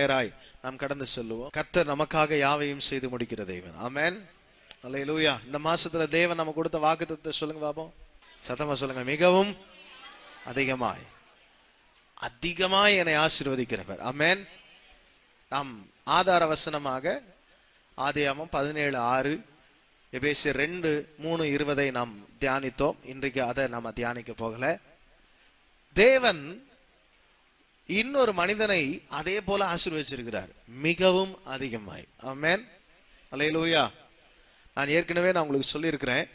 நேராய் நாம் கடந்து செல்லுவோம். கர்த்தர் நமக்காக யாவையும் செய்து முடிக்கிற தேவன். ஆமென். அல்லேலூயா. இந்த மாசத்துல தேவன் நம்ம கொடுத்த வாக்குத்தத்தத்தை சொல்லுங்க பாப்போம். சத்தமா சொல்லுங்க. மிகவும் அதிகமாய் அதிகமாய் என்னை ஆசீர்வதிக்கிறவர். ஆமென். நாம் ஆதார வசனமாக ஆதியாகமம் 17:6, எபேசியர் 2:3-20 நாம் தியானித்தோம். இன்றைக்கு அதை நாம தியானிக்க போகல. தேவன் இன்னொரு மனிதனை அதே போல ஆசீர்வதிச்சிருக்கிறார், மிகவும் அதிகமாய். ஆமென். அல்லேலூயா. நான் ஏற்கனவே உங்களுக்கு சொல்லியிருக்கிறேன்,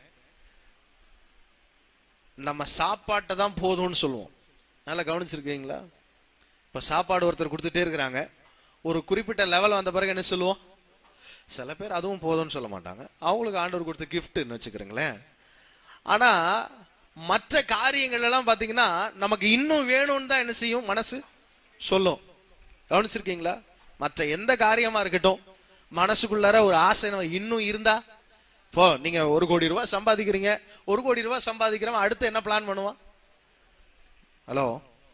நம்ம சாப்பாட்டை தான் போதும்னு சொல்லுவோம். நல்லா கவனிச்சிருக்கீங்களா? இப்ப சாப்பாடு ஒருத்தர் கொடுத்துட்டே இருக்கிறாங்க, ஒரு குறிப்பிட்ட லெவல் வந்த பிறகு என்ன சொல்லுவோம்? சில பேர் அதுவும் போதும்னு சொல்ல மாட்டாங்க, அவங்களுக்கு ஆண்டவர் கொடுத்த கிஃப்ட்னு வச்சுக்கிறீங்களேன். ஆனா மற்ற காரியங்கள் எல்லாம் பாத்தீங்கன்னா நமக்கு இன்னும் வேணும்னு தான் என்ன செய்யும்? மனசு சொல்லும். கவனிச்சிருக்கீங்களா? மற்ற எந்த காரியமா இருக்கட்டும், மனசுக்குள்ளார ஒரு ஆசை இன்னும் இருந்தா, இப்போ நீங்க 1 கோடி ரூபாய் சம்பாதிக்கிறீங்க, 1 கோடி ரூபாய் சம்பாதிக்கிறவன் அடுத்து என்ன பிளான் பண்ணுவான்? ஹலோ,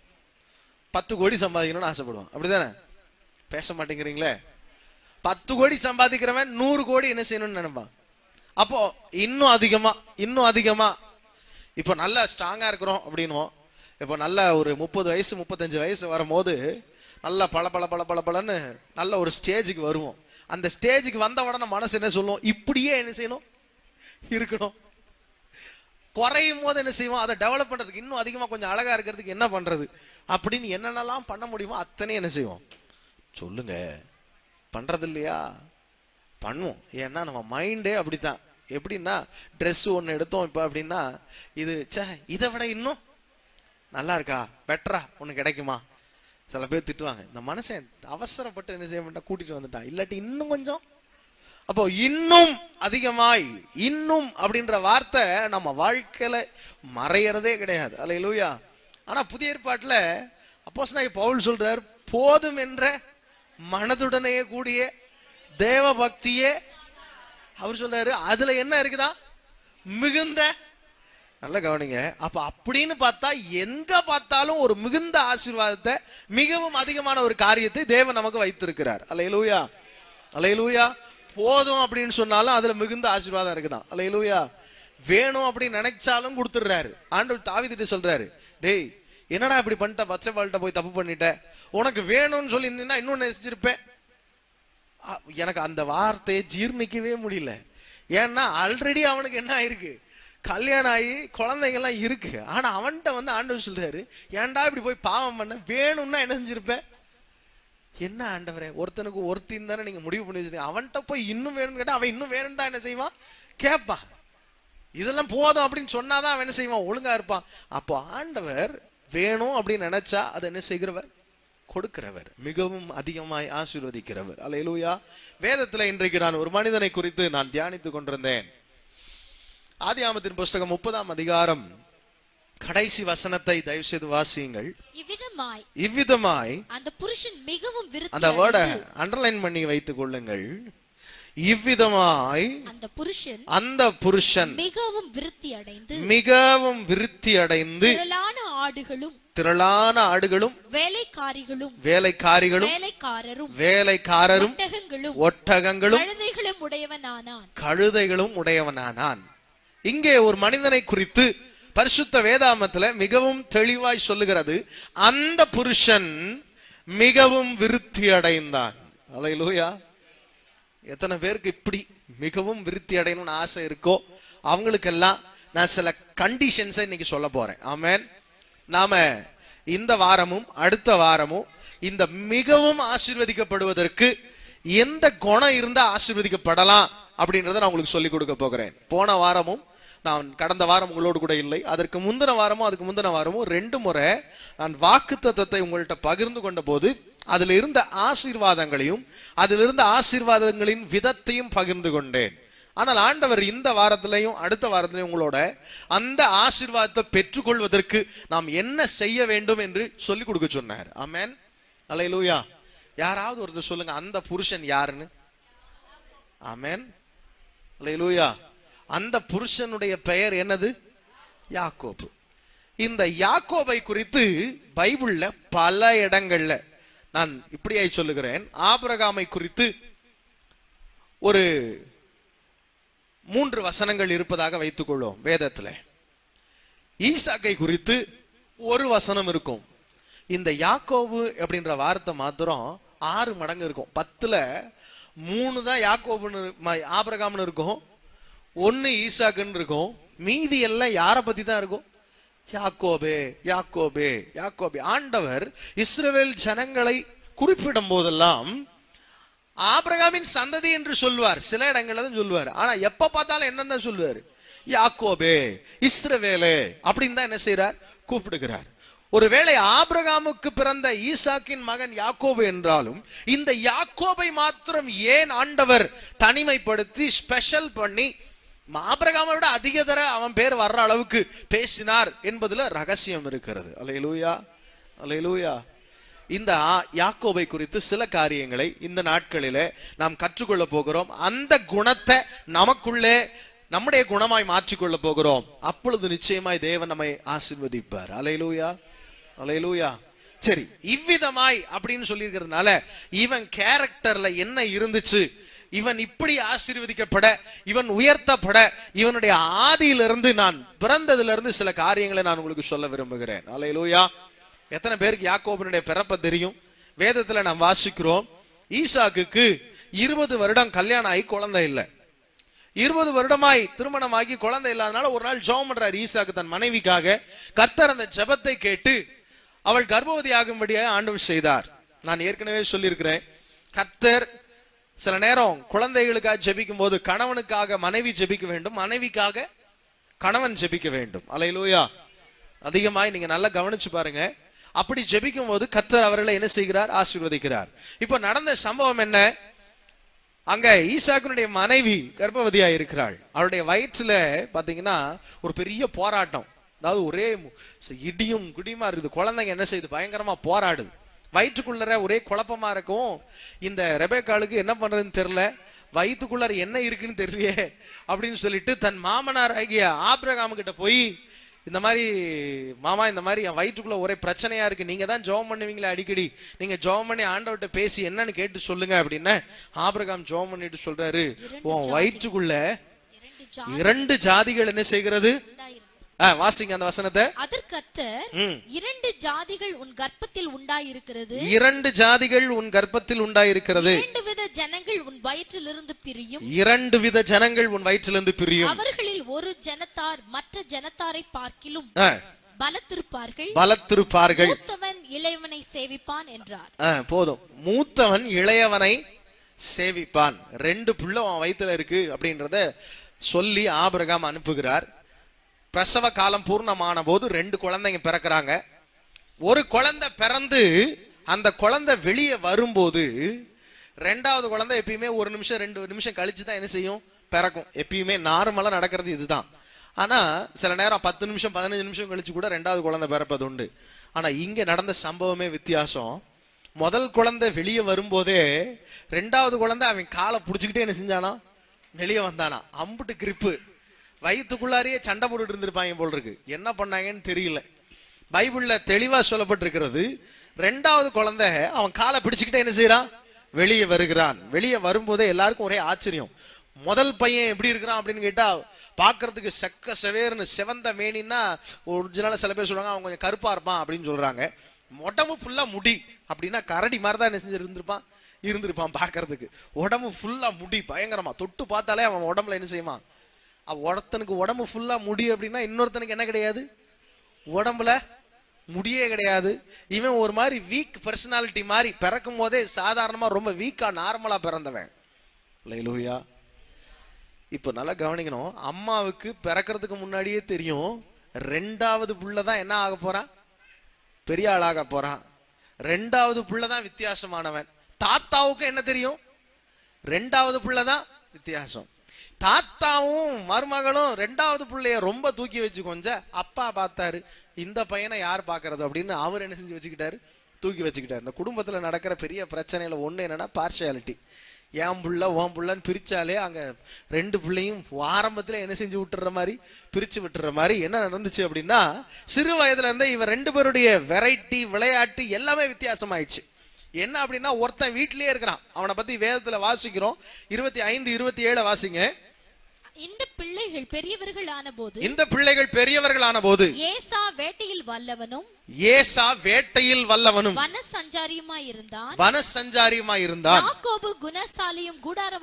10 கோடி சம்பாதிக்கணும்னு ஆசைப்படுவான். அப்படிதானே? பேச மாட்டேங்கிறீங்களே. 10 கோடி சம்பாதிக்கிறவன் 100 கோடி என்ன செய்யணும்னு நினைப்பான். அப்போ இன்னும் அதிகமா இன்னும் அதிகமா. இப்போ நல்லா ஸ்ட்ராங்கா இருக்கிறோம் அப்படின்னும், இப்போ நல்ல ஒரு 30 வயசு 35 வயசு வரும்போது நல்லா பல நல்ல ஒரு ஸ்டேஜுக்கு வருவோம். அந்த ஸ்டேஜுக்கு வந்த உடனே மனசு என்ன சொல்லும்? இப்படியே என்ன செய்யணும்? இருக்கணும். குறையும் போது என்ன செய்வோம்? அதை டெவலப் பண்றதுக்கு, இன்னும் அதிகமா கொஞ்சம் அழகா இருக்கிறதுக்கு என்ன பண்றது அப்படின்னு என்னென்னலாம் பண்ண முடியுமோ அத்தனை என்ன செய்வோம்? சொல்லுங்க. பண்றது இல்லையா? பண்ணுவோம். ஏன்னா நம்ம மைண்டே அப்படித்தான். எப்படின்னா, ட்ரெஸ் ஒன்று எடுத்தோம் இப்போ அப்படின்னா, இது இதை விட இன்னும் நல்லா இருக்கா, பெட்டரா ஒன்று கிடைக்குமா? சில பேர் திட்டுவாங்க, இந்த மனுஷன் அவசரப்பட்டு என்ன செய்ய மாட்டான், கூட்டிட்டு வந்துட்டான், இல்லாட்டி இன்னும் கொஞ்சம். அப்போ இன்னும் அதிகமாய், இன்னும் அப்படின்ற வார்த்தை நம்ம வாழ்க்கையில மறையறதே கிடையாது. அல்லேலூயா. ஆனா புதிய ஏற்பாட்டுல அப்போஸ்தலனாகிய பவுல் சொல்றார், போதும் என்ற மனதுடனே கூடிய தேவ பக்தியே அவர் சொல்றாரு. அதுல என்ன இருக்குதா? மிகுந்த. நல்ல கவனிங்க. அப்ப அப்படின்னு பார்த்தா எங்க பார்த்தாலும் ஒரு மிகுந்த ஆசீர்வாதத்தை, மிகவும் அதிகமான ஒரு காரியத்தை தேவன் நமக்கு வைத்திருக்கிறார். அல்லேலூயா. அல்லேலூயா. போதும் அப்படின்னு சொன்னாலும் அதுல மிகுந்த ஆசீர்வாதம் இருக்குதான். அல்லேலூயா. வேணும் அப்படின்னு நினைச்சாலும் கொடுத்துடுறாரு. ஆண்டவர் தாவீதுட்ட சொல்றாரு, டேய் என்னடா இப்படி பண்ணிட்ட, பச்சைபால்கிட்ட போய் தப்பு பண்ணிட்ட, உனக்கு வேணும்னு சொல்லி இருந்தீங்கன்னா இன்னும் நேசிச்சிருப்பேன். எனக்கு அந்த வார்த்தையை ஜீர்ணிக்கவே முடியல. ஏன்னா ஆல்ரெடி அவனுக்கு என்ன ஆயிருக்கு? கல்யாணம் ஆகி குழந்தைங்கள்லாம் இருக்கு. ஆனா அவன்கிட்ட வந்து ஆண்டவர் சொல்றாரு, ஏன்டா இப்படி போய் பாவம் பண்ண, வேணும்னா என்ன செஞ்சிருப்பேன்? என்ன ஆண்டவரே, ஒருத்தனுக்கு ஒருத்தின் தானே நீங்க முடிவு பண்ணி வச்சிருக்கீங்க, அவன்கிட்ட போய் இன்னும் வேணும்னு கேட்டா அவன் இன்னும் வேணும் தான் என்ன செய்வான்? கேட்பான். இதெல்லாம் போதும் அப்படின்னு சொன்னாதான் அவன் என்ன செய்வான்? ஒழுங்கா இருப்பான். அப்போ ஆண்டவர் வேணும் அப்படின்னு நினைச்சா அதை என்ன செய்கிறவர்? கொடுக்கிறவர், மிகவும் அதிகமாய் ஆசீர்வதிக்கிறவர். அல்லேலூயா. வேதத்துல இன்றைக்கு நான் ஒரு மனிதனை குறித்து நான் தியானித்துக் கொண்டிருந்தேன். ஆதியாகமத்தின் புஸ்தகம் 30ஆம் அதிகாரம் கடைசி வசனத்தை தயவு செய்து வாசியுங்கள். இவ்விதமாய் அந்த புருஷன் மிகவும் விருத்தி, அந்த வேர்டை அண்டர்லைன் பண்ணி வைத்துக் கொள்ளுங்கள். இவ்விதமாய் அந்த புருஷன் மிகவும் விருத்தி அடைந்து திரளான ஆடுகளும் வேலைக்காரரும் ஒட்டகங்களும் கழுதைகளும் உடையவனானான். இங்கே ஒரு மனிதனை குறித்து பரிசுத்த வேதாகமத்துல மிகவும் தெளிவாய் சொல்லுகிறது, அந்த புருஷன் மிகவும் விருத்தி அடைந்தான். அல்லேலூயா. எத்தனை பேருக்கு இப்படி மிகவும் விருத்தி அடையணும்னு ஆசை இருக்கோ அவங்களுக்கெல்லாம் நான் சில கண்டிஷன்ஸை இன்னைக்கு சொல்ல போறேன். ஆமென். நாம இந்த வாரமும் அடுத்த வாரமும் இந்த மிகவும் ஆசீர்வதிக்கப்படுவதற்கு எந்த குணம் இருந்தா ஆசீர்வதிக்கப்படலாம் அப்படின்றத நான் உங்களுக்கு சொல்லிக் கொடுக்க போகிறேன். போன வாரமும் நான் கடந்த வாரம் உங்களோடு கூட இல்லை, அதற்கு முந்தின வாரமும் 2 முறை நான் வாக்குத்தத்தத்தை உங்கள்கிட்ட பகிர்ந்து கொண்ட போது அதில் இருந்த ஆசீர்வாதங்களையும் அதில் இருந்த ஆசீர்வாதங்களின் விதத்தையும் பகிர்ந்து கொண்டேன். ஆனால் ஆண்டவர் இந்த வாரத்திலையும் அடுத்த வாரத்திலையும் உங்களோட அந்த ஆசீர்வாதத்தை பெற்றுக்கொள்வதற்கு நாம் என்ன செய்ய வேண்டும் என்று சொல்லிக் கொடுக்க சொன்னார். ஆமென். அல்லேலூயா. யாராவது ஒருத்தர் சொல்லுங்க, அந்த புருஷன் யாருன்னு. ஆமென். அல்லேலூயா. அந்த புருஷனுடைய பெயர் என்னது? யாக்கோபு. இந்த யாக்கோபை குறித்து பைபிள்ல பல இடங்கள்ல நான் இப்படியாய் சொல்லுகிறேன். ஆபிரகாமை குறித்து ஒரு 3 வசனங்கள் இருப்பதாக வைத்துக் கொள்வோம் வேதத்துல. ஈசாக்கை குறித்து ஒரு வசனம் இருக்கும். இந்த யாக்கோபு அப்படின்ற வார்த்தை மாத்திரம் 6 மடங்கு இருக்கும். 10ல 3 தான் யாக்கோபுன்னு ஆபிரகாம்னு இருக்கும், 1 ஈசாக்குன்னு இருக்கும், மீதி எல்லாம் யாரை பத்தி தான் இருக்கும்? யாக்கோபே யாக்கோபே யாக்கோபே. ஆண்டவர் இஸ்ரவேல் ஜனங்களை குறிப்பிடும் போதெல்லாம் ஆபிரகாமின் சந்ததி என்று சொல்வார், சில இடங்கள்ல தான் சொல்வார். ஆனா எப்ப பார்த்தாலும் என்னன்னு சொல்லுவார்? யாக்கோபே, இஸ்ரவேலே அப்படின்னு தான் என்ன செய்யறார்? கூப்பிடுகிறார். ஒருவேளை ஆபிரகாமுக்கு பிறந்த ஈசாக்கின் மகன் யாக்கோபு என்றாலும் இந்த யாக்கோபை மாத்திரம் ஏன் ஆண்டவர் தனிமைப்படுத்தி ஸ்பெஷல் பண்ணி ஆபிரகாமை விட அதிக தர அவன் பேர் வர்ற அளவுக்கு பேசினார் என்பதுல ரகசியம் இருக்கிறது. அல்லேலூயா, அல்லேலூயா. இந்த யாக்கோபை குறித்து சில காரியங்களை இந்த நாட்களிலே நாம் கற்றுக்கொள்ள போகிறோம். அந்த குணத்தை நமக்குள்ளே நம்முடைய குணமாய் மாற்றிக்கொள்ள போகிறோம். அப்பொழுது நிச்சயமாய் தேவன் நம்மை ஆசீர்வதிப்பார். அல்லேலூயா, அல்லேலூயா. சரி, இவ்விதமாய் அப்படின்னு சொல்லி இருக்கிறதுனால இவன் கேரக்டர்ல என்ன இருந்துச்சு, இவன் இப்படி ஆசீர்வதிக்கப்பட, இவன் உயர்த்தப்பட, இவனுடைய ஆதியிலிருந்து நான் பிறந்ததிலிருந்து சில காரியங்களை நான் உங்களுக்கு சொல்ல விரும்புகிறேன். அல்லேலூயா. எத்தனை பேருக்கு யாக்கோபனுடைய பிறப்பை தெரியும்? வேதத்துல நாம் வாசிக்கிறோம், ஈசாக்குக்கு 20 வருடம் கல்யாணம் ஆகி குழந்தை இல்லை. 20 வருடமாய் திருமணமாகி குழந்தை இல்லாதனால ஒரு நாள் ஜெபம் பண்றார் ஈசாக்கு தன் மனைவிக்காக. கர்த்தர் அந்த ஜெபத்தை கேட்டு அவள் கர்ப்பவதி ஆகும்படியாக ஆண்டவர் செய்தார். நான் ஏற்கனவே சொல்லியிருக்கிறேன், கர்த்தர் சில நேரம் குழந்தைகளுக்காக ஜெபிக்கும் போது கணவனுக்காக மனைவி ஜெபிக்க வேண்டும், மனைவிக்காக கணவன் ஜெபிக்க வேண்டும். அல்லேலூயா. அதிகமாய் நீங்க நல்லா கவனிச்சு பாருங்க. அப்படி ஜெபிக்கும் போது கர்த்தர் அவர்களை என்ன செய்கிறார்? ஆசீர்வதிக்கிறார். இப்ப நடந்த சம்பவம் என்ன? அங்க ஈசாக்குனுடைய மனைவி கர்ப்பவதியா இருக்கிறாள். அவருடைய வயிற்றுல பாத்தீங்கன்னா ஒரு பெரிய போராட்டம், அதாவது ஒரே இடியும் குடியுமா இருக்குது. குழந்தைங்க என்ன செய்யுது? பயங்கரமா போராடுது. வயிற்றுக்குள்ளற ஒரே குழப்பமா இருக்கும். இந்த ரெபேக்காளுக்கு என்ன பண்றதுன்னு தெரியல, வயிற்றுக்குள்ளார என்ன இருக்குன்னு தெரியலையே அப்படின்னு சொல்லிட்டு தன் மாமனார் ஆகிய ஆபிரகாம் கிட்ட போய், இந்த மாதிரி மாமா, இந்த மாதிரி என் வயிற்றுக்குள்ள ஒரே பிரச்சனையா இருக்கு, நீங்க தான் ஜெபம் பண்ணுவீங்களா அடிக்கடி, நீங்க ஜெபம் பண்ணி ஆண்டவர்கிட்ட பேசி என்னன்னு கேட்டு சொல்லுங்க அப்படின்னு ஆபிரகாம் ஜெபம் பண்ணிட்டு சொல்றாரு, உன் வயிற்றுக்குள்ள 2 ஜாதிகள் என்ன செய்கிறது? வாசிங்க அந்த வசனத்தை. அதற்கு கர்த்தர், 2 ஜாதிகள் உன் கர்ப்பத்தில் உண்டாயிருக்கிறது, 2 ஜாதிகள் உன் கர்ப்பத்தில் உண்டாயிருக்கிறது, 2 வித ஜனங்கள் உன் வயிற்றிலிருந்து பிரியும், 2 வித ஜனங்கள் உன் வயிற்றிலிருந்து பிரியும், அவர்களில் ஒரு ஜனத்தார் மற்ற ஜனத்தாரை பார்க்கிலும் பலத்திருப்பார்கள், பலத்திருப்பார்கள், மூத்தவன் இளையவனை சேவிப்பான் என்றார். போதும், மூத்தவன் இளையவனை சேவிப்பான். 2 பிள்ளை அவன் வயிற்றுல இருக்கு அப்படின்றத சொல்லி ஆபிரகாம் அனுப்புகிறார். பிரசவ காலம் பூர்ணமான போது 2 குழந்தைங்க பிறக்கிறாங்க. ஒரு குழந்தை பிறந்து அந்த குழந்தை வெளியே வரும்போது 2வது குழந்தை எப்பயுமே 1 நிமிஷம் 2 நிமிஷம் கழிச்சு தான் என்ன செய்யும்? பிறக்கும். எப்பயுமே நார்மலா நடக்கிறது இதுதான். ஆனா சில நேரம் 10 நிமிஷம் 15 நிமிஷம் கழிச்சு கூட 2வது குழந்தை பிறப்பது உண்டு. ஆனா இங்க நடந்த சம்பவமே வித்தியாசம். முதல் குழந்தை வெளியே வரும்போதே 2வது குழந்தை அவன் காலை புடிச்சுக்கிட்டே என்ன செஞ்சானா? வெளியே வந்தானா. அம்புட்டு கிரிப்பு. வயிற்றுக்குள்ளாரியே சண்டை போட்டுட்டு இருந்திருப்பாங்க போல் இருக்கு. என்ன பண்ணாங்கன்னு தெரியல. பைபிள்ல தெளிவா சொல்லப்பட்டிருக்கிறது, 2வது குழந்தை அவன் காலை பிடிச்சுக்கிட்டே என்ன செய்யறான்? வெளியே வருகிறான். வெளியே வரும்போதே எல்லாருக்கும் ஒரே ஆச்சரியம். முதல் பையன் எப்படி இருக்கிறான் அப்படின்னு கேட்டா, பாக்குறதுக்கு செக்க செவேர்னு செவந்த மேனின்னா, ஒரிஜினலா சில பேர் சொல்றாங்க அவன் கொஞ்சம் கருப்பா இருப்பான் அப்படின்னு சொல்றாங்க. உடம்பு ஃபுல்லா முடி அப்படின்னா கரடி மாதிரி தான் என்ன செஞ்சு இருந்திருப்பான் பாக்குறதுக்கு. உடம்பு ஃபுல்லா முடி பயங்கரமா, தொட்டு பார்த்தாலே அவன் உடம்புல என்ன செய்வான்? ஒருத்தனுக்கு உடம்பு ஃபுல்லா முடி அப்படின்னா இன்னொருத்தனுக்கு என்ன கிடையாது? உடம்புல முடியே கிடையாது. இவன் ஒரு மாதிரி வீக் பர்சனாலிட்டி மாதிரி, பிறக்கும் போதே சாதாரணமா ரொம்ப வீக்கா நார்மலா பிறந்தவன். அல்லேலூயா. இப்ப நல்லா கவனிக்கணும், அம்மாவுக்கு பிறக்கிறதுக்கு முன்னாடியே தெரியும் 2வது புள்ளதான் என்ன ஆக போறான்? பெரிய ஆளாக போறான். 2வது புள்ளதான் வித்தியாசமானவன். தாத்தாவுக்கு என்ன தெரியும்? 2வது புள்ளதான் வித்தியாசம். தாத்தாவும் மருமகளும் 2வது பிள்ளைய ரொம்ப தூக்கி வச்சு கொஞ்சம் அப்பா பார்த்தாரு, இந்த பையனை யார் பாக்குறது அப்படின்னு அவர் என்ன செஞ்சு வச்சுக்கிட்டாரு? தூக்கி வச்சுக்கிட்டாரு. இந்த குடும்பத்துல நடக்கிற பெரிய பிரச்சனையில ஒண்ணு என்னன்னா பார்ஷியாலிட்டி. என் புள்ள ஓன் புள்ளன்னு பிரிச்சாலே அங்க 2 பிள்ளையும் ஆரம்பத்துல என்ன செஞ்சு விட்டுற மாதிரி பிரிச்சு விட்டுற மாதிரி என்ன நடந்துச்சு அப்படின்னா, சிறு வயதுல இருந்தே இவன் 2 பேருடைய வெரைட்டி விளையாட்டு எல்லாமே வித்தியாசமாயிடுச்சு. என்ன அப்படின்னா ஒருத்தன் வீட்டிலேயே இருக்கிறான். அவனை பத்தி வேதத்துல வாசிக்கிறோம். 25, 27 வாசிங்க. இந்த பிள்ளைகள் பெரியவர்கள் ஆன போது ஏசா வேட்டையில் வல்லவனும் வனசஞ்சாரியுமாய் இருந்தான். யாக்கோபு குணசாலியும்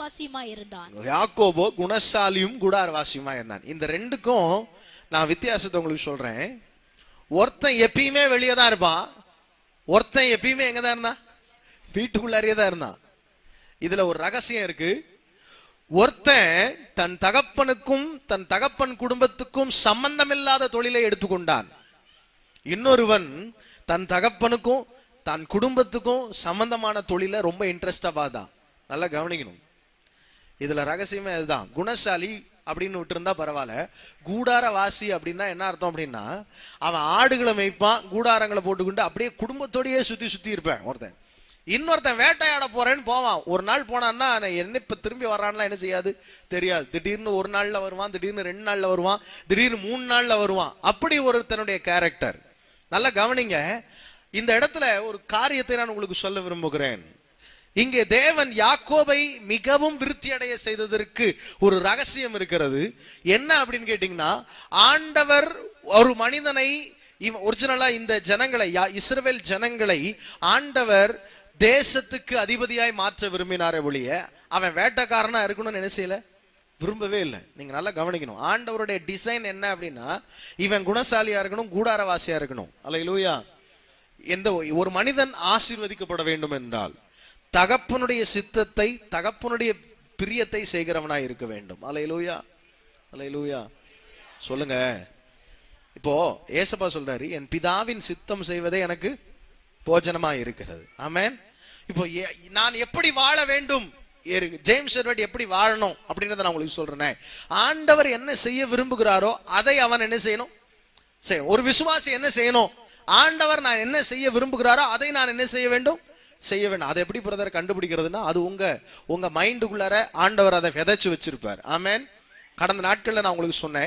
கூடாரவாசியுமாய் இருந்தான். இந்த ரெண்டுக்கும் நான் வித்தியாசத்தை உங்களுக்கு சொல்றேன். ஒருத்தன் எப்பயுமே வெளியே தான் இருப்பான், ஒருத்தன் எப்பயுமே எங்கதான் இருந்தான், வீட்டுக்குள்ளாரியே தான் இருந்தான். இதுல ஒரு ரகசியம் இருக்கு. ஒருத்தன் தன் தகப்பனுக்கும் தன் தகப்பன் குடும்பத்துக்கும் சம்பந்தமில்லாத தொழிலை எடுத்துக்கொண்டான். இன்னொருவன் தன் தகப்பனுக்கும் தன் குடும்பத்துக்கும் சம்பந்தமான தொழிலை ரொம்ப இன்ட்ரெஸ்டா பார்த்தான். நல்லா கவனிக்கணும். இதுல ரகசியமே அதுதான். குணசாலி அப்படின்னு விட்டு இருந்தா பரவாயில்ல, கூடாரவாசி அப்படின்னா என்ன அர்த்தம் அப்படின்னா, அவன் ஆடுகளை மேய்ப்பான், கூடாரங்களை போட்டுக்கிட்டு அப்படியே குடும்பத்தோடயே சுத்தி இருப்பேன் ஒருத்தன். இன்னொருத்தன் வேட்டையாட போறேன்னு போவான். ஒரு நாள் போனான்னா என்ன இப்ப திரும்பி வர்றான்லாம் என்ன செய்யாது தெரியாது. திடீர்னு ஒரு நாள்ல வருவான், திடீர்னு 2 நாள்ல வருவான், திடீர்னு 3 நாள்ல வருவான். அப்படி ஒருத்தனுடைய கேரக்டர். நல்லா கவனிங்க. இந்த இடத்துல ஒரு காரியத்தை நான் உங்களுக்கு சொல்ல விரும்புகிறேன். இங்கே தேவன் யாக்கோபை மிகவும் விருத்தி அடைய செய்ததற்கு ஒரு ரகசியம் இருக்கிறது. என்ன அப்படின்னு கேட்டீங்கன்னா, ஆண்டவர் ஒரு மனிதனை ஒரிஜினலா இந்த ஜனங்களை, இஸ்ரவேல் ஜனங்களை ஆண்டவர் தேசத்துக்கு அதிபதியாய் மாற்ற விரும்பினாரே ஒழிய அவன் வேட்டைக்காரனா இருக்கணும்னு என்ன செய்யல, விரும்பவே இல்லை. நீங்க நல்லா கவனிக்கணும். ஆண்டவருடைய டிசைன் என்ன அப்படின்னா, இவன் குணசாலியா இருக்கணும், கூடாரவாசியா இருக்கணும். அல்லேலூயா. எந்த ஒரு மனிதன் ஆசீர்வதிக்கப்பட வேண்டும் என்றால் தகப்பனுடைய சித்தத்தை, தகப்பனுடைய பிரியத்தை செய்கிறவனாய் இருக்க வேண்டும். அல்லேலூயா, அல்லேலூயா சொல்லுங்க. இப்போ ஏசப்பா சொல்றாரு, என் பிதாவின் சித்தம் செய்வதே எனக்கு போஜனமா இருக்கிறது. ஆமென். இப்போ நான் எப்படி வாழ வேண்டும், ஜேம்ஸ் எட்வர்ட் எப்படி வாழணும் அப்படின்றத நான் உங்களுக்கு சொல்றேன். ஆண்டவர் என்ன செய்ய விரும்புகிறாரோ அதை அவன் என்ன செய்யணும். ஒரு விசுவாசி என்ன செய்யணும், ஆண்டவர் நான் என்ன செய்ய விரும்புகிறாரோ அதை நான் என்ன செய்ய வேண்டும், செய்ய வேண்டும். அதை எப்படி பிரதர் கண்டுபிடிக்கிறதுனா, அது உங்க மைண்டுக்குள்ளார ஆண்டவர் அதை விதைச்சு வச்சிருப்பார். ஆமென். கடந்த நாட்கள்ல நான் உங்களுக்கு சொன்னேன்,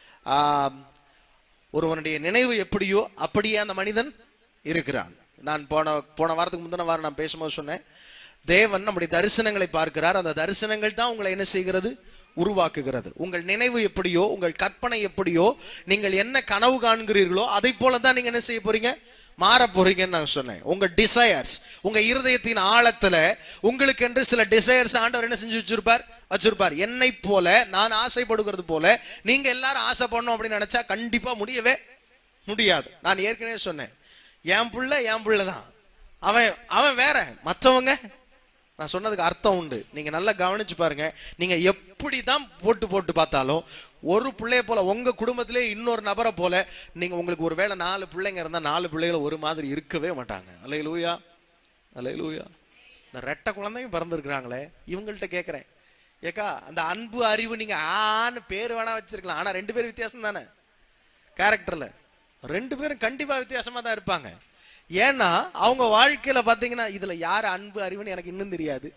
ஒருவனுடைய நினைவு எப்படியோ அப்படியே அந்த மனிதன் இருக்கிறான். நான் போன வாரத்துக்கு முந்தின வாரம் நான் பேசும்போது சொன்னேன், தேவன் நம்முடைய தரிசனங்களை பார்க்கிறார். அந்த தரிசனங்கள் தான் உங்களை என்ன செய்கிறது, உருவாக்குகிறது. உங்கள் நினைவு எப்படியோ, உங்கள் கற்பனை எப்படியோ, நீங்கள் என்ன கனவு காண்கிறீர்களோ அதை போலதான் நீங்க என்ன செய்ய போறீங்க, மாற போறீங்கன்னு நான் சொன்னேன். உங்க டிசையர்ஸ், உங்க இருதயத்தின் ஆழத்துல உங்களுக்கு என்று சில டிசையர்ஸ் ஆண்டவர் என்ன செஞ்சு வச்சிருப்பார். என்னை போல நான் ஆசைப்படுகிறது போல நீங்க எல்லாரும் ஆசைப்படணும் அப்படின்னு நினைச்சா கண்டிப்பா முடியவே முடியாது. நான் ஏற்கனவே சொன்னேன், என் புள்ள தான், அவன் வேற, மற்றவங்க. நான் சொன்னதுக்கு அர்த்தம் உண்டு. நீங்க நல்லா கவனிச்சு பாருங்க. நீங்க எப்படிதான் போட்டு பார்த்தாலும் ஒரு பிள்ளைய போல உங்க குடும்பத்திலே இன்னொரு நபரை போல நீங்க, உங்களுக்கு ஒரு வேளை 4 பிள்ளைங்க இருந்தா 4 பிள்ளைகள் ஒரு மாதிரி இருக்கவே மாட்டாங்க. அல்லேலூயா, அல்லேலூயா. இந்த ரெட்டை குழந்தைங்க பிறந்திருக்கிறாங்களே, இவங்கள்ட்ட கேட்கிறேன், ஏக்கா அந்த அன்பு அறிவு நீங்க ஆன்னு பேர் வேணா வச்சிருக்கலாம், ஆனா 2 பேரும் வித்தியாசம் தானே கேரக்டர்ல. 2 பேரும் கண்டிப்பா வித்தியாசமா தான் இருப்பாங்க. ஏன்னா அவங்க வாழ்க்கையில பாத்தீங்கன்னா, இதுல யாரு அன்பு அறிவுன்னு எனக்கு இன்னும் தெரியாது.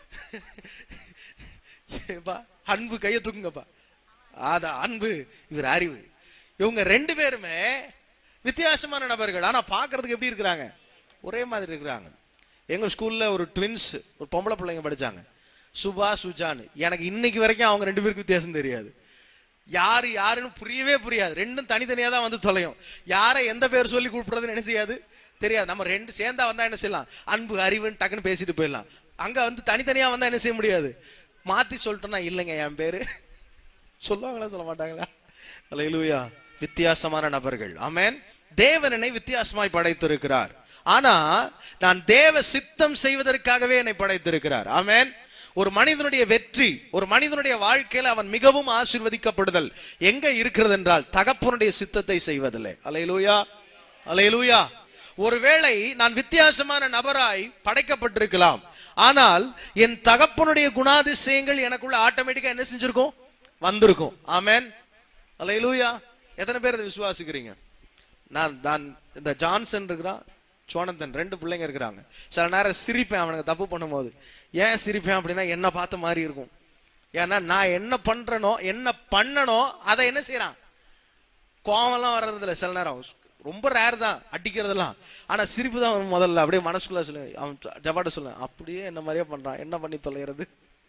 அன்பு கைய தூக்குங்கப்பா, அத அன்பு, இவர் அறிவு. இவங்க 2 பேருமே வித்தியாசமான நபர்கள், ஆனா பாக்குறதுக்கு எப்படி இருக்கிறாங்க, ஒரே மாதிரி இருக்கிறாங்க. எங்க ஸ்கூல்ல ஒரு ட்வின்ஸ், ஒரு பொம்பளை பிள்ளைங்க படிச்சாங்க, சுபா சுஜான்னு. எனக்கு இன்னைக்கு வரைக்கும் அவங்க 2 பேருக்கு வித்தியாசம் தெரியாது. யாருன்னு புரியவே புரியாது. 2ம் தனித்தனியா தான் வந்து தொலையும். யாரை எந்த பேர் சொல்லி கூப்பிடுறதுன்னு என்ன செய்யாது தெரியாது. நம்ம 2 சேர்ந்தா வந்தா என்ன செய்யலாம், அன்பு அறிவுன்னு டக்குன்னு பேசிட்டு போயிடலாம். அங்க வந்து தனித்தனியா வந்தா என்ன செய்ய முடியாது, மாத்தி சொல்லிட்டோம்னா இல்லைங்க என் பேரு சொல்லுவாங்களா, சொல்ல மாட்டாங்களா. அல்லேலூயா. வித்தியாசமான நபர்கள். ஆமென். தேவனை வித்தியாசமாய் படைத்திருக்கிறார். ஆனா நான் தேவ சித்தம் செய்வதற்காகவே என்னை படைத்திருக்கிறார். ஆமென். ஒரு மனிதனுடைய வெற்றி, ஒரு மனிதனுடைய வாழ்க்கையில அவன் மிகவும் ஆசீர்வதிக்கப்படுதல் எங்க இருக்கிறது என்றால் தகப்பனுடைய சித்தத்தை செய்வதில்லை. அல்லேலூயா, அல்லேலூயா. ஒருவேளை நான் வித்தியாசமான நபராய் படைக்கப்பட்டிருக்கலாம், ஆனால் என் தகப்பனுடைய குணாதிசயங்கள் எனக்குள்ள ஆட்டோமேட்டிக்கா என்ன செஞ்சிருக்கும், வந்திருக்கும். ஆமென், அல்லேலூயா. எத்தனை பேர் இதை விசுவாசிக்கிறீங்க? நான் இந்த ஜான்சன் இருக்கிறான், சோனந்தன், 2 பிள்ளைங்க இருக்கிறாங்க. சில நேரம் சிரிப்பேன் அவனுக்கு தப்பு பண்ணும் போது. ஏன் சிரிப்பேன் அப்படின்னா, என்ன பார்த்த மாதிரி இருக்கும். ஏன்னா நான் என்ன பண்றனோ, என்ன பண்ணனோ அதை என்ன செய்யறான், கோவம்லாம் வர்றதுல சில நேரம் ரொம்ப ரேர் தான் அடிக்கிறதெல்லாம். ஆனா சிரிப்பு தான் வரும் முதல்ல. அப்படியே மனசுக்குள்ள சொல்லுவேன், அவன் ஜபாட்ட சொல்லுவேன், அப்படியே என்ன மாதிரியே பண்றான், என்ன பண்ணி தொலைகிறது.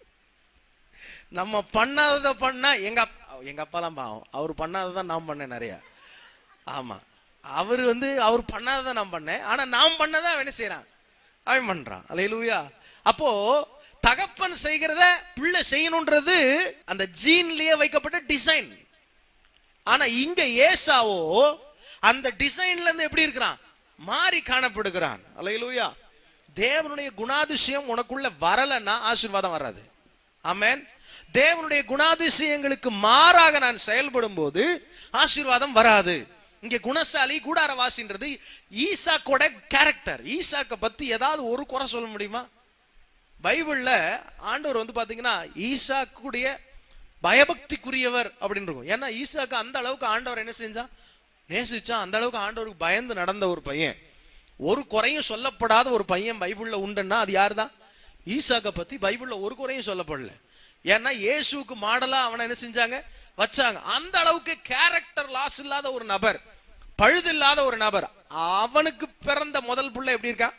நம்ம பண்ணாததை பண்ணா எங்க அப்பாலாம் பாவம், அவர் பண்ணாததான் நான் பண்ணேன் நிறைய. ஆமா, அவர் பண்ணாததான் நான் பண்ணேன். ஆனா நான் பண்ணதான் அவன் என்ன செய்யறான், அவன் பண்றான். அல்லேலூயா. அப்போ தகப்பன் செய்கிறத பிள்ளை செய்யணும்ன்றது அந்த ஜீன்லயே வைக்கப்பட்ட டிசைன். ஆனா இங்க ஏசாவோ அந்த டிசைன்ல இருந்து எப்படி இருக்கிறான், மாறி காணப்படுகிறான். அல்லேலூயா. தேவனுடைய குணாதிசயம் உனக்குள்ள வரலன்னா ஆசீர்வாதம் வராது. ஆமென். தேவனுடைய குணாதிசயங்களுக்கு மாறாக நான் செயல்படும் போது ஆசீர்வாதம் வராது. இங்க குணசாலி கூடாரவாசின்றது ஈசாக்கோட கேரக்டர். ஈசாக்க பத்தி ஏதாவது ஒரு குறை சொல்ல முடியுமா? பைபிள்ல ஆண்டவர் பாத்தீங்கன்னா ஈசாக்குடைய பயபக்திக்குரியவர் அப்படின்னு இருக்கும். ஏன்னா ஈசாக்கு அந்த அளவுக்கு ஆண்டவர் என்ன செஞ்சா, நேசிச்சா. அந்த அளவுக்கு ஆண்டவருக்கு பயந்து நடந்த ஒரு பையன், ஒரு குறையும் சொல்லப்படாத ஒரு பையன் பைபிள்ல உண்டுன்னா அது யாரு தான்? ஈசாக்க பத்தி பைபிள்ல ஒரு குறையும் சொல்லப்படல. ஏன்னா இயேசுவுக்கு மாடலா அவனை என்ன செஞ்சாங்க, வச்சாங்க. அந்த அளவுக்கு கேரக்டர் லாஸ் இல்லாத ஒரு நபர், பழுதில்லாத ஒரு நபர். அவனுக்கு பிறந்த முதல் பிள்ளை எப்படி இருக்கான்,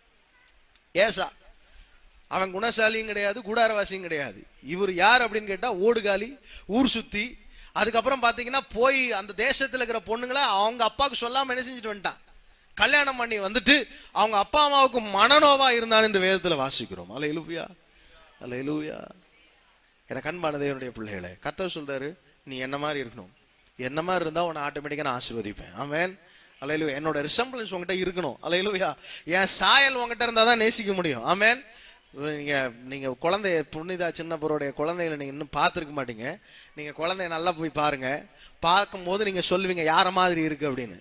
ஏசா. அவன் குணசாலியும் கிடையாது, கூடாரவாசியும் கிடையாது. இவர் யார் அப்படின்னு கேட்டா ஓடுகாலி, ஊர் சுத்தி. அதுக்கப்புறம் பாத்தீங்கன்னா போய் அந்த தேசத்துல இருக்கிற பொண்ணுங்களை அவங்க அப்பாவுக்கு சொல்லாம என்ன செஞ்சுட்டு வந்துட்டான், கல்யாணம் பண்ணி வந்துட்டு அவங்க அப்பா அம்மாவுக்கு மனநோவா இருந்தான் என்று வேதத்துல வாசிக்கிறோம். அல்லேலூயா, அல்லேலூயா. எனக்கு அன்பான தேவனுடைய பிள்ளைகளே, கர்த்தர் சொல்றாரு, நீ என்ன மாதிரி இருக்கணும். என்ன மாதிரி இருந்தா உன்னை ஆட்டோமேட்டிக்கா நான் ஆசீர்வதிப்பேன். ஆமென். அல்லேலூயா. என்னோட ரிசம்பிளன்ஸ் உங்ககிட்ட இருக்கணும். அல்லேலூயா. என் சாயல் உங்ககிட்ட இருந்தா தான் நேசிக்க முடியும். ஆமென். நீங்க குழந்தைய, புனிதா சின்னப்பருடைய குழந்தைகளை நீங்க இன்னும் பார்த்துருக்க மாட்டீங்க. நீங்க குழந்தைய நல்லா போய் பாருங்க. பார்க்கும் போது நீங்க சொல்லுவீங்க யார மாதிரி இருக்கு அப்படின்னு.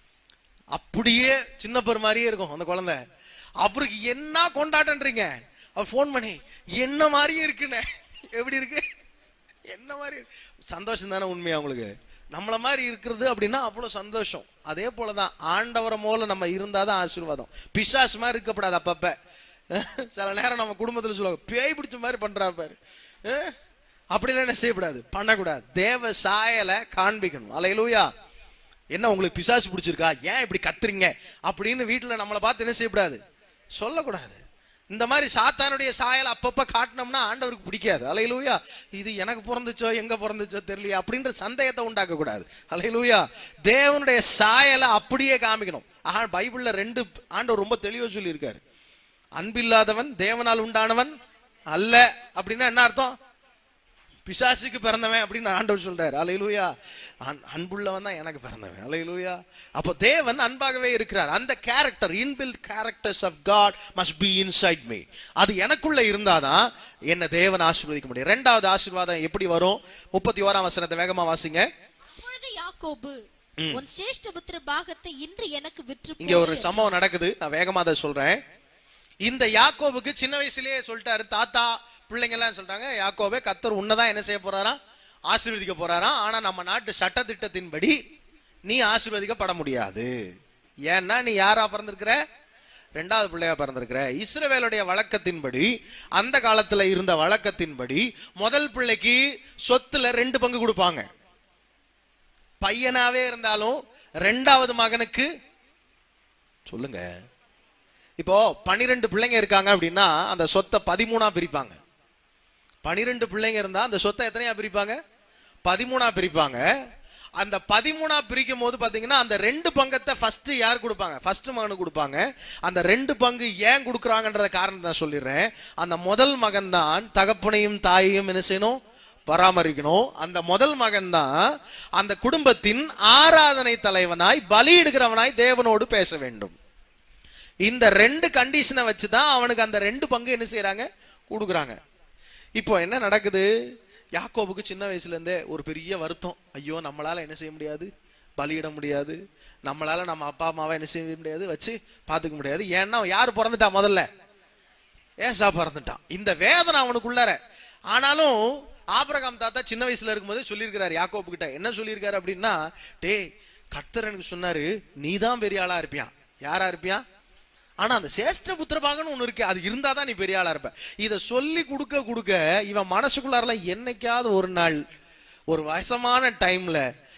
அப்படியே சின்னப்பர் மாதிரியே இருக்கும் அந்த குழந்தை. அவருக்கு என்ன கொண்டாட்டன்றீங்க, அவர் போன் பண்ணி என்ன மாதிரியே இருக்குன்னு. எப்படி இருக்கு, என்ன மாதிரி சந்தோஷம் தானே உண்மையா உங்களுக்கு? நம்மள மாதிரி இருக்கிறது அப்படின்னா அவ்வளவு சந்தோஷம். அதே போலதான் ஆண்டவரை போல நம்ம இருந்தாதான் ஆசீர்வாதம். பிசாசு மாதிரி இருக்கப்படாது. அப்பப்ப சில நேரம் நம்ம குடும்பத்துல சொல்லுவாங்க, பேய் பிடிச்ச மாதிரி பண்றா பாரு, அப்படிலாம் என்ன செய்யக்கூடாது, பண்ணக்கூடாது. தேவ சாயலை காண்பிக்கணும். அல்லேலூயா. என்ன உங்களுக்கு பிசாசு பிடிச்சிருக்கா, ஏன் இப்படி கத்துறீங்க அப்படின்னு வீட்டுல நம்மளை பார்த்து என்ன செய்யக்கூடாது, சொல்லக்கூடாது. இந்த மாதிரி சாத்தானுடைய சாயல் அப்பப்ப காட்டினோம்னா ஆண்டவருக்கு பிடிக்காது. அல்லேலூயா. இது எனக்கு பிறந்துச்சோ எங்க பிறந்துச்சோ தெரியல அப்படின்ற சந்தேகத்தை உண்டாக்க கூடாது. அல்லேலூயா. தேவனுடைய சாயலை அப்படியே காமிக்கணும். பைபிள்ல ரெண்டு ஆண்டவர் ரொம்ப தெளிவா சொல்லி இருக்காரு. அன்பில்லாதவன் தேவனால் உண்டானவன் அல்ல அப்படின்னா என்ன அர்த்தம், பிசாசுக்கு பிறந்தவன் அப்படின்னு ஆண்டவர் சொல்றாரு. அல்லேலூயா. அன்புள்ளவன் தான் எனக்கு பிறந்தவன். அல்லேலூயா. அப்போ தேவன் அன்பாகவே இருக்கிறார். அந்த character, inbuilt characters of God must be inside me. அது எனக்குள்ள இருந்தாதான் என்ன தேவன் ஆசீர்வதிக்க முடியும். இரண்டாவது ஆசீர்வாதம் எப்படி வரும்? 31ஆம் வசனத்தை வேகமா வாசிங்க. அப்பொழுது யாக்கோபு, உன் சேஷ்டபுத்திர பாகத்தை இன்று எனக்கு விற்று. இங்க ஒரு சம்பவம் நடக்குது, நான் வேகமா அதை சொல்றேன். இந்த யாக்கோபுக்கு சின்ன வயசுலயே சொல்லிட்டாரு, தாத்தா பிள்ளைங்க எல்லாம் சொல்றாங்க, யாக்கோபே கர்த்தர் உன்னதான் என்ன செய்ய போறாரா, ஆசீர்வதிக்க போறாரா. ஆனா நம்ம நாட்டு சட்ட திட்டத்தின்படி நீ ஆசீர்வதிக்கப்பட முடியாது. ஏன்னா நீ யாரா பிறந்திருக்கிற, ரெண்டாவது பிள்ளையா பிறந்திருக்கிற. இஸ்ரவேலுடைய வழக்கத்தின்படி, அந்த காலத்துல இருந்த வழக்கத்தின்படி முதல் பிள்ளைக்கு சொத்துல 2 பங்கு கொடுப்பாங்க. பையனாவே இருந்தாலும் ரெண்டாவது மகனுக்கு சொல்லுங்க. இப்போ 12 பிள்ளைங்க இருக்காங்க அப்படின்னா அந்த சொத்தை 13ஆ பிரிப்பாங்க. 12 பிள்ளைங்க இருந்தா அந்த சொத்தை எத்தனையா பிரிப்பாங்க, 13ஆ பிரிப்பாங்க. அந்த 13ஆ பிரிக்கும் போது பாத்தீங்கன்னா அந்த 2 பங்கத்தை ஃபர்ஸ்ட் யார் கொடுப்பாங்க, ஃபர்ஸ்ட் மகனுக்கு கொடுப்பாங்க. அந்த 2 பங்கு ஏன் கொடுக்குறாங்கன்றத காரணம் தான் சொல்லிடுறேன். அந்த முதல் மகன் தான் தகப்பனையும் தாயையும் என்ன செய்யணும், பராமரிக்கணும். அந்த முதல் மகன் தான் அந்த குடும்பத்தின் ஆராதனை தலைவனாய், பலியிடுகிறவனாய் தேவனோடு பேச வேண்டும். இந்த 2 கண்டிஷனை வச்சுதான் அவனுக்கு அந்த 2 பங்கு என்ன செய்யறாங்க, கொடுக்குறாங்க. இப்போ என்ன நடக்குது, யாக்கோபுக்கு சின்ன வயசுல இருந்தே ஒரு பெரிய வருத்தம். ஐயோ நம்மளால என்ன செய்ய முடியாது, பலியிட முடியாது, நம்மளால நம்ம அப்பா அம்மாவை என்ன செய்ய முடியாது, வச்சு பாத்துக்க முடியாது. ஏன்னா யாரு பிறந்துட்டான், முதல்ல ஏசா பிறந்துட்டான். இந்த வேதனை அவனுக்குள்ளார. ஆனாலும் ஆபிரகாம் தாத்தா சின்ன வயசுல இருக்கும்போது சொல்லியிருக்கிறாரு யாக்கோபு கிட்ட. என்ன சொல்லியிருக்காரு அப்படின்னா, டேய் கர்த்தர் எனக்கு சொன்னாரு நீதான் பெரிய ஆளா இருப்பியான். யாரா இருப்பியான், ஆனா அந்த சேஷ்ட புத்திரபாகன்னு ஒண்ணு இருக்கு, அது இருந்தாதான் நீ பெரிய ஆளா இருப்ப. இத சொல்லி கொடுக்க கொடுக்க இவன் மனசுக்குள்ளார என்னைக்காவது ஒரு நாள் ஒரு வயசமான டைம்ல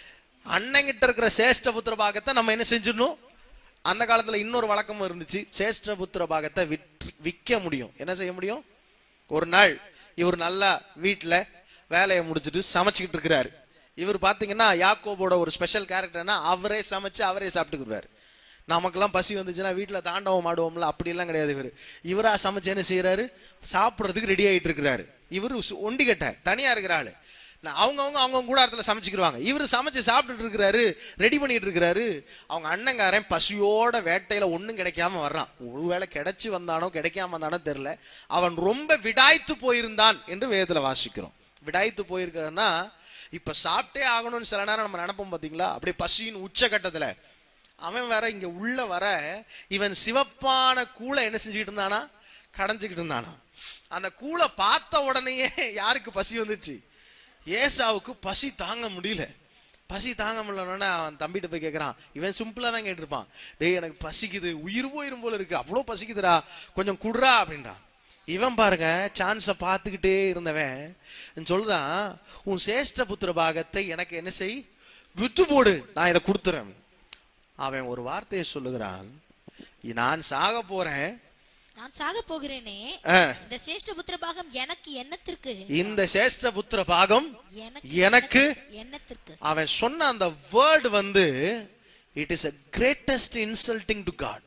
அண்ணங்கிட்ட இருக்கிற சேஷ்ட புத்திர பாகத்தை நம்ம என்ன செஞ்சிடணும்? அந்த காலத்துல இன்னொரு வழக்கமும் இருந்துச்சு. சேஷ்ட புத்திர பாகத்தை விற்க முடியும். என்ன செய்ய முடியும்? ஒரு நாள் இவர் நல்லா வீட்டுல வேலையை முடிச்சுட்டு சமைச்சுக்கிட்டு இருக்கிறாரு. இவர் பாத்தீங்கன்னா யாக்கோபோட ஒரு ஸ்பெஷல் கேரக்டர்னா அவரே சமைச்சு அவரே சாப்பிட்டுக்குவாரு. நமக்கெல்லாம் பசி வந்துச்சுன்னா வீட்டுல தாண்டவம் ஆடுவோம்ல, அப்படி எல்லாம் கிடையாது. இவரா சமைச்சு என்ன செய்யறாரு? சாப்பிட்றதுக்கு ரெடி ஆயிட்டு இருக்கிறாரு. இவரு ஒண்டி கட்ட தனியா இருக்கிற ஆளு. அவங்க கூடாரத்துல சமைச்சுக்கிடுவாங்க. இவரு சமைச்சு சாப்பிட்டுட்டு இருக்கிறாரு, ரெடி பண்ணிட்டு இருக்கிறாரு. அவங்க அண்ணங்காரன் பசியோட வேட்டையில ஒண்ணும் கிடைக்காம வர்றான். ஒருவேளை கிடைச்சு வந்தானோ கிடைக்காம வந்தானோ தெரியல. அவன் ரொம்ப விடாய்த்து போயிருந்தான் என்று வேதத்துல வாசிக்கிறோம். விடாய்த்து போயிருக்காருன்னா இப்ப சாப்பிட்டே ஆகணும்னு சில நேரம் நம்ம நினைப்போம் பாத்தீங்களா? அப்படியே பசியின் உச்சகட்டத்துல அவன் வேற இங்க உள்ள வர இவன் சிவப்பான கூளை என்ன செஞ்சுக்கிட்டு இருந்தானா? கடைஞ்சுக்கிட்டு இருந்தானா. அந்த கூளை பார்த்த உடனேயே யாருக்கு பசி வந்துச்சு? ஏசாவுக்கு பசி தாங்க முடியல. பசி தாங்க முடியலன்னா அவன் தம்பிட்டு போய் கேட்கறான். இவன் சிம்பிளா தான் கேட்டிருப்பான், டேய் எனக்கு பசிக்குது, உயிர் போயிரும் போல இருக்கு, அவ்வளவு பசிக்குதுடா, கொஞ்சம் குடுறா அப்படின்றான். இவன் பாருங்க சான்ஸ பார்த்துக்கிட்டே இருந்தவன் சொல்லுதான், உன் சேஷ்ட புத்திர பாகத்தை எனக்கு என்ன செய், விட்டு போடு, நான் இதை கொடுத்துறேன். அவன் ஒரு வார்த்தையை சொல்லுகிறான், நான் சாக போறேன், நான் சாக போகிறேனே, இந்த சேஷ்ட புத்திர பாகம் எனக்கு என்னத்திற்கு? இந்த சேஷ்ட புத்திர பாகம் எனக்கு என்னத்திற்கு? அவன் சொன்ன அந்த வேர்ட் வந்து it is a greatest insulting to God.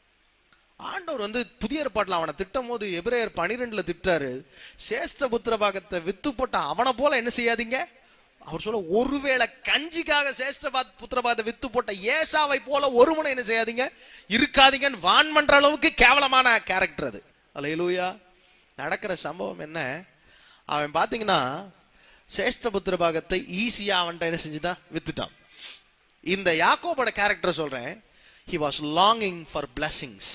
ஆண்டவர் புதிய ஏற்பாட்டுல அவனை திட்டும் போது எபிரேயர் 12ல திட்டாரு, சேஷ்ட புத்திர பாகத்தை வித்து போட்ட அவனை போல என்ன செய்யாதீங்க. அவர் சொல்ல, ஒருவேளை கஞ்சிக்காக சேஷ்ட புத்திர பாகத்தை வித்து போட்ட ஏசாவை போல ஒரு முனை என்ன செய்யாதீங்க, இருக்காதீங்கன்னு வான் பண்ற அளவுக்கு கேவலமான கேரக்டர் அது. அல்லேலூயா. நடக்கிற சம்பவம் என்ன, அவன் பாத்தீங்கன்னா சேஷ்ட புத்திர பாகத்தை ஈஸியா அவன்கிட்ட என்ன செஞ்சுட்டான், வித்துட்டான். இந்த யாக்கோபோட கேரக்டர் சொல்றேன், he was longing for blessings,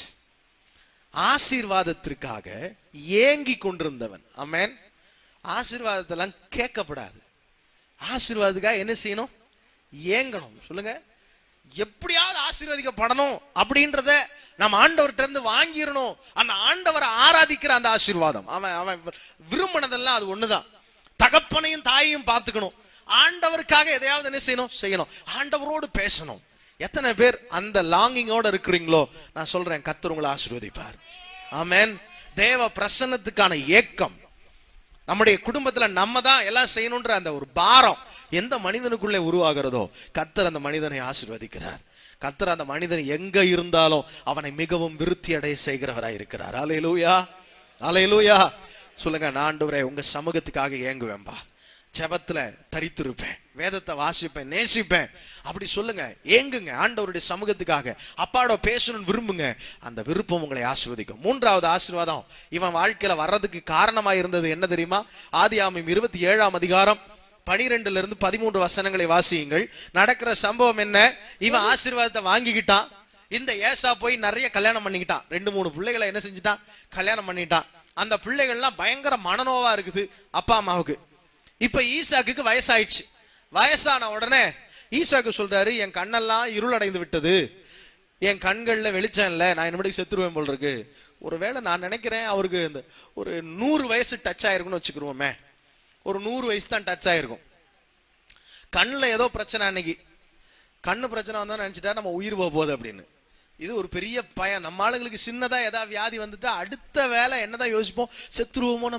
ஆசீர்வாதத்திற்காக ஏங்கி கொண்டிருந்தவன். ஆமென். ஆசீர்வாதத்தெல்லாம் கேட்கப்படாது. ஆசீர்வாதத்துக்காக என்ன செய்யணும், ஏங்கணும். சொல்லுங்க, எப்படியாவது ஆசீர்வதிக்கப்படணும் அப்படின்றத நம்ம ஆண்டவர்கிட்ட இருந்து வாங்கிடணும். அந்த ஆண்டவரை ஆராதிக்கிற அந்த ஆசீர்வாதம், அவன் விரும்பினதெல்லாம் அது ஒண்ணுதான். தகப்பனையும் தாயையும் பார்த்துக்கணும், ஆண்டவருக்காக எதையாவது என்ன செய்யணும், ஆண்டவரோடு பேசணும். எத்தனை பேர் அந்த லாங்கிங்கோட இருக்கிறீங்களோ, நான் சொல்றேன், கர்த்தர் உங்களை ஆசீர்வதிப்பார். ஆமென். தேவ பிரசன்னத்துக்கான ஏக்கம், நம்முடைய குடும்பத்துல நம்ம தான் எல்லாம் செய்யணும்ன்ற அந்த ஒரு பாரம் எந்த மனிதனுக்குள்ளே உருவாகிறதோ, கர்த்தர் அந்த மனிதனை ஆசீர்வதிக்கிறார். கர்த்தர் அந்த மனிதன் எங்க இருந்தாலும் அவனை மிகவும் விருத்தி அடைய செய்கிறவராய் இருக்கிறார். அல்லேலூயா, அல்லேலூயா. சொல்லுங்க, நான் ஆண்டவரே உங்க சமூகத்துக்காக ஏங்குவேன்பா, ஜெபத்துல தரித்திருப்பேன், வேதத்தை வாசிப்பேன், நேசிப்பேன். அப்படி சொல்லுங்க, ஏங்குங்க ஆண்டவருடைய சமூகத்துக்காக, அப்பாவோட பேசணும்னு விரும்புங்க. அந்த விருப்பம் உங்களை ஆசீர்வதிக்கும். மூன்றாவது ஆசீர்வாதம் இவன் வாழ்க்கையில வர்றதுக்கு காரணமா இருந்தது என்ன தெரியுமா? ஆதியாகமம் 27ஆம் அதிகாரம் 12ல இருந்து 13 வசனங்களை வாசியுங்கள். நடக்கிற சம்பவம் என்ன, இவன் ஆசீர்வாதத்தை வாங்கிக்கிட்டான். இந்த ஏசா போய் நிறைய கல்யாணம் பண்ணிக்கிட்டான். 2-3 பிள்ளைகளை என்ன செஞ்சுட்டான், கல்யாணம் பண்ணிட்டான். அந்த பிள்ளைகள்லாம் பயங்கர மனநோவா இருக்குது அப்பா அம்மாவுக்கு. இப்ப ஈசாக்கு வயசாயிடுச்சு. வயசான உடனே ஈசாக்கு சொல்றாரு, என் கண்ணெல்லாம் இருள் அடைந்து விட்டது, என் கண்கள்ல வெளிச்சம் இல்ல, நான் என்னபடி செத்துருவேன் போல் இருக்கு. ஒருவேளை நான் நினைக்கிறேன் அவருக்கு இந்த ஒரு 100 வயசு டச் ஆயிருக்குன்னு வச்சுக்கிறோமே, ஒரு 100 வயசு தான் டச் ஆயிருக்கும். கண்ணுல ஏதோ பிரச்சனை, அன்னைக்கு கண்ணு பிரச்சனை வந்தா நினைச்சிட்டா நம்ம உயிர் போக போகுது அப்படின்னு. இது ஒரு பெரிய பயம். நம்ம ஆளுங்களுக்கு சின்னதா ஏதாவது வியாதி வந்துட்டா அடுத்த வேலை என்னதான் யோசிப்போம், செத்துருவோமோ.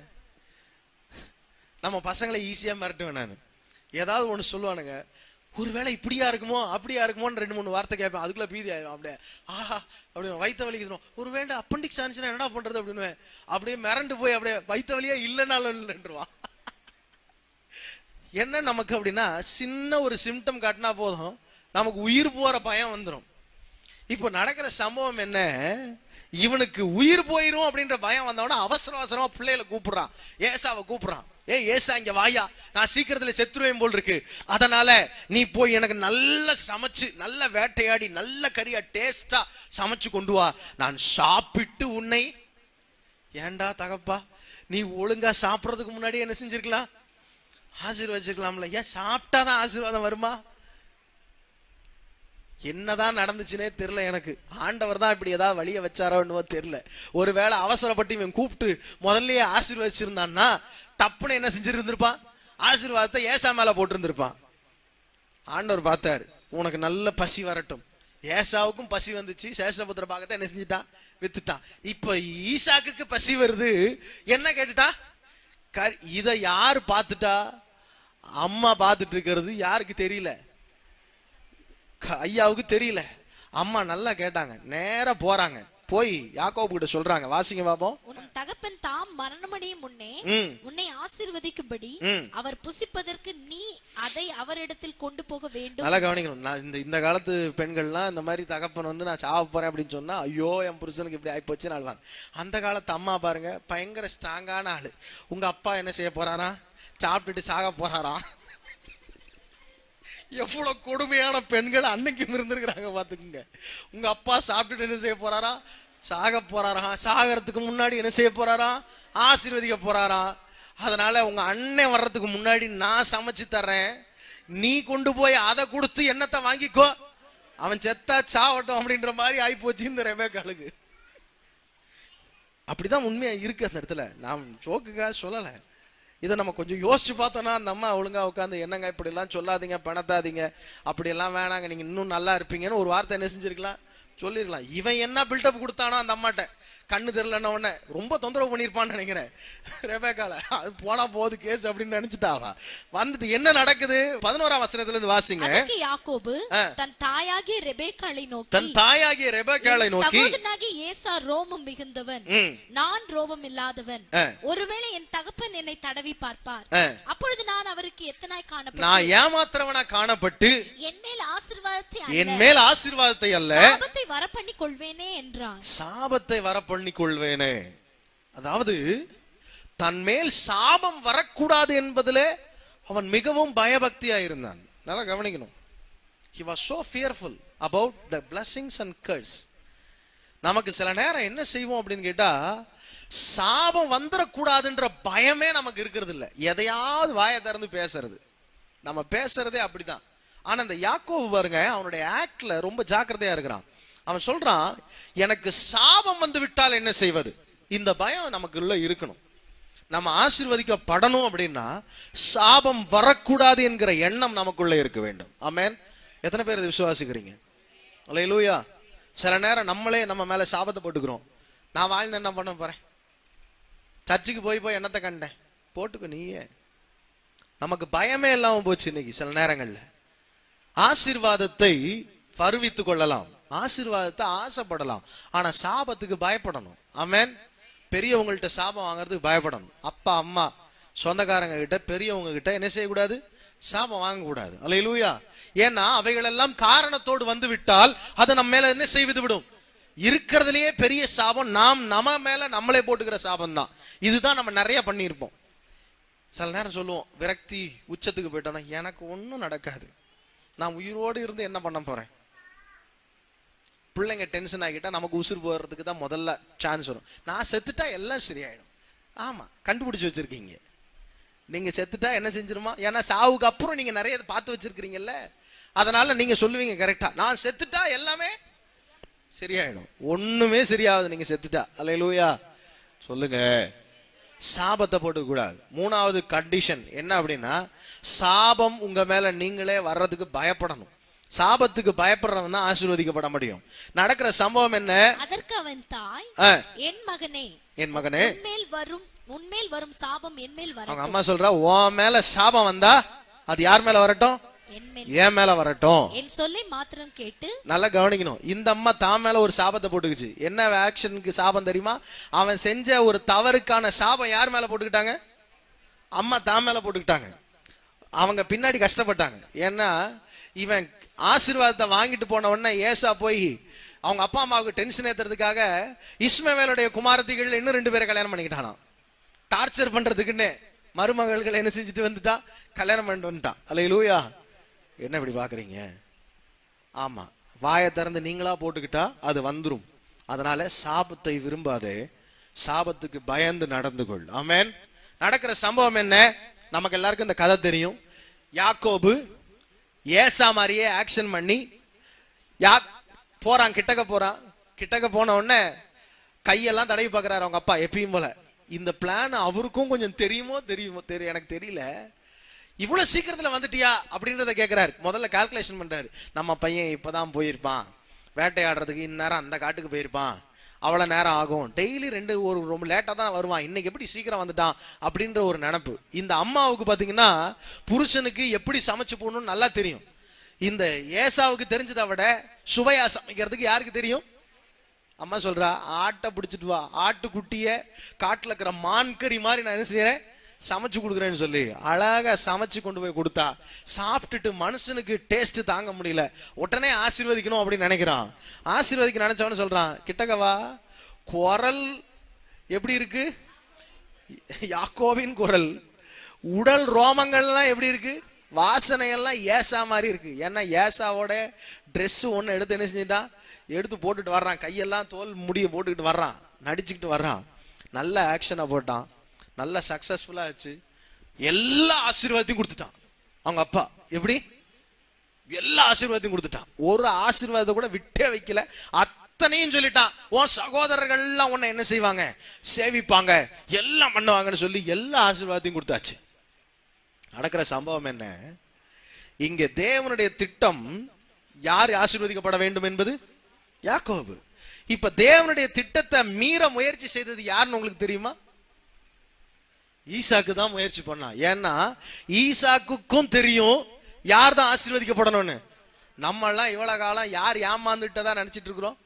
நம்ம பசங்களை ஈஸியா மிரட்டுவேன் நான். ஏதாவது ஒண்ணு சொல்லுவானுங்க, ஒருவேளை இப்படியா இருக்குமோ அப்படியா இருக்குமோன்னு 2-3 வார்த்தை கேட்பேன். அதுக்குள்ள பீதி ஆயிடும். அப்படியே ஆஹா அப்படின்னு வயிற்று வலிக்குதுரும், ஒருவேளை அப்பண்டிக்ஸ் ஆனிச்சுன்னா என்னடா பண்றது அப்படின்னு அப்படியே மிரண்டு போய் அப்படியே வயிற்று வலியா இல்லைனாலும் இல்லைன்றுவான். என்ன நமக்கு அப்படின்னா, சின்ன ஒரு சிம்டம் காட்டினா போதும் நமக்கு உயிர் போற பயம் வந்துடும். இப்போ நடக்கிற சம்பவம் என்ன, இவனுக்கு உயிர் போயிரும் அப்படின்ற பயம் வந்தவன அவசர அவசரமா பிள்ளைகளை கூப்பிடுறான், ஏசாவை கூப்பிடுறான். ஏசா இங்க வாயா, நான் சீக்கிரத்துல செத்துருவேன் போல் இருக்கு, அதனால நீ போய் எனக்கு நல்ல சமைச்சு நல்ல வேட்டையாடி நல்ல கறியா டேஸ்டா சமைச்சு கொண்டு வா, நான் சாப்பிட்டு உன்னை. ஏண்டா தகப்பா, நீ ஒழுங்கா சாப்பிடறதுக்கு முன்னாடி என்ன செஞ்சிருக்கலாம், ஆசீர்வதிச்சிருக்கலாம்ல. ஏன் சாப்பிட்டாதான் ஆசீர்வாதம் வருமா? என்னதான் நடந்துச்சுன்னே தெரியல எனக்கு. ஆண்டவர் தான் இப்படி ஏதாவது வழிய வச்சாரோ என்னவோ தெரியல. ஒருவேளை அவசரப்பட்டு இவன் கூப்பிட்டு முதல்லயே ஆசீர்வதிச்சிருந்தான்னா டப்புன்னு என்ன செஞ்சிருந்திருப்பான், ஆசீர்வாதத்தை ஏசா மேல போட்டு இருந்திருப்பான். ஆண்டவர் பார்த்தாரு, உனக்கு நல்ல பசி வரட்டும். ஏசாவுக்கும் பசி வந்துச்சு, சேஷ்டபுத்திர பாகத்தை என்ன செஞ்சுட்டான், வித்துட்டான். இப்ப ஈசாக்குக்கு பசி வருது, என்ன கேட்டுட்டா, இத யாரு பார்த்துட்டா, அம்மா பார்த்துட்டு இருக்கிறது யாருக்கு தெரியல, ஐயாவுக்கு தெரியல. அம்மா நல்லா கேட்டாங்க, நேரா போறாங்க, போய் யாக்கோபு கிட்ட சொல்றாங்க, வாசிங்க பாப்போம். உன் தகப்பன் தாம் மரணமடையும் முன்னே உன்னை ஆசீர்வதிக்கும்படி அவர் புசிப்பதற்கு நீ அதை அவரிடத்தில் கொண்டு போக வேண்டும். நல்லா கவனிக்கணும். நான் இந்த காலத்து பெண்கள்லாம் இந்த மாதிரி தகப்பன் வந்து நான் சாவ போறேன் அப்படின்னு சொன்னா, ஐயோ என் புருஷனுக்கு இப்படி ஆகி போச்சுன்னு அழுவாங்க. அந்த காலத்து அம்மா பாருங்க, பயங்கர ஸ்ட்ராங்கான ஆளு. உங்க அப்பா என்ன செய்ய போறாரா, சாப்பிட்டுட்டு சாக போறாரா. எவ்வளவு கொடுமையான பெண்கள் அன்னைக்கும் இருந்திருக்கிறாங்க பாத்துக்குங்க. உங்க அப்பா சாப்பிட்டுட்டு என்ன செய்ய போறாரா, சாக போறாரா. சாகறதுக்கு முன்னாடி என்ன செய்ய போறாரா, ஆசீர்வதிக்க போறாரா. அதனால உங்க அண்ணன் வர்றதுக்கு முன்னாடி நான் சமைச்சு தர்றேன், நீ கொண்டு போய் அதை கொடுத்து என்னத்தை வாங்கிக்கோ, அவன் செத்தா சாவட்டும் அப்படின்ற மாதிரி ஆகி போச்சு இந்த ரெபேக்காளுக்கு. அப்படிதான் உண்மையா இருக்கு அந்த இடத்துல. நான் ஜோக்குக்காக சொல்லல, இதை நம்ம கொஞ்சம் யோசிச்சு பார்த்தோம்னா, அந்த அம்மா ஒழுங்கா உட்காந்து, என்னங்க இப்படி எல்லாம் சொல்லாதீங்க, பணத்தாதீங்க, அப்படி எல்லாம் வேணாங்க, நீங்க இன்னும் நல்லா இருப்பீங்கன்னு ஒரு வார்த்தை என்ன செஞ்சிருக்கலாம், சொல்லிருக்கலாம். இவன் என்ன பில்டப் கொடுத்தானோ அந்த அம்மாட்ட, கண்ணு தெரியலன்ன உடனே ரொம்ப தொந்தரவு பண்ணிருப்பான்னு நினைக்கிறேன் ரெபேக்கால. அது போனா போது கேஸ் அப்படின்னு நினைச்சிட்டாவா. வந்துட்டு என்ன நடக்குது, 11ஆம் வசனத்துல இருந்து வாசிங்க. யாக்கோபு தன் தாயாகிய ரெபேக்காளை நோக்கி, தன் தாயாகிய ரெபேக்காளை நோக்கி, சகோதரனாகிய ஏசா ரோமம் மிகுந்தவன், நான் ரோமம் இல்லாதவன், ஒருவேளை என் தகப்பன் என்னை தடவி பார்ப்பார், அப்பொழுது நான் அவருக்கு எத்தனாய் காணப்பட்டு, நான் ஏமாத்திரவனா காணப்பட்டு என் மேல் ஆசீர்வாதத்தை அல்ல சாபத்தை வரப்பண்ணி கொள்வேனே என்றான். சாபத்தை வரப்பண்ணி கொள்வேனே, அதாவது தன் மேல் சாபம் வரக்கூடாது என்பதிலே அவன் மிகவும் பயபக்தியா இருந்தான். நல்லா கவனிக்கணும். He was so fearful about the blessings and curse. நமக்கு சில நேரம் என்ன செய்வோம் அப்படின்னு கேட்டா, சாபம் வந்துடக்கூடாதுன்ற பயமே நமக்கு இருக்கிறது இல்ல. எதையாவது வாயை திறந்து பேசுறது, நம்ம பேசுறதே அப்படிதான். ஆனா இந்த யாக்கோபு பாருங்க, அவனுடைய ஆக்ட்ல ரொம்ப ஜாக்கிரதையா இருக்கிறான். அவன் சொல்றான், எனக்கு சாபம் வந்து விட்டால் என்ன செய்வது, இந்த பயம் நமக்குள்ள இருக்கணும். நம்ம ஆசீர்வதிக்கப்படணும் அப்படின்னா சாபம் வரக்கூடாது என்கிற எண்ணம் நமக்குள்ள இருக்க வேண்டும். ஆமென். எத்தனை பேர் இதை விசுவாசிக்கிறீங்க? அல்லேலூயா. சில நேரம் நம்மளே நம்ம மேல சாபத்தை போட்டுக்கிறோம். நான் வாழ்ந்து என்ன பண்ண போறேன், சர்ச்சுக்கு போய் என்னத்தை கண்டேன், போட்டுக்க நீயே. நமக்கு பயமே இல்லாம போச்சு இன்னைக்கு. சில நேரங்கள்ல ஆசீர்வாதத்தை பருவித்துக் கொள்ளலாம், ஆசீர்வாதத்தை ஆசைப்படலாம், ஆனா சாபத்துக்கு பயப்படணும். ஆமென். பெரியவங்கள்ட்ட சாபம் வாங்குறதுக்கு பயப்படணும். அப்பா அம்மா சொந்தக்காரங்க கிட்ட பெரியவங்க கிட்ட என்ன செய்யக்கூடாது, சாபம் வாங்கக்கூடாது. அல்லேலூயா. ஏன்னா அவைகள் எல்லாம் காரணத்தோடு வந்து விட்டால் அது நம்ம மேல என்ன செய்து விடும், இருக்கிறதுலயே பெரிய சாபம் நம்ம மேல நம்மளே போட்டுக்கிற சாபம் தான். இதுதான் நம்ம நிறைய பண்ணியிருப்போம். சில நேரம் சொல்லுவோம், விரக்தி உச்சத்துக்கு போயிட்டோம்னா, எனக்கு ஒன்றும் நடக்காது, நான் உயிரோடு இருந்து என்ன பண்ண போறேன். பிள்ளைங்க டென்ஷன் ஆகிட்டா நமக்கு உசுறு போடுறதுக்கு தான் முதல்ல சான்ஸ் வரும். நான் செத்துட்டா எல்லாம் சரியாயிடும். ஆமா, கண்டுபிடிச்சு வச்சிருக்கீங்க. நீங்க செத்துட்டா என்ன செஞ்சிருமா, ஏன்னா சாவுக்கு அப்புறம் நீங்க நிறைய பார்த்து வச்சிருக்கீங்கல்ல, அதனால நீங்க சொல்லுவீங்க கரெக்டா, நான் செத்துட்டா எல்லாமே சரியாயிடும். ஒண்ணுமே சரியாகுது நீங்க செத்துட்டா. அல்லேலூயா சொல்லுங்க. சாபத்தை போட்டுக்க கூடாது. 3வது கண்டிஷன் என்ன அப்படின்னா, சாபம் உங்க மேல நீங்களே வர்றதுக்கு பயப்படணும். சாபத்துக்கு பயப்படுறவன் தான் ஆசீர்வதிக்கப்பட முடியும். நடக்கிற சம்பவம் என்ன, அதற்கு அவன் தாய், என் மகனே உன்மேல் வரும் சாபம் என் மேல் வரட்டும். அவங்க அம்மா சொல்றா, உன் மேல சாபம் வந்தா அது யார் மேல வரட்டும், என் மேல வரட்டும். என் சொல்லை மாத்திரம் கேட்டு நல்லா கவனிக்கணும். இந்த அம்மா தான் மேல ஒரு சாபத்தை போட்டுக்குச்சு. என்ன ஆக்ஷனுக்கு சாபம் தெரியுமா, அவன் செஞ்ச ஒரு தவறுக்கான சாபம் யார் மேல போட்டுக்கிட்டாங்க, அம்மா தான் மேல போட்டுக்கிட்டாங்க. அவங்க பின்னாடி கஷ்டப்பட்டாங்க. ஏன்னா இவன் ஆசீர்வாதத்தை வாங்கிட்டு போன உடனே ஏசா போய் அவங்க அப்பா அம்மாவுக்கு டென்ஷன் ஏத்துறதுக்காக இஸ்மவேலுடைய குமாரத்திகள் இன்னும் 2 பேரை கல்யாணம் பண்ணிக்கிட்டானா. டார்ச்சர் பண்றதுக்குன்னு மருமகள்களை என்ன செஞ்சுட்டு வந்துட்டா, கல்யாணம் பண்ணிட்டு வந்துட்டான். அல்லேலூயா. என்ன இப்படி பாக்குறீங்க? ஆமா, வாயை திறந்து நீங்களா போட்டுக்கிட்டா அது வந்துரும். அதனால சாபத்தை விரும்பாதே, சாபத்துக்கு பயந்து நடந்து கொள். ஆமென். நடக்கிற சம்பவம் என்ன, நமக்கு எல்லாருக்கும் இந்த கதை தெரியும். யாக்கோபு ஏசா மாதிரியே ஆக்ஷன் பண்ணி போறான், கிட்டக்க போன உடனே கையெல்லாம் தடவி பார்க்கறாரு அவங்க அப்பா எப்பயும் போல. இந்த பிளான் அவருக்கும் கொஞ்சம் தெரியுமோ எனக்கு தெரியல. இவ்வளவு சீக்கிரத்துல வந்துட்டியா அப்படின்றத கேட்கிறாரு. முதல்ல கால்குலேஷன் பண்றாரு. நம்ம பையன் இப்பதான் போயிருப்பான் வேட்டையாடுறதுக்கு, இந்நேரம் அந்த காட்டுக்கு போயிருப்பான், அவ்வளவு நேரம் ஆகும், டெய்லி ரொம்ப லேட்டா தான் வருவான், இன்னைக்கு எப்படி சீக்கிரம் வந்துட்டான் அப்படின்ற ஒரு நினைப்பு. இந்த அம்மாவுக்கு பாத்தீங்கன்னா புருஷனுக்கு எப்படி சமைச்சு போடணும்னு நல்லா தெரியும். இந்த ஏசாவுக்கு தெரிஞ்சதை விட சுவையா சமைக்கிறதுக்கு யாருக்கு தெரியும்? அம்மா சொல்றா, ஆட்டை பிடிச்சிட்டு வா, ஆட்டுக்குட்டிய காட்டுல இருக்கிற மான்கறி மாதிரி நான் என்ன செய்யறேன், சமைச்சு கொடுக்குறேன்னு சொல்லி அழகா சமைச்சு கொண்டு போய் கொடுத்தா. சாப்பிட்டுட்டு மனுஷனுக்கு டேஸ்ட் தாங்க முடியல, உடனே ஆசீர்வதிக்கணும் அப்படின்னு நினைக்கிறான். ஆசீர்வதிக்க நினைச்சவன்னு சொல்றான், கிட்டக்கவா, குரல் எப்படி இருக்கு, யாக்கோவின் குரல், உடல் ரோமங்கள்லாம் எப்படி இருக்கு, வாசனையெல்லாம் ஏசா மாதிரி இருக்கு. ஏன்னா ஏசாவோட ட்ரெஸ் ஒன்று எடுத்து என்ன செஞ்சுதான் எடுத்து போட்டுட்டு வர்றான், கையெல்லாம் தோல் முடிய போட்டுக்கிட்டு வர்றான், நடிச்சுக்கிட்டு வர்றான். நல்ல ஆக்ஷனை போட்டான், நல்ல சக்சஸ்ஃபுல்லா ஆச்சு, எல்லா ஆசீர்வாதத்தையும் கொடுத்துட்டான். அவங்க அப்பா எப்படி எல்லா ஆசீர்வாதத்தையும் கொடுத்துட்டான், ஒரு ஆசீர்வாதத்தை கூட விட்டே வைக்கல, அத்தனையும் சொல்லிட்டான். உன் சகோதரர்கள் எல்லாம் உன்னை என்ன செய்வாங்க, சேவிப்பாங்க, எல்லாம் பண்ணுவாங்கன்னு சொல்லி எல்லா ஆசீர்வாதத்தையும் கொடுத்தாச்சு. நடக்கிற சம்பவம் என்ன, இங்க தேவனுடைய திட்டம் யார் ஆசீர்வதிக்கப்பட வேண்டும் என்பது யாக்கோபு. இப்ப தேவனுடைய திட்டத்தை மீற முயற்சி செய்தது யாருன்னு உங்களுக்கு தெரியுமா? ஈசாக்கு தான் முயற்சி பண்ணான். ஏன்னா ஈசாக்குக்கும் தெரியும் யார் தான் ஆசீர்வதிக்கப்படணும்னு. நம்ம எல்லாம் இவ்வளவு காலம் யார் ஏமாந்துட்டதா நினைச்சிட்டு இருக்கிறோம்?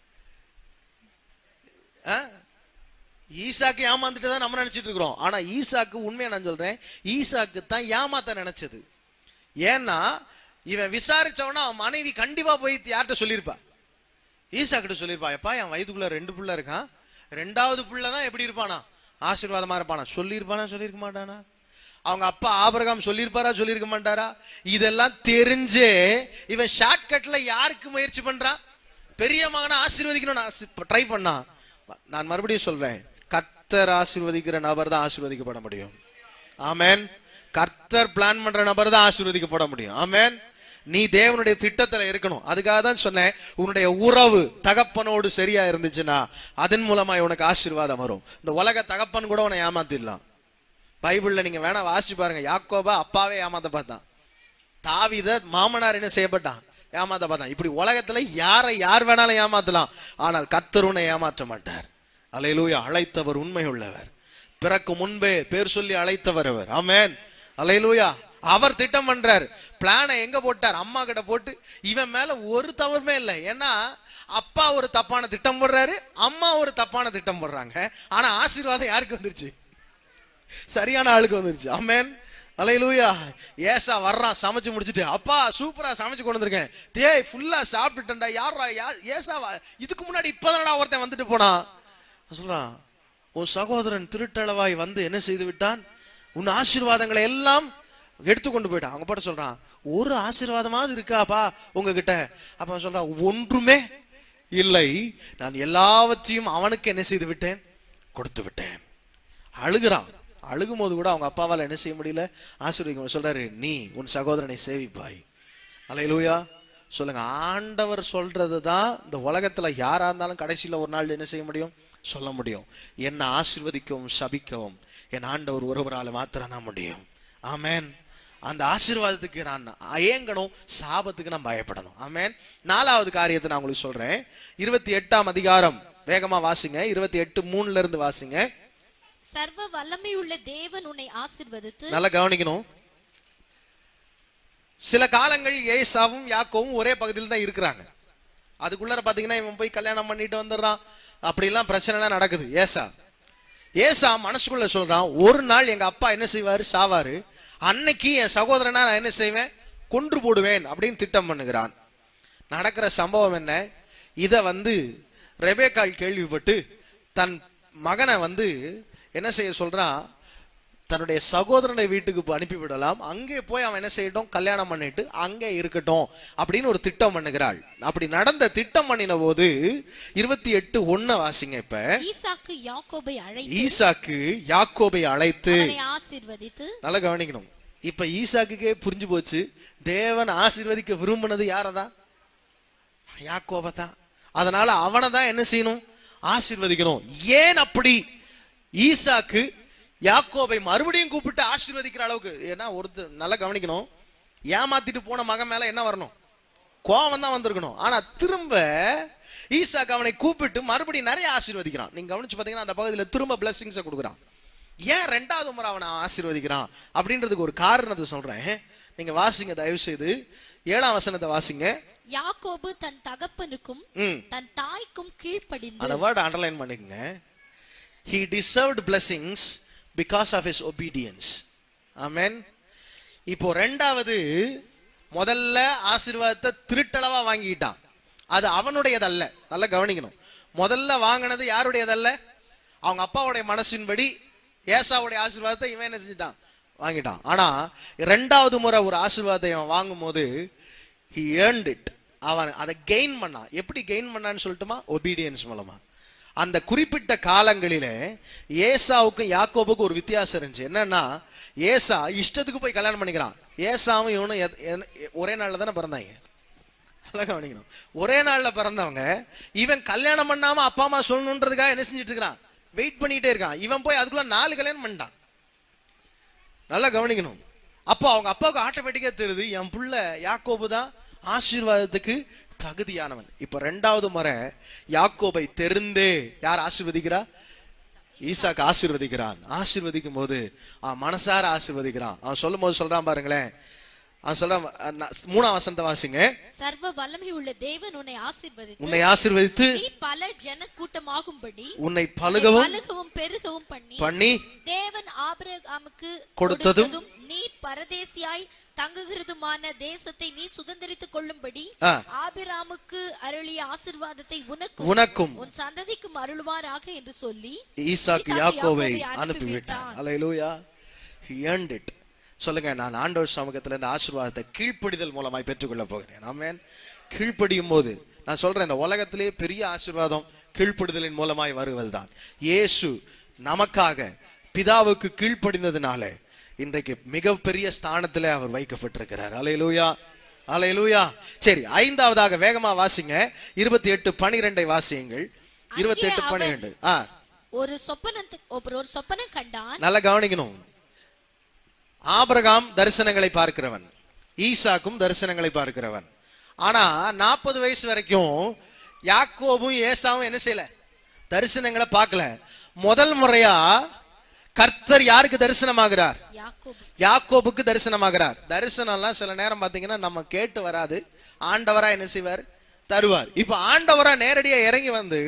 ஈசாக்கு ஏமாந்துட்டதா நம்ம நினைச்சிட்டு இருக்கிறோம். ஆனா ஈசாக்கு, உண்மையா நான் சொல்றேன், ஈசாக்கு தான் ஏமாத்த நினைச்சது. ஏன்னா இவன் விசாரிச்சவனா அவன் மனைவி கண்டிப்பா போய் யார்கிட்ட சொல்லியிருப்பா, ஈசாக்கிட்ட சொல்லியிருப்பா, எப்பா என் வயதுக்குள்ள 2 பிள்ளை இருக்கான், 2வது பிள்ளை தான் எப்படி இருப்பானா, ஆசீர்வாதமா இருப்பானா. சொல்லியிருப்பானா, சொல்லியிருக்க மாட்டானா? அவங்க அப்பா ஆபிரகாம் சொல்லியிருப்பாரா, சொல்லியிருக்க மாட்டாரா? இதெல்லாம் தெரிஞ்சே இவன் ஷார்ட்கட்ல யாருக்கு முயற்சி பண்றான், பெரிய மகனை ஆசீர்வதிக்கணும் ட்ரை பண்ணான். நான் மறுபடியும் சொல்றேன், கர்த்தர் ஆசீர்வதிக்கிற நபர் தான் ஆசீர்வதிக்கப்பட முடியும். ஆமென். கர்த்தர் பிளான் பண்ற நபர் தான் ஆசீர்வதிக்கப்பட முடியும். ஆமென். நீ தேவனுடைய திட்டத்துல இருக்கணும். அதுக்காக தான் சொன்னேன், உன்னுடைய உறவு தகப்பனோடு சரியா இருந்துச்சுன்னா அதன் மூலமா உனக்கு ஆசீர்வாதம் வரும். இந்த உலக தகப்பன் கூட உன்னை ஏமாத்திடலாம். பைபிள்ல நீங்க வேணா வாசிச்சு பாருங்க, யாக்கோபா அப்பாவே ஏமாத்த பார்த்தான், தாவீத மாமனார் என்ன செய்யப்பட்டான், ஏமாத்த பார்த்தான். இப்படி உலகத்துல யார் வேணாலும் ஏமாத்தலாம், ஆனால் கர்த்தர் உன்னை ஏமாற்ற மாட்டார். அல்லேலூயா. அழைத்தவர் உண்மை உள்ளவர், பிறக்கு முன்பே பேர் சொல்லி அழைத்தவர் அவர். ஆமென். அல்லேலூயா. அவர் திட்டம் பண்றார், பிளானை எங்க போட்டார், அம்மா கிட்ட போட்டு. இவன் மேல ஒரு தவறுமே இல்லை. ஏன்னா அப்பா ஒரு தப்பான திட்டம் போடுறாரு, அம்மா ஒரு தப்பான திட்டம் போடுறாங்க. ஆனா ஆசீர்வாதம் யாருக்கு வந்துருச்சு, சரியான ஆளுக்கு வந்துருச்சு. ஆமென். அல்லேலூயா. ஏசா வர்றான் சமைச்சு முடிச்சுட்டு, அப்பா சூப்பரா சமைச்சு கொண்டு வந்திருக்கேன், டேய் ஃபுல்லா சாப்பிட்டுட்டேன்டா. யாரா ஏசாவா, இதுக்கு முன்னாடி இப்பதானடா ஒருத்தன் வந்துட்டு போனான். சொல்றான், உன் சகோதரன் திருட்டளவாய் வந்து என்ன செய்து விட்டான், உன் ஆசீர்வாதங்களை எல்லாம் எடுத்து கொண்டு போயிட்டான். அவங்க பாட்டு சொல்றான், ஒரு ஆசீர்வாதமாவது இருக்காப்பா உங்ககிட்ட? அப்ப சொல்றான், ஒன்றுமே இல்லை, நான் எல்லாவற்றையும் அவனுக்கு என்ன செய்து விட்டேன், கொடுத்து விட்டேன். அழுகிறான். அழுகும் போது கூட அவங்க அப்பாவால் என்ன செய்ய முடியல, ஆசீர்வதிக்க. சொல்றாரு, நீ உன் சகோதரனை சேவிப்பாய். அல்லேலூயா. சொல்லுங்க, ஆண்டவர் சொல்றது தான் இந்த உலகத்துல யாரா இருந்தாலும் கடைசியில ஒரு நாள் என்ன செய்ய முடியும், சொல்ல முடியும். என்ன ஆசீர்வதிக்கவும் சபிக்கவும் என் ஆண்டவர் ஒருவரால் மாத்திரம் தான் முடியும். ஆமென். அந்த ஆசீர்வாதத்துக்கு நான் ஏங்கணும், சாபத்துக்கு நான் பயப்படணும். ஆமென். 4வது காரியத்தை நான் உங்களுக்கு சொல்றேன். 28ஆம் அதிகாரம் வேகமா வாசிங்க, 28:3 இருந்து வாசிங்க. சர்வ வல்லமை உள்ள தேவன் உன்னை ஆசீர்வதித்து. நல்லா கவனிக்கணும். சில காலங்கள் ஏசாவும் யாக்கோவும் ஒரே பகுதியில் தான் இருக்கிறாங்க. அதுக்குள்ள பாத்தீங்கன்னா இவன் போய் கல்யாணம் பண்ணிட்டு வந்துடுறான், அப்படிலாம் பிரச்சனை நடக்குது. ஏசா மனசுக்குள்ள சொல்றான், ஒரு நாள் எங்க அப்பா என்ன செய்வாரு, சாவாரு, அன்னைக்கு என் சகோதரனா நான் என்ன செய்வேன், கொன்று போடுவேன் அப்படின்னு திட்டம் பண்ணுகிறான். நடக்கிற சம்பவம் என்ன, இத ரெபேக்காள் கேள்விப்பட்டு தன் மகனை என்ன செய்ய சொல்றான், தன்னுடைய சகோதரனுடைய வீட்டுக்கு அனுப்பி விடலாம், அங்கே போய் அவன் என்ன செய்யட்டும், கல்யாணம் பண்ணிட்டு அங்கே இருக்கட்டும் அப்படின்னு ஒரு திட்டம் பண்ணுகிறாள். அப்படி நடந்த திட்டம் பண்ணின போது 28:1 வாசிங்க. இப்ப ஈசாக்கு யாக்கோபை அழைத்து ஆசீர்வதித்து. நல்லா கவனிக்கணும். இப்ப ஈசாக்குக்கே புரிஞ்சு போச்சு, தேவன் ஆசீர்வதிக்க விரும்பினது யாரதான், யாக்கோபை தான். அதனால அவனை தான் என்ன செய்யணும், ஆசீர்வதிக்கணும். ஏன் அப்படி ஈசாக்கு யாக்கோபை மறுபடியும் கூப்பிட்டு ஆசீர்வதிக்கிற அளவுக்கு. ஏன்னா ஒருத்தர் நல்லா கவனிக்கணும், ஏமாத்திட்டு போன மகன் மேல என்ன வரணும்? கோவம் தான் வந்திருக்கணும். ஆனா திரும்ப ஈசாக்கு அவனை கூப்பிட்டு மறுபடியும் நிறைய ஆசீர்வதிக்கிறான். நீங்க கவனிச்சு பாத்தீங்கன்னா அந்த பகுதியில் திரும்ப பிளஸிங்ஸை கொடுக்குறான். ஏன் ரெண்டாவது முறை அவனை ஆசீர்வதிக்கிறான் அப்படின்றதுக்கு ஒரு காரணத்தை சொல்றேன். நீங்க வாசிங்க, தயவு செய்து 7ஆம் வசனத்தை வாசிங்க. யாக்கோபு தன் தகப்பனுக்கும் தன் தாய்க்கும் கீழ்ப்படிந்து. அந்த வேர்ட் அண்டர்லைன் பண்ணிக்கங்க. He deserved blessings because of his obedience. Amen. இப்போ ரெண்டாவது, முதல்ல ஆசீர்வாதத்தை திருட்டளவா வாங்கிட்டான். அது அவனுடையதல்ல. நல்லா கவனிக்கணும். முதல்ல வாங்கினது யாருடையதல்ல? அவங்க அப்பாவுடைய மனசின்படி ஏசாவுடைய ஆசீர்வாதத்தை இவன் என்ன செஞ்சிட்டான்? வாங்கிட்டான். ஆனா ரெண்டாவது முறை ஒரு ஆசீர்வாதத்தை அவன் வாங்கும் போது he earned it. அவன் அதை கெயின் பண்ணான். எப்படி கெயின் பண்ணான்னு சொல்லட்டுமா? ஒபீடியன்ஸ் மூலமா. அந்த குறிப்பிட்ட காலங்களிலே ஏசாவுக்கும் யாக்கோபுக்கும் ஒரு வித்தியாசம் இருந்துச்சு. என்னன்னா, ஏசா இஷ்டத்துக்கு போய் கல்யாணம் பண்ணிக்கிறான். ஏசாவும் இவனும் ஒரே நாள்ல தானே பிறந்தாங்க. கவனிக்கணும், ஒரே நாள்ல பிறந்தவங்க. இவன் கல்யாணம் பண்ணாம அப்பா அம்மா சொல்லணுன்றதுக்காக என்ன செஞ்சுட்டு இருக்கிறான்? வெயிட் பண்ணிட்டே இருக்கான். இவன் போய் அதுக்குள்ள 4 கல்யாணம் பண்ணிட்டான். நல்லா கவனிக்கணும். அப்போ அவங்க அப்பாவுக்கு ஆட்டோமேட்டிக்கா தெரியுது, என் புள்ள யாக்கோபு தான் ஆசீர்வாதத்துக்கு தகுதியானவன். இப்ப ரெண்டாவது முறை யாக்கோபை தெரிந்தே யார் ஆசீர்வதிக்கிறா? ஈசாக்கு ஆசீர்வதிக்கிறான். ஆசீர்வதிக்கும் போது மனசார ஆசீர்வதிக்கிறான். அவன் சொல்லும் போது சொல்றான் பாருங்களேன். அவன் சொல்றான், 3ஆம் வசனத்தை வாசிங்க. சர்வ வல்லமை உள்ள தேவன் உன்னை ஆசீர்வதித்து நீ பல ஜன கூட்டமாகும்படி உன்னை பலுகவும் பெருகவும் பண்ணி தேவன் ஆபிரகாமுக்கு கொடுத்ததும் நீ பரதேசியாய் தங்குகிறதுமான தேசத்தை நீ சுதந்தரித்துக் கொள்ளும்படி ஆபிரகாமுக்கு அருளிய ஆசீர்வாதத்தை உனக்கும் உன் சந்ததிக்கும் அருள்வாராக என்று சொல்லி ஈசாக்கு யாக்கோபை அனுப்பிவிட்டான். அல்லேலூயா. He earned it. சொல்லுங்க, நான் ஆண்டவர் சமூகத்துல இந்த ஆசீர்வாதத்தை கீழ்ப்படிதல் மூலமாய் பெற்றுக்கொள்ள போகிறேன். ஆமென். கீழ்ப்படியும் போது நான் சொல்றேன், இந்த உலகத்திலே பெரிய ஆசீர்வாதம் கீழ்ப்படிதலின் மூலமாய் வருவதுதான். இயேசு நமக்காக பிதாவுக்கு கீழ்ப்படிந்ததுனால இன்றைக்கு மிகப்பெரிய ஸ்தானத்திலே அவர் வைக்கப்பட்டிருக்கிறார். அல்லேலூயா, அல்லேலூயா. சரி, 5வதாக வேகமா வாசிங்க. 28:12 வாசியுங்கள். 28:12. ஒரு சொப்பனம் கண்டான். நல்லா கவனிக்கணும். ஆபிரகாம் தரிசனங்களை பார்க்கிறவன், ஈசாக்கும் தரிசனங்களை பார்க்கிறவன். ஆனா 40 வயசு வரைக்கும் யாக்கோபும் ஏசாவும் என்ன செய்யல? தரிசனங்களை பார்க்கல. முதல் முறையா கர்த்தர் யாருக்கு தரிசனமாகிறார்? யாக்கோபுக்கு தரிசனமாகிறார். தரிசனம்லாம் சில நேரம் பாத்தீங்கன்னா நம்ம கேட்டு வராது, ஆண்டவரா என்ன செய்வார்? தருவார். இப்ப ஆண்டவரா நேரடியா இறங்கி வந்து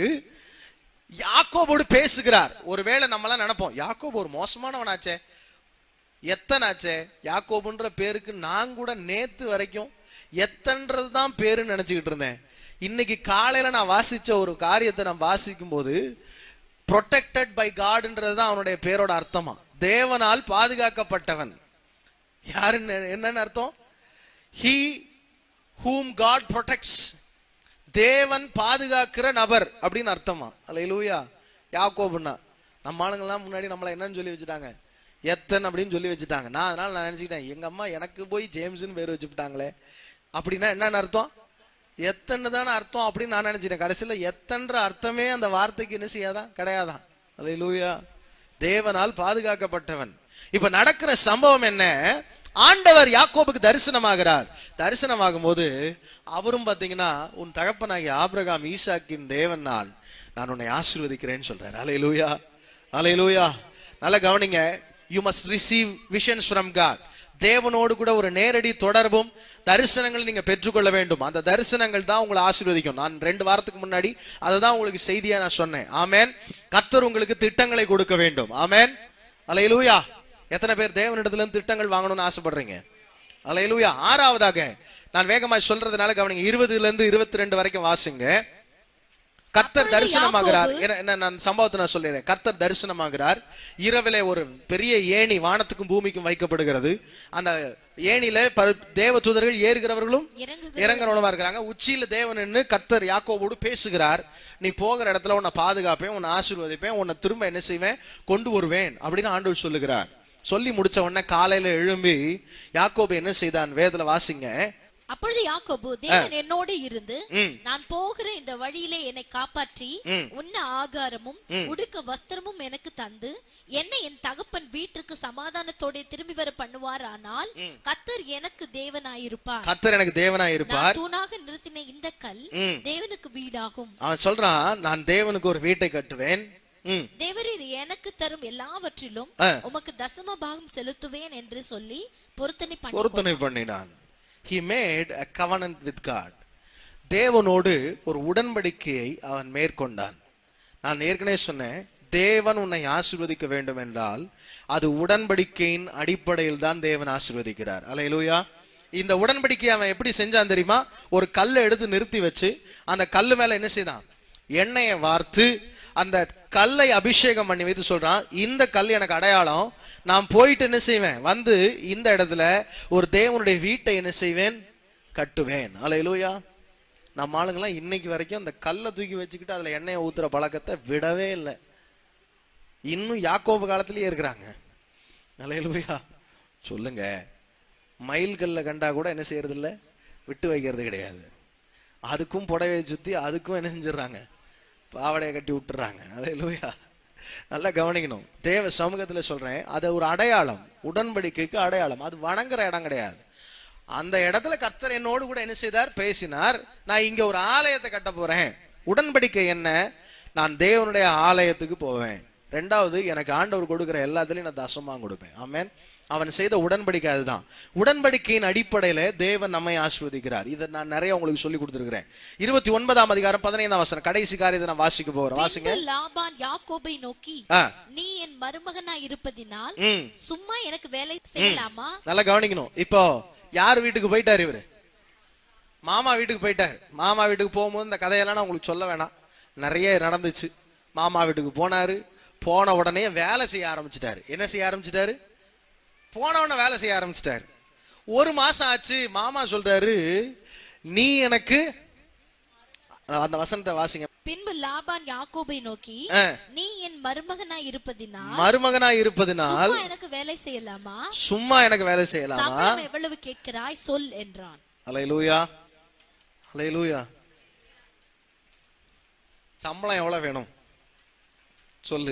யாக்கோபோடு பேசுகிறார். ஒருவேளை நம்மளாம் நினைப்போம், யாக்கோபு ஒரு மோசமானவனாச்சே, எத்தனாச்சே, யாக்கோபுன்ற பேருக்கு நான் கூட நேத்து வரைக்கும் எத்தன்றது தான் பேருன்னு நினைச்சுக்கிட்டு இருந்தேன். இன்னைக்கு காலையில நான் வாசிச்ச ஒரு காரியத்தை நான் வாசிக்கும் போது protected by Godன்றது தான் அவனுடைய பேரோட அர்த்தமா. தேவனால் பாதுகாக்கப்பட்டவன். யாருன்னு என்னன்னு அர்த்தம்? He whom God protects. தேவன் பாதுகாக்கிற நபர் அப்படின்னு அர்த்தமா. அல்லேலூயா. யாக்கோபுன்னா நம்ம ஆளுங்கெல்லாம் முன்னாடி நம்மள என்னன்னு சொல்லி வச்சுட்டாங்க? எத்தன் அப்படின்னு சொல்லி வச்சுட்டாங்க. அதனால நான் நினைச்சுக்கிட்டேன், எங்க அம்மா எனக்கு போய் ஜேம்ஸ்ன்னு பேர் வச்சுட்டாங்களே, அப்படின்னா என்னன்னு அர்த்தம்? எத்தன்னு தானே அர்த்தம் அப்படின்னு நான் நினைச்சிட்டேன். கடைசியில எத்தன்ற அர்த்தமே அந்த வார்த்தைக்கு என்ன செய்யாதான்? கிடையாதான். அல்லேலூயா. தேவனால் பாதுகாக்கப்பட்டவன். இப்ப நடக்கிற சம்பவம் என்ன? ஆண்டவர் யாக்கோபுக்கு தரிசனமாகிறார். தரிசனமாகும் போது அவரும் பாத்தீங்கன்னா, உன் தகப்பனாகிய ஆபிரகாம் ஈசாக்கின் தேவனால் நான் உன்னை ஆசீர்வதிக்கிறேன்னு சொல்றாரு. அல்லேலூயா, அல்லேலூயா. நல்லா கவனிங்க. You must receive visions from God. தேவனோடு கூட ஒரு நேரடி தொடர்பும் தரிசனங்கள் நீங்க பெற்றுக்கொள்ள வேண்டும். அந்த தரிசனங்கள் தான் உங்களை ஆசீர்வதிக்கும். நான் 2 வாரத்துக்கு முன்னாடி அதை தான் உங்களுக்கு செய்தியா நான் சொன்னேன். ஆமென். கர்த்தர் உங்களுக்கு திட்டங்களை கொடுக்க வேண்டும். ஆமென். அல்லேலூயா. எத்தனை பேர் தேவனிடத்துல இருந்து திட்டங்கள் வாங்கணும்னு ஆசைப்படுறீங்க? அல்லேலூயா. 6வதாக நான் வேகமா சொல்றதுனால கவனிங்க. 20-22 வரைக்கும் வாசிங்க. கர்த்தர் தரிசனமாகிறார். என்ன நான் சம்பவத்தை நான் சொல்லிடுறேன். கர்த்தர் தரிசனமாகிறார். இரவிலே ஒரு பெரிய ஏணி வானத்துக்கும் பூமிக்கும் வைக்கப்படுகிறது. அந்த ஏணியில தேவ தூதர்கள் ஏறுகிறவர்களும் இறங்குறவனுமா இருக்கிறாங்க. உச்சியில தேவன் நின்று கர்த்தர் யாக்கோபோடு பேசுகிறார். நீ போகிற இடத்துல உன்னை பாதுகாப்பேன், உன்னை ஆசீர்வதிப்பேன், உன்னை திரும்ப என்ன செய்வேன்? கொண்டு வருவேன் அப்படின்னு ஆண்டவர் சொல்லுகிறார். சொல்லி முடிச்ச உடனே காலையில எழும்பி யாக்கோபு என்ன செய்தான்? வேதத்துல வாசிங்க. அப்பொழுது யாக்கோபு, தேவன் என்னோடு இருந்து நான் போகிற இந்த வழியிலே என்னை காப்பாற்றி உண்ண ஆகாரமும் உடுக்க வஸ்திரமும் எனக்கு தந்து என்னை என் தகப்பன் வீட்டுக்கு சமாதானத்தோட திரும்பி வர பண்ணுவார். ஆனால் கர்த்தர் எனக்கு தேவனாயிருப்பார். கர்த்தர் எனக்கு தேவனாயிருப்பார். தூணாக நிறுத்தின இந்த கல் தேவனுக்கு வீடாகும். அவன் சொல்றான், நான் தேவனுக்கு ஒரு வீட்டை கட்டுவேன், தேவரீர் எனக்கு தரும் எல்லாவற்றிலும் உமக்கு தசம பாகம் செலுத்துவேன் என்று சொல்லி பொருத்தனை பண்ணினான். He made a covenant with God. தேவனோடு ஒரு உடன்படிக்கையை அவன் மேற்கொண்டான். நான் ஏற்கனவே சொன்னேன், தேவன் உன்னை ஆசீர்வதிக்க வேண்டும் என்றால் அது உடன்படிக்கையின் அடிப்படையில் தான் தேவன் ஆசீர்வதிக்கிறார். அல்லேலூயா. இந்த உடன்படிக்கையை அவன் எப்படி செஞ்சான் தெரியுமா? ஒரு கல்லை எடுத்து நிறுத்தி வச்சு அந்த கல்லு மேல என்ன செய்தான்? எண்ணெயை வார்த்து அந்த கல்லை அபிஷேகம் பண்ணி வைத்து சொல்றான், இந்த கல் எனக்கு அடையாளம், நான் போயிட்டு என்ன செய்வேன், வந்து இந்த இடத்துல ஒரு தேவனுடைய வீட்டை என்ன செய்வேன், கட்டுவேன். அல்லேலூயா. நம்ம ஆளுங்கெல்லாம் இன்னைக்கு வரைக்கும் அந்த கல்லை தூக்கி வச்சுக்கிட்டு அதுல எண்ணெயை ஊத்துற பழக்கத்தை விடவே இல்லை. இன்னும் யாக்கோபு காலத்திலேயே இருக்கிறாங்க. அல்லேலூயா. சொல்லுங்க, மயில் கல்ல கண்டா கூட என்ன செய்யறது இல்லை, விட்டு வைக்கிறது கிடையாது. அதுக்கும் புடவையை சுத்தி அதுக்கும் என்ன செஞ்சிடறாங்க, பாவடையை கட்டி விட்டுறாங்க. அல்லேலூயா. நல்லா கவனிக்கணும். தேவ சமூகத்துல சொல்றேன், அது ஒரு அடையாளம், உடன்படிக்கைக்கு அடையாளம். அது வணங்குற இடம் கிடையாது. அந்த இடத்துல கர்த்தர் என்னோடு கூட என்ன செய்தார், பேசினார். நான் இங்க ஒரு ஆலயத்தை கட்ட போறேன். உடன்படிக்கை என்ன? நான் தேவனுடைய ஆலயத்துக்கு போவேன். ரெண்டாவது, எனக்கு ஆண்டவர் கொடுக்கிற எல்லாத்துலயும் நான் தசமா கொடுப்பேன். ஆமென். அவன் செய்த உடன்படிக்கை அதுதான். உடன்படிக்கையின் அடிப்படையில தேவன் நம்மை ஆசீர்வதிக்கிறார். இதை நான் நிறைய உங்களுக்கு சொல்லி கொடுத்திருக்கிறேன். 29ஆம் அதிகாரம் 15ஆம் வசனம், கடைசி காரியத்தை நான் வாசிக்க போறேன். வாசிங்க. லாபான் யாக்கோபை நோக்கி, நீ என் மருமகனாய் இருப்பதினால் சும்மா எனக்கு வேலை செய்யலாமா? நல்லா கவனிக்கணும். இப்போ யார் வீட்டுக்கு போயிட்டாரு? இவரு மாமா வீட்டுக்கு போயிட்டாரு. மாமா வீட்டுக்கு போகும்போது இந்த கதையெல்லாம் நான் உங்களுக்கு சொல்ல வேணாம், நிறைய நடந்துச்சு. மாமா வீட்டுக்கு போனாரு. போன உடனே வேலை செய்ய ஆரம்பிச்சிட்டாரு. என்ன செய்ய ஆரம்பிச்சிட்டாரு? போனவன வேலை செய்ய ஆரம்பிச்சிட்டாரு. ஒரு மாசம் ஆச்சு. மாமா சொல்றாரு, நீ எனக்கு, அந்த வசனத்தை வாசிங்க. பின்பு லாபான் யாக்கோபை நோக்கி, நீ என் மருமகனாய் இருப்பதினால் எனக்கு வேலை செய்யலாமா? சும்மா எனக்கு வேலை செய்யலாமா? சம்பளம் எவ்வளவு கேட்கிறாய் சொல் என்றான். அல்லேலூயா. அல்லேலூயா. சம்பளம் எவ்வளவு வேணும் சொல்லு.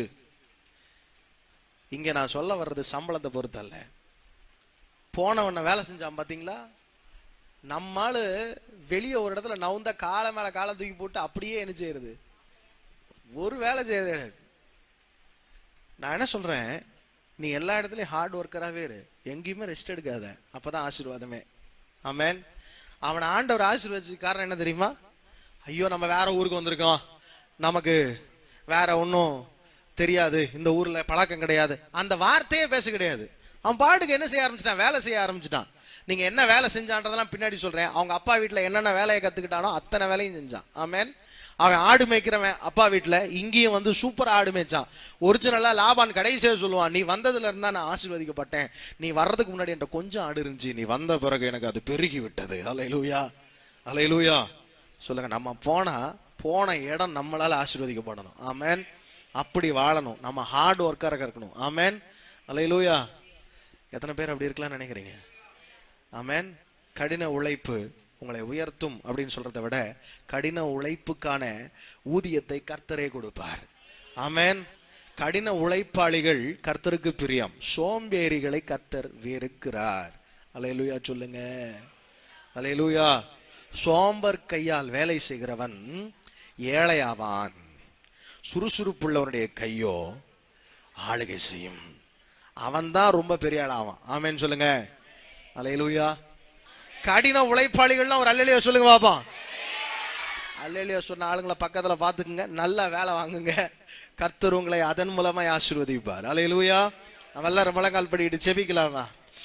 இங்க நான் சொல்ல வர்றது சம்பளத்தை பொறுத்து அல்ல. போனவன வேலை செஞ்சான் பாத்தீங்களா? நம்மால வெளியே ஒரு இடத்துல நவுந்த காலை மேல காலை தூக்கி போட்டு அப்படியே என்ன செய்யறது, ஒரு வேலை செய்யறது. நான் என்ன சொல்றேன், நீ எல்லா இடத்துலயும் ஹார்ட் ஒர்க்கராகவே இரு, எங்கேயுமே ரெஸ்ட் எடுக்காத, அப்பதான் ஆசீர்வாதமே. ஆமென். அவனை ஆண்டவர் ஆசீர்வதிச்ச காரணம் என்ன தெரியுமா? ஐயோ நம்ம வேற ஊருக்கு வந்திருக்கோம், நமக்கு வேற ஒன்னும் தெரியாது, இந்த ஊர்ல பழக்கம் கிடையாது, அந்த வார்த்தையே பேச கிடையாது. அவன் பாட்டுக்கு என்ன செய்ய ஆரம்பிச்சிட்டான், வேலை செய்ய ஆரம்பிச்சிட்டான். நீங்க என்ன வேலை செஞ்சான்றதெல்லாம் பின்னாடி சொல்றேன். அவங்க அப்பா வீட்டுல என்னென்ன வேலையை கத்துக்கிட்டானோ அத்தனை வேலையும் செஞ்சான். ஆமென். அவன் ஆடு மேய்க்கிறவன் அப்பா வீட்டுல, இங்கேயும் வந்து சூப்பரா ஆடு மேய்ச்சான். ஒரிஜினலா லாபான் கடைசியா சொல்லுவான், நீ வந்ததுல இருந்தா நான் ஆசீர்வதிக்கப்பட்டேன், நீ வர்றதுக்கு முன்னாடி என்கிட்ட கொஞ்சம் ஆடு இருந்துச்சு, நீ வந்த பிறகு எனக்கு அது பெருகி விட்டது. அல்லேலூயா. அல்லேலூயா. சொல்லுங்க, நம்ம போன இடம் நம்மளால ஆசீர்வதிக்கப்படணும். ஆமென். அப்படி வாழணும். நம்ம ஹார்ட் ஒர்க்கராக இருக்கணும். ஆமென். அல்லேலூயா. எத்தனை பேர் அப்படி இருக்கலாம்னு நினைக்கிறீங்க? ஆமென். கடின உழைப்பு உங்களை உயர்த்தும் அப்படின்னு சொல்றதை விட கடின உழைப்புக்கான ஊதியத்தை கர்த்தரே கொடுப்பார். ஆமென். கடின உழைப்பாளிகள் கர்த்தருக்கு பிரியம், சோம்பேறிகளை கர்த்தர் வெறுக்கிறார். அல்லேலூயா சொல்லுங்க. அல்லேலூயா. சோம்பர் கையால் வேலை செய்கிறவன் ஏழையாவான், சுறுசுறுப்புள்ளவனுடைய கையோ ஆளுகை செய்யும். அவன் தான் ரொம்ப பெரிய ஆளாவான். ஆமென் சொல்லுங்க. அல்லேலூயா. கடின உழைப்பாளிகள்லாம் ஒரு அல்லேலூயா சொல்லுங்க பாப்பா. அல்லேலூயா சொன்ன ஆளுங்களை பக்கத்துல பாத்துக்குங்க, நல்ல வேலை வாங்குங்க, கர்த்தர் உங்களை அதன் மூலமா ஆசீர்வதிப்பார். அல்லேலூயா. நம்ம எல்லாரும் முழங்கால் படிக்கிட்டு செபிக்கலாமா?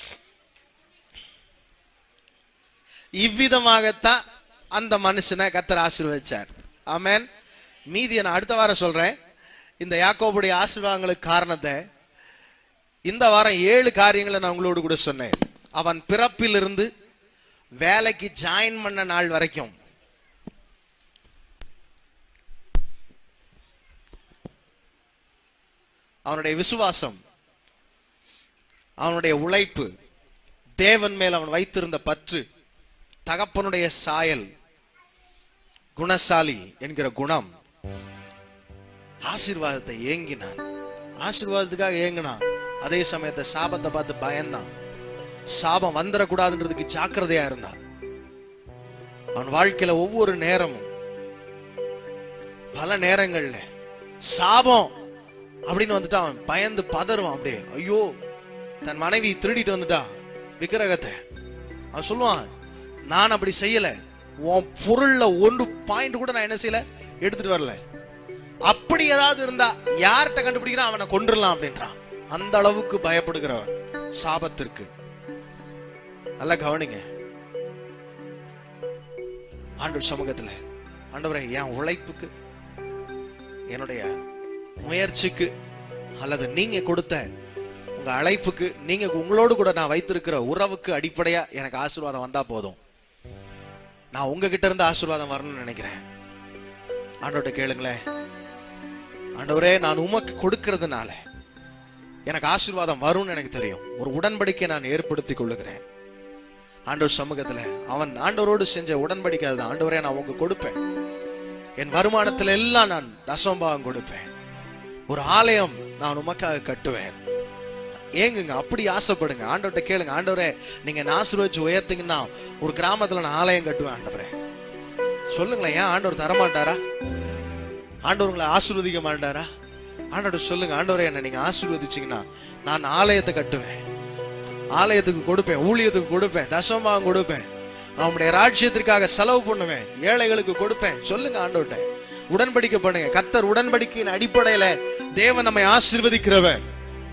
இவ்விதமாகத்தான் அந்த மனுஷனை கர்த்தர் ஆசீர்வதிச்சார். ஆமென். மீதியை நான் அடுத்த வாரம் சொல்றேன். இந்த யாக்கோபுடைய ஆசீர்வாதங்களுக்கு காரணத்தை இந்த வாரம் 7 காரியங்களை நான் உங்களோடு கூட சொன்னேன். அவன் பிறப்பிலிருந்து வேலைக்கு ஜாயின் பண்ண நாள் வரைக்கும் அவனுடைய விசுவாசம், அவனுடைய உழைப்பு, தேவன் மேல் அவன் வைத்திருந்த பற்று, தகப்பனுடைய சாயல், குணசாலி என்கிற குணம், ஆசீர்வாதத்தை ஏங்கினான். ஆசீர்வாதத்துக்காக ஏங்கினான். அதே சமயத்தை சாபத்தை பார்த்து பயந்தான். சாபம் வந்துடக்கூடாதுன்றதுக்கு ஜாக்கிரதையா இருந்தான். அவன் வாழ்க்கையில ஒவ்வொரு நேரமும், பல நேரங்கள்ல சாபம் அப்படின்னு வந்துட்டு அவன் பயந்து பதறுவான். அப்படியே ஐயோ, தன் மனைவி திருடிட்டு வந்துட்டா விக்கிரகத்தை. அவன் சொல்லுவான், நான் அப்படி செய்யல, உன் பொருள்ல 1 பாயிண்ட் கூட நான் என்ன செய்யல, எடுத்துட்டு வரல. அப்படி ஏதாவது இருந்தா யார்கிட்ட கண்டுபிடிக்கிறான், அவனை கொன்றுடலாம் அப்படின்றான். அந்த அளவுக்கு பயப்படுகிறவன் சாபத்திற்கு. நல்லா கவனிங்க. ஆண்டவர் சமூகத்துல, ஆண்டவரே, என் உழைப்புக்கு, என்னுடைய முயற்சிக்கு, அல்லது நீங்க கொடுத்த உங்க அழைப்புக்கு, நீங்க உங்களோடு கூட நான் வைத்திருக்கிற உறவுக்கு அடிப்படையா எனக்கு ஆசீர்வாதம் வந்தா போதும். நான் உங்ககிட்ட இருந்து ஆசீர்வாதம் வரணும்னு நினைக்கிறேன். ஆண்டவர்கிட்ட கேளுங்களேன், ஆண்டவரே, நான் உமக்கு கொடுக்கிறதுனால எனக்கு ஆசீர்வாதம் வரும்னு எனக்கு தெரியும். ஒரு உடன்படிக்கை நான் ஏற்படுத்தி கொள்ளுகிறேன். ஆண்டவர் சமூகத்துல அவன் ஆண்டவரோடு செஞ்ச உடன்படிக்கை அதுதான். ஆண்டவரே, நான் உங்க கொடுப்பேன், என் வருமானத்துல எல்லாம் நான் தசமபாகம் கொடுப்பேன், ஒரு ஆலயம் நான் உமக்காக கட்டுவேன். ஏங்குங்க, அப்படி ஆசைப்படுங்க. ஆண்டவர்கிட்ட கேளுங்க, ஆண்டவரே, நீங்க ஆசீர்வதிச்சு உயர்த்தீங்கன்னா ஒரு கிராமத்துல நான் ஆலயம் கட்டுவேன் ஆண்டவரே. சொல்லுங்களேன், ஏன் ஆண்டவர் தரமாட்டாரா? ஆண்டவர் உங்களை ஆசீர்வதிக்க மாட்டாரா? ஆண்டவர் சொல்லுங்க, ஆண்டவரே, என்ன நீங்க ஆசீர்வதிச்சீங்கன்னா நான் ஆலயத்தை கட்டுவேன், ஆலயத்துக்கு கொடுப்பேன், ஊழியத்துக்கு கொடுப்பேன், தசமபாகம் கொடுப்பேன், நம்முடைய ராஜ்யத்திற்காக செலவு பண்ணுவேன், ஏழைகளுக்கு கொடுப்பேன். சொல்லுங்க ஆண்டவர்கிட்ட, உடன்படிக்கை பண்ணுங்க. கர்த்தர் உடன்படிக்கையின் அடிப்படையில தேவன் நம்மை ஆசீர்வதிக்கிறவர்.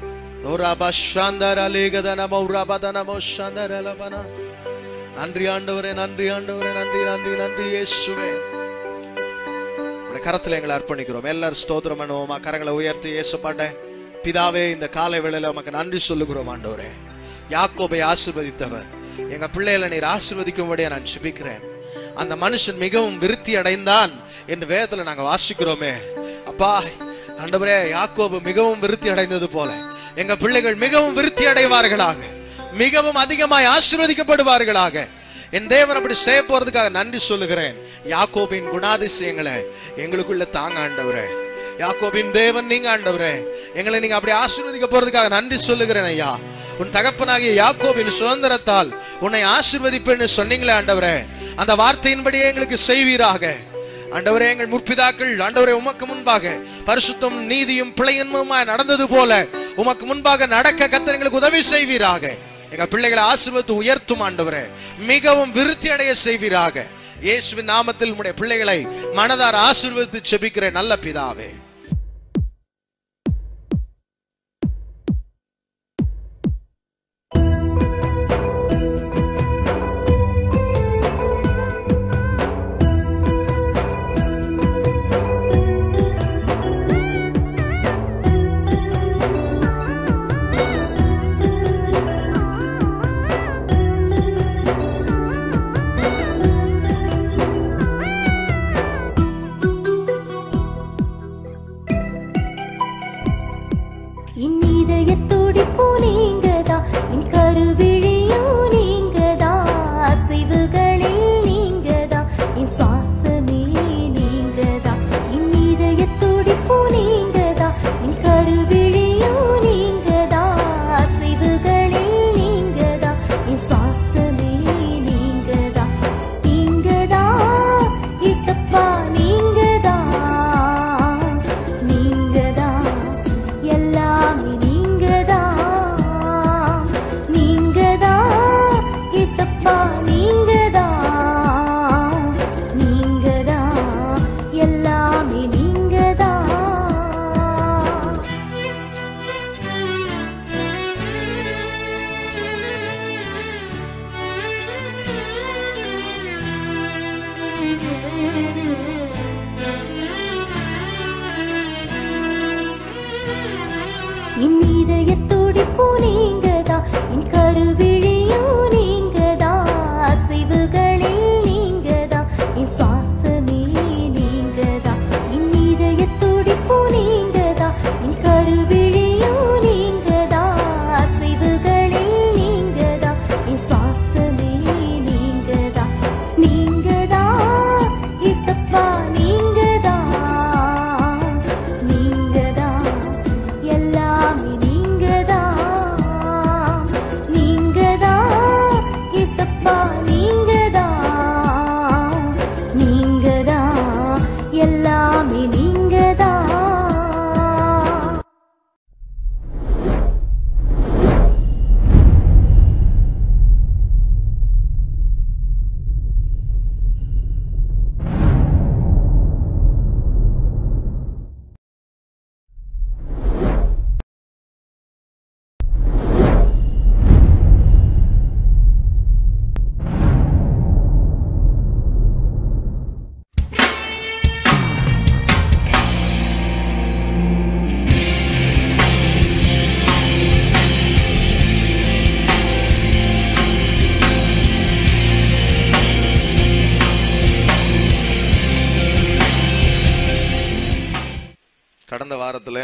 நன்றி ஆண்டவரே, நன்றி ஆண்டவரே, நன்றி நன்றி நன்றி இயேசுவே. கரத்துல எங்களை அர்ப்பணிக்கிறோம். எல்லாரும் ஸ்தோத்திரம் பண்ணுவோமா? கரங்களை உயர்த்தி இயேசுப்பாட்ட, பிதாவே, இந்த காலை வேளையில உமக்கு நன்றி சொல்லுகிறோம். ஆண்டவரே, யாக்கோபை ஆசீர்வதித்தவர், எங்க பிள்ளைகளை நீர் ஆசீர்வதிக்கும்படியா நான் ஜெபிக்கிறேன். அந்த மனுஷன் மிகவும் விருத்தி அடைந்தான் என்று வேதத்துல நாங்க வாசிக்கிறோமே. அப்பா ஆண்டவரே, யாக்கோபு மிகவும் விருத்தி அடைந்தது போல எங்க பிள்ளைகள் மிகவும் விருத்தி அடைவார்களாக, மிகவும் அதிகமாய் ஆசீர்வதிக்கப்படுவார்களாக. என் தேவன் அப்படி செய்ய போறதுக்காக நன்றி சொல்லுகிறேன். யாக்கோபின் குணாதிசயங்களை எங்களுக்குள்ள தாங்க ஆண்டவரே. யாக்கோபின் தேவன் நீங்க ஆண்டவரே, எங்களை நீங்க அப்படி ஆசீர்வதிக்க போறதுக்காக நன்றி சொல்லுகிறேன் ஐயா. உன் தகப்பனாகிய யாக்கோபின் சுதந்திரத்தால் உன்னை ஆசீர்வதிப்பேன்னு சொன்னீங்களே ஆண்டவரே, அந்த வார்த்தையின்படியே எங்களுக்கு செய்வீராக ஆண்டவரே. எங்கள் முற்பிதாக்கள் ஆண்டவரே உமக்கு முன்பாக பரிசுத்தம் நீதியும் பிழையன்முமாய் நடந்தது போல உமக்கு முன்பாக நடக்க கர்த்தர் எங்களுக்கு உதவி செய்வீராக. எங்க பிள்ளைகளை ஆசீர்வதித்து உயர்த்தும் ஆண்டவரே, மிகவும் விருத்தி அடைய செய்வீராக. இயேசுவின் நாமத்தில் உம்முடைய பிள்ளைகளை மனதார ஆசீர்வதித்து ஜெபிக்கிறேன் நல்ல பிதாவே.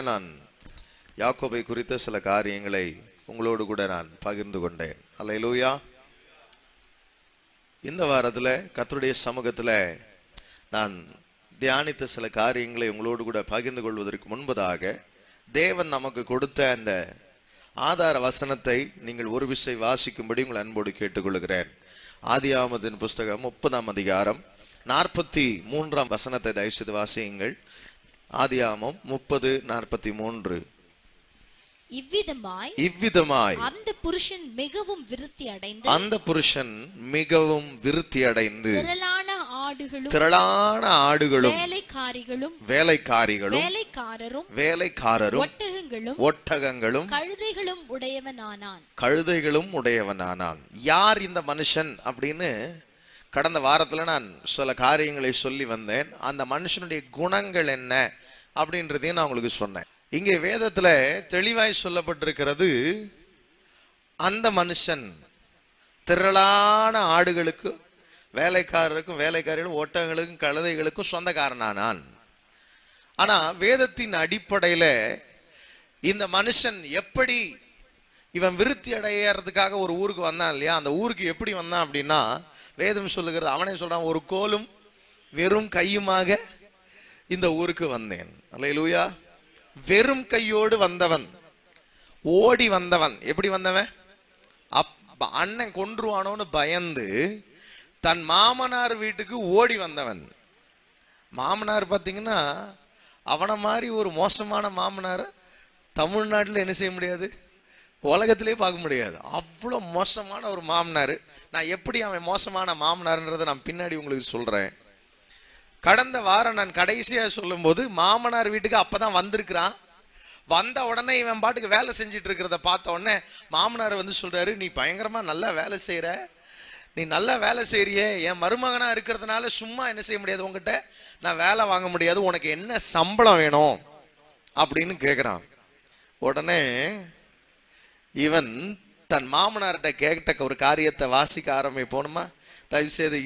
நான் யாக்கோபை குறித்த சில காரியங்களை உங்களோடு கூட நான் பகிர்ந்து கொண்டேன். அல்லேலூயா. இந்த வாரத்துல கர்த்தருடைய சமூகத்துல நான் தியானித்த சில காரியங்களை உங்களோடு கூட பகிர்ந்து கொள்வதற்கு முன்பதாக தேவன் நமக்கு கொடுத்த அந்த ஆதார வசனத்தை நீங்கள் ஒரு விசை வாசிக்கும்படி உங்கள் அன்போடு கேட்டுக்கொள்கிறேன். ஆதியாகமத்தின் புஸ்தகம் 30ஆம் அதிகாரம் 43ஆம் வசனத்தை தயவு செய்து வாசியுங்கள். ஆதியாகமம் 30:43. இவ்விதமாய் அந்த புருஷன் மிகவும் விருத்தி அடைந்து திரளான ஆடுகளும் வேலைக்காரரும் ஒட்டகங்களும் கழுதைகளும் உடையவனானான். யார் இந்த மனுஷன் அப்படின்னு கடந்த வாரத்துல நான் சில காரியங்களை சொல்லி வந்தேன். அந்த மனுஷனுடைய குணங்கள் என்ன அப்படின்றதையும் நான் உங்களுக்கு சொன்னேன். இங்கே வேதத்துல தெளிவாய் சொல்லப்பட்டிருக்கிறது, அந்த மனுஷன் திரளான ஆடுகளுக்கு வேலைக்காரருக்கும் வேலைக்காரிகளும் ஒட்டகங்களுக்கும் கழுதைகளுக்கும் சொந்தக்காரனானான். ஆனா வேதத்தின் அடிப்படையில இந்த மனுஷன் எப்படி இவன் விருத்தி அடையறதுக்காக ஒரு ஊருக்கு வந்தான் இல்லையா, அந்த ஊருக்கு எப்படி வந்தான் அப்படின்னா வேதம் சொல்லுகிறது, அவனே சொல்றான், ஒரு கோலும் வெறும் கையுமாக இந்த ஊருக்கு வந்தேன். அல்லேலூயா. வெறும் கையோடு வந்தவன், ஓடி வந்தவன். எப்படி வந்தவன்? அண்ணன் கொன்றுவானோன்னு பயந்து தன் மாமனார் வீட்டுக்கு ஓடி வந்தவன். மாமனார் பார்த்தீங்கன்னா அவனை மாதிரி ஒரு மோசமான மாமனார் தமிழ்நாட்டில் என்ன செய்ய முடியாது, உலகத்திலே பார்க்க முடியாது. அவ்வளோ மோசமான ஒரு மாமனார். நான் எப்படி அவன் மோசமான மாமனார்ன்றதை நான் பின்னாடி உங்களுக்கு சொல்றேன். கடந்த வாரம் நான் கடைசியா சொல்லும் போது மாமனார் வீட்டுக்கு அப்பதான் வந்திருக்கிறான். வந்த உடனே இவன் பாட்டுக்கு வேலை செஞ்சிட்டு இருக்கிறத பார்த்த உடனே மாமனார் வந்து சொல்றாரு, நீ பயங்கரமா நல்லா வேலை செய்யற, நீ நல்லா வேலை செய்யறியே, என் மருமகனா இருக்கிறதுனால சும்மா என்ன செய்ய முடியாது, உங்ககிட்ட நான் வேலை வாங்க முடியாது, உனக்கு என்ன சம்பளம் வேணும் அப்படின்னு கேட்கிறான். உடனே இவன் தன் மாமனார்கிட்ட கேட்ட ஒரு காரியத்தை வாசிக்க ஆரம்பிப்போனுமா? தயவு செய்து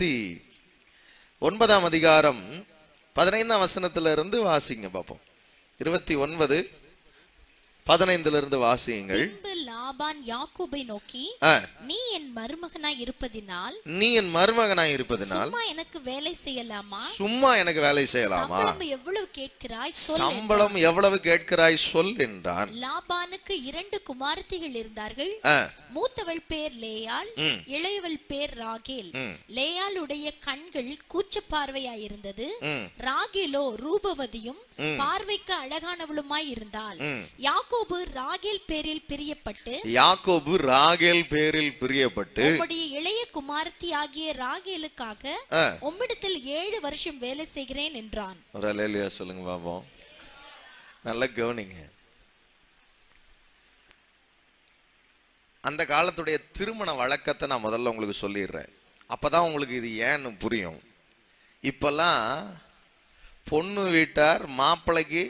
29ஆம் அதிகாரம் 15ஆம் வசனத்துல இருந்து வாசிங்க பார்ப்போம். 29:15 இருந்து வாசியுங்கள். லாபான் யாக்கோபை நோக்கி, நீ என் மருமகனாய் இருப்பதினால் சும்மா எனக்கு வேலை செய்யலாமா? சம்பளம் எவ்வளவு கேட்கிறாய் சொல் என்றான். லாபானுக்கு 2 குமாரத்திகள் இருந்தார்கள். மூத்தவள் பேர் லேயாள், இளையவள் பேர் ராகேல். லேயாளுடைய கண்கள் கூச்ச பார்வையாயிருந்தது, ராகேலோ ரூபவதியும் பார்வைக்கு அழகானவளுமாய் இருந்தாள். யாக்கோபு ராகேல் பேரில் பிரியப்பட்டு உம்முடைய இளைய குமாரத்தி ஆகிய ராகேலுக்காக உம்மிடத்தில் 7 வருஷம் வேலை செய்கிறேன் என்றான். அல்லேலூயா சொல்லுங்க பாப்போம். நல்ல கவனிங்க. அந்த காலத்துடைய திருமண வழக்கத்தை நான் முதல்ல உங்களுக்கு சொல்லிடுறேன், அப்பதான் உங்களுக்கு இது ஏன்னு புரியும். இப்பெல்லாம் பொண்ணு வீட்டார் மாப்பிள்ளைக்கு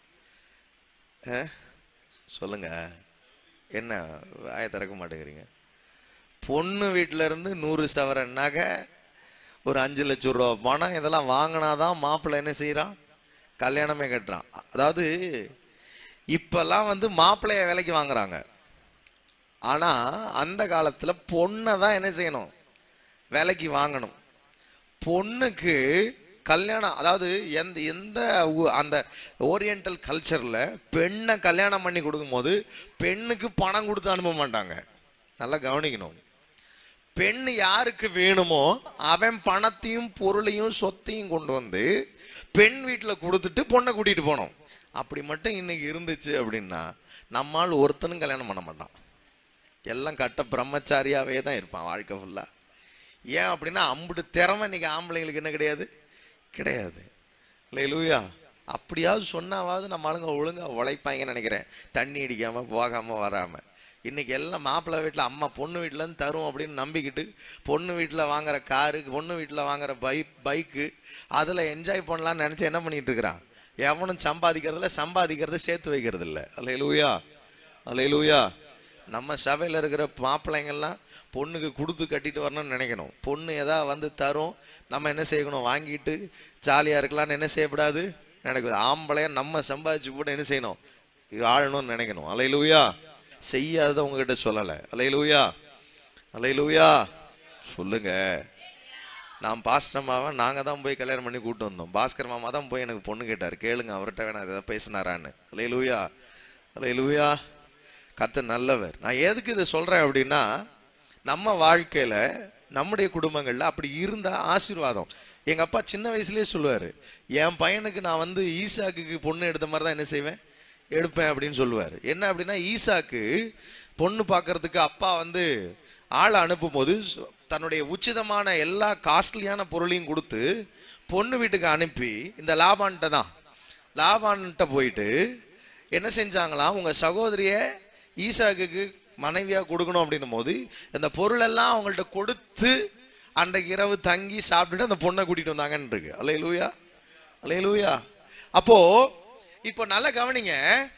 சொல்லுங்க, என்ன வாயை திறக்க மாட்டேங்கிறீங்க? பொண்ணு வீட்டில இருந்து 100 சவரன் நகை, ஒரு 5 லட்சம் ரூபா பணம், இதெல்லாம் வாங்கினாதான் மாப்பிள்ளை என்ன செய்யறான், கல்யாணமே கட்டுறான். அதாவது இப்பெல்லாம் வந்து மாப்பிள்ளைய வேலைக்கு வாங்குறாங்க. ஆனா அந்த காலத்துல பொண்ணை தான் என்ன செய்யணும், வேலைக்கு வாங்கணும். பொண்ணுக்கு கல்யாணம், அதாவது எந்த அந்த ஓரியண்டல் கல்ச்சர்ல பெண்ணை கல்யாணம் பண்ணி கொடுக்கும் போது பெண்ணுக்கு பணம் கொடுத்து அனுப்ப மாட்டாங்க. நல்லா கவனிக்கணும். பெண் யாருக்கு வேணுமோ அவன் பணத்தையும் பொருளையும் சொத்தையும் கொண்டு வந்து பெண் வீட்டில் கொடுத்துட்டு பொண்ணை கூட்டிட்டு போனோம். அப்படி மட்டும் இன்னைக்கு இருந்துச்சு அப்படின்னா நம்மால் ஒருத்தனும் கல்யாணம் பண்ண மாட்டான். எல்லாம் கட்ட பிரம்மச்சாரியாவே தான் இருப்பான் வாழ்க்கை ஃபுல்லா. ஏன் அப்படின்னா அம்புட்டு திறமை இன்னைக்கு ஆம்பளைங்களுக்கு என்ன கிடையாது. அல்லேலூயா. அப்படியாவது சொன்னாவது நம்ம ஆளுங்க ஒழுங்கா உழைப்பாங்கன்னு நினைக்கிறேன், தண்ணி அடிக்காம போகாம வராம. இன்னைக்கு எல்லாம் மாப்பிள்ளை வீட்டில் அம்மா பொண்ணு வீட்டில் இருந்து தரும் அப்படின்னு நம்பிக்கிட்டு பொண்ணு வீட்டில் வாங்குற காரு, பொண்ணு வீட்டில் வாங்குற பைக்கு, அதில் என்ஜாய் பண்ணலான்னு நினைச்சு என்ன பண்ணிட்டு இருக்கிறான். எவனும் சம்பாதிக்கிறத சேர்த்து வைக்கிறது இல்லை. அல்லேலூயா. நம்ம சபையில் இருக்கிற மாப்பிள்ளைங்கள்லாம் பொண்ணுக்கு கொடுத்து கட்டிட்டு வரணும்னு நினைக்கணும். பொண்ணு ஏதாவது வந்து தரும், நம்ம என்ன செய்யணும், வாங்கிட்டு ஜாலியாக இருக்கலாம்னு என்ன செய்யக்கூடாது, நினைக்குது. ஆம்பளையா நம்ம சம்பாதிச்சு கூட என்ன செய்யணும், இது ஆளணும்னு நினைக்கணும். அல்லேலூயா. செய்யாத உங்ககிட்ட சொல்லலை. அல்லேலூயா, அல்லேலூயா சொல்லுங்க. நான் பாஸ்டர் மாமா நாங்கள் தான் போய் கல்யாணம் பண்ணி கூப்பிட்டு வந்தோம். பாஸ்கர் மாமா தான் போய் எனக்கு பொண்ணு கேட்டார். கேளுங்க அவர்கிட்ட வேணா எதாவது பேசினாரான்னு. அல்லேலூயா, அல்லேலூயா. கர்த்தர் நல்லவர். நான் எதுக்கு இதை சொல்றேன் அப்படின்னா, நம்ம வாழ்க்கையில நம்முடைய குடும்பங்கள்ல அப்படி இருந்தா ஆசீர்வாதம். எங்க அப்பா சின்ன வயசுலயே சொல்லுவாரு, என் பையனுக்கு நான் வந்து ஈசாக்கு பொண்ணு எடுத்த மாதிரி தான் என்ன செய்வேன், எடுப்பேன் அப்படின்னு சொல்லுவாரு. என்ன அப்படின்னா, ஈசாக்கு பொண்ணு பார்க்கறதுக்கு அப்பா வந்து ஆளை அனுப்பும் போது தன்னுடைய உச்சிதமான எல்லா காஸ்ட்லியான பொருளையும் கொடுத்து பொண்ணு வீட்டுக்கு அனுப்பி, இந்த லாபான்கிட்ட போயிட்டு என்ன செஞ்சாங்களாம், உங்க சகோதரிய ஈசாக்கு மனைவியா கொடுக்கணும் அப்படின்னும் போது இந்த பொருள் எல்லாம் அவங்கள்ட்ட கொடுத்து அன்றைக்கு இரவு தங்கி சாப்பிட்டுட்டு அந்த பொண்ணை கூட்டிட்டு வந்தாங்கன்னு இருக்கு. அல்லேலூயா, அல்லேலூயா. அப்போ இப்போ நல்லா கவனிங்க,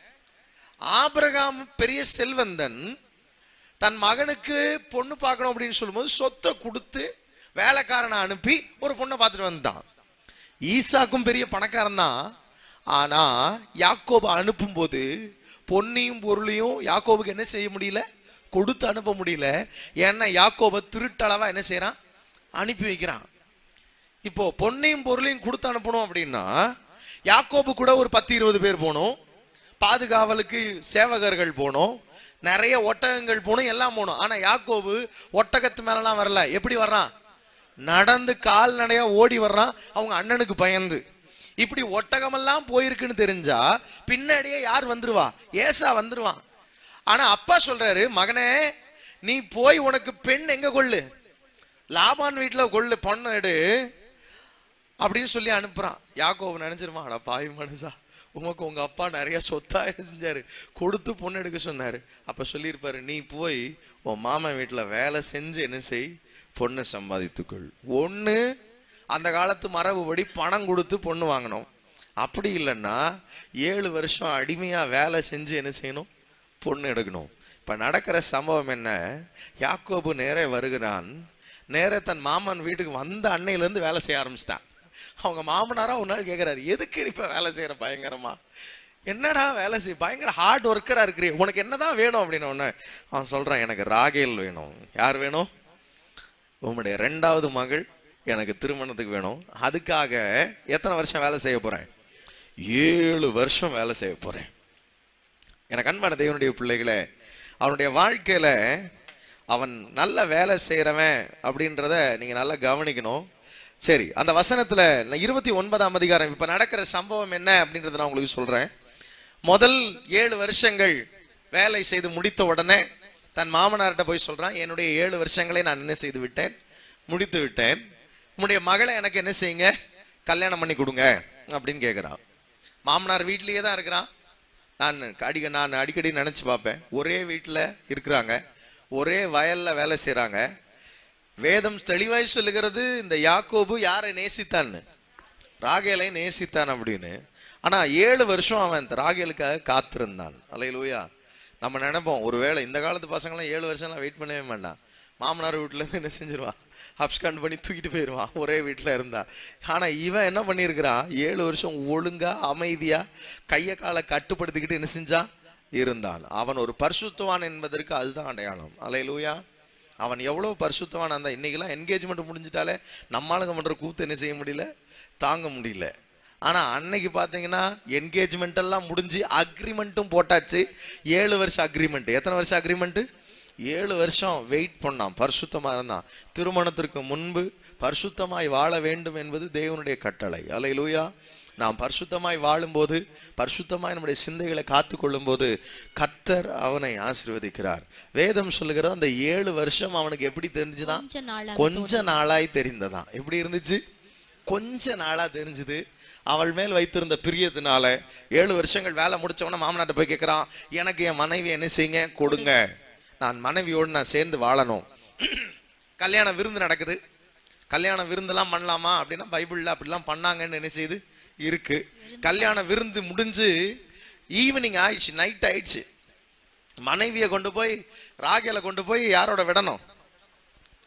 ஆபிரகாம் பெரிய செல்வந்தன் தன் மகனுக்கு பொண்ணு பார்க்கணும் அப்படின்னு சொல்லும்போது சொத்தை கொடுத்து வேலைக்காரனை அனுப்பி ஒரு பொண்ணை பார்த்துட்டு வந்துட்டான். ஈசாக்கும் பெரிய பணக்காரன் தான். ஆனா யாக்கோபு அனுப்பும் போது பொன்னையும் பொருளையும் யாக்கோபுக்கு என்ன செய்ய முடியல, கொடுத்து அனுப்ப முடியல. ஏன்னா யாக்கோபு திருட்டளவா என்ன செய்யறான், அனுப்பி வைக்கிறான். இப்போ பொன்னையும் பொருளையும் கொடுத்து அனுப்பணும் அப்படின்னா யாக்கோபு கூட ஒரு 10-20 பேர் போகணும், பாதுகாவலுக்கு சேவகர்கள் போகணும், நிறைய ஒட்டகங்கள் போகணும், எல்லாம் போகணும். ஆனா யாக்கோபு ஒட்டகத்து மேலாம் வரல. எப்படி வர்றான், நடந்து கால்நடையா ஓடி வர்றான், அவங்க அண்ணனுக்கு பயந்து. இப்படி ஒட்டகமெல்லாம் போயிருக்குன்னு தெரிஞ்சா பின்னாடியே யார் வந்துருவா, ஏசா வந்துருவான். ஆனா அப்பா சொல்றாரு, மகனே நீ போய் உனக்கு பெண் எங்க கொள்ளு, லாபான் வீட்டுல கொள்ளு, பொண்ணு எடு அப்படின்னு சொல்லி அனுப்புறான். யாக்கோபு நினைச்சிருமா, அட பாவி மனுஷா, உனக்கு உங்க அப்பா நிறைய சொத்தா என்ன செஞ்சாரு, கொடுத்து பொண்ணு எடுக்க சொன்னாரு. அப்ப சொல்லியிருப்பாரு, நீ போய் உன் மாமன் வீட்டுல வேலை செஞ்சு என்ன செய், பொண்ணு சம்பாதித்துக்கொள். ஒண்ணு அந்த காலத்து மரபுபடி பணம் கொடுத்து பொண்ணு வாங்கணும். அப்படி இல்லைன்னா 7 வருஷம் அடிமையா வேலை செஞ்சு என்ன செய்யணும், பொண்ணு எடுக்கணும். இப்ப நடக்கிற சம்பவம் என்ன, யாக்கோபு நேரே வருகிறான். நேரே தன் மாமன் வீட்டுக்கு வந்த அன்னையில இருந்து வேலை செய்ய ஆரம்பிச்சிட்டான். அவங்க மாமனாரா ஒரு நாள் கேட்கிறாரு, எதுக்கு இப்ப வேலை செய்யற பயங்கரமா, என்னடா வேலை செய்ய, பயங்கர ஹார்ட் ஒர்க்கரா இருக்கிறீ, உனக்கு என்னதான் வேணும் அப்படின்னு ஒண்ணு அவன் சொல்றான், எனக்கு ராகேல் வேணும். யார் வேணும், உன்னுடைய 2வது மகள் எனக்கு திருமணத்துக்கு வேணும். அதுக்காக எத்தனை வருஷம் வேலை செய்ய போறேன், 7 வருஷம் வேலை செய்ய போறேன். எனக்கு அன்பான தேவனுடைய பிள்ளைகளே, அவனுடைய வாழ்க்கையில அவன் நல்ல வேலை செய்யறவன் அப்படின்றத நீங்க நல்லா கவனிக்கணும். சரி, அந்த வசனத்துல 29ஆம் அதிகாரம் இப்ப நடக்கிற சம்பவம் என்ன அப்படின்றத நான் உங்களுக்கு சொல்றேன். முதல் 7 வருஷங்கள் வேலை செய்து முடித்த உடனே தன் மாமனார்கிட்ட போய் சொல்றான், என்னுடைய 7 வருஷங்களை நான் என்ன செய்து விட்டேன், முடித்து விட்டேன். உன்னுடைய மகளை எனக்கு என்ன செய்யுங்க, கல்யாணம் பண்ணி கொடுங்க அப்படின்னு கேட்கிறான். மாமனார் வீட்லயே தான் இருக்கிறான். நான் அடிக்கடி நினைச்சு பார்ப்பேன், ஒரே வீட்டுல இருக்கிறாங்க, ஒரே வயல்ல வேலை செய்யறாங்க. வேதம் தெளிவாய் சொல்லுகிறது, இந்த யாக்கோபு யாரை நேசித்தான்னு, ராகேலை நேசித்தான் அப்படின்னு. ஆனா 7 வருஷம் அவன் ராகேலுக்காக காத்திருந்தான். அல்லேலூயா. நம்ம நினைப்போம், ஒருவேளை இந்த காலத்து பசங்களாம் 7 வருஷம்லாம் வெயிட் பண்ணவே மாட்டான். மாமனார் வீட்டுல இருந்து என்ன செஞ்சிருவான், அப்ஸ்காண்ட் பண்ணி தூக்கிட்டு போயிடுவான், ஒரே வீட்டுல இருந்தா. ஆனா இவன் என்ன பண்ணிருக்கிறான், 7 வருஷம் ஒழுங்கா அமைதியா கைய காலை கட்டுப்படுத்திக்கிட்டு என்ன செஞ்சான், இருந்தான். அவன் ஒரு பரிசுத்தவான் என்பதற்கு அதுதான் அடையாளம். அல்லேலூயா. அவன் எவ்வளவு பரிசுத்தவான் அந்த இன்னைக்கெல்லாம் என்கேஜ்மெண்ட் முடிஞ்சிட்டாலே நம்மளுங்க பண்ற கூத்து என்ன செய்ய முடியல, தாங்க முடியல. ஆனா அன்னைக்கு பாத்தீங்கன்னா என்கேஜ்மெண்ட் எல்லாம் முடிஞ்சு அக்ரிமெண்ட்டும் போட்டாச்சு. 7 வருஷம் அக்ரிமெண்ட். எத்தனை வருஷம் அக்ரிமெண்ட், 7 வருஷம் வெயிட் பண்ணான், பரிசுத்தமா இருந்தான். திருமணத்திற்கு முன்பு பரிசுத்தமாய் வாழ வேண்டும் என்பது தேவனுடைய கட்டளை. அல்லேலூயா. நாம் பரிசுத்தமாய் வாழும்போது, பரிசுத்தமாய் நம்முடைய சிந்தைகளை காத்து கொள்ளும் போது கர்த்தர் அவனை ஆசீர்வதிக்கிறார். வேதம் சொல்லுகிறது, அந்த 7 வருஷம் அவனுக்கு எப்படி தெரிஞ்சுதான், கொஞ்ச நாளாய் தெரிந்ததான். எப்படி இருந்துச்சு, கொஞ்ச நாளா தெரிஞ்சது. அவள் மேல் வைத்திருந்த பிரியத்தினால 7 வருஷங்கள் வேலை முடிச்சவன மாமனாட்ட போய் கேட்கிறான், எனக்கு என் மனைவி என்ன செய்யுங்க, கொடுங்க, நான் மனைவியோடு நான் சேர்ந்து வாழணும். கல்யாண விருந்து நடக்குது. கல்யாண விருந்தெல்லாம் பண்ணலாமா அப்படின்னா பைபிள்ல அப்படிலாம் பண்ணாங்கன்னு என்ன செய்யுது இருக்கு. கல்யாண விருந்து முடிஞ்சு ஈவினிங் ஆயிடுச்சு, நைட் ஆயிடுச்சு. மனைவியை கொண்டு போய் ராகேலை கொண்டு போய் யாரோட விடணும்,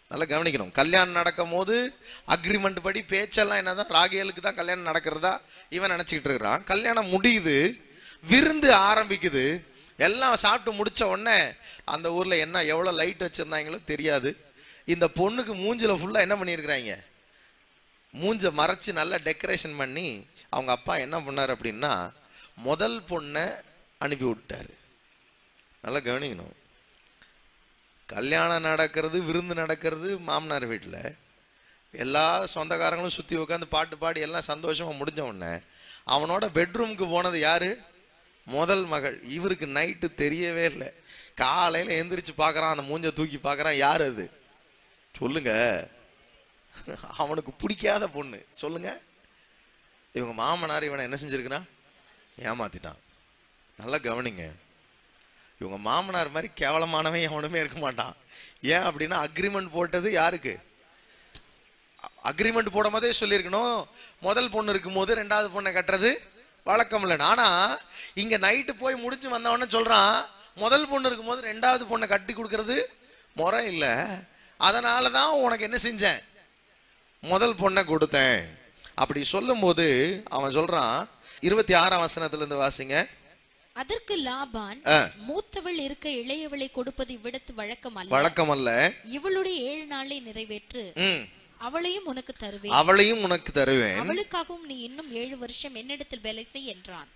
நல்லா கவனிக்கணும். கல்யாணம் நடக்கும் போது அக்ரிமெண்ட் படி பேச்செல்லாம் என்னதான் ராகேலுக்கு தான் கல்யாணம் நடக்கிறதா இவன் நினைச்சுக்கிட்டு இருக்கிறான். கல்யாணம் முடியுது, விருந்து ஆரம்பிக்குது. எல்லாம் சாப்பிட்டு முடிச்ச உடனே அந்த ஊர்ல என்ன எவ்வளவு லைட் வச்சிருந்தாங்களோ தெரியாது. இந்த பொண்ணுக்கு மூஞ்சில ஃபுல்லா என்ன பண்ணியிருக்கிறாங்க, மூஞ்ச மறைச்சு நல்லா டெக்கரேஷன் பண்ணி அவங்க அப்பா என்ன பண்ணாரு அப்படின்னா முதல் பொண்ணை அனுப்பி விட்டாரு. நல்லா கவனிக்கணும். கல்யாணம் நடக்கிறது, விருந்து நடக்கிறது மாமனார் வீட்டில். எல்லா சொந்தக்காரங்களும் சுற்றி உட்காந்து பாட்டு பாடி எல்லாம் சந்தோஷமா முடிஞ்ச உடனே அவனோட பெட்ரூமுக்கு போனது யாரு, முதல் மகள். இவருக்கு நைட்டு தெரியவே இல்லை. காலையில் எந்திரிச்சு பார்க்குறான், அந்த மூஞ்ச தூக்கி பார்க்குறான். யார் அது சொல்லுங்க? அவனுக்கு பிடிக்காத பொண்ணு. சொல்லுங்க. இவங்க மாமனார் இவனை என்ன செஞ்சிருக்கிறான், ஏமாத்திட்டான். நல்லா கவனிங்க. இவங்க மாமனார் மாதிரி கேவலமானவன் எவனுமே இருக்க மாட்டான். ஏன் அப்படின்னா அக்ரிமெண்ட் போட்டது யாருக்கு, அக்ரிமெண்ட் போடும் போதே சொல்லியிருக்கணும் முதல் பொண்ணு இருக்கும் போது ரெண்டாவது பொண்ணை கட்டுறது வழக்கம் இல்லைன்னு. ஆனா இங்க நைட்டு போய் முடிஞ்சு வந்தவொடனே சொல்றான் முதல் பொண்ணு இருக்கும் போது ரெண்டாவது பொண்ணை கட்டி கொடுக்கறது முறை இல்லை, அதனாலதான் உனக்கு என்ன செஞ்சேன், முதல் பொண்ணை கொடுத்தேன். அப்படி சொல்லும் போது அவன் சொல்றான் 26ஆம் வசனத்துல இருந்து வாசிங்க. அதற்கு லாபான், மூத்தவள் இருக்க இளையவளை கொடுப்பது இவ்விடத்து வழக்கம் அல்ல, இவளுடைய 7 நாளை நிறைவேற்று, அவளையும் உனக்கு தருவேன், அவளுக்காகவும் நீ இன்னும் 7 வருஷம் என்னிடத்தில் வேலை செய் என்றான்.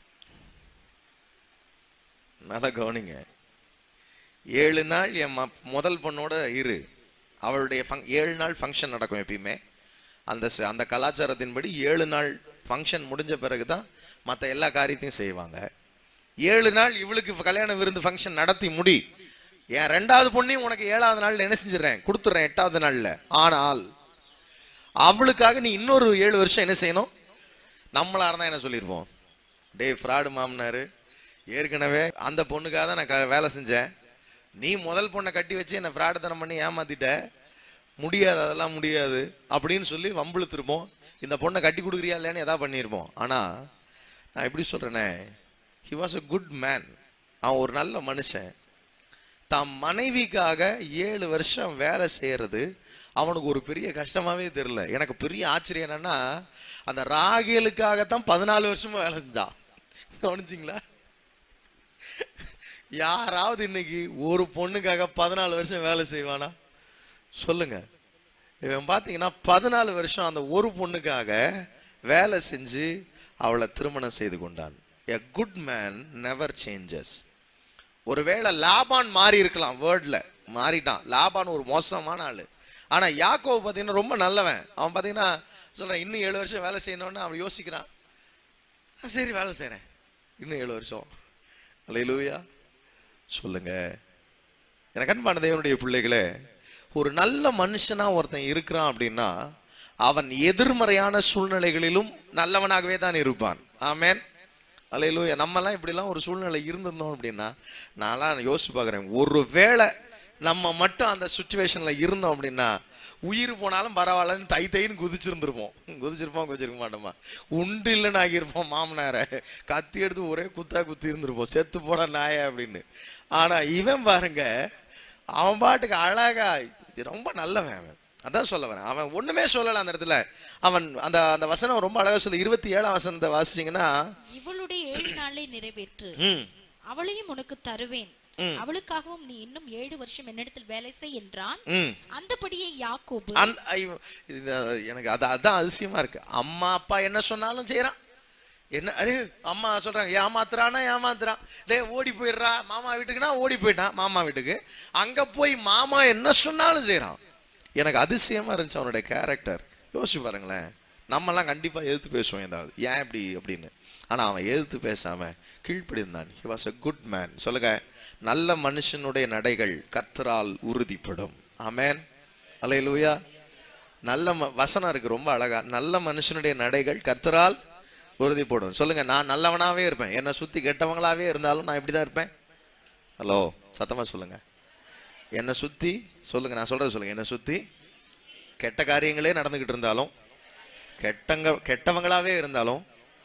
நல்லா கவனிங்க. 7 நாள் என் முதல் பொண்ணோட இரு. அவளுடைய 7 நாள் ஃபங்க்ஷன் நடக்கும் எப்பயுமே. அந்த கலாச்சாரத்தின்படி 7 நாள் ஃபங்க்ஷன் முடிஞ்ச பிறகுதான் மற்ற எல்லா காரியத்தையும் செய்வாங்க. 7 நாள் இவளுக்கு கல்யாண விருந்து ஃபங்க்ஷன் நடத்தி முடி. என் ரெண்டாவது பொண்ணையும் உனக்கு 7ஆவது நாள்ல என்ன செஞ்சிடறேன், கொடுத்துறேன் 8ஆவது நாள்ல. ஆனால் அவளுக்காக நீ இன்னொரு 7 வருஷம் என்ன செய்யணும். நம்மளா இருந்தா என்ன சொல்லியிருப்போம், டே ஃப்ராடு மாமனாரு, ஏற்கனவே அந்த பொண்ணுக்காக தான் நான் வேலை செஞ்சேன், நீ முதல் பொண்ணை கட்டி வச்சு என்னை ஃப்ராடுத்தனம் பண்ணி ஏமாத்திட்ட, முடியாது, அதெல்லாம் முடியாது அப்படின்னு சொல்லி வம்பிழுத்திருப்போம். இந்த பொண்ணை கட்டி கொடுக்குறியா இல்லையான்னு எதாவது பண்ணியிருப்போம். ஆனா நான் எப்படி சொல்றேனே, he was a good man. அவன் ஒரு நல்ல மனுஷன். தம் மனைவிக்காக 7 வருஷம் வேலை செய்யறது அவனுக்கு ஒரு பெரிய கஷ்டமாவே தெரியல. எனக்கு பெரிய ஆச்சரியம் என்னன்னா, அந்த ராகேலுக்காகத்தான் 14 வருஷமா வேலை செஞ்சான். கவனிச்சிங்களா? யாராவது இன்னைக்கு ஒரு பொண்ணுக்காக 14 வருஷம் வேலை செய்வானா சொல்லுங்க? இவன் பாத்தீங்கன்னா 14 வருஷம் அந்த ஒரு பொண்ணுக்காக வேலை செஞ்சு அவளை திருமணம் செய்து கொண்டான். A good man never changes. ஒருவேளை லாபான் மாறி இருக்கலாம், வேர்ட்ல மாறிட்டான். லாபான் ஒரு மோசமான ஆளு. ஆனா யாக்கோபு பாத்தீங்கன்னா ரொம்ப நல்லவன். அவன் பாத்தீங்கன்னா சொல்றான், இன்னும் 7 வருஷம் வேலை செய்யணும்னு அவன் யோசிக்கிறான். சரி வேலை செய்யறேன், இன்னும் 7 வருஷம். அல்லேலூயா சொல்லுங்க. எனக்கு அன்பான தேவனுடைய பிள்ளைகளே, ஒரு நல்ல மனுஷனா ஒருத்தன் இருக்கிறான் அப்படின்னா அவன் எதிர்மறையான சூழ்நிலைகளிலும் நல்லவனாகவே தான் இருப்பான். ஆமென். அல்லேலூயா. நம்மலாம் இப்படிலாம் ஒரு சூழ்நிலை இருந்திருந்தோம் அப்படின்னா, நான்லாம் யோசிச்சு பார்க்குறேன், ஒருவேளை நம்ம மட்டும் அந்த சுச்சுவேஷன்ல இருந்தோம் அப்படின்னா உயிர் போனாலும் பரவாயில்லன்னு தைன்னு குதிச்சிருக்க மாட்டோமா, உண்டு இல்லைன்னு ஆகியிருப்போம். மாமனார கத்தி எடுத்து ஒரே குத்தி இருந்திருப்போம், செத்து போட நாய அப்படின்னு. ஆனா இவன் பாருங்க, அவன் பாட்டுக்கு அழகா, ரொம்ப நல்லவன் அவன். அதான் சொல்ல வரேன், அவன் ஒண்ணுமே சொல்லல அந்த இடத்துல. அவன் அந்த வசனம் ரொம்ப அழகா சொல்லு. 27ஆம் வசனத்தை வாசிச்சீங்கன்னா, இவளுடைய 7 நாளை நிறைவேற்று, அவளையும் உனக்கு தருவேன், அவளுக்காகவும் நீ இன்னும் 7 வருஷம் என்னிடத்தில் வேலை செய் என்றான். அந்தபடியே யாக்கோபு, எனக்கு அதான் அதிசயமா இருக்கு. அம்மா அப்பா என்ன சொன்னாலும் செய்யறான். என்ன அரே அம்மா சொல்றாங்க ஏமாத்துறான், டே ஓடி போயிடுறா மாமா வீட்டுக்குன்னா ஓடி போயிட்டான் மாமா வீட்டுக்கு. அங்க போய் மாமா என்ன சொன்னாலும் செய்யறான். எனக்கு அதிசயமா இருந்துச்சு அவனுடைய கேரக்டர். யோசிச்சு பாருங்களேன், நம்மலாம் கண்டிப்பா எதிர்த்து பேசுவோம் ஏதாவது, ஏன் இப்படி அப்படின்னு. ஆனா அவன் எதிர்த்து பேசாம கீழ்ப்படிந்தான். he was a good man. சொல்லுங்க, நல்ல மனுஷனுடைய நடைகள் கர்த்தரால் உறுதிப்படும். ஆமென். அல்லேலூயா. நல்ல வசனம் இருக்கு ரொம்ப அழகா, நல்ல மனுஷனுடைய நடைகள் கர்த்தரால் உறுதிப்படும். சொல்லுங்க, நான் நல்லவனாவே இருப்பேன், என்னை சுத்தி கெட்டவங்களாவே இருந்தாலும் நான் இப்படிதான் இருப்பேன். ஹலோ, சத்தமா சொல்லுங்க. என்னை சுத்தி சொல்லுங்க, நான் சொல்றது சொல்லுங்க, என்னை சுத்தி கெட்ட காரியங்களே நடந்துகிட்டு இருந்தாலும், கெட்டவங்களாவே இருந்தாலும்,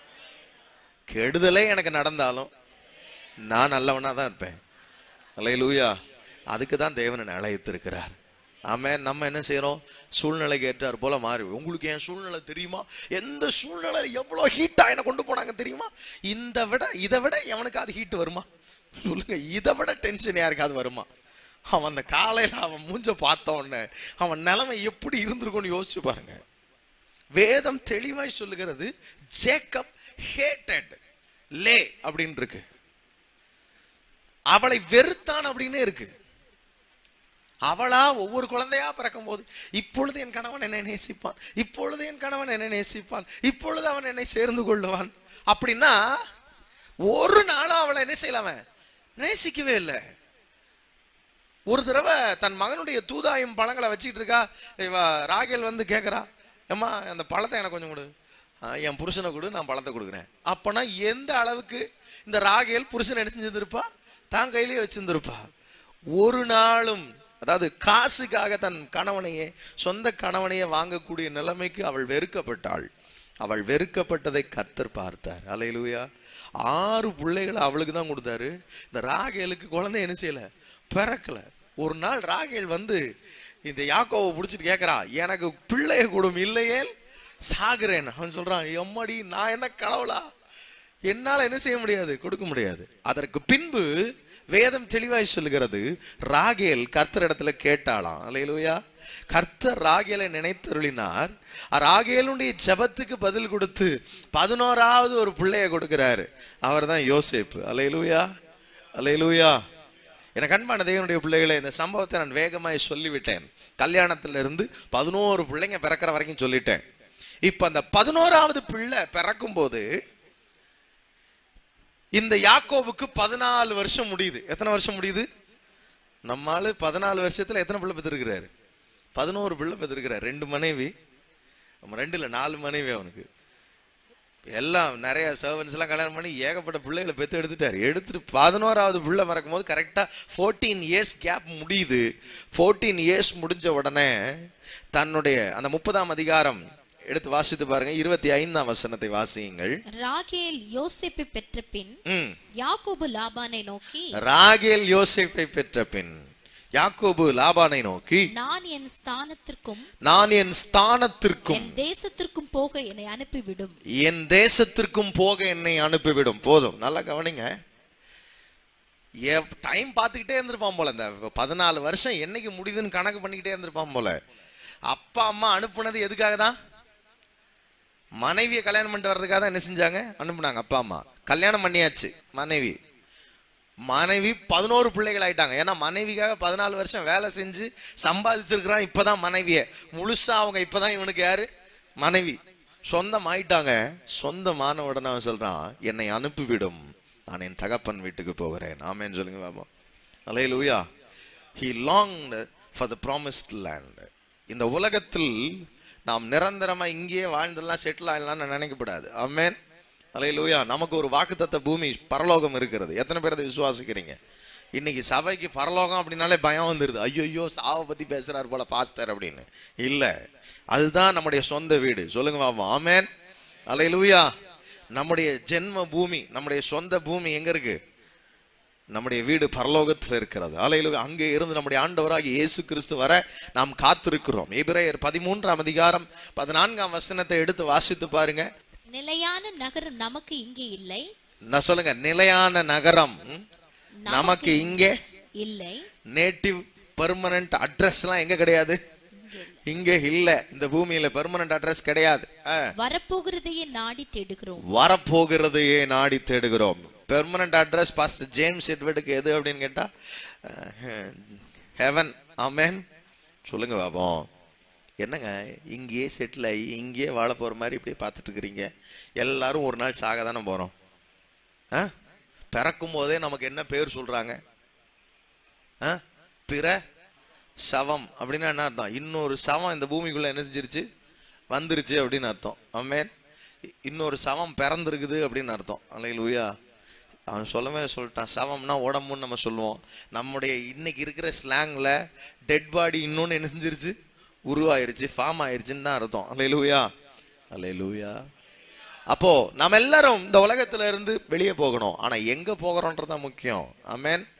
கெடுதலே எனக்கு நடந்தாலும் நான் நல்லவனா தான் இருப்பேன். அல்லேலூயா. அதுக்கு தான் தேவன் என்னை அழைத்திருக்கிறார். ஆமென். நம்ம என்ன செய்யறோம்? சூழ்நிலைக்கு ஏற்றார் போல மாறி. உங்களுக்கு என் சூழ்நிலை தெரியுமா? எந்த சூழ்நிலை எவ்வளவு ஹீட்டா என்ன கொண்டு போனாங்க தெரியுமா? இதை விட எவனுக்காவது ஹீட் வருமா சொல்லுங்க? இதை விட டென்ஷன் யாருக்காவது வருமா? அவன் அந்த காலையில அவன் மூஞ்ச பார்த்த உடனே அவன் நிலைமை எப்படி இருந்திருக்கும்னு யோசிச்சு பாருங்க. வேதம் தெளிவாய் சொல்லுகிறது, ஜேக்கப் ஹேட்டட் லே அப்படின்னு இருக்கு. அவளை வெறுத்தான் அப்படின்னு இருக்கு. அவளா ஒவ்வொரு குழந்தையா பிறக்கும் போது, இப்பொழுது என் கணவன் என்னை நேசிப்பான், இப்பொழுது என் கணவன் என்னை நேசிப்பான், இப்பொழுது அவன் என்னை சேர்ந்து கொள்ளுவான் அப்படின்னா, ஒரு நாளும் அவளை என்ன செய்யலாம நேசிக்கவே இல்லை. ஒரு தடவை தன் மகனுடைய தூதாயும் பழங்களை வச்சுட்டு இருக்கா. இவ ராகேல் வந்து கேட்கறா, ஏம்மா அந்த பழத்தை எனக்கு கொஞ்சம் கொடு. என் புருஷனை கொடு, நான் பழத்தை கொடுக்குறேன். அப்பனா எந்த அளவுக்கு இந்த ராகேல் புருஷனை என்ன செஞ்சிருப்பா? தான் கையிலேயே வச்சிருந்திருப்பா. ஒரு நாளும், அதாவது காசுக்காக தன் கணவனையே, சொந்த கணவனையே வாங்கக்கூடிய நிலைமைக்கு அவள் வெறுக்கப்பட்டாள். அவள் வெறுக்கப்பட்டதை கர்த்தர் பார்த்தார். அல்லேலூயா. 6 பிள்ளைகளை அவளுக்கு தான் கொடுத்தாரு. இந்த ராகேலுக்கு குழந்தை என்ன செய்யல, பிறக்கல. ஒரு நாள் ராகேல் வந்து இந்த யாக்கோவை பிடிச்சிட்டு கேட்கறா, எனக்கு பிள்ளைய கூடும், இல்லையே சாகுறேன். அவன் சொல்றான், எம்மடி நான் என்ன கடவுளா, என்னால என்ன செய்ய முடியாது, கொடுக்க முடியாது. அதற்கு பின்பு வேதம் தெளிவாய் சொல்லுகிறது, ராகேல் கர்த்தரிடத்துல கேட்டாளாம். அல்லேலூயா. கர்த்தர் ராகேலை நினைத்தருளினார். ராகேலுடைய ஜெபத்துக்கு பதில் கொடுத்து 11வது ஒரு பிள்ளைய கொடுக்கிறாரு. அவர் தான் யோசேப்பு. அல்லேலூயா, அல்லேலூயா. எனக்கு அன்பான தேவனுடைய பிள்ளைகளை, இந்த சம்பவத்தை நான் வேகமாய் சொல்லிவிட்டேன். கல்யாணத்துல இருந்து 11 பிள்ளைங்க பிறக்கிற வரைக்கும் சொல்லிட்டேன். இப்ப அந்த 11வது பிள்ளை பிறக்கும் போது இந்த யாக்கோவுக்கு 14 வருஷம் முடியுது. எத்தனை வருஷம் முடியுது? நம்மால 14 வருஷத்துல எத்தனை பிள்ளை பெற்றிருக்கிறாரு? 11 பிள்ளை பெற்றிருக்கிறார். 2 மனைவி, 2 இல்ல 4 மனைவி. அவனுக்கு எல்லாம் நிறைய சர்வன்ஸ் எல்லாம் கல்யாணம் பண்ணி ஏகப்பட்ட பிள்ளைகளை பெற்று எடுத்துட்டாரு. எடுத்துட்டு 11வது பிள்ளை மறக்கும் போது கரெக்டா 14 இயர்ஸ் கேப் முடியுது. 14 இயர்ஸ் முடிஞ்ச உடனே தன்னுடைய அந்த 30ஆம் அதிகாரம் எடுத்து வாசித்து பாருங்க. 25ஆம் வசனத்தை வாசியுங்கள். ராகேல் யோசேப்பை பெற்ற பின் யாக்கோபு லாபானை நோக்கி, ராகேல் யோசேப்பை பெற்ற பின் யாக்கோபு லாபானை நோக்கி, நான் என் ஸ்தானத்திற்கும் என் தேசத்திற்கும் போக என்னை அனுப்பிவிடும், என் தேசத்திற்கும் போக என்னை அனுப்பிவிடும். போதும், நல்லா கவனிங்க. டைம் பார்த்துக்கிட்டே இருந்திருப்பான் போல. இந்த 14 வருஷம் என்னைக்கு முடியுதுன்னு கணக்கு பண்ணிக்கிட்டே இருந்திருப்பான் போல. அப்பா அம்மா அனுப்புனது எதுக்காக தான்? மனைவியை கல்யாணம் பண்ணிட்டு வர்றதுக்காக தான் என்ன செஞ்சாங்க, அனுப்புனாங்க. அப்பா அம்மா கல்யாணம் பண்ணியாச்சு. மனைவி 11 பிள்ளைகள் ஆயிட்டாங்க. ஏன்னா மனைவிக்காக 14 வருஷம் வேலை செஞ்சு சம்பாதிச்சிருக்கிறான். இப்பதான் மனைவிய முழுசா அவங்க இப்பதான் இவனுக்கு யாரு, மனைவி சொந்தம் ஆயிட்டாங்க. சொந்தமான உடனே அவன் சொல்றான், என்னை அனுப்பிவிடும், நான் என் தகப்பன் வீட்டுக்கு போகிறேன். ஆமென் சொல்லுங்க பாபா. அல்லேலூயா. He longed for the promised land. இந்த உலகத்தில் நாம் நிரந்தரமா இங்கேயே வாழ்ந்தெல்லாம் செட்டில் ஆகலாம்னு நினைக்கப்படாது. ஆமென். அல்லேலூயா. நமக்கு ஒரு வாக்குத்தத்த பூமி பரலோகம் இருக்கிறது. எத்தனை பேர் அதை விசுவாசிக்கிறீங்க? இன்னைக்கு சபைக்கு பரலோகம் அப்படின்னாலே பயம் வந்துருது. ஐயோ சாவை பத்தி பேசுறாரு போல பாஸ்டர் அப்படின்னு. இல்ல, அதுதான் நம்முடைய சொந்த வீடு. சொல்லுங்க பாப்போம். ஆமென். அல்லேலூயா. நம்முடைய ஜென்ம பூமி, நம்முடைய சொந்த பூமி எங்க இருக்கு? நம்முடைய வீடு பரலோகத்தில் இருக்கிறது. அல்லேலூயா. அங்கே இருந்து நம்முடைய ஆண்டவராகிய இயேசு கிறிஸ்து வர நாம் காத்திருக்கிறோம். எபிரேயர் 13ஆம் அதிகாரம் 14ஆம் வசனத்தை எடுத்து வாசித்து பாருங்க. நிலையான நகரம் நமக்கு இங்கே இல்லை. நான் சொல்லுங்க, நிலையான நகரம் நமக்கு இங்கே இல்லை. நேட்டிவ் பெர்மனன்ட் அட்ரஸ் எல்லாம் எங்க கிடையாது, இங்க இல்ல. இந்த பூமியில பெர்மனன்ட் அட்ரஸ் கிடையாது. வரப்போகிறதையே நாடி தேடுகிறோம். வரப்போகிறதையே நாடி தேடுகிறோம். பெர்மனன்ட் அட்ரஸ் பாஸ்டர் ஜேம்ஸ் எட்வர்டுக்கு எது அப்படின்னு கேட்டா ஹெவன். ஆமென் சொல்லுங்க பாப்போம். என்னங்க இங்கேயே செட்டில் ஆகி இங்கேயே வாழ போற மாதிரி இப்படியே பார்த்துட்டு இருக்கிறீங்க. எல்லாரும் ஒரு நாள் சாக தானே போறோம். பிறக்கும் போதே நமக்கு என்ன பேர் சொல்றாங்க? பிற சவம் அப்படின்னா என்ன அர்த்தம்? இன்னொரு சவம் இந்த பூமிக்குள்ள என்ன செஞ்சிருச்சு, வந்துருச்சு அப்படின்னு அர்த்தம். ஆமென். இன்னொரு சவம் பிறந்திருக்குது அப்படின்னு அர்த்தம். அல்லேலூயா. அவன் சொல்லிட்டான், சவம்னா உடம்புன்னு நம்ம சொல்லுவோம். நம்முடைய இன்னைக்கு இருக்கிற ஸ்லாங்ல டெட் பாடி இன்னொன்னு என்ன செஞ்சிருச்சு, உருவாயிருச்சு, ஃபார்ம் ஆயிருச்சுன்னு தான் அர்த்தம். அல்லேலூயா, அல்லேலூயா. அப்போ நம்ம எல்லாரும் இந்த உலகத்துல இருந்து வெளியே போகணும். ஆனா எங்க போகிறோம்ன்றதான் முக்கியம். ஆமென்.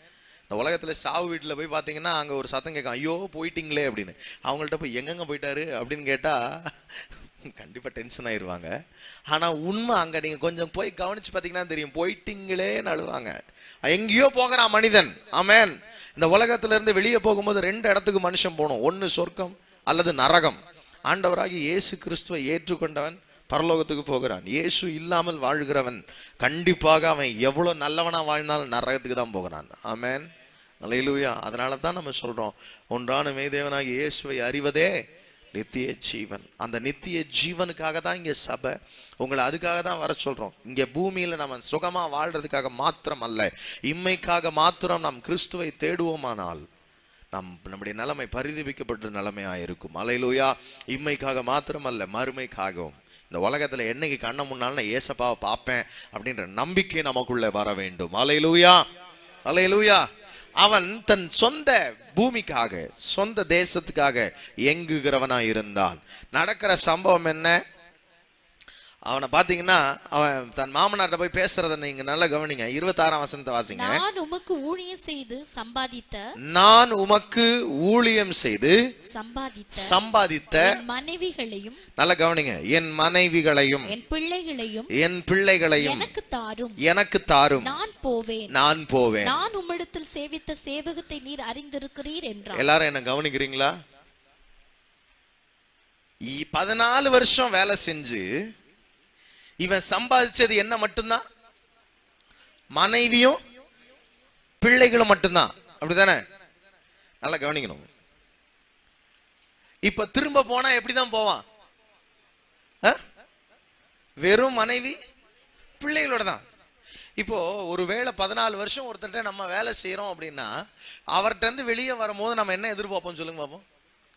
இந்த உலகத்துல சாவு வீட்டுல போய் பாத்தீங்கன்னா அங்க ஒரு சத்தம் கேட்கும், ஐயோ போயிட்டீங்களே அப்படின்னு. அவங்கள்ட்ட போய் எங்கெங்க போயிட்டாரு அப்படின்னு கேட்டா கண்டிப்பா டென்ஷன் ஆயிருவாங்க. ஆனா உண்மை அங்க நீங்க கொஞ்சம் போய் கவனிச்சு பாத்தீங்கன்னா தெரியும், போயிட்டீங்களே அழுவாங்க. எங்கேயோ போகிறான் மனிதன். ஆமென். இந்த உலகத்துல இருந்து வெளியே போகும்போது 2 இடத்துக்கு மனுஷன் போகணும், ஒன்னு சொர்க்கம் அல்லது நரகம். ஆண்டவராகி இயேசு கிறிஸ்துவை ஏற்றுக்கொண்டவன் பரலோகத்துக்கு போகிறான். இயேசு இல்லாமல் வாழ்கிறவன் கண்டிப்பாக அவன் எவ்வளவு நல்லவனா வாழ்ந்தாலும் நரகத்துக்கு தான் போகிறான். ஆமென். அல்லேலூயா. அதனால தான் நம்ம சொல்றோம், ஒன்றான மெய்தேவனாகி இயேசுவை அறிவதே நித்திய ஜீவன். அந்த நித்திய ஜீவனுக்காக தான் இங்க சபை உங்களை அதுக்காக தான் வர சொல்றோம். இங்க பூமியில நம்ம சுகமா வாழ்றதுக்காக மாத்திரம் அல்ல, இம்மைக்காக மாத்திரம் நாம் கிறிஸ்துவை தேடுவோமானால் நம்முடைய நிலைமை பரிதபிக்கப்பட்ட நிலைமையா இருக்கும். அல்லேலூயா. இம்மைக்காக மாத்திரம் அல்ல, மறுமைக்காகவும். இந்த உலகத்துல என்னைக்கு கண்ண முன்னால நான் ஏசப்பாவை பார்ப்பேன் அப்படின்ற நம்பிக்கை நமக்குள்ள வர வேண்டும். அல்லேலூயா. அல்லேலூயா. அவன் தன் சொந்த பூமிக்காக, சொந்த தேசத்துக்காக எங்குகிறவனா இருந்தான். நடக்கிற சம்பவம் என்ன? அவனை பாத்தீங்கன்னா அவன் தன் மாமனார்ட்ட போய் பேசுறத நீங்க நல்லா கவனிங்க. 26ஆம் வசனத்தை வாசிங்க. நான் உமக்கு ஊழியம் செய்து சம்பாதித்த, நான் உமக்கு ஊழியம் செய்து சம்பாதித்த என் மனைவிகளையும், நல்லா கவனிங்க, என் மனைவிகளையும் என் பிள்ளைகளையும் எனக்கு தாரும் நான் போவேன். நான் உம்மிடத்தில் சேவித்த சேவகத்தை நீர் அறிந்திருக்கிறீர் என்றார். எல்லாரும் என்ன கவனிக்கிறீங்களா? 14 வருஷம் வேலை செஞ்சு இவன் சம்பாதிச்சது என்ன மட்டும்தான்? மனைவியும் பிள்ளைகளும் மட்டும்தான். அப்படிதானே? நல்லா கவனிக்கணும். இப்ப திரும்ப போனா எப்படிதான் போவான்? வெறும் மனைவி பிள்ளைகளோட தான். இப்போ ஒருவேளை 14 வருஷம் ஒருத்தர்ட்ட நம்ம வேலை செய்யறோம் அப்படின்னா அவர்கிட்ட இருந்து வெளியே வரும்போது நம்ம என்ன எதிர்பார்ப்போம் சொல்லுங்க பாப்போம்?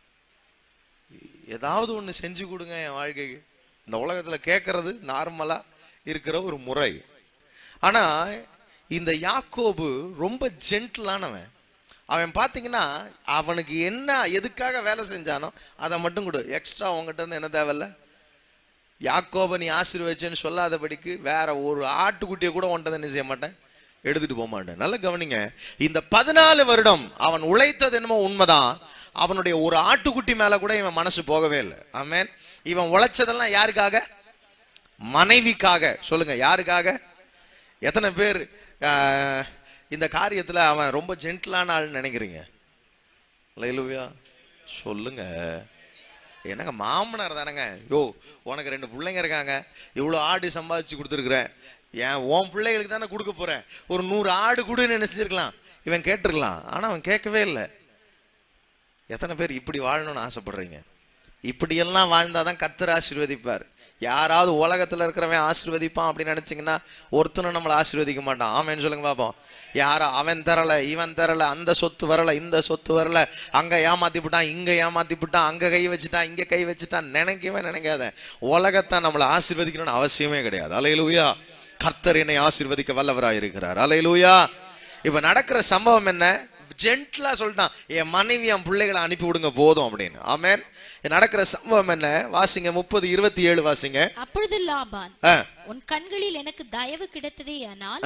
ஏதாவது ஒண்ணு செஞ்சு கொடுங்க என் வாழ்க்கைக்கு. இந்த உலகத்துல கேட்கறது நார்மலா இருக்கிற ஒரு முறை. ஆனா இந்த யாக்கோபு ரொம்ப ஜென்டிலானவன். அவன் பாத்தீங்கன்னா அவனுக்கு என்ன எதுக்காக வேலை செஞ்சானோ அதை மட்டும் கொடு, எக்ஸ்ட்ரா உங்ககிட்ட இருந்து என்ன தேவையில்ல. யாக்கோபை நீ ஆசீர்வதிச்சேன்னு சொல்லாதபடிக்கு வேற ஒரு ஆட்டுக்குட்டியை கூட உன்கிட்ட என்ன செய்ய மாட்டேன், எடுத்துட்டு போக மாட்டேன். நல்லா கவனிங்க. இந்த 14 வருடம் அவன் உழைத்தது என்னமோ உண்மைதான். அவனுடைய ஒரு ஆட்டுக்குட்டி மேல கூட இவன் மனசு போகவே இல்லை. ஆமென். இவன் உழைச்சதெல்லாம் யாருக்காக? மனைவிக்காக. சொல்லுங்க, யாருக்காக? எத்தனை பேர் இந்த காரியத்துல அவன் ரொம்ப ஜென்டிலான ஆள் நினைக்கிறீங்க? அல்லேலூயா. சொல்லுங்க. என்னங்க மாமனார் தானங்க, யோ உனக்கு 2 பிள்ளைங்க இருக்காங்க, இவ்வளவு ஆடு சம்பாதிச்சு கொடுத்துருக்குறேன், ஏன் உன் பிள்ளைகளுக்கு தானே கொடுக்க போறேன், ஒரு 100 ஆடு கொடுன்னு நினைச்சிருக்கலாம். இவன் கேட்டிருக்கலாம். ஆனா அவன் கேட்கவே இல்லை. எத்தனை பேர் இப்படி வாழணும்னு ஆசைப்படுறீங்க? இப்படியெல்லாம் வாழ்ந்தாதான் கர்த்தர் ஆசீர்வதிப்பார். யாராவது உலகத்துல இருக்கிறவன் ஆசீர்வதிப்பான் அப்படின்னு நினைச்சீங்கன்னா ஒருத்தனும் நம்மளை ஆசீர்வதிக்க மாட்டான். ஆமென் சொல்லுங்க பாப்போம். யாரா அவன் தரல, இவன் தரல, அந்த சொத்து வரல, இந்த சொத்து வரல, அங்க ஏமாத்தி விட்டான், இங்க ஏமாத்தி விட்டான், அங்க கை வச்சுட்டான், இங்க கை வச்சுட்டான், நினைக்காத. உலகத்தை நம்மளை ஆசீர்வதிக்கணும்னு அவசியமே கிடையாது. அல்லேலூயா. கர்த்தர் என்னை ஆசீர்வதிக்க வல்லவராய் இருக்கிறார். அல்லேலூயா. இப்ப நடக்கிற சம்பவம் என்ன? ஜென்டிலா சொல்லிட்டான், என் மனைவி என் பிள்ளைகளை அனுப்பி விடுங்க போதும் அப்படின்னு. ஆமென். நடக்கிற சம்பவம் என்ன? வாசிங்க 30:27 வாசிங்க. அப்பொழுது லாபான், உன் கண்களில் எனக்கு தயவு கிடைத்ததே ஆனால்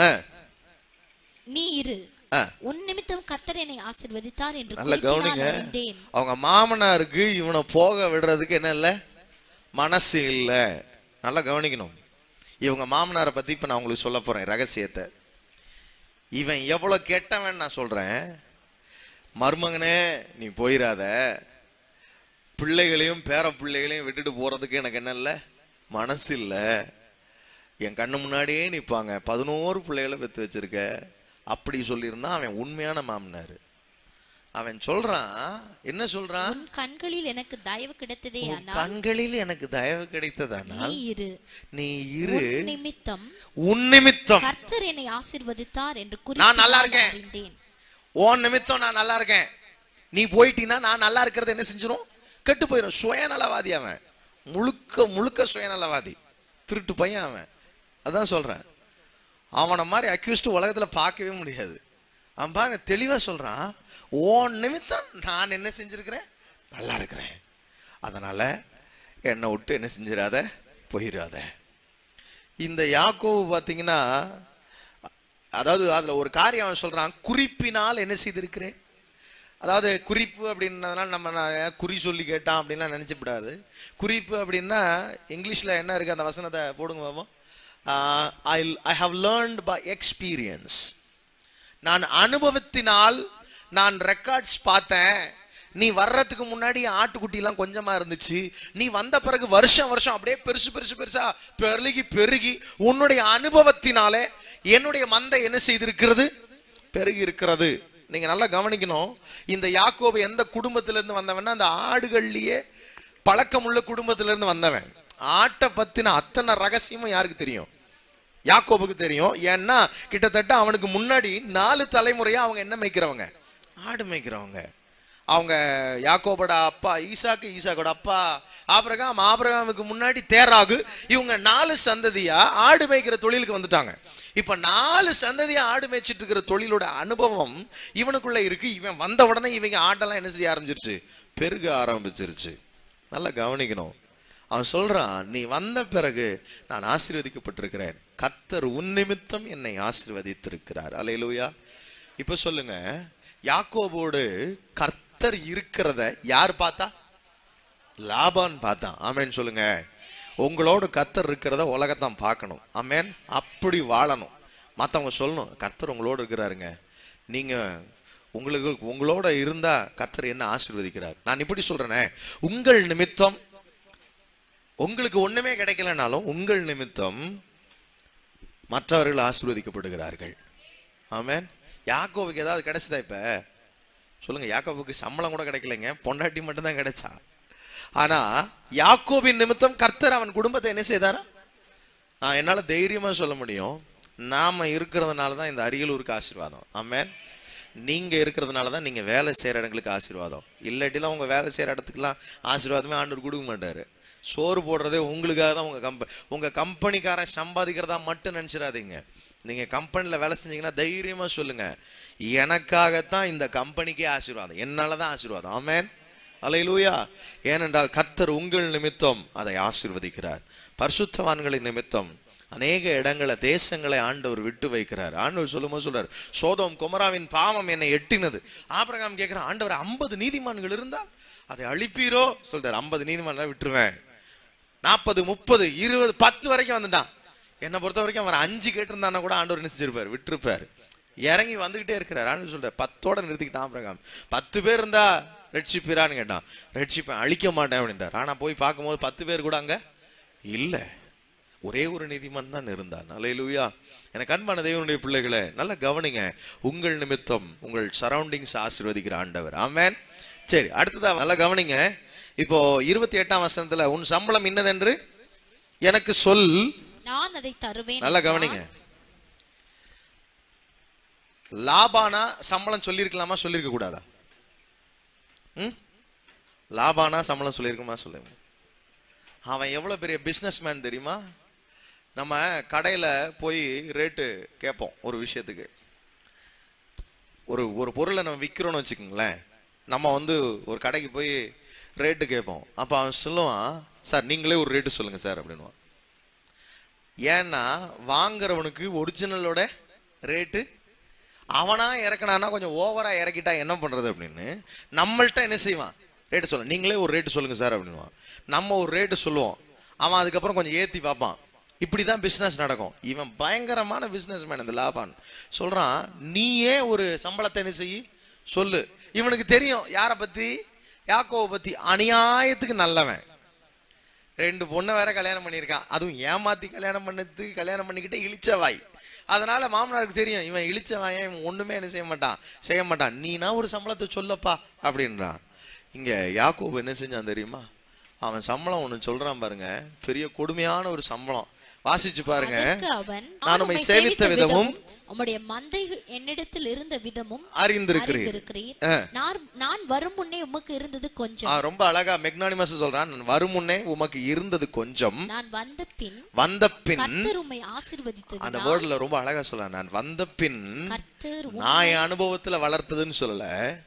நீ இரு, உன் நிமித்தம் கர்த்தர் என்னை ஆசீர்வதித்தார் என்று அறிந்தேன். அவங்க மாமனாருக்கு இவனை போக விடுறதுக்கு என்ன இல்ல, மனசு இல்ல. நல்லா கவனிக்கணும். இவங்க மாமனாரை பத்தி இப்ப நான் உங்களுக்கு சொல்ல போறேன் ரகசியத்தை. இவன் எவ்வளவு கெட்டவன் நான் சொல்றேன். மருமகனே நீ போயிடாத, பிள்ளைகளையும் பேர பிள்ளைகளையும் விட்டுட்டு போறதுக்கு எனக்கு என்ன இல்லை, மனசு இல்லை. என் கண்ணு முன்னாடியே நிற்பாங்க, 11 பிள்ளைகளை பெற்று வச்சிருக்க அப்படி சொல்லியிருந்தான். அவன் உண்மையான மாமனார். அவன் சொல்றான், என்ன சொல்றான்? உன் கண்களில் எனக்கு தயவு கிடைத்ததே ஆனால், கண்களில் எனக்கு தயவு கிடைத்ததானால் நீ இரு, உன் நிமித்தம் கர்த்தர் என்னை ஆசீர்வதித்தார் என்று நான் நல்லா இருக்கேன். உன் நிமித்தம் நான் நல்லா இருக்கேன். நீ போயிட்டீன்னா நான் நல்லா இருக்கிறது என்ன செஞ்சிடும், கெட்டு போயிடும். சுயநலவாதி அவன், முழுக்க முழுக்க சுயநலவாதி, திருட்டு பையன் அவன். அதான் சொல்றேன், அவனை மாதிரி அக்யூஸ்ட் உலகத்துல பார்க்கவே முடியாது. அவன் பாருங்க தெளிவா சொல்றான், உன் நிமித்தம் நான் என்ன செஞ்சிருக்கிறேன், நல்லா இருக்கிறேன். அதனால என்னை விட்டு என்ன செஞ்சிடாத, போயிடாத. இந்த யாக்கோபு பார்த்தீங்கன்னா அதாவது அதுல ஒரு காரியம் அவன் சொல்றான், குறிப்பினால் என்ன செய்திருக்கிறேன். அதாவது குறிப்பு அப்படின்றதுனால நம்ம குறி சொல்லி கேட்டான் அப்படின்லாம் நினைச்சப்படாது. குறிப்பு அப்படின்னா இங்கிலீஷ்ல என்ன இருக்கு, அந்த வசனத்தை போடுங்க பாப்போம். I have learned by experience. நான் அனுபவத்தினால் நான் ரெக்கார்ட்ஸ் பார்த்தேன். நீ வர்றதுக்கு முன்னாடி ஆட்டுக்குட்டி எல்லாம் கொஞ்சமா இருந்துச்சு, நீ வந்த பிறகு வருஷம் வருஷம் அப்படியே பெருசு பெருசு பெருசா பெருகி பெருகி உன்னுடைய அனுபவத்தினாலே என்னுடைய மந்தை என்ன செய்திருக்கிறது, பெருகி இருக்கிறது. நீங்க நல்லா கவனிக்கணும், இந்த யாக்கோபு எந்த குடும்பத்திலிருந்து வந்தவன்னா அந்த ஆடுகள்லயே பழக்கமுள்ள குடும்பத்திலிருந்து வந்தவன். ஆட்டை பத்தின அத்தனை ரகசியமும் யாருக்கு தெரியும், யாக்கோபுக்கு தெரியும். ஏன்னா கிட்டத்தட்ட அவனுக்கு முன்னாடி 4 தலைமுறையா அவங்க என்ன மேய்க்கிறவங்க, ஆடு மேய்க்கிறவங்க. அவங்க யாக்கோபோட அப்பா ஈசாக்கு, ஈசாக்கோட அப்பா ஆபிரகாம், ஆபிரகாமுக்கு முன்னாடி தேராகு. இவங்க 4 சந்ததியா ஆடு மேய்க்கிற தொழிலுக்கு வந்துட்டாங்க. இப்ப 4 சந்ததியா ஆடு மேய்ச்சிட்டு இருக்கிற தொழிலோட அனுபவம் இவனுக்குள்ள இருக்கு. இவன் வந்த உடனே இவங்க ஆட்டெல்லாம் என்ன செய்ய ஆரம்பிச்சிருச்சு, பெருக ஆரம்பிச்சிருச்சு. நல்லா கவனிக்கணும். அவன் சொல்றான், நீ வந்த பிறகு நான் ஆசீர்வதிக்கப்பட்டிருக்கிறேன், கர்த்தர் உன் நிமித்தம் என்னை ஆசீர்வதித்திருக்கிறார். அல்லேலூயா. இப்ப சொல்லுங்க, யாக்கோபோடு கர்த்தர் இருக்கிறத யார் பார்த்தா, லாபான் பார்த்தான். ஆமேன் சொல்லுங்க. உங்களோட கர்த்தர் இருக்கிறத உலகத்தான் பார்க்கணும். ஆமேன். அப்படி வாழணும். மற்றவங்க சொல்லணும், கர்த்தர் உங்களோட இருக்கிறாருங்க, நீங்க உங்களோட இருந்தா கர்த்தர் என்ன ஆசீர்வதிக்கிறார். நான் இப்படி சொல்றேனே, உங்கள் நிமித்தம் உங்களுக்கு ஒண்ணுமே கிடைக்கலனாலும் உங்கள் நிமித்தம் மற்றவர்கள் ஆசீர்வதிக்கப்படுகிறார்கள். ஆமேன். யாக்கோபுக்கு ஏதாவது கிடைச்சதா? இப்ப சொல்லுங்க, யாக்கோபுக்கு சம்பளம் கூட கிடைக்கலைங்க, பொண்டாட்டி மட்டும்தான் கிடைச்சா. ஆனா யாக்கோபின் நிமித்தம் கர்த்தர் அவன் குடும்பத்தை என்ன செய்தாரா? நான் என்னால தைரியமா சொல்ல முடியும், நாம இருக்கிறதுனால தான் இந்த அரியலூருக்கு ஆசீர்வாதம். ஆமேன். நீங்க இருக்கிறதுனால தான் நீங்க வேலை செய்யற இடங்களுக்கு ஆசீர்வாதம். இல்லாட்டிலாம் உங்க வேலை செய்யற இடத்துக்குலாம் ஆசீர்வாதமே ஆண்டவர் கொடுக்க மாட்டாரு. சோறு போடுறதே உங்களுக்காக தான். உங்க கம்பெனிக்காரன் சம்பாதிக்கிறதா மட்டும் நினைச்சிடாதீங்க. நீங்க கம்பெனில வேலை செஞ்சீங்கன்னா தைரியமா சொல்லுங்க, எனக்காகத்தான் இந்த கம்பெனிக்கே ஆசீர்வாதம், என்னாலதான் ஆசீர்வாதம். ஆமேன். அல்லேலூயா. ஏனென்றால் கர்த்தர் உங்கள் நிமித்தம் அதை ஆசீர்வதிக்கிறார். பரிசுத்தவான்களின் நிமித்தம் அநேக இடங்களை, தேசங்களை ஆண்டவர் விட்டு வைக்கிறார். ஆண்டவர் சொல்லும்போது சொல்றார், சோதோம் கொமராவின் பாவம் என்னை எட்டினது. ஆபிரகாம் கேட்கிறான், ஆண்டவர் 50 நீதிமான்கள் இருந்தா அதை அழிப்பீரோ? சொல்றாரு, 50 நீதிமான்கள் விட்டுருவேன். 40, 30, 20, 10 வரைக்கும் வந்துட்டான். என்னை பொறுத்த வரைக்கும் அவன் 5 கேட்டிருந்தானா கூட ஆண்டவர் நினைச்சிருப்பார், விட்டுருப்பார். இறங்கி வந்துகிட்டே இருக்கிறார். ஆண்டவர் சொல்றார், 10ஓட நிறுத்திக்கிட்டான் ஆபிரகாம். 10 பேர் இருந்தா ரட்சிப்பீரான்னு கேட்டான். ரட்சிப்பேன், அழிக்க மாட்டேன் அப்படின்றார். ஆனா போய் பார்க்கும்போது 10 பேர் கூட அங்க இல்ல, ஒரே ஒரு நீதிமான் தான் இருந்தான். அல்லேலூயா. எனக்கு அன்பான தேவனுடைய பிள்ளைகளே, நல்லா கவனிங்க, உங்கள் நிமித்தம் உங்கள் சரௌண்டிங்ஸ் ஆசீர்வதிக்கிற ஆண்டவர். ஆமென். சரி, அடுத்ததா நல்லா கவனிங்க. இப்போ 28ஆம் வசனத்துல, உன் சம்பளம் இன்னதென்று எனக்கு சொல், நான் அதை தருவேன். நல்லா கவனிங்க. லாபானா சம்பளம் சொல்லிருக்கலாமா, சொல்லிருக்க கூடாதா? லாபானா சம்பளம் சொல்லிருக்குமா? சொல்லுங்க. அவன் எவ்வளவு பெரிய பிசினஸ் மேன் தெரியுமா? நம்ம கடையில போய் ரேட்டு கேட்போம் ஒரு விஷயத்துக்கு. ஒரு பொருளை நம்ம விற்கிறோம்னு வச்சுக்கோங்களேன், நம்ம ஒரு கடைக்கு போய் ரேட்டு கேட்போம். அப்ப அவன் சொல்லுவான், சார் நீங்களே ஒரு ரேட்டு சொல்லுங்க சார் அப்படின்னுவான். ஏன்னா வாங்குறவனுக்கு ஒரிஜினலோட ரேட்டு அவனா இறக்கணானா கொஞ்சம் ஓவரா இறக்கிட்டா என்ன பண்றது அப்படின்னு நம்மள்ட்ட என்ன செய்வான், ரேட்டு சொல்ல, நீங்களே ஒரு ரேட்டு சொல்லுங்க சார் அப்படின்னுவான். நம்ம ஒரு ரேட்டு சொல்லுவோம், அவன் அதுக்கப்புறம் கொஞ்சம் ஏத்தி பார்ப்பான். இப்படிதான் பிசினஸ் நடக்கும். இவன் பயங்கரமான பிசினஸ் மேன். இந்த லாபான் சொல்றான், நீயே ஒரு சம்பளத்தை என்ன செய்ய சொல்லு. இவனுக்கு தெரியும் யாரை பத்தி, யாக்கோவை பத்தி. அநியாயத்துக்கு நல்லவன். 2 பொண்ணை வேற கல்யாணம் பண்ணியிருக்கான், அதுவும் ஏமாத்தி கல்யாணம் கல்யாணம் பண்ணிக்கிட்டே இழிச்சவாய். அதனால மாமனாருக்கு தெரியும், இவன் இழிச்சவாய், இவன் ஒண்ணுமே என்ன செய்ய மாட்டான். நீனா ஒரு சம்பளத்தை சொல்லப்பா அப்படின்றான். இங்க யாக்கோபு என்ன செஞ்சான் தெரியுமா? அவன் சம்பளம் ஒண்ணு சொல்றான் பாருங்க, பெரிய கொடுமையான ஒரு சம்பளம். வாசிச்சு பாருங்க. நான் உம்மை சேவித்த விதமும் உம்முடைய மந்தை என்னிடத்தில் இருந்த விதமும் அறிந்திருக்கிறீர். நான் வரும் முன்னே உமக்கு இருந்தது கொஞ்சம். ரொம்ப அழகா மெக்னானிமஸ் சொல்றான், நான் வரும் முன்னே உமக்கு இருந்தது கொஞ்சம், நான் வந்த பின் கர்த்தர் உம்மை ஆசீர்வதித்தது. அந்த வேர்ட்ல ரொம்ப அழகா சொல்றான், நான் வந்த பின் நான் என் அனுபவத்துல வளர்த்ததுன்னு சொல்லல,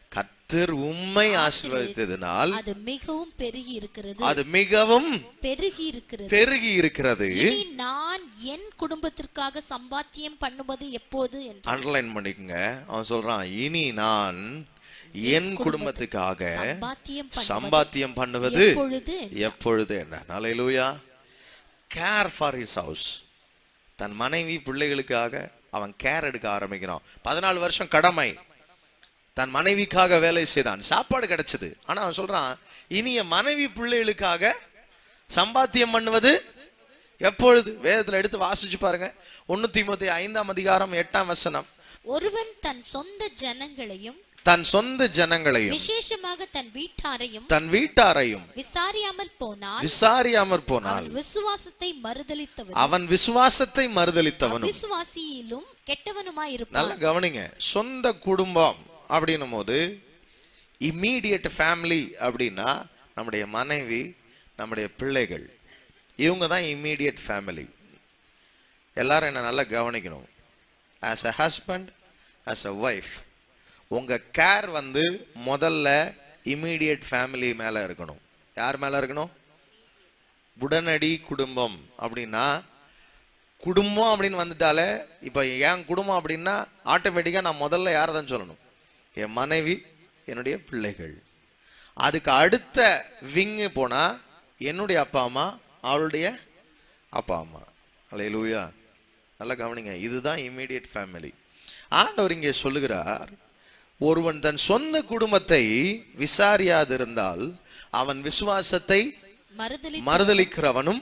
கர்த்தர் உம்மை ஆசீர்வதித்ததினால் அது மிகவும் பெருகி இருக்கிறது. அது மிகவும் பெருகி இருக்கிறது. இனி நான் என் குடும்பத்திற்காக சம்பாத்தியம் பண்ணுவது எப்போது என்று அண்டர்லைன் பண்ணிக்கங்க. அவன் சொல்றான், இனி நான் என் குடும்பத்துக்காக சம்பாத்தியம் பண்ணுவது எப்பொழுது என்ன. ஹல்லேலூயா. Care for his house. தன் மனைவி பிள்ளைகளுக்காக அவன் கேர் எடுக்க ஆரம்பிக்கிறான். 14 வருஷம் கடமை, தன் மனைவிக்காக வேலை செய்தான், சாப்பாடு கிடைச்சது. ஆனா அவன் சொல்றான், இனி என் மனைவி பிள்ளைகளுக்காக சம்பாத்தியம் பண்ணுவது எப்பொழுது. வேதத்துல எடுத்து வாசிச்சு பாருங்க. 1 தீமோத்தேயு 5ஆம் அதிகாரம் 8ஆம் வசனம். ஒருவன் தன் சொந்த ஜனங்களையும் விசேஷமாக தன் வீட்டாரையும் விசாரியாமல் போனால் அவன் விசுவாசத்தை மறுதலித்தவனும் விசுவாசியிலும் கெட்டவனுமாய் இருப்பான். நல்லா கவனிங்க. சொந்த குடும்பம் அப்படின்னும் போது இம்மீடியட் ஃபேமிலி அப்படின்னா நம்முடைய மனைவி, நம்முடைய பிள்ளைகள், இவங்க தான் இம்மீடியட் ஃபேமிலி. எல்லாரும் என்ன நல்லா கவனிக்கணும். as a husband, as a wife, உங்க கேர் முதல்ல இம்மீடியட் ஃபேமிலி மேல இருக்கணும். யார் மேல இருக்கணும்? உடனடி குடும்பம். அப்படின்னா குடும்பம் அப்படின்னு வந்துட்டாலே, இப்ப என் குடும்பம் அப்படின்னா ஆட்டோமேட்டிக்கா நான் முதல்ல யாரை தான் சொல்லணும்? என் மனைவி, என்னுடைய பிள்ளைகள். அதுக்கு அடுத்த விங்கு போனா என்னுடைய அப்பா அம்மா, அவளுடைய அப்பா அம்மா. அல்லேலூயா. நல்லா கவனிங்க. இதுதான் இம்மீடியட் ஃபேமிலி. ஆண்டவர் இங்கே சொல்லுகிறார், ஒருவன் தன் சொந்த குடும்பத்தை விசாரியாதிருந்தால் அவன் விசுவாசத்தை மறுதலிக்கிறவனும்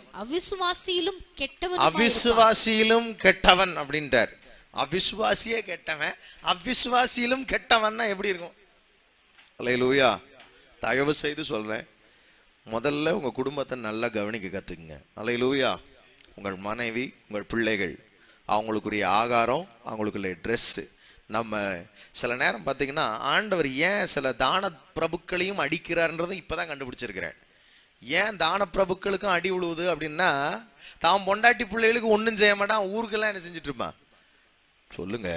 அவிசுவாசியிலும் கெட்டவன் அப்படின்ட்டார். அவிசுவாசியே கெட்டவன், அவிசுவாசியிலும் கெட்டவன்னா எப்படி இருக்கும்? அல்லேலூயா. தயவு செய்து சொல்றேன், முதல்ல உங்க குடும்பத்தை நல்லா கவனிக்க கத்துக்குங்க. அல்லேலூயா. உங்கள் மனைவி, உங்கள் பிள்ளைகள், அவங்களுக்குரிய ஆகாரம், அவங்களுக்குரிய ட்ரெஸ். நம்ம சில நேரம் பார்த்தீங்கன்னா ஆண்டவர் ஏன் சில தான பிரபுக்களையும் அடிக்கிறார்ன்றதை இப்பதான் கண்டுபிடிச்சிருக்கிறேன். ஏன் தான பிரபுக்களுக்கும் அடி விழுவுது அப்படின்னா, தான் பொண்டாட்டி பிள்ளைகளுக்கு ஒன்றும் செய்ய மாட்டான், ஊருக்கெல்லாம் என்ன செஞ்சுட்டு இருப்பான்? சொல்லுங்க.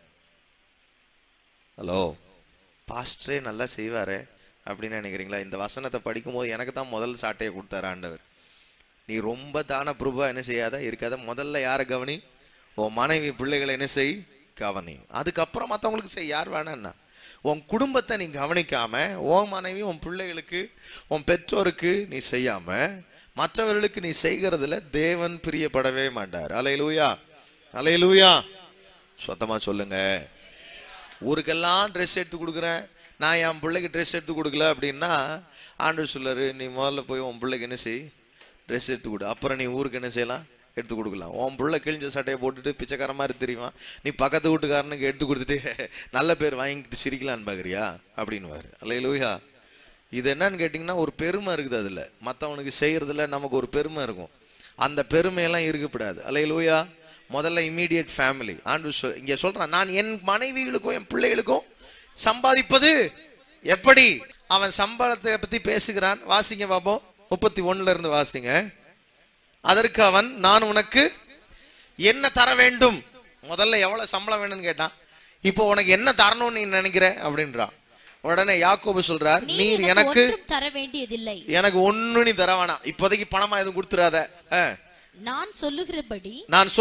ஹலோ, பாஸ்டரே நல்லா செய்வாரு அப்படின்னு நினைக்கிறீங்களா? இந்த வசனத்தை படிக்கும் போது எனக்கு தான் முதல் சாட்டையை கொடுத்தாரு ஆண்டவர். நீ ரொம்ப தான பிரபுவா என்ன செய்யாத இருக்காத, முதல்ல யாரை கவனி? உன் மனைவி பிள்ளைகளை என்ன செய், கவனி. அதுக்கப்புறம் மற்றவங்களுக்கு செய். யார் வேணான்னா உன் குடும்பத்தை நீ கவனிக்காம, உன் மனைவி, உன் பிள்ளைகளுக்கு, உன் பெற்றோருக்கு நீ செய்யாம மற்றவர்களுக்கு நீ செய்கிறதுல தேவன் பிரியப்படவே மாட்டார். அல்லேலூயா. அல்லேலூயா. சுத்தமா சொல்லுங்க. ஊருக்கெல்லாம் ட்ரெஸ் எடுத்து கொடுக்குறேன், நான் என் பிள்ளைக்கு ட்ரெஸ் எடுத்து கொடுக்கல அப்படின்னா ஆண்டவர் சொல்லாரு, நீ முதல்ல போய் உன் பிள்ளைக்கு என்ன செய், ட்ரெஸ் எடுத்து கொடு. அப்புறம் நீ ஊருக்கு என்ன செய்யலாம், எடுத்து கொடுக்கலாம். உன் பிள்ளை கிழிஞ்ச சட்டையை போட்டுட்டு பிச்சைக்கார மாதிரி தெரியுமா, நீ பக்கத்து வீட்டுக்காரனுக்கு எடுத்து கொடுத்துட்டு நல்ல பேர் வாங்கிட்டு சிரிக்கலான்னு பாக்குறியா அப்படின்னுவாரு. அல்லேலூயா. இது என்னன்னு கேட்டிங்கன்னா, ஒரு பெருமை இருக்குது அதுல, மற்றவனுக்கு செய்யறதுல நமக்கு ஒரு பெருமை இருக்கும். அந்த பெருமையெல்லாம் இருக்கக்கூடாது. அல்லேலூயா. முதல்ல இம்மீடியட் ஃபேமிலி. ஆண்டவர் இங்க சொல்றான், நான் என் மனைவிகளுக்கும் என் பிள்ளைகளுக்கும் சம்பாதிப்பது எப்படி. அவன் சம்பளத்தை பத்தி பேசுகிறான். வாசிங்க பாப்போம். 31 இருந்து வாசிங்க. அதற்கு அவன், நான் உனக்கு என்ன தர வேண்டும். முதல்ல எவ்வளவு சம்பளம் வேணும்னு கேட்டான். இப்போ உனக்கு என்ன தரணும்னு நீ நினைக்கிற அப்படின்றான். உடனே யாக்கோபு சொல்றார், நீர் எனக்கு தர வேண்டியதில்லை, எனக்கு ஒண்ணு நீ தர வேணாம், இப்போதைக்கு பணமா எதுவும் கொடுத்துறாத. நான் சொல்லுகிறபடி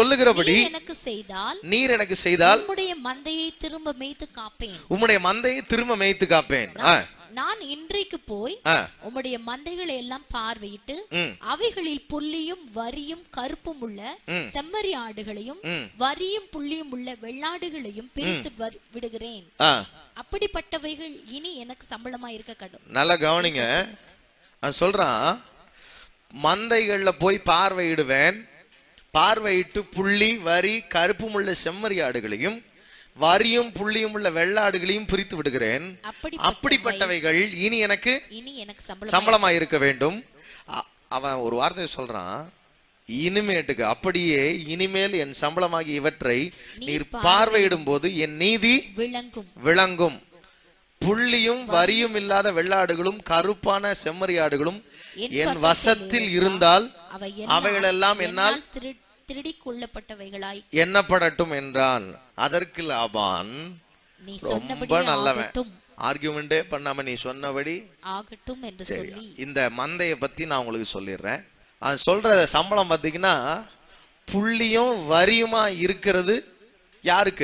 நீர் எனக்கு செய்தால் உம்முடைய மந்தையை திரும்ப மேய்த்து காப்பேன். நான் இன்றைக்கு போய் உம்முடைய மந்தைகளை எல்லாம் பார்வையிட்டு அவைகளில் புள்ளியும் வரியும் கருப்பும் உள்ள செம்மறி ஆடுகளையும் வரியும் புள்ளியும் உள்ள வெள்ளாடுகளையும் பிரித்து விடுகிறேன். அப்படிப்பட்டவைகள் இனி எனக்கு சம்பளமா இருக்க கடும். நல்லா கவனிங்க. சொல்றான், மந்தைகள்ல போய் பார்வையிடுவேன், பார்வையிட்டு புள்ளி வரி கருப்பும் உள்ள செம்மறி ஆடுகளையும் வரியும் புள்ளியும் உள்ள வெள்ளாடுகளையும் பிரித்து விடுகிறேன். அப்படிப்பட்டவைகள் இனி எனக்கு சம்பளமா இருக்க வேண்டும். அவன் ஒரு வார்த்தை சொல்றான், இனிமேட்டுக்கு அப்படியே இனிமேல் என் சம்பளமாகி இவற்றை நீர் பார்வையிடும் போது என் நீதி விளங்கும். புள்ளியும் வரியும் இல்லாத வெள்ளாடுகளும் கருப்பான செம்மறி ஆடுகளும் என் வசத்தில் இருந்தால் அவைகளெல்லாம் என்னால் திருடி கொள்ளப்பட்டவைகளாய் எண்ணப்படட்டும் என்றான். அதற்கு லாபான், ரொம்ப நல்லவன், ஆர்கியூமெண்டே பண்ணாம நீ சொன்னபடி ஆகட்டும் என்று சொல்லி இந்த மந்தைய பத்தி நான் உங்களுக்கு சொல்லிடுறேன். சொல்ற சம்பளம் பாத்தீங்கன்னா புள்ளியும் வரியுமா இருக்கிறது யாருக்கு?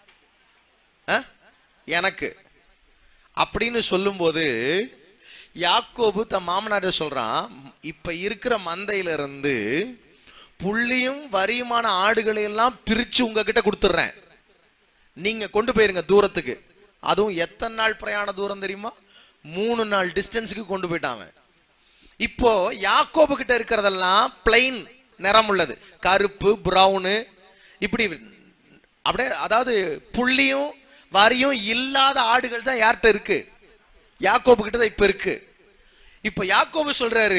எனக்கு. அப்படின்னு சொல்லும்போது யாக்கோபு தன் மாமனார சொல்றான், இப்ப இருக்கிற மந்தையில இருந்து புள்ளியும் வரியுமான ஆடுகளை எல்லாம் பிரிச்சு உங்ககிட்ட கொடுத்துடுறேன், நீங்க கொண்டு போயிருங்க தூரத்துக்கு. அதுவும் எத்தனை நாள் பிரயாண தூரம் தெரியுமா? 3 நாள் டிஸ்டன்ஸுக்கு கொண்டு போயிட்டாங்க. இப்போ யாக்கோபு கிட்ட இருக்கிறதெல்லாம் பிளைன் நிறம் உள்ளது, கருப்பு, பிரவுனு, இப்படி அப்படியே, அதாவது புள்ளியும் வரியும் இல்லாத ஆடுகள் தான் யார்கிட்ட இருக்கு? யாக்கோபு கிட்ட தான் இப்ப இருக்கு. இப்ப யாக்கோபு சொல்றாரு,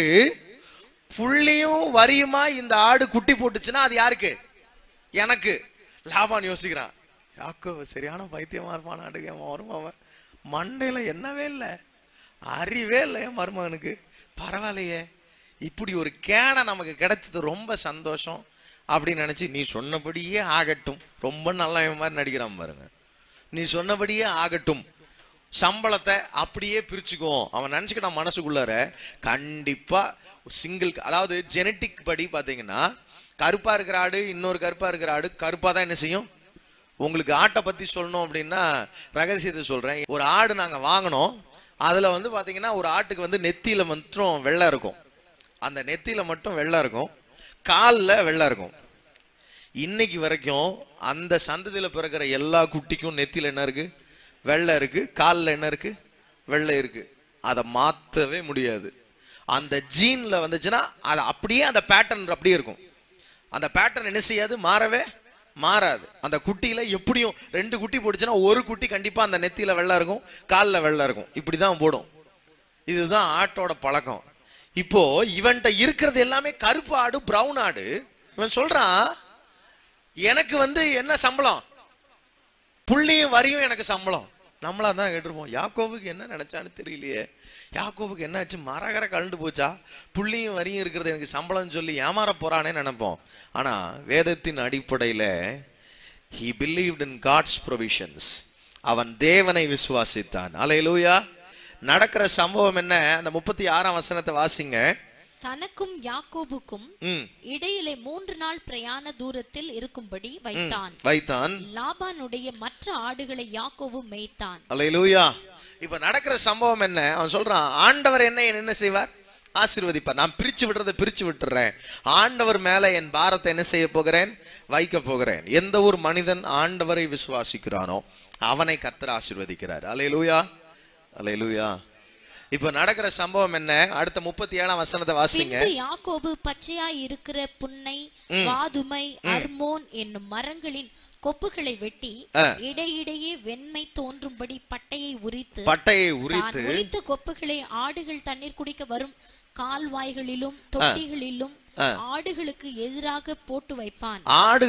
புள்ளியும் வரியுமா இந்த ஆடு குட்டி போட்டுச்சுன்னா அது யாருக்கு? எனக்கு. லாபான் யோசிக்கிறான், யாக்கோபு சரியான பைத்தியமா இருப்பான், ஆடுக மருமகன் மண்டையில என்னவே இல்லை, அறிவே இல்லை என் மருமகனுக்கு. பரவாயில்லையே, இப்படி ஒரு கேனை நமக்கு கிடைச்சது ரொம்ப சந்தோஷம் அப்படின்னு நினைச்சு, நீ சொன்னபடியே ஆகட்டும், ரொம்ப நல்லா மாதிரி நடிக்கிறான் பாருங்க, நீ சொன்னபடியே ஆகட்டும், சம்பளத்தை அப்படியே பிரிச்சுக்குவோம். அவன் நினைச்சுக்கிட்டான் மனசுக்குள்ளார, கண்டிப்பா சிங்கிள், அதாவது ஜெனட்டிக் படி பாத்தீங்கன்னா கருப்பா இருக்கிற ஆடு இன்னொரு கருப்பா இருக்கிற ஆடு கருப்பா தான் என்ன செய்யும். உங்களுக்கு ஆட்டை பத்தி சொல்லணும் அப்படின்னா ரகசியத்தை சொல்றேன். ஒரு ஆடு நாங்க வாங்கினோம், அதுல வந்து பாத்தீங்கன்னா ஒரு ஆட்டுக்கு வந்து நெத்தியில மட்டும் வெள்ளை இருக்கும், அந்த நெத்தியில மட்டும் வெள்ளை இருக்கும், காலில் வெள்ளை இருக்கும். இன்னைக்கு வரைக்கும் அந்த சந்ததியில பிறக்கிற எல்லா குட்டிக்கும் நெத்தியில என்ன இருக்கு? வெள்ளை இருக்கு, காலில் என்ன இருக்கு? வெள்ளை இருக்கு. அதை மாற்றவே முடியாது. அந்த ஜீன்ல வந்துச்சுன்னா அது அப்படியே அந்த பேட்டர்ன் அப்படியே இருக்கும். அந்த பேட்டர்ன் என்ன செய்யாது? மாறவே மாறாது. அந்த குட்டியில எப்படியும் 2 குட்டி போடுச்சுன்னா ஒரு குட்டி கண்டிப்பா அந்த நெத்தியில வெள்ளை இருக்கும், காலில் வெள்ளை இருக்கும், இப்படிதான் போடும். இதுதான் ஆட்டோட பழக்கம். இப்போ இவன்ட்ட இருக்கிறது எல்லாமே கருப்பு ஆடு, பிரவுன் ஆடு. இவன் சொல்றான், எனக்கு வந்து என்ன சம்பளம்? புள்ளியும் வரியும் எனக்கு சம்பளம். நம்மளா தான் கேட்டிருப்போம், யாக்கோபுக்கு என்ன நினைச்சான்னு தெரியலையே, யாக்கோபுக்கு என்ன ஆச்சு, மரகர கலண்டு போச்சா, புள்ளியும் வரியும் இருக்கிறது எனக்கு சம்பளம் சொல்லி ஏமாற போறானே நினைப்போம். ஆனா வேதத்தின் அடிப்படையில he believed in God's provisions. அவன் தேவனை விசுவாசித்தான். அல்லேலூயா. நடக்கிற சம்பவம் என்ன? அந்த 36ஆம் வசனத்தை வாசிங்க. தனக்கும் யாக்கோபுக்கும் இடையிலே 3 நாள் பிரயாண தூரத்தில் இருக்கும்படி வைத்தான். லாபானுடைய மற்ற ஆடுகளை யாக்கோபு மேய்த்தான். அல்லேலூயா. இப்ப நடக்கிற சம்பவம் என்ன? அவன் சொல்றான், ஆண்டவர் என்ன செய்வார்? ஆசீர்வதிப்பார். நான் பிரிச்சு விட்டுறேன். ஆண்டவர் மேல என் பாரத்தை என்ன செய்ய போகிறேன்? வைக்க போகிறேன். எந்த ஒரு மனிதன் ஆண்டவரை விசுவாசிக்கிறானோ அவனை கர்த்தர் ஆசீர்வதிக்கிறார். அல்லேலூயா, அல்லேலூயா. இப்ப நடக்கிற சம்பவம் என்ன? அடுத்த 37ஆம் வசனத்தை வாசிங்க. யாக்கோபு பச்சையாய் இருக்கிற புன்னை, வாதுமை, அர்மோன் என்னும் மரங்களின் கொப்புகளை வெட்டி இடையிடையே வெண்மை தோன்றும்படி பட்டையை உரித்து கொப்புகளை ஆடுகள் தண்ணீர் குடிக்க வரும் கால்வாய்களிலும் தொட்டிகளிலும் ஆடுகளுக்கு எதிராக போட்டு வைப்பான்.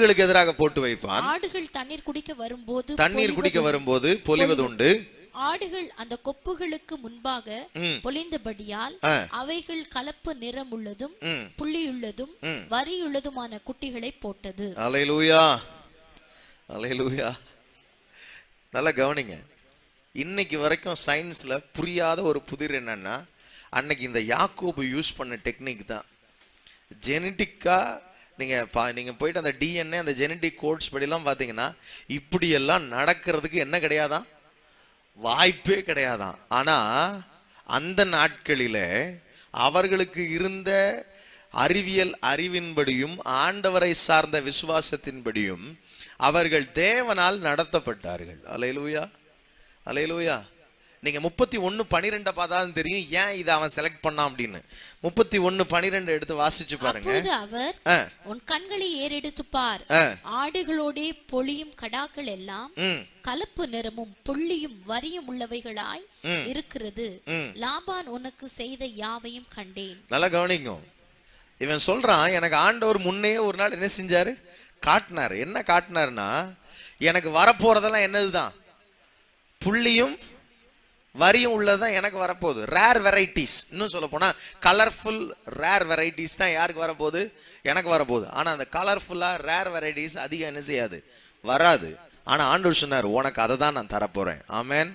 ஆடுகள் தண்ணீர் குடிக்க வரும்போது பொலிவதுண்டு. ஆடுகள் அந்த கொப்புகளுக்கு முன்பாக பொலிந்தபடியால் அவைகள் கலப்பு நிறமுள்ளதும் புள்ளியுள்ளதும் வரியுள்ளதுமான குட்டிகளை போட்டது. அல்லேலூயா, அல்லேலூயா. நல்லா கவனிங்க. இன்னைக்கு வரைக்கும் சயின்ஸ்ல புரியாத ஒரு புதிர் என்னன்னா, அன்னைக்கு இந்த யாக்கோபு யூஸ் பண்ண டெக்னிக் தான். ஜெனட்டிக்கா நீங்க போயிட்டு அந்த டிஎன்ஏ அந்த ஜெனட்டிக் கோட்ஸ் படிலாம் பாத்தீங்கன்னா இப்படி எல்லாம் நடக்கிறதுக்கு என்ன கிடையாதான், வாய்ப்பே கிடையாதான். ஆனா அந்த நாட்களில அவர்களுக்கு இருந்த அறிவியல் அறிவின்படியும் ஆண்டவரை சார்ந்த விசுவாசத்தின்படியும் அவர்கள் தேவனால் நடத்தப்பட்டார்கள். அல்லேலூயா, அல்லேலூயா. நீங்க 31:12 பார்த்தாலும் தெரியும் ஏன் இதை அவன் செலக்ட் பண்ணான் அப்படின்னு. 31:12 எடுத்து வாசிச்சு பாருங்க. அவர் உன் கண்களை ஏறெடுத்து பார், ஆடுகளோட பொழியும் கடாக்கள் எல்லாம் கலப்பு நிறமும் புள்ளியும் வரியும் உள்ளவைகளாய் இருக்கிறது. லாபான் உனக்கு செய்த யாவையும் கண்டேன். நல்லா கவனிங்க. இவன் சொல்றான், எனக்கு ஆண்டவர் முன்னே ஒரு நாள் என்ன செஞ்சாரு? காட்டினாரு. என்ன காட்டினாருன்னா, எனக்கு வரப்போறதெல்லாம் என்னதுதான்? புள்ளியும் வரியும் உள்ளதுதான் எனக்கு வரப்போகுது. ரேர் வெரைட்டிஸ், இன்னும் சொல்ல போனா கலர்ஃபுல் ரேர் வெரைட்டிஸ் தான் யாருக்கு வரப்போகுது? எனக்கு வரப்போகுது. ஆனா அந்த கலர்ஃபுல்லா ரேர் வெரைட்டிஸ் அதிகம் என்ன செய்யாது? வராது. ஆனா ஆண்டவர் சொன்னார், உனக்கு அதை தான் நான் தரப்போறேன். ஆமென்,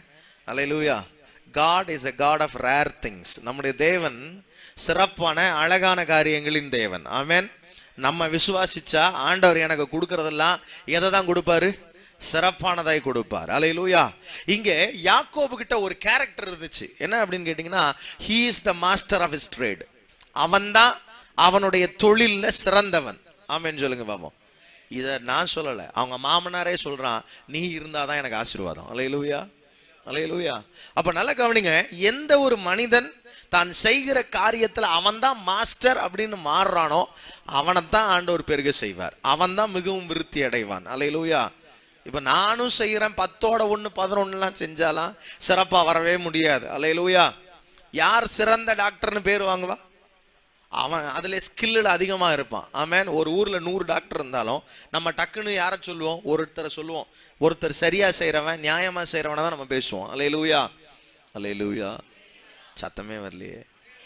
அல்லேலூயா. God is a God of rare things. நம்முடைய தேவன் சிறப்பான அழகான காரியங்களின் தேவன். ஆமென். நம்ம விசுவாசிச்சா ஆண்டவர் எனக்கு கொடுக்கறதெல்லாம் எதை தான் கொடுப்பாரு? சிறப்பானதாய் கொடுப்பார். அல்லேலூயா. இங்கே யாக்கோபு கிட்ட ஒரு கேரக்டர் இருந்துச்சு. என்ன அப்படின்னு கேட்டீங்கன்னா, he is the master of his trade. அவன்தான் அவனுடைய தொழில்ல சிறந்தவன். ஆமென் சொல்லுங்க பாப்போம். இத நான் சொல்லல, அவங்க மாமனாரே சொல்றான், நீ இருந்தாதான் எனக்கு ஆசீர்வாதம். அல்லேலூயா, அல்லேலூயா. அப்ப நல்லா கவனிங்க, எந்த ஒரு மனிதன் தான் செய்கிற காரியத்துல அவன் தான் மாஸ்டர் அப்படின்னு மாறுறானோ அவனைத்தான் ஆண்டவர் பெருக செய்வார். அவன் தான் மிகவும் விருத்தி அடைவான். அல்லேலூயா. இப்ப நானும் செய்யறேன், 10 11 செஞ்சாலாம் சிறப்பா வரவே முடியாது. அல்லேலூயா. யார் சிறந்த டாக்டர்னு பேர் வாங்குவா? அவன் அதுல ஸ்கில்ல அதிகமா இருப்பான். ஆமென். ஒரு ஊர்ல 100 டாக்டர் இருந்தாலும் நம்ம டக்குன்னு யார சொல்லுவோம்? ஒருத்தரை சொல்லுவோம். ஒருத்தர் சரியா செய்யறவன், நியாயமா செய்யறவன தான் நம்ம பேசுவோம். அல்லேலூயா, அல்லேலூயா. சத்தமே வரலையே.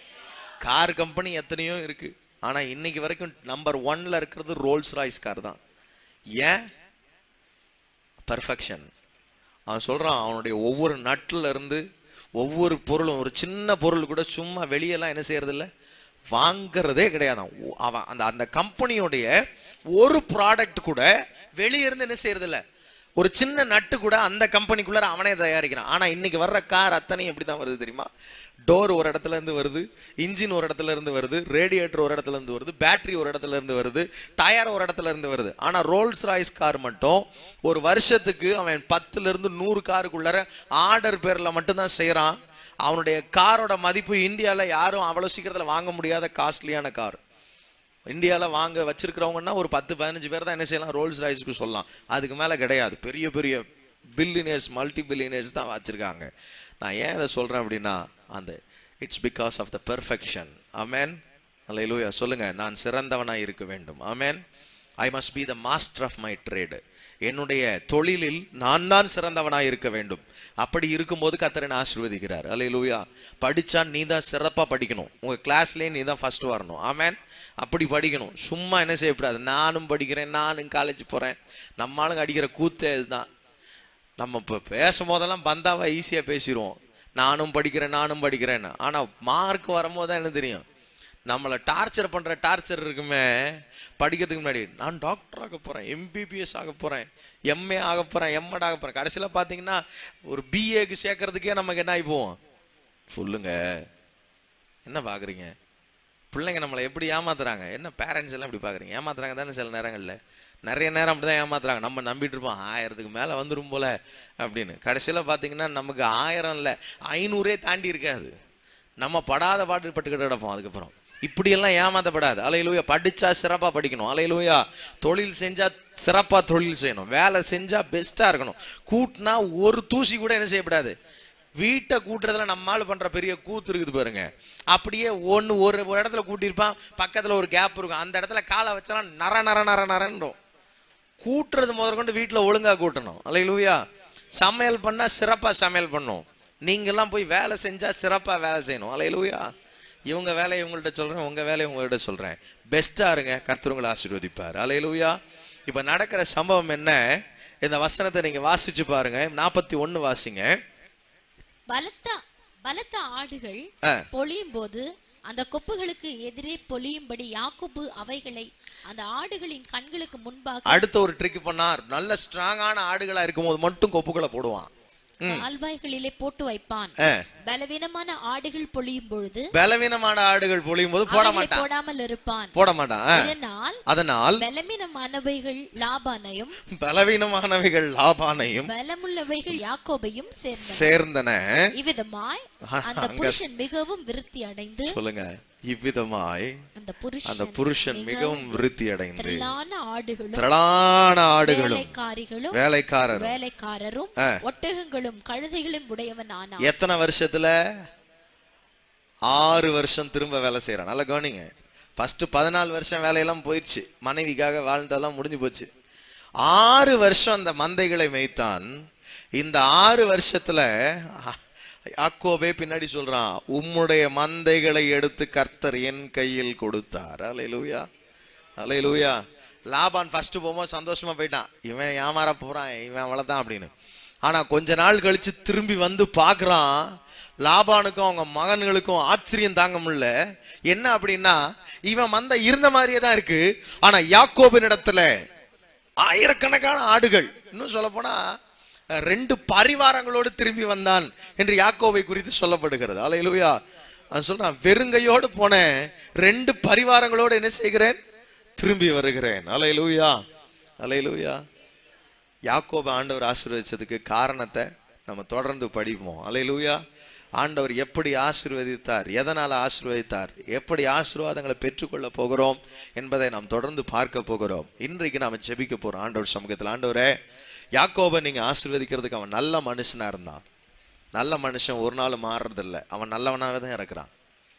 கார் கம்பெனி எத்தனையோ இருக்கு, ஆனா இன்னைக்கு வரைக்கும் நம்பர் 1ல இருக்கிறது ரோல்ஸ் ராய்ஸ் கார் தான். ஏன்? பெர்ஃபெக்ஷன். அவன் சொல்றான், அவனுடைய ஒவ்வொரு நட்டுல இருந்து ஒவ்வொரு பொருளும், ஒரு சின்ன பொருள் கூட சும்மா வெளியெல்லாம் என்ன செய்யறது இல்லை, வாங்கிறதே கிடையாது. அவன் அந்த அந்த கம்பெனியோடைய ஒரு ப்ராடக்ட் கூட வெளியே இருந்து என்ன செய்யறது இல்லை, ஒரு சின்ன நட்டு கூட அந்த கம்பெனிக்குள்ள அவனே தயாரிக்கிறான். ஆனா இன்னைக்கு வர்ற கார் அத்தனையும் எப்படிதான் வருது தெரியுமா? டோர் ஒரு இடத்துல இருந்து வருது, இன்ஜின் ஒரு இடத்துல இருந்து வருது, ரேடியேட்டர் ஒரு இடத்துல இருந்து வருது, பேட்டரி ஒரு இடத்துல இருந்து வருது, டயர் ஒரு இடத்துல இருந்து வருது. ஆனா ரோல்ஸ் ராய்ஸ் கார் மட்டும் ஒரு வருஷத்துக்கு அவன் 10 இருந்து 100 காருக்குள்ளார ஆர்டர் பேர்ல மட்டும்தான் செய்யறான். அவனுடைய காரோட மதிப்பு இந்தியாவில் யாரும் அவ்வளோ சீக்கிரத்தில் வாங்க முடியாத காஸ்ட்லியான கார். இந்தியாவில் வாங்க வச்சிருக்கிறவங்கன்னா ஒரு 10-15 பேர் தான் என்ன செய்யலாம், ரோல்ஸ் ராய்ஸ்க்கு சொல்லலாம். அதுக்கு மேலே கிடையாது. பெரிய பெரிய பில்லியனர்ஸ், மல்டி பில்லியனர்ஸ் தான் வச்சிருக்காங்க. நான் ஏன் இதை சொல்றேன் அப்படின்னா, அந்த it's because of the perfection. ஆமென், அல்லேலூயா. சொல்லுங்க, நான் சிறந்தவனாய் இருக்க வேண்டும். ஆமென். I must be the master of my trade. என்னுடைய தொழிலில் நான் தான் சிறந்தவனாய் இருக்க வேண்டும். அப்படி இருக்கும்போது கர்த்தர் என்னை ஆசீர்வதிக்கிறார். அல்லேலூயா. படிச்சா நீ தான் சிறப்பா படிக்கணும். உங்க கிளாஸ்லயே நீ தான் ஃபர்ஸ்ட் வரணும். ஆமென். அப்படி படிக்கணும். சும்மா என்ன செய்யக்கூடாது, நானும் படிக்கிறேன், நானும் காலேஜ் போறேன். நம்மளும் அடிக்கிற கூத்தே இதுதான். நம்ம இப்போ பேசும் போதெல்லாம் பந்தாவா ஈஸியா பேசிடுவோம், நானும் படிக்கிறேன் நானும் படிக்கிறேன்னு. ஆனா மார்க் வரும்போது தான் என்ன தெரியும், நம்மளை டார்ச்சர் பண்ற டார்ச்சர் இருக்குமே. படிக்கிறதுக்கு முன்னாடி நான் டாக்டர் ஆக போறேன், MBBS ஆக போறேன், MA ஆக போறேன், MEd ஆக போறேன். கடைசியில பாத்தீங்கன்னா ஒரு BAக்கு சேர்க்கறதுக்கே நமக்கு என்ன ஆகி போவோம்? சொல்லுங்க, என்ன பாக்குறீங்க? பிள்ளைங்க நம்மளை எப்படி ஏமாத்துறாங்க? என்ன பேரண்ட்ஸ் எல்லாம் இப்படி பாக்குறீங்க? ஏமாத்துறாங்க தானே சில நேரங்கள்ல. நிறைய நேரம் அப்படிதான் ஏமாத்துறாங்க. நம்ம நம்பிட்டு இருப்போம் 1000க்கு மேல வந்துரும் போல அப்படின்னு. கடைசியில பாத்தீங்கன்னா நமக்கு 1000 இல்ல 500 தாண்டி இருக்காது. நம்ம படாத பாட்டு பட்டுக்கிட்டு கிடப்போம். அதுக்கப்புறம் இப்படியெல்லாம் ஏமாத்தப்படாது. அல்லேலூயா. படிச்சா சிறப்பா படிக்கணும். அல்லேலூயா. தொழில் செஞ்சா சிறப்பா தொழில் செய்யணும். வேலை செஞ்சா பெஸ்டா இருக்கணும். கூட்டினா ஒரு தூசி கூட என்ன செய்யப்படாது. வீட்டை கூட்டுறதுல நம்மால் பண்ற பெரிய கூத்து இருக்குது பாருங்க. அப்படியே ஒரு இடத்துல கூட்டியிருப்பான், பக்கத்துல ஒரு கேப் இருக்கும், அந்த இடத்துல காலை வச்சா நர நர நர நரன்றோம். கூட்டுறது முதற்கொண்டு வீட்டுல ஒழுங்கா கூட்டணும். அல்லேலூயா. சமையல் பண்ணா சிறப்பா சமையல் பண்ணும். நீங்கெல்லாம் போய் வேலை செஞ்சா சிறப்பா வேலை செய்யணும். அல்லேலூயா. இவங்க வேலையை இவங்கள்ட்ட சொல்றேன், உங்க வேலையை உங்கள்கிட்ட சொல்றேன். பெஸ்டா இருங்க, கர்த்தர் உங்களை ஆசீர்வதிப்பார். அல்லேலூயா. இப்ப நடக்கிற சம்பவம் என்ன? இந்த வசனத்தை நீங்க வாசிச்சு பாருங்க. 41 வாசிங்க. பலத்த ஆடுகள் பொழியும் போது அந்த கொப்புகளுக்கு எதிரே பொழியும்படி யாக்கோபு அவைகளை அந்த ஆடுகளின் கண்களுக்கு முன்பாக. அடுத்த ஒரு ட்ரிக் பண்ணார். நல்ல ஸ்ட்ராங்கான ஆடுகளா இருக்கும்போது மட்டும் கொப்புகளை போடுவான். கால்வாய்களிலே போட்டு வைப்பான். பலவீனமான ஆடுகள் பொழியும் பொழுது போட மாட்டான், போடாமல் இருப்பான், போட மாட்டான். அதனால் பலவீனமானவைகள் லாபானையும் பலமுள்ளவைகள் யாக்கோபையும் சேர்ந்தன. இவ்விதமாய் அந்த புருஷன் மிகவும் விருத்தி அடைந்து. சொல்லுங்க, இவ்விதமாய் அந்த புருஷன் மிகவும் விருத்தி அடைந்து திரளான ஆடுகளும் வேலைக்காரரும் ஒட்டகங்களும் கழுதைகளும் உடையவன் ஆனான். எத்தனை வருஷத்துல? 6 வருஷம் திரும்ப வேலை செய்யறான். நல்லா கவனிங்க. ஃபர்ஸ்ட் 14 வருஷம் வேலையெல்லாம் போயிடுச்சு, மனைவிக்காக வாழ்ந்தெல்லாம் முடிஞ்சு போச்சு. 6 வருஷம் அந்த மந்தைகளை மேய்த்தான். இந்த 6 வருஷத்துல யாக்கோபே பின்னாடி சொல்றான், உம்முடைய மந்தைகளை எடுத்து கர்த்தர் என் கையில் கொடுத்தார். அல்லேலூயா, அல்லேலூயா. லாபான் ஃபர்ஸ்ட் போகும்போது சந்தோஷமா போயிட்டான், இவன் ஏமாற போறான், இவன் அவ்வளவுதான் அப்படின்னு. ஆனா கொஞ்ச நாள் கழிச்சு திரும்பி வந்து பாக்குறான், லாபானுக்கும் அவங்க மகன்களுக்கும் ஆச்சரியம் தாங்க முடியல. என்ன அப்படின்னா, இவன் இருந்த மாதிரியே தான் இருக்கு, ஆனா யாக்கோபின் இடத்துல ஆயிரக்கணக்கான ஆடுகள், இன்னும் சொல்ல போனா 2 பரிவாரங்களோடு திரும்பி வந்தான் என்று யாக்கோபை குறித்து சொல்லப்படுகிறது. அல்லேலூயா. சொல்றான், வெறுங்கையோடு போன 2 பரிவாரங்களோடு என்ன செய்கிறேன், திரும்பி வருகிறேன். அல்லேலூயா, அல்லேலூயா. யாக்கோபை ஆண்டவர் ஆசீர்வதிச்சதுக்கு காரணத்தை நம்ம தொடர்ந்து படிப்போம். அல்லேலூயா. ஆண்டவர் எப்படி ஆசீர்வதித்தார், எதனால ஆசீர்வதித்தார், எப்படி ஆசீர்வாதங்களை பெற்றுக்கொள்ள போகிறோம் என்பதை நாம் தொடர்ந்து பார்க்க போகிறோம். இன்றைக்கு நாம ஜெபிக்க போறோம் ஆண்டவர் சமூகத்தில். ஆண்டவரே, யாக்கோபை நீங்க ஆசீர்வதிக்கிறதுக்கு அவன் நல்ல மனுஷனா இருந்தான். நல்ல மனுஷன் ஒரு நாள் மாறுறதில்லை, அவன் நல்லவனாவே தான் இருக்கிறான்.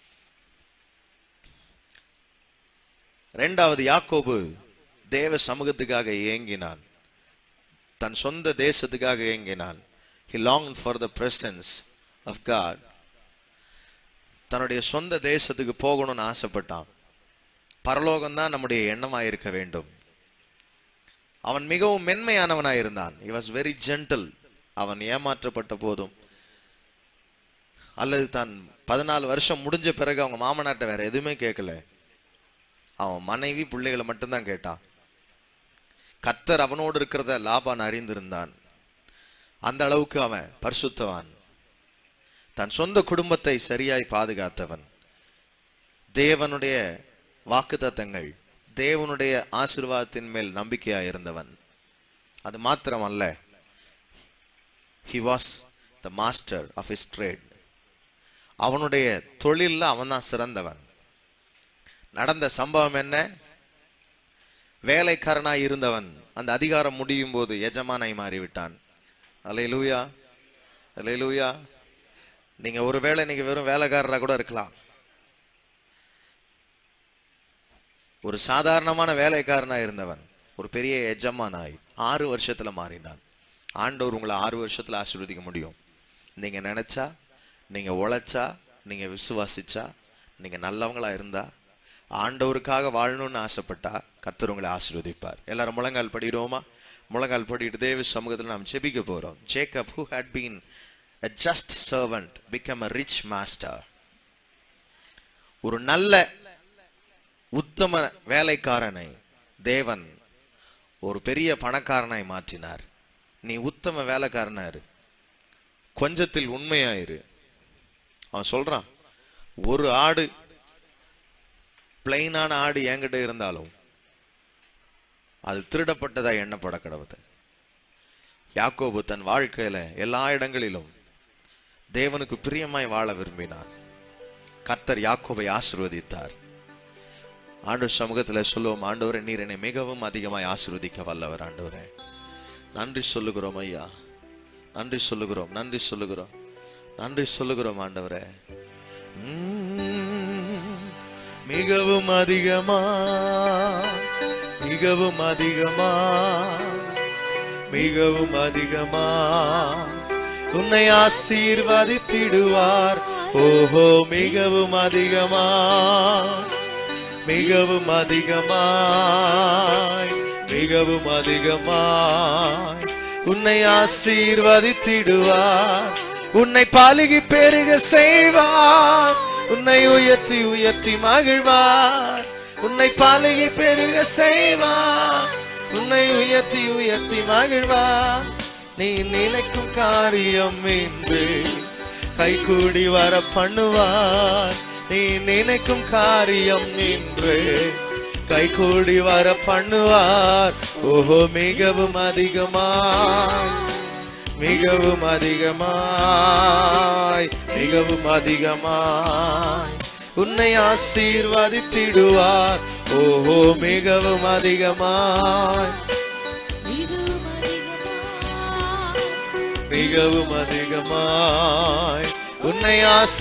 2வது, யாக்கோபு தேவ சமூகத்துக்காக ஏங்கினான், தன் சொந்த தேசத்துக்காக ஏங்கினான். He longed for the presence of God. தன்னுடைய சொந்த தேசத்துக்கு போகணும்னு ஆசைப்பட்டான். பரலோகம் தான் நம்முடைய எண்ணமாய் இருக்க வேண்டும். அவன் மிகவும் மென்மையானவனாய் இருந்தான். He was very gentle. அவன் ஏமாற்றப்பட்ட போதும், அல்லது தான் 14 வருஷம் முடிஞ்ச பிறகு அவங்க மாமனார்ட்ட வேற எதுவுமே கேட்கல, அவன் மனைவி பிள்ளைகளை மட்டும்தான் கேட்டான். கர்த்தர் அவனோடு இருக்கிறத லாபான் அறிந்திருந்தான். அந்த அளவுக்கு அவன் பரிசுத்தவான். தன் சொந்த குடும்பத்தை சரியாய் பாதுகாத்தவன். தேவனுடைய வாக்குத்தத்தங்கள், தேவனுடைய ஆசீர்வாதத்தின் மேல் நம்பிக்கையாய் இருந்தவன். அது மாத்திரம் அல்ல, he was the master of his trade. அவனுடைய தொழில்ல அவன் தான் சிறந்தவன். நடந்த சம்பவம் என்ன, வேலைக்காரனாய் இருந்தவன் அந்த அதிகாரம் முடியும் போது எஜமானாய் மாறிவிட்டான். அல்லேலூயா, அல்லேலூயா. நீங்க ஒருவேளை நீங்க வெறும் வேலைக்காரராக கூட இருக்கலாம். ஒரு சாதாரணமான வேலைக்காரனா இருந்தவன் ஒரு பெரிய எஜமானாய் 6 வருஷத்துல மாறினான். ஆண்டவர் உங்களை 6 வருஷத்துல ஆசீர்வதிக்க முடியும். நீங்க நினைச்சா, நீங்க உழைச்சா, நீங்க விசுவாசிச்சா, நீங்க நல்லவங்களா இருந்தா, ஆண்டவருக்காக வாழணும்னு ஆசைப்பட்டா கர்த்தர் உங்களை ஆசீர்வதிப்பார். எல்லாரும் முழங்கால் படிடுவோமா? முழங்கால் படிட்டு தேவ சமூகத்தில் நாம் ஜெபிக்க போறோம். Jacob, who had been a just servant, became a rich master. ஒரு நல்ல உத்தம வேலைக்காரனை தேவன் ஒரு பெரிய பணக்காரனாய் மாற்றினார். நீ உத்தம வேலைக்காரனாரு, கொஞ்சத்தில் உண்மையாயிரு. அவன் சொல்றான், ஒரு ஆடு, பிளைனான ஆடு என்கிட்ட இருந்தாலும் அது திருடப்பட்டதா எண்ணப்பட கடவுது. யாக்கோபு தன் வாழ்க்கையில எல்லா இடங்களிலும் தேவனுக்கு பிரியமாய் வாழ விரும்பினார். கர்த்தர் யாக்கோபை ஆசீர்வதித்தார். ஆண்டவர் சமூகத்துல சொல்லுவோம், ஆண்டவரே, நீர் என்னை மிகவும் அதிகமாய் ஆசீர்வதிக்க வல்லவர். ஆண்டவரே, நன்றி சொல்லுகிறோம் ஐயா, நன்றி சொல்லுகிறோம், நன்றி சொல்லுகிறோம், நன்றி சொல்லுகிறோம். ஆண்டவரே, மிகவும் அதிகமா, மிகவும் அதிகமா, மிகவும் அதிகமா உன்னை ஆசீர்வதித்திடுவார். ஓஹோ, மிகவும் அதிகமா, மிகவும் அதிகமாய், மிகவும் அதிகமாய் உன்னை ஆசீர்வதித்திடுவார். உன்னை பலுகி பெருக செய்வார். உன்னை உயர்த்தி உயர்த்தி மகிழ்வார். உன்னை பலுகி பெருக செய்வார். உன்னை உயர்த்தி உயர்த்தி மகிழ்வார். நீ நினைக்கும் காரியம் என்று கைகூடி வர பண்ணுவார். நீ நினைக்கும் காரியம் என்று கைகூடி வர பண்ணுவார். ஓஹோ, மிகவும் அதிகமாய், மிகவும் அதிகமாய், மிகவும் அதிகமாய் உன்னை ஆசீர்வதித்திடுவார். ஓஹோ, மிகவும் அதிகமாய், மிகவும் அதிகமாய் உன்னை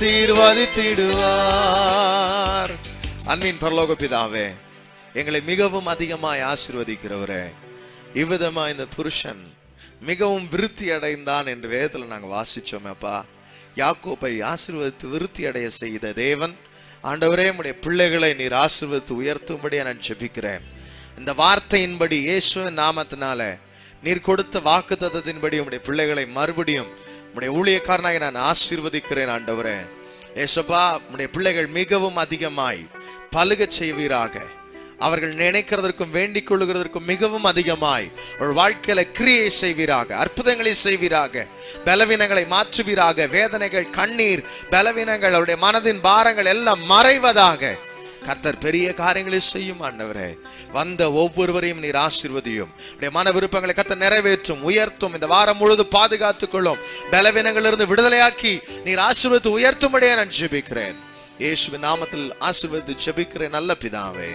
ஆசீர்வதித்திடுவார். அன்பின் பரலோக பிதாவே, எங்களை மிகவும் அதிகமாய் ஆசீர்வதிக்கிறவரே, இவ்விதமா இந்த புருஷன் மிகவும் விருத்தி அடைந்தான் என்று வேதத்துல நாங்க வாசிச்சோம். அப்பா, யாக்கோபை ஆசீர்வதித்து விருத்தி அடைய செய்த தேவன், ஆண்டவரே, உம்முடைய பிள்ளைகளை நீர் ஆசீர்வதித்து உயர்த்தும்படியா நான் ஜெபிக்கிறேன். இந்த வார்த்தையின்படி இயேசுவின் நாமத்தினால நீர் கொடுத்த வாக்குத்தத்தத்தின்படி உம்முடைய பிள்ளைகளை மறுபடியும் உம்முடைய ஊழியக்காரனாக நான் ஆசீர்வதிக்கிறேன் ஆண்டவரே. ஏசப்பா, உம்முடைய பிள்ளைகள் மிகவும் அதிகமாய் பலுகச் செய்வீராக. அவர்கள் நினைக்கிறதற்கும் வேண்டிக் கொள்ளுகிறதற்கும் மிகவும் அதிகமாய் ஒரு வாழ்க்கையில கிரியை செய்வீராக, அற்புதங்களை செய்வீராக, பலவீனங்களை மாற்றுவீராக. வேதனைகள், கண்ணீர், பலவீனங்கள், அவருடைய மனதின் பாரங்கள் எல்லாம் மறைவதாக. கர்த்தர் பெரிய காரியங்களை செய்யும் ஆண்டவரே. வந்த ஒவ்வொருவரையும் நீர் ஆசீர்வதியும். மன விருப்பங்களை கர்த்தர் நிறைவேற்றும், உயர்த்தும். இந்த வாரம் முழுது பாதுகாத்துக் கொள்ளும். பலவீனங்களிலிருந்து விடுதலையாக்கி நீர் ஆசீர்வதித்து உயர்த்தும்படியே நான் ஜெபிக்கிறேன். இயேசுவின் நாமத்தில் ஆசீர்வதித்து ஜெபிக்கிறேன் நல்ல பிதாவே.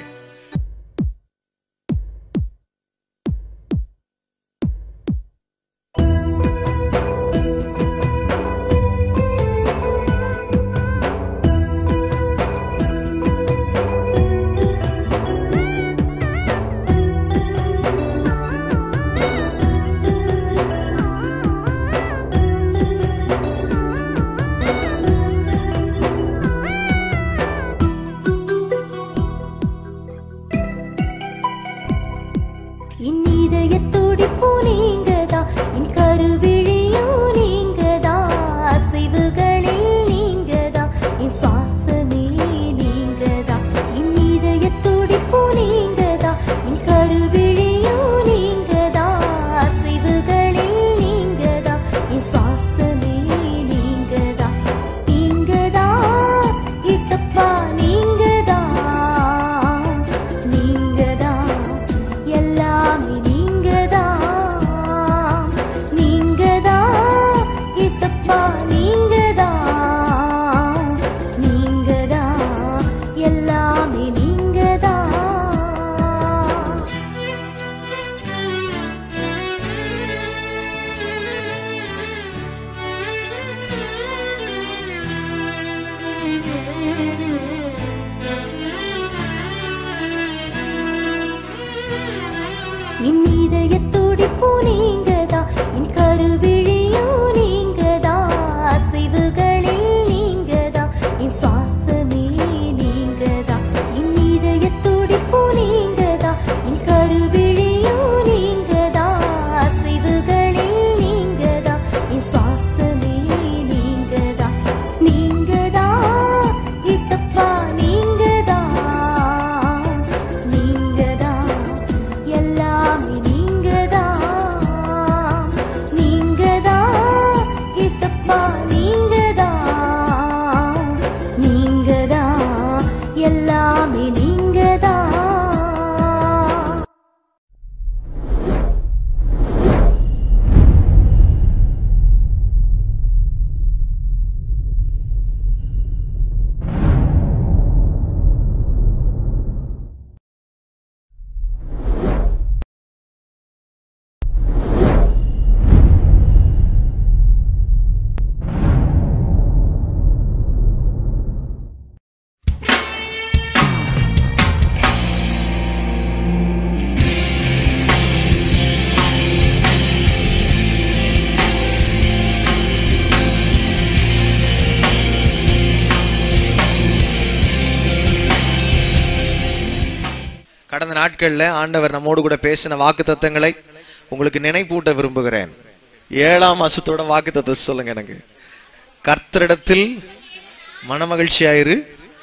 கடந்த நாட்கள்ல ஆண்டவர் நம்மோடு கூட பேசின வாக்குத்தத்தங்களை உங்களுக்கு நினைப்பூட்ட விரும்புகிறேன். 7ஆம் மாசத்தோட வாக்குத்தத்தம் சொல்லுங்க எனக்கு. கர்த்தரிடத்தில் மனமகிழ்ச்சியாயிரு,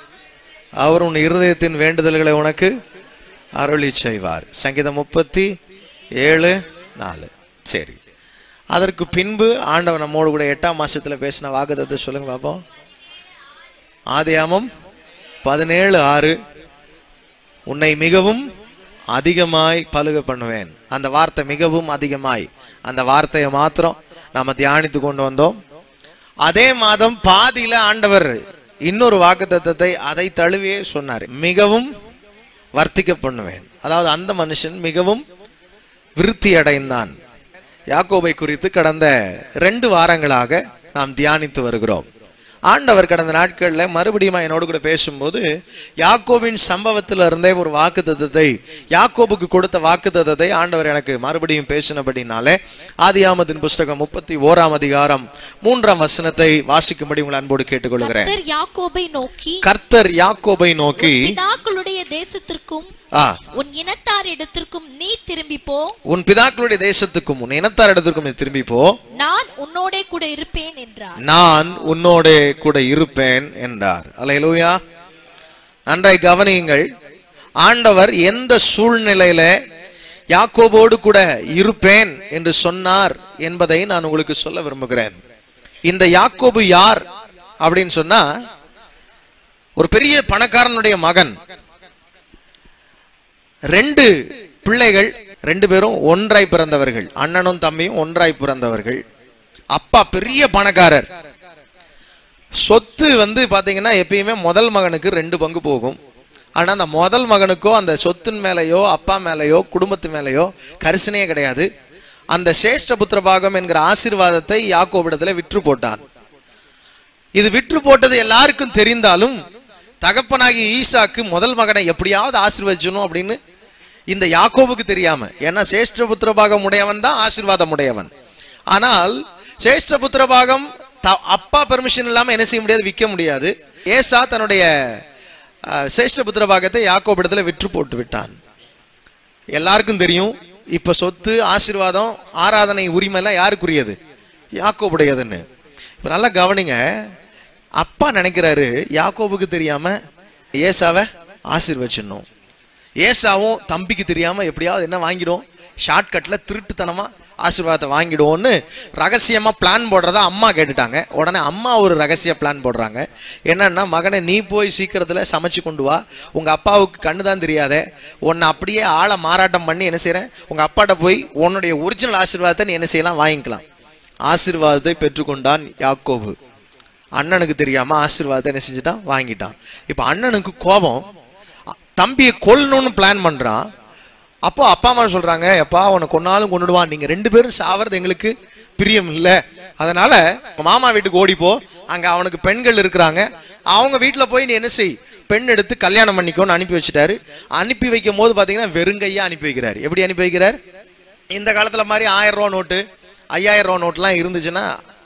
அவர் உன் இருதயத்தின் வேண்டுதல்களை உனக்கு அருளி செய்வார். சங்கீதம் 37:4. சரி, அதற்கு பின்பு ஆண்டவர் நம்மோடு கூட 8ஆம் மாசத்துல பேசின வாக்குத்தத்தம் சொல்லுங்க பாப்போம். ஆதியாகமம் 17:6. உன்னை மிகவும் அதிகமாய் பலுக பண்ணுவேன். அந்த வார்த்தை மிகவும் அதிகமாய், அந்த வார்த்தையை மாத்திரம் நாம தியானித்து கொண்டு வந்தோம். அதே மாதம் பாதியில ஆண்டவர் இன்னொரு வாக்குத்தத்தத்தை அதை தழுவியே சொன்னார். மிகவும் வர்த்திக்க பண்ணுவேன். அதாவது அந்த மனுஷன் மிகவும் விருத்தி அடைந்தான். யாக்கோபை குறித்து கடந்த 2 வாரங்களாக நாம் தியானித்து வருகிறோம். ஆண்டவர் கடந்த நாட்கள்ல மறுபடியும் என்னோடு கூட பேசும்போது யாக்கோபின் சம்பவத்தில இருந்தே ஒரு வாக்குத்தத்தத்தை, யாக்கோபுக்கு கொடுத்த வாக்குத்தத்தத்தை ஆண்டவர் எனக்கு மறுபடியும் பேசினபடினாலே ஆதியாகமத்தின் புஸ்தகம் 31ஆம் அதிகாரம் 3ஆம் வசனத்தை வாசிக்கும்படி உங்கள் அன்போடு கேட்டுக்கொள்கிறேன். கர்த்தர் யாக்கோபை நோக்கி பிதாக்களுடைய தேசத்திற்கும் உன் இனத்தார் இடத்திற்கும் நீ திரும்பி போ. உன் பிதாக்களுடைய தேசத்துக்கும் உன் இனத்தார் இடத்திற்கும் நீ திரும்பி போ. நான் உன்னோடே கூட இருப்பேன் என்றார். நான் உன்னோடே கூட இருப்பேன் என்றார். அல்லேலூயா. நன்றாய் கவனியுங்கள். ஆண்டவர் எந்த சூழ்நிலையில யாக்கோபோடு கூட இருப்பேன் என்று சொன்னார் என்பதை நான் உங்களுக்கு சொல்ல விரும்புகிறேன். இந்த யாக்கோபு யார் அப்படின்னு சொன்னா, ஒரு பெரிய பணக்காரனுடைய மகன். 2 பிள்ளைகள், 2 பேரும் ஒன்றாய் பிறந்தவர்கள். அண்ணனும் தம்பியும் ஒன்றாய் பிறந்தவர்கள். அப்பா பெரிய பணக்காரர். சொத்து பாத்தீங்கன்னா எப்பயுமே முதல் மகனுக்கு 2 பங்கு போகும். ஆனா அந்த முதல் மகனுக்கோ அந்த சொத்தின் மேலேயோ அப்பா மேலேயோ குடும்பத்து மேலேயோ கரிசனையே கிடையாது. அந்த சேஷ்ட புத்திர பாகம் என்கிற ஆசீர்வாதத்தை யாக்கோபிடத்துல விற்று போட்டான். இது விற்று போட்டது எல்லாருக்கும் தெரிந்தாலும் தகப்பனாகி ஈசாக்கு முதல் மகனை எப்படியாவது ஆசீர்வதிச்சணும் அப்படின்னு இந்த யாக்கோபுக்கு தெரியாம, ஏன்னா சேஷ்ட புத்திர பாகம் உடையவன் தான் ஆசீர்வாதம் உடையவன். ஆனால் சேஷ்ட புத்திர பாகம் அப்பா பெர்மிஷன் இல்லாம என்ன செய்ய முடியாது, விற்க முடியாது. ஏசா தன்னுடைய சேஷ்ட புத்திர பாகத்தை யாக்கோபிடத்துல விற்று போட்டு விட்டான். எல்லாருக்கும் தெரியும் இப்ப சொத்து ஆசீர்வாதம் ஆராதனை உரிமை எல்லாம் யாருக்குரியது, யாக்கோபுடையதுன்னு. இப்ப நல்லா கவனிங்க. அப்பா நினைக்கிறாரு யாக்கோபுக்கு தெரியாம ஏசாவை ஆசீர்வச்சிடணும். ஏசாவும் தம்பிக்கு தெரியாம எப்படியாவது என்ன வாங்கிடும், ஷார்ட்கட்ல திருட்டுத்தனமா ஆசீர்வாதத்தை வாங்கிடுவோம்னு ரகசியமா பிளான் போடுறதா அம்மா கேட்டுட்டாங்க. உடனே அம்மா ஒரு ரகசிய பிளான் போடுறாங்க. என்னன்னா, மகனை நீ போய் சீக்கிரத்துல சமைச்சு கொண்டு வா, உங்க அப்பாவுக்கு கண்ணு தான் தெரியாத, உன்னை அப்படியே ஆளை மாறாட்டம் பண்ணி என்ன செய்யறேன், உங்க அப்பாட்ட போய் உன்னுடைய ஒரிஜினல் ஆசீர்வாதத்தை நீ என்ன செய்யலாம், வாங்கிக்கலாம். ஆசீர்வாதத்தை பெற்றுக்கொண்டான் யாக்கோபு. அண்ணனுக்கு தெரியாம ஆசீர்வாதத்தை என்ன செஞ்சுட்டான், வாங்கிட்டான். இப்ப அண்ணனுக்கு கோபம், தம்பியை கொல்லணும்னு பிளான் பண்றான். அப்போ அப்பா அம்மா சொல்றாங்க, எப்பா உன்னை கொன்னாலும் கொண்டுடுவான், நீங்க 2 பேரும் சாவறது எங்களுக்கு பிரியம் இல்லை, அதனால மாமா வீட்டுக்கு ஓடிப்போ, அங்க அவனுக்கு பெண்கள் இருக்கிறாங்க, அவங்க வீட்டுல போய் நீ என்ன செய், பெண் எடுத்து கல்யாணம் பண்ணிக்கோன்னு அனுப்பி வச்சுட்டாரு. அனுப்பி வைக்கும் போது பாத்தீங்கன்னா வெறுங்கையா அனுப்பி வைக்கிறாரு. எப்படி அனுப்பி வைக்கிறார், இந்த காலத்துல மாதிரி 1000 ரூபா நோட்டு 5000 ரூபா நோட்டுலாம் இருந்துச்சுன்னா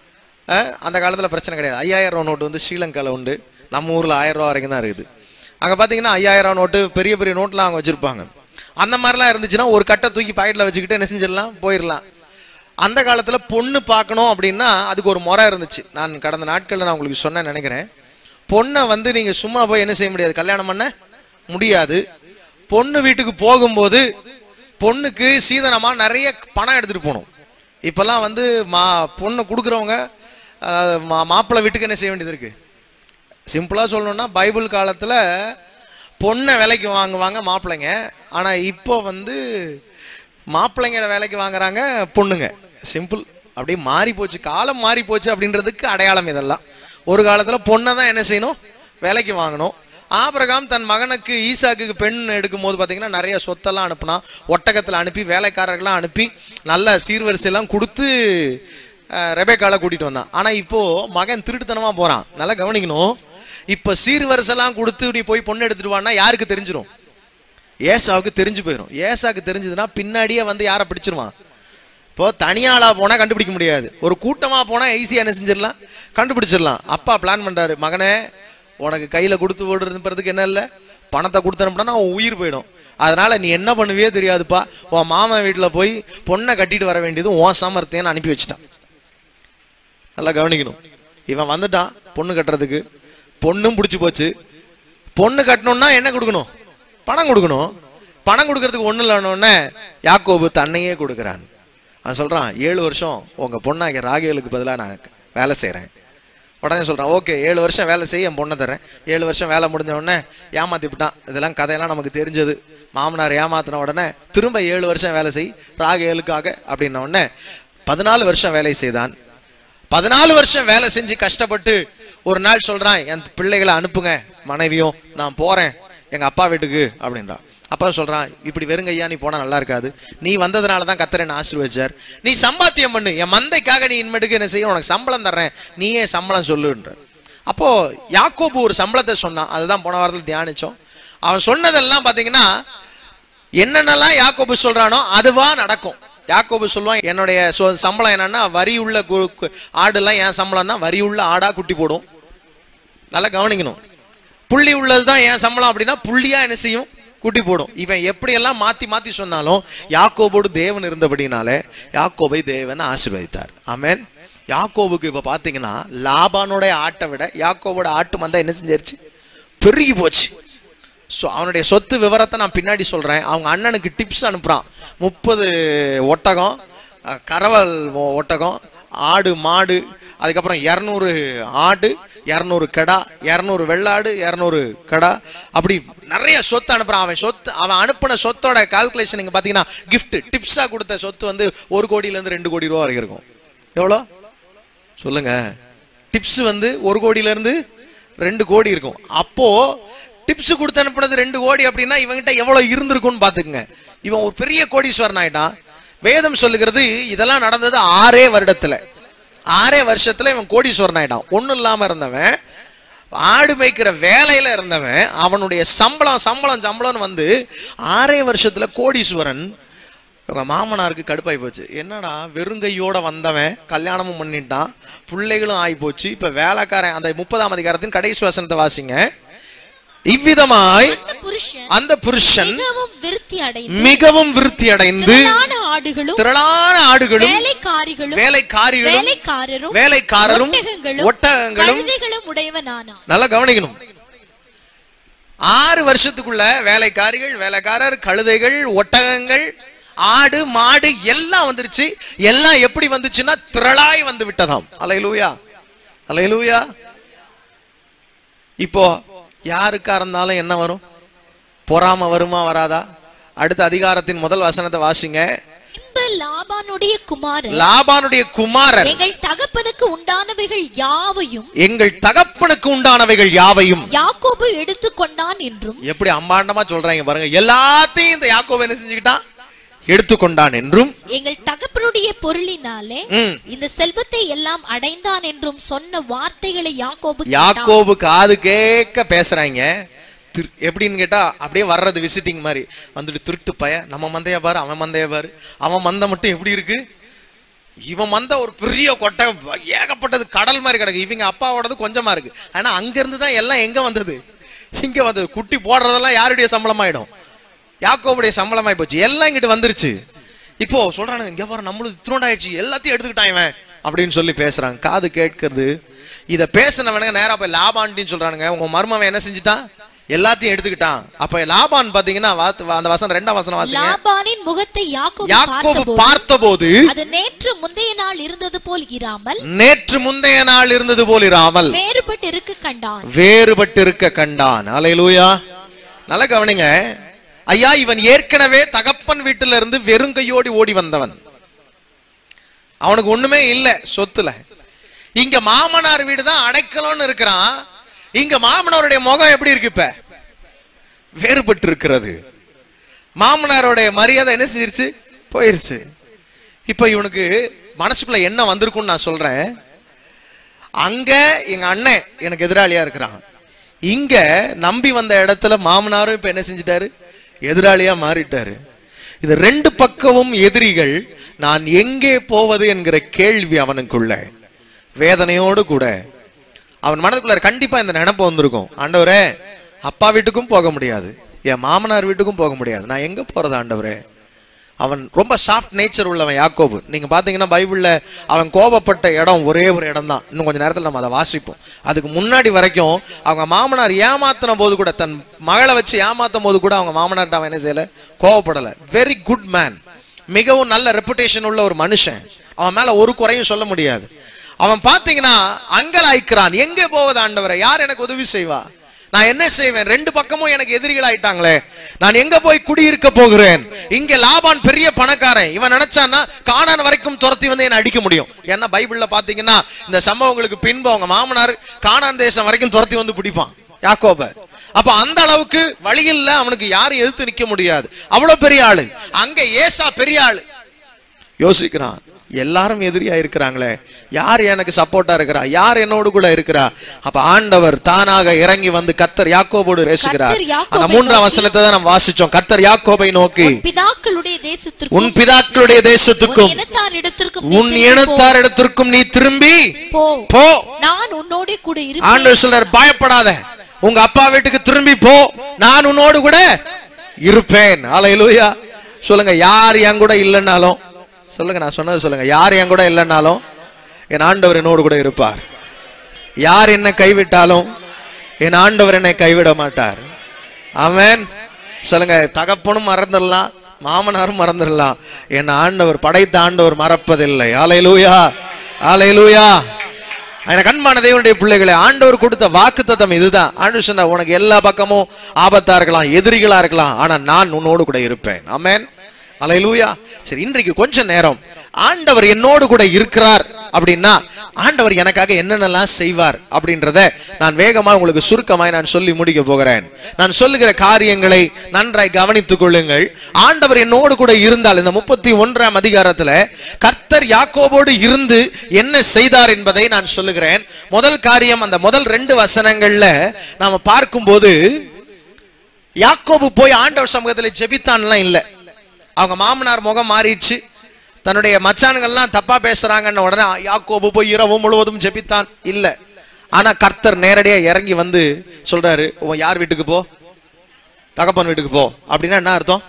அந்த காலத்துல பிரச்சனை கிடையாது. 5000 ரூபா நோட்டு ஸ்ரீலங்கால உண்டு, நம்ம ஊர்ல 1000 ரூபா வரைக்கும் தான் இருக்குது. அங்க பாத்தீங்கன்னா 5000 ரூபா நோட்டு பெரிய பெரிய நோட்லாம் அவங்க வச்சிருப்பாங்க. அந்த மாதிரிலாம் இருந்துச்சுன்னா ஒரு கட்டை தூக்கி பாக்கெட்ல வச்சுக்கிட்டு என்ன செஞ்சிடலாம், போயிடலாம். அந்த காலத்துல பொண்ணு பார்க்கணும் அப்படின்னா அதுக்கு ஒரு முறை இருந்துச்சு. நான் கடந்த நாட்கள்ல நான் உங்களுக்கு சொன்ன நினைக்கிறேன். பொண்ணை நீங்க சும்மா போய் என்ன செய்ய முடியாது, கல்யாணம் பண்ண முடியாது. பொண்ணு வீட்டுக்கு போகும்போது பொண்ணுக்கு சீதனமா நிறைய பணம் எடுத்துட்டு போகணும். இப்பெல்லாம் பொண்ணு கொடுக்குறவங்க மாப்பிள்ளை வீட்டுக்கு என்ன செய்ய வேண்டியது இருக்கு. சிம்பிளா சொல்லணும்னா, பைபிள் காலத்துல பொண்ணை விலைக்கு வாங்குவாங்க மாப்பிள்ளைங்க. ஆனா இப்போ மாப்பிள்ளைங்க விலைக்கு வாங்குறாங்க பொண்ணுங்க. சிம்பிள், அப்படியே மாறி போச்சு, காலம் மாறி போச்சு அப்படின்றதுக்கு அடையாளம் இதெல்லாம். ஒரு காலத்துல பொண்ணை தான் என்ன செய்யணும், விலைக்கு வாங்கணும். ஆபிரகாம் தன் மகனுக்கு ஈசாக்கு பெண் எடுக்கும் போது பாத்தீங்கன்னா நிறைய சொத்தெல்லாம் அனுப்புனா, ஒட்டகத்துல அனுப்பி வேலைக்காரர்கள்லாம் அனுப்பி நல்ல சீர்வரிசையெல்லாம் கொடுத்து ரெபேக்கால கூட்டிட்டு வந்தான். ஆனா இப்போ மகன் திருட்டுத்தனமா போறான். நல்லா கவனிக்கணும். இப்ப சீர்வரிசெல்லாம் கொடுத்து நீ போய் பொண்ணு எடுத்துட்டு வான்னா யாருக்கு தெரிஞ்சிடும், ஏசாவுக்கு தெரிஞ்சு போயிடும். ஏசாவுக்கு தெரிஞ்சதுன்னா பின்னாடியே யாரை பிடிச்சிருவான். இப்போ தனியாளா போனா கண்டுபிடிக்க முடியாது, ஒரு கூட்டமா போனா ஈஸியா என்ன செஞ்சிடலாம், கண்டுபிடிச்சிடலாம். அப்பா பிளான் பண்றாரு, மகனே உனக்கு கையில கொடுத்து ஓடுறதுக்கு என்ன இல்லை, பணத்தை கொடுத்து அனுப்பினா உன் உயிர் போயிடும், அதனால நீ என்ன பண்ணுவியே தெரியாதுப்பா, உன் மாமா வீட்டுல போய் பொண்ணை கட்டிட்டு வர வேண்டியது உன் சாமர்த்தியம் அனுப்பி வச்சுட்டான். நல்லா கவனிக்கணும். இவன் வந்துட்டான் பொண்ணு கட்டுறதுக்கு, பொண்ணும் பிடிச்சு போச்சு. பொண்ணு கட்டணும்னா என்ன கொடுக்கணும், பணம் கொடுக்கணும். பணம் கொடுக்கறதுக்கு ஒண்ணு இல்லைன்னொன்னே யாக்கோபு தன்னையே கொடுக்குறான். அவன் சொல்றான், 7 வருஷம் உங்க பொண்ணாகிய ராகேலுக்கு பதிலாக நான் வேலை செய்யறேன். உடனே சொல்றான், ஓகே 7 வருஷம் வேலை செய்ய என் பொண்ணை தர்றேன். 7 வருஷம் வேலை முடிஞ்ச உடனே ஏமாத்தி விட்டான். இதெல்லாம் கதையெல்லாம் நமக்கு தெரிஞ்சது. மாமனார் ஏமாத்தின உடனே திரும்ப 7 வருஷம் வேலை செய் ராகேலுக்காக அப்படின்ன உடனே 14 வருஷம் வேலை செய்தான். 14 வருஷம் வேலை செஞ்சு கஷ்டப்பட்டு ஒரு நாள் சொல்றான், என் பிள்ளைகளை அனுப்புங்க மனைவியும், நான் போறேன் எங்க அப்பா வீட்டுக்கு அப்படின்றான். அப்பா சொல்றான், இப்படி வெறுங்கையா நீ போனா நல்லா இருக்காது, நீ வந்ததுனாலதான் கர்த்தர் என்ன ஆசீர்வதிச்சார், நீ சம்பாத்தியம் பண்ணு, என் மந்தைக்காக நீ இன்மேட்டுக்கு என்ன செய்ய, உனக்கு சம்பளம் தர்றேன், நீயே சம்பளம் சொல்லுன்ற. அப்போ யாக்கோபு ஒரு சம்பளத்தை சொன்னான். அதுதான் போன வாரத்தில் தியானிச்சோம். அவன் சொன்னதெல்லாம் பாத்தீங்கன்னா என்னென்னலாம் யாக்கோபு சொல்றானோ அதுவா நடக்கும். யாக்கோபு சொல்லுவான், என்னுடைய சம்பளம் என்னன்னா வரி உள்ள ஆடுலாம் என் சம்பளம்னா வரி உள்ள ஆடா குட்டி போடும். நல்லா கவனிக்கணும். புள்ளி உள்ளதுதான் என் சம்பளம் அப்படின்னா புள்ளியா என்ன செய்யும், குட்டி போடும். குட்டி போடும். இவன் எப்படி எல்லாம் மாத்தி மாத்தி சொன்னாலும் யாக்கோபோடு தேவன் இருந்தபடினாலே யாக்கோபை தேவன் ஆசீர்வதித்தார். ஆமென். யாக்கோபுக்கு இப்ப பாத்தீங்கன்னா லாபானோட ஆட்டை விட யாக்கோபோட ஆட்டு மந்தை என்ன செஞ்சிருச்சு? பெருகி போச்சு. அவனுடைய சொத்து விவரத்தை நான் பின்னாடி சொல்றேன். அவங்க அண்ணனுக்கு டிப்ஸ் அனுப்புறான். 30 ஒட்டகம், கரவல் ஒட்டகம், ஆடு மாடு, அதுக்கப்புறம் 200 ஆடு, 200 கடா, 200 வெள்ளாடு, 200 கடா, அப்படி நிறைய சொத்து அனுப்புறான். அவன் அனுப்பின சொத்தோட கால்குலேஷன் நீங்க பாத்தீங்கன்னா கிஃப்ட் டிப்ஸா கொடுத்த சொத்து வந்து 1 கோடியிலிருந்து 2 கோடி ரூபா வரைக்கும் இருக்கும். எவ்வளோ சொல்லுங்க? டிப்ஸ் வந்து 1 கோடியிலிருந்து 2 கோடி இருக்கும். அப்போ டிப்ஸ் கொடுத்து அனுப்புனது 2 கோடி அப்படின்னா இவங்கிட்ட எவ்வளவு இருந்திருக்கும்னு பாத்துக்குங்க. இவன் ஒரு பெரிய கோடீஸ்வரன் ஆயிட்டான். வேதம் சொல்லுகிறது இதெல்லாம் நடந்தது 6 வருடத்துல. 6 வருஷத்துல இவன் கோடீஸ்வரன் ஆயிட்டான். ஒண்ணும் இல்லாம இருந்தவன், ஆடு மேய்க்கிற வேலையில இருந்தவன், அவனுடைய சம்பளம் வந்து 6 வருஷத்துல கோடீஸ்வரன். இவங்க மாமனாருக்கு கடுப்பாய் போச்சு. என்னடா வெறுங்கையோட வந்தவன் கல்யாணமும் பண்ணிட்டான், பிள்ளைகளும் ஆகி போச்சு, இப்ப வேலைக்காரன். அந்த 30ஆம் அதிகாரத்தின் கடைசி வசனத்தை வாசிங்க. இவ்விதமாய் அந்த புருஷன் மிகவும் விருத்தி அடைந்து திரளான ஆடுகளும் வேலைக்காரரும் ஒட்டகங்களும் உடையவனானான். நல்லா கவனிக்கணும். 6 வருஷத்துக்குள்ள வேலைக்காரர், கழுதைகள், ஒட்டகங்கள், ஆடு மாடு எல்லாம் வந்துருச்சு. எல்லாம் எப்படி வந்துச்சுன்னா திரளாய் வந்து விட்டதாம். அல்லேலூயா, அல்லேலூயா. இப்போ யாருக்கா இருந்தாலும் என்ன வரும்? பொறாம வருமா வராதா? அடுத்த அதிகாரத்தின் முதல் வசனத்தை வாசிங்க. லாபானுடைய குமாரர் எங்கள் தகப்பனுக்கு உண்டானவைகள் யாவையும் யாக்கோபு எடுத்துக்கொண்டான் என்றும். எப்படி அம்பாண்டமா சொல்றாங்க பாருங்க. எல்லாத்தையும் இந்த யாக்கோபு என்ன செஞ்சுக்கிட்டான்? எடுத்துக்கொண்டான் என்றும், எங்கள் தகப்பனுடைய பொருளினாலே இந்த செல்வத்தை எல்லாம் அடைந்தான் என்றும் சொன்ன வார்த்தைகளை யாக்கோபு காது கேட்க பேசுறாங்க. எப்படின்னு கேட்டா அப்படியே வர்றது விசிட்டிங் மாதிரி வந்துட்டு, திருட்டு பய, நம்ம மந்தைய பாரு, அவன் மந்தைய பாரு, அவன் மந்தை மட்டும் எப்படி இருக்கு, இவன் மந்த ஒரு பெரிய கொட்டை ஏகப்பட்டது கடல் மாதிரி கிடக்கு, இவங்க அப்பாவோடது கொஞ்சமா இருக்கு. ஆனா அங்க இருந்துதான் எல்லாம் எங்க வந்தது? இங்க வந்தது. குட்டி போடுறதெல்லாம் யாருடைய சம்பளமாயிடும்? யாக்கோபுடைய சம்பளமாயி போச்சு. எல்லாம் இங்கிட்டு வந்துருச்சு. இப்போ சொல்றானுங்க, இங்க பாரு நம்மளுக்கு இத்தினோண்டாயிடுச்சு, எல்லாத்தையும் எடுத்துக்கிட்டான் இவன் அப்படின்னு சொல்லி பேசுறாங்க. காது கேட்கறது. இத பேசினவனுங்க நேரா போய் லாபான்னு சொல்றானுங்க, உங்க மருமவன் என்ன செஞ்சுட்டான்? எல்லாத்தையும் எடுத்துக்கிட்டான். அப்ப லாபான் பாத்தீங்கன்னா அந்த வசனம் 2ஆம் வசனம் வாசிங்க. லாபானின் முகத்தை யாக்கோபு பார்த்தபோது அது நேற்று முந்தைய நாள் இருந்தது போல் இராமல் வேறுபட்டு இருக்க கண்டான். அல்லேலூயா. நல்ல கவனிங்க. ஐயா, இவன் ஏற்கனவே தகப்பன் வீட்டுல இருந்து வெறுங்கையோடி ஓடி வந்தவன். அவனுக்கு ஒண்ணுமே இல்ல சொத்துல. இங்க மாமனார் வீடு தான் அடைக்கலம்னு இருக்கிறான். இங்க மாமனாருடைய முகம் எப்படி இருக்கு? இப்ப வேறுபட்டு இருக்கிறது. மாமனாருடைய மரியாதை என்ன செஞ்சிருச்சு? போயிருச்சு. இப்ப இவனுக்கு மனசுக்குள்ள என்ன வந்திருக்கும்னு நான் சொல்றேன். அங்க எங்க அண்ணன் எனக்கு எதிராளியா இருக்கிறான். இங்க நம்பி வந்த இடத்துல மாமனாரும் இப்ப என்ன செஞ்சிட்டாரு? எதிராளியா மாறிட்டாரு. இது 2 பக்கமும் எதிரிகள். நான் எங்கே போவது என்கிற கேள்வி அவனுக்குள்ள வேதனையோடு கூட அவன் மனதுக்குள்ள கண்டிப்பா இந்த நினைப்பு வந்திருக்கும். ஆண்டவரே, அப்பா வீட்டுக்கும் போக முடியாது, என் மாமனார் வீட்டுக்கும் போக முடியாது, நான் எங்க போறது ஆண்டவரே? அவன் ரொம்ப சாஃப்ட் நேச்சர் உள்ளவன் யாக்கோபு. நீங்க பாத்தீங்கன்னா பைபிள்ல அவன் கோபப்பட்ட இடம் ஒரே ஒரு இடம் தான். இன்னும் கொஞ்ச நேரத்தில் நம்ம அதை வாசிப்போம். அதுக்கு முன்னாடி வரைக்கும் அவங்க மாமனார் ஏமாத்தின போது கூட, தன் மகளை வச்சு ஏமாத்தும் போது கூட அவங்க மாமனார்ட்ட அவன் என்ன செய்யல? கோபப்படல. Very good man. மிகவும் நல்ல ரெப்புடேஷன் உள்ள ஒரு மனுஷன். அவன் மேல ஒரு குறையும் சொல்ல முடியாது. அவன் பாத்தீங்கன்னா அங்கலாய்க்கிறான். எங்கே போவது ஆண்டவரே? யார் எனக்கு உதவி செய்வா? நான் என்ன செய்வேன்? 2 பக்கமும் எனக்கு எதிரிகள் ஆயிட்டாங்களே, நான் எங்க போய் குடியிருக்க போகிறேன்? இங்க லாபான் பெரிய பணக்காரன். இவன் நினைச்சான்னா கானான் வரைக்கும் துரத்தி வந்து என்ன அடிக்க முடியும். ஏன்னா பைபிள்ல பாத்தீங்கன்னா இந்த சம்பவங்களுக்கு பின்பு அவங்க மாமனார் கானான் தேசம் வரைக்கும் துரத்தி வந்து பிடிப்பான் யாக்கோப. அப்ப அந்த அளவுக்கு வழியில் அவனுக்கு யாரும் எதிர்த்து நிக்க முடியாது. அவ்வளவு பெரிய ஆளு. அங்க ஏசா பெரிய ஆளு. யோசிக்கிறான், எல்லாரும் எதிரியா இருக்கிறாங்களே, யார் எனக்கு சப்போர்ட்டா இருக்கிறா? யார் என்னோடு கூட இருக்கிறா? அப்ப ஆண்டவர் தானாக இறங்கி வந்து கர்த்தர் யாக்கோபோடு பேசுகிறார். அந்த 3ஆம் வசனத்தை தான் நாம் வாசிச்சோம். கர்த்தர் யாக்கோபை நோக்கி, உன் பிதாக்களுடைய தேசத்துக்கும் உன் இனத்தாரிடத்திற்கும் நீ திரும்பி போ, நான் உன்னோடு கூட இருப்பேன். ஆண்டவர் சொல்றார், பயப்படாத, உங்க அப்பா வீட்டுக்கு திரும்பி போ, நான் உன்னோடு கூட இருப்பேன். ஹல்லேலூயா. சொல்லுங்க, யார் என் கூட இல்லைன்னாலும், சொல்லுங்க, நான் சொன்னது சொல்லுங்க, யார் என் கூட இல்லைன்னாலும் என் ஆண்டவர் என்னோடு கூட இருப்பார். யார் என்னை கைவிட்டாலும் என் ஆண்டவர் என்னை கைவிட மாட்டார். ஆமென். சொல்லுங்க, தகப்பனும் மறந்துடலாம், மாமனாரும் மறந்துடலாம், என் ஆண்டவர், படைத்த ஆண்டவர் மறப்பதில்லை. ஹல்லேலூயா, ஹல்லேலூயா. எனக்கு அன்பான தேவனுடைய பிள்ளைகளே, ஆண்டவர் கொடுத்த வாக்குத்தத்தம் இதுதான். ஆண்டவர் சொன்னா, உனக்கு எல்லா பக்கமும் ஆபத்தா இருக்கலாம், எதிரிகளா இருக்கலாம், ஆனா நான் உன்னோடு கூட இருப்பேன். ஆமென், ஹல்லேலூயா. சரி, இன்றைக்கு கொஞ்ச நேரம் ஆண்டவர் என்னோடு கூட இருக்கிறார் அப்படின்னா ஆண்டவர் எனக்காக என்னென்னலாம் செய்வார் அப்படின்றத நான் வேகமா உங்களுக்கு சுருக்கமாய் நான் சொல்லி முடிக்க போகிறேன். நான் சொல்லுகிற காரியங்களை நன்றாய் கவனித்துக் கொள்ளுங்கள். ஆண்டவர் என்னோடு கூட இருந்தால், இந்த 31ஆம் அதிகாரத்துல கர்த்தர் யாக்கோபோடு இருந்து என்ன செய்தார் என்பதை நான் சொல்லுகிறேன். முதல் காரியம், அந்த முதல் 2 வசனங்கள்ல நாம பார்க்கும்போது, யாக்கோபு போய் ஆண்டவர் சமூகத்துல ஜெபித்தான்லாம் இல்ல. அவங்க மாமனார் முகம் மாறிடுச்சு, தன்னுடைய மச்சான்கள்லாம் தப்பா பேசுறாங்கன்னு உடனே யாக்கோபு போய் இரவு முழுவதும் ஜெபித்தான் இல்ல. ஆனா கர்த்தர் நேரடியா இறங்கி வந்து சொல்றாரு, யார் வீட்டுக்கு போ? தகப்பன் வீட்டுக்கு போ. அப்படின்னா என்ன அர்த்தம்?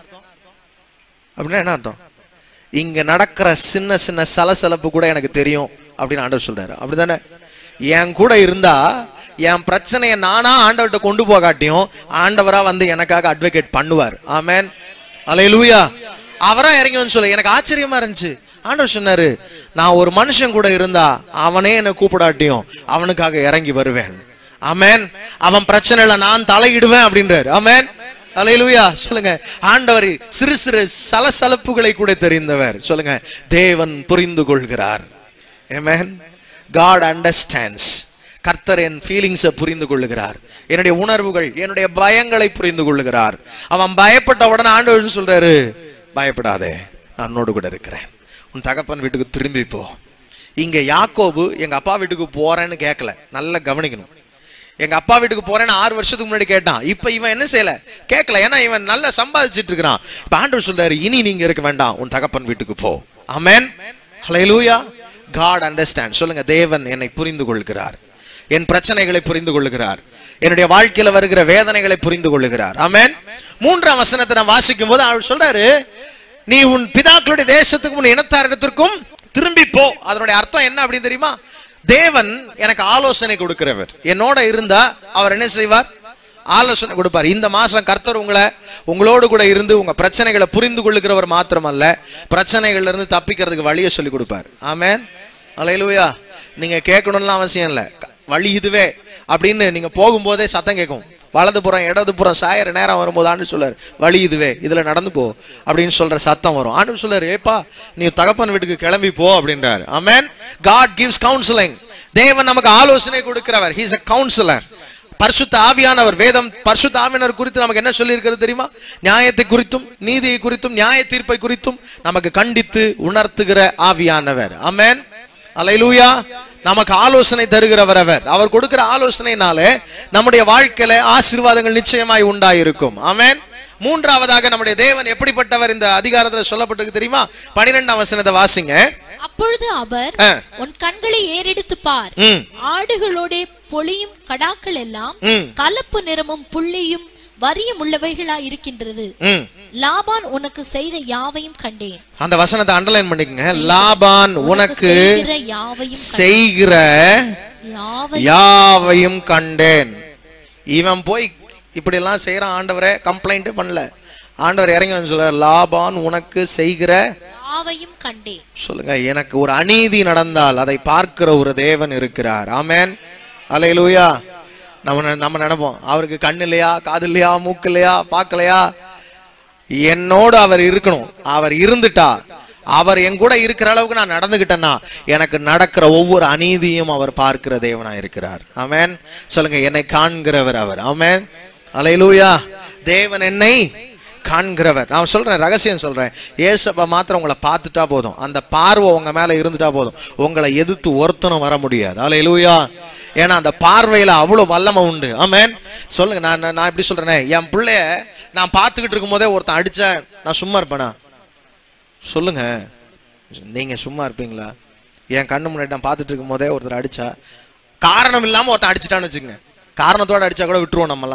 அப்படின்னா என்ன அர்த்தம்? இங்க நடக்கிற சின்ன சின்ன சலசலப்பு கூட எனக்கு தெரியும் அப்படின்னு ஆண்டவர் சொல்றாரு. அப்படிதானே? என் கூட இருந்தா என் பிரச்சனையை நானா ஆண்டவர்கிட்ட கொண்டு போகாட்டியும் ஆண்டவரா வந்து எனக்காக அட்வொகேட் பண்ணுவார். ஆமென், ஹல்லேலூயா. அவரா இறங்கி வந்து சொல்ல, எனக்கு ஆச்சரியமா இருந்துச்சு. ஆண்டவர் சொன்னாரு, நான் ஒரு மனுஷன் கூட இருந்தா அவனே என்னை கூப்பிடாட்டியும் அவனுக்காக இறங்கி வருவேன். ஆமென். அவன் பிரச்சனையில நான் தலையிடுவேன் அப்படின்றாரு. ஆமென், ஹல்லேலூயா. சொல்லுங்க, ஆண்டவர் சிறு சிறு சலசலப்புகளை கூட தெரிந்தவர். சொல்லுங்க, தேவன் புரிந்து கொள்கிறார். ஆமென். God understands. கர்த்தர் என் ஃபீலிங்ஸை புரிந்து கொள்ளுகிறார், என்னுடைய உணர்வுகள், என்னுடைய பயங்களை புரிந்து கொள்ளுகிறார். அவன் பயப்பட்ட உடனே ஆண்டவர் சொல்றாரு, பயப்படாதே, நான் உன்னோடு கூட இருக்கிறேன், உன் தகப்பன் வீட்டுக்கு திரும்பி போ. இங்க யாக்கோபு எங்க அப்பா வீட்டுக்கு போறேன்னு கேட்கல, நல்லா கவனிக்கணும். எங்க அப்பா வீட்டுக்கு போறேன்னு 6 வருஷத்துக்கு முன்னாடி கேட்டான். இப்ப இவன் என்ன செய்யல, கேட்கல. ஏன்னா இவன் நல்லா சம்பாதிச்சிட்டு இருக்கிறான். இப்ப ஆண்டவர் சொல்றாரு, இனி நீங்க இருக்க வேண்டாம், உன் தகப்பன் வீட்டுக்கு போ. ஆமென், ஹல்லேலூயா. God understands. சொல்லுங்க, தேவன் என்னை புரிந்து கொள்கிறார், என் பிரச்சனைகளை புரிந்து கொள்ளுகிறார், என்னுடைய வாழ்க்கையில வருகிற வேதனைகளை புரிந்து கொள்ளுகிறார். ஆமென். 3ஆம் வசனத்தை நான் வாசிக்கும் போது அவர் சொல்றாரு, நீ உன் பிதாக்களுடைய தேசத்துக்கும் உன் இனத்தாரிடத்திற்கும் திரும்பி போ. அதனுடைய அர்த்தம் என்ன அப்படின்னு தெரியுமா? தேவன் எனக்கு ஆலோசனை கொடுக்கிறவர். என்னோட இருந்தா அவர் என்ன செய்வார்? ஆலோசனை கொடுப்பார். இந்த மாசம் கர்த்தர் உங்களோடு கூட இருந்து உங்க பிரச்சனைகளை புரிந்து கொள்ளுகிறவர் மாத்திரமல்ல, பிரச்சனைகள்ல இருந்து தப்பிக்கிறதுக்கு வழியை சொல்லி கொடுப்பார். ஆமென், ஹல்லேலூயா. நீங்க கேட்கணும்னு அவசியம் இல்லை, வழி இதுவே அப்படின்னு நீங்க போகும்போதே சத்தம் கேட்கும். வலதுபுறம் இடதுபுறம் சாயற நேரம் வரும்போது ஆண்டு சொல்றாரு, வழி இதுவே, இதுல நடந்து போ அப்படின்னு சொல்ற சத்தம் வரும். ஆண்டு சொல்றாரு, ஏப்பா நீ தகப்பன் வீட்டுக்கு கிளம்பி போ அப்படின்றாரு. ஆமென். God gives counseling. தேவன் நமக்கு ஆலோசனை கொடுக்கிறவர். He is a counselor. பரிசுத்த ஆவியானவர், வேதம் பரிசுத்த ஆவியானவர் குறித்து நமக்கு என்ன சொல்லி இருக்கிறது தெரியுமா? நியாயத்தை குறித்தும் நீதியை குறித்தும் நியாய தீர்ப்பை குறித்தும் நமக்கு கண்டித்து உணர்த்துகிற ஆவியானவர். ஆமென், ஹல்லேலூயா. நமக்கு ஆலோசனை தருகிறவர் அவர். அவர் கொடுக்கிற ஆலோசனையினாலே நம்முடைய வாழ்க்கையில ஆசீர்வாதங்கள் நிச்சயமாய் உண்டாயிருக்கும். ஆமென். 3ஆவதாக நம்முடைய தேவன் எப்படிப்பட்டவர் இந்த அதிகாரத்துல சொல்லப்பட்டிருக்கு தெரியுமா? 12ஆம் வசனத்தை வாசிங்க. அப்பொழுது அவர், உன் கண்களை ஏறெடுத்து பார், ஆடுகளோட பொலியும் கடாக்கள் எல்லாம் கலப்பு நிறமும் புள்ளியும் வரியும் உள்ளவைகளா இருக்கின்றது. லாபான் உனக்கு செய்த யாவையும் கண்டேன். அந்த வசனத்தை அண்டர்லைன் பண்ணிக்கங்க. லாபான் உனக்கு செய்கிற யாவையும் கண்டேன். இவன் போய் இப்படி எல்லாம் செய்யறான், ஆண்டவரே கம்ப்ளைண்ட் பண்ணல. ஆண்டவர் இறங்கி வந்து சொல்றார், லாபான் உனக்கு செய்கிற யாவையும் கண்டேன். சொல்லுங்க, எனக்கு ஒரு அநீதி நடந்தால் அதை பார்க்கிற ஒரு தேவன் இருக்கிறார். ஆமென், ஹல்லேலூயா. நம்ம நினைப்போம், அவருக்கு கண்ணு இல்லையா, காது இல்லையா, மூக்கு இல்லையா, பார்க்கலையா? என்னோடு அவர் இருக்கணும். அவர் இருந்துட்டா, அவர் என் கூட இருக்கிற அளவுக்கு நான் நடந்துகிட்டேன்னா எனக்கு நடக்கிற ஒவ்வொரு அநீதியும் அவர் பார்க்கிற தேவனா இருக்கிறார். ஆமென். சொல்லுங்க, என்னை காண்கிறவர் அவர். ஆமென், ஹல்லேலூயா. தேவன் என்னை காண்கிறவர். நான் சொல்றேன், ரகசியம் சொல்றேன், ஏசப்பா மாத்திரம் உங்களை பார்த்துட்டா போதும், அந்த பார்வை உங்க மேல இருந்துட்டா போதும், உங்களை எதிர்த்து ஒருத்தனும் வர முடியாது. ஹல்லேலூயா. ஏன்னா அந்த பார்வையில அவ்வளவு வல்லமை உண்டு. ஆமென். சொல்லுங்க, நான் இப்படி சொல்றேனே, என் பிள்ளைய நான் பார்த்துக்கிட்டு இருக்கும் போதே ஒருத்தன் அடிச்சா நான் சும்மா இருப்பேனா? சொல்லுங்க, நீங்க சும்மா இருப்பீங்களா? என் கண்ணு முன்னாடி நான் பார்த்துட்டு இருக்கும் போதே ஒருத்தர் அடிச்சா, காரணம் இல்லாம ஒருத்தன் அடிச்சுட்டான்னு வச்சுக்கோங்க, காரணத்தோட அடிச்சா கூட விட்டுருவோம் நம்மலாம்.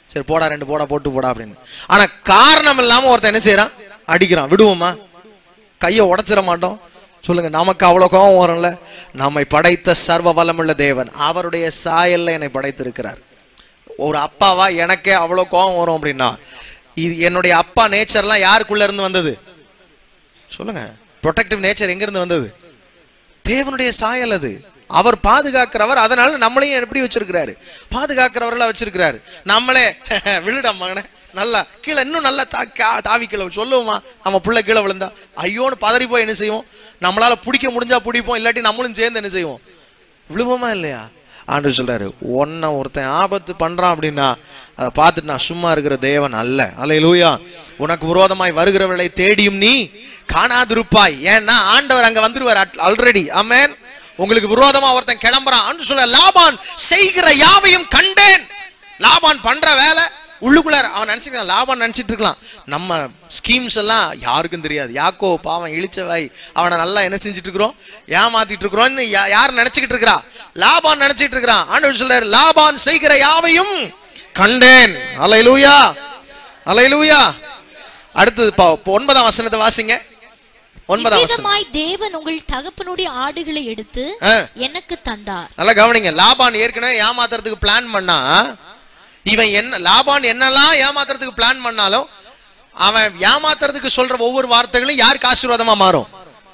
சரி போடா 2 போடா போட்டு போடா அப்படின்னு. ஆனா காரணம் இல்லாம ஒருத்தன் என்ன செய்யறான், அடிக்கிறான். விடுவோமா? கையை உடைச்சிட மாட்டோம்? சொல்லுங்க. நமக்கு அவ்வளவு கோபம் வரும்ல. நம்மை படைத்த சர்வ வல்லமுள்ள தேவன் அவருடைய சாயல்ல என்னை படைத்திருக்கிறார். ஒரு அப்பாவா எனக்கே அவ்வளவு கோபம் வரும் அப்படின்னா, இது என்னுடைய அப்பா நேச்சர்லாம் யாருக்குள்ள இருந்து வந்தது சொல்லுங்க? ப்ரொடெக்டிவ் நேச்சர் எங்க இருந்து வந்தது? தேவனுடைய சாயல் அது. அவர் பாதுகாக்கிறவர். அதனால நம்மளையும் எப்படி வச்சிருக்கிறாரு? பாதுகாக்கிறவர்களா வச்சிருக்கிறாரு. நம்மளே விழுட மகனே நல்லா கீழே இன்னும் நல்லா தாவி கீழே சொல்லுவோமா? நம்ம பிள்ளை கீழே விழுந்தா ஐயோன்னு பதறி போய் என்ன செய்வோம்? நம்மளால பிடிக்க முடிஞ்சா பிடிப்போம், இல்லாட்டி நம்மளும் சேர்ந்து என்ன செய்வோம்? விழுவோமா இல்லையா? ஆண்டவர் சொல்றாரு, ஒன்ன ஒருத்தன் ஆபத்து பண்றான் அப்படின்னா அதை பார்த்துட்டு நான் சும்மா இருக்கிற தேவன் அல்ல. அல்லேலூயா. உனக்கு விரோதமாய் வருகிறவர்களை தேடியும் நீ காணாதிருப்பாய். ஏன்னா ஆண்டவர் அங்க வந்துருவார் ஆல்ரெடி. ஆமென். உங்களுக்கு விரோதமா ஒருத்தன் கிளம்புறான் ஆண்டு சொல்ல, லாபான் செய்கிற யாவையும் கண்டேன். லாபான் பண்ற வேலை உள்ளுக்குள்ளார அவன் நினைச்சுக்கலாம். லாபான் நினைச்சிட்டு இருக்கலாம் நம்ம ஸ்கீம்ஸ் எல்லாம் யாருக்கும் தெரியாது. யாக்கோ பாவம் இழிச்சவாய், அவனை நல்லா என்ன செஞ்சுட்டு இருக்கிறோம், ஏமாத்திட்டு இருக்கிறோம். யார் நினைச்சுக்கிட்டு இருக்கிறா? லாபான் நினைச்சிட்டு இருக்கிறான். ஆண்டவர் சொல்றாரு, லாபான் செய்கிற யாவையும் கண்டேன். அல்லேலூயா, அல்லேலூயா. அடுத்தது 9ஆம் வசனத்தை வாசிங்க. 9ஆம் வசனம். தேவன் உங்கள் தகப்பனுடைய ஆடுகளை எடுத்து எனக்கு தந்தார். நல்லா கவனிங்க. லாபான் ஏற்கனவே ஏமாத்துறதுக்கு பிளான் பண்ணா, இவன் என்ன லாபான் என்னெல்லாம் ஏமாத்துறதுக்கு பிளான் பண்ணாலும் அவன் ஏமாத்துறதுக்கு சொல்ற ஒவ்வொரு வார்த்தைகளும் யாருக்கு ஆசீர்வாதமா மாறும்?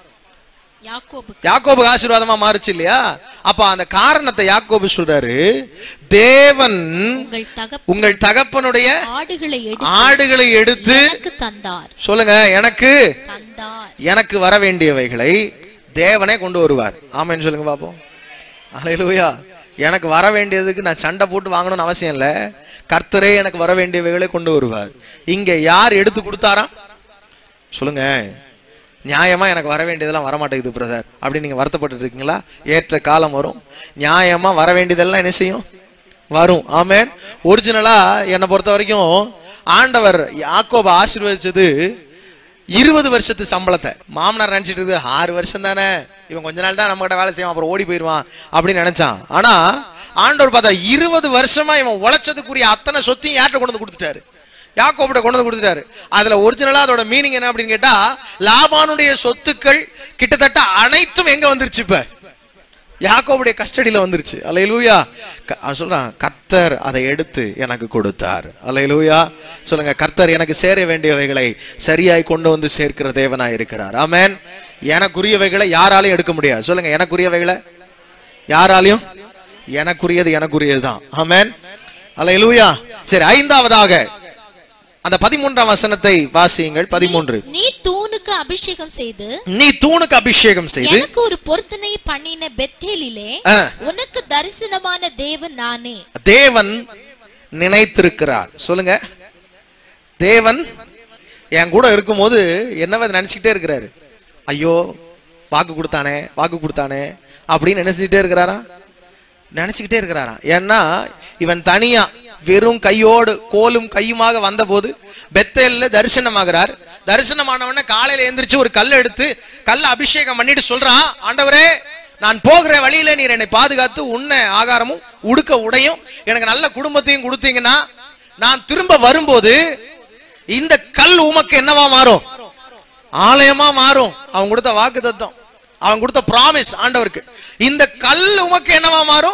யாக்கோபுக்கு ஆசீர்வாதமா மாறுச்சு இல்லையா? அப்ப அந்த காரணத்தை யாக்கோபு சொல்றாரு, தேவன் உங்கள் தகப்பனுடைய ஆடுகளை எடுத்து தந்தார். சொல்லுங்க, எனக்கு வர வேண்டியவைகளை தேவனே கொண்டு வருவார். ஆமென் சொல்லுங்க பாப்போம். அல்லேலூயா. எனக்கு வர வேண்டியதுக்கு நான் சண்டை போட்டு வாங்கணும்னு அவசியம் இல்ல. கர்த்தரே எனக்கு வர வேண்டியவைகளை கொண்டு வருவார். இங்க யார் எடுத்து கொடுத்தாரா சொல்லுங்க? நியாயமா எனக்கு வர வேண்டியதெல்லாம் வரமாட்டேங்குது பிரதர் அப்படின்னு நீங்க வருத்தப்பட்டு இருக்கீங்களா? ஏற்ற காலம் வரும், நியாயமா வர வேண்டியதெல்லாம் என்ன செய்யும்? வரும். ஆமென். ஒரிஜினலா என்னை பொறுத்த வரைக்கும் ஆண்டவர் யாக்கோபை ஆசீர்வதிச்சது 20 வருஷத்து சம்பளத்தை. மாமனார் நினைச்சிட்டு இருக்கு 6 வருஷம் தானே, இவன் கொஞ்ச நாள் தான் நம்ம கிட்ட வேலை செய்வான், அப்புறம் ஓடி போயிடுவான் அப்படின்னு நினைச்சான். ஆனா ஆண்டவர் பார்த்தா 20 வருஷமா இவன் உழைச்சதுக்குரிய அத்தனை சொத்தையும் யார்கிட்ட கொண்டு வந்து கொடுத்துட்டாரு? யாக்கோபுட கொண்டு வந்து கொடுத்துட்டாரு. அதுல ஒரிஜினலா அதோட மீனிங் என்ன அப்படின்னு கேட்டா, லாபானுடைய சொத்துக்கள் கிட்டத்தட்ட அனைத்தும் எங்க வந்துருச்சு? இப்ப யாக்கோபுடைய கஸ்டடியில வந்துருச்சு. அல்லேலூயா. சொல்றான், கர்த்தர் அதை எடுத்து எனக்கு கொடுத்தார். அல்லேலூயா. சொல்லுங்க, கர்த்தர் எனக்கு சேர வேண்டியவைகளை சரியாய் கொண்டு வந்து சேர்க்கிற தேவனாய் இருக்கிறார். ஆமென். எனக்குரியவைகளை யாராலையும் எடுக்க முடியாது. சொல்லுங்க, எனக்குரியவைகளை யாராலையும், எனக்குரியதுதான். ஆமென். அல்லேலூயா. சரி, 5ஆவதாக அந்த 13ஆம் வசனத்தை வாசியுங்கள். 13. நீ தூணுக்கு அபிஷேகம் செய்து எனக்கு ஒரு பொருத்தனை பண்ணின பெத்தேலிலே உனக்கு தரிசனமான தேவன் நானே. தேவன் நினைத்திருக்கிறார். சொல்லுங்க, தேவன் என் கூட இருக்கும்போது என்னவா நினைச்சுக்கிட்டே இருக்கிறாரு? ஐயோ வாக்கு கொடுத்தானே அப்படின்னு என்ன செஞ்சுட்டே இருக்கிறாரா? நினைச்சுக்கிட்டே இருக்கிறாரா? ஏன்னா இவன் தனியா வெறும் கையோடு கோலும் கையுமாக வந்த போது பெத்தேல்ல தரிசனமாகிறார். தரிசனமானவன காலையில எந்திரிச்சு ஒரு கல்லை எடுத்து அபிஷேகம் பண்ணிட்டு சொல்றான், ஆண்டவரே நான் போகிற வழியில நீர் என்னை பாதுகாத்து உண்ண ஆகாரமும் உடுக்க உடையும் எனக்கு நல்ல குடும்பத்தையும் கொடுத்தீங்கன்னா நான் திரும்ப வரும்போது இந்த கல் உமக்கு என்னவா மாறும்? ஆலயமா மாறும். அவன் கொடுத்த வாக்கு தத்தம், அவன் கொடுத்த பிராமிஸ் ஆண்டவருக்கு. இந்த கல் உமக்கு என்னவா மாறும்?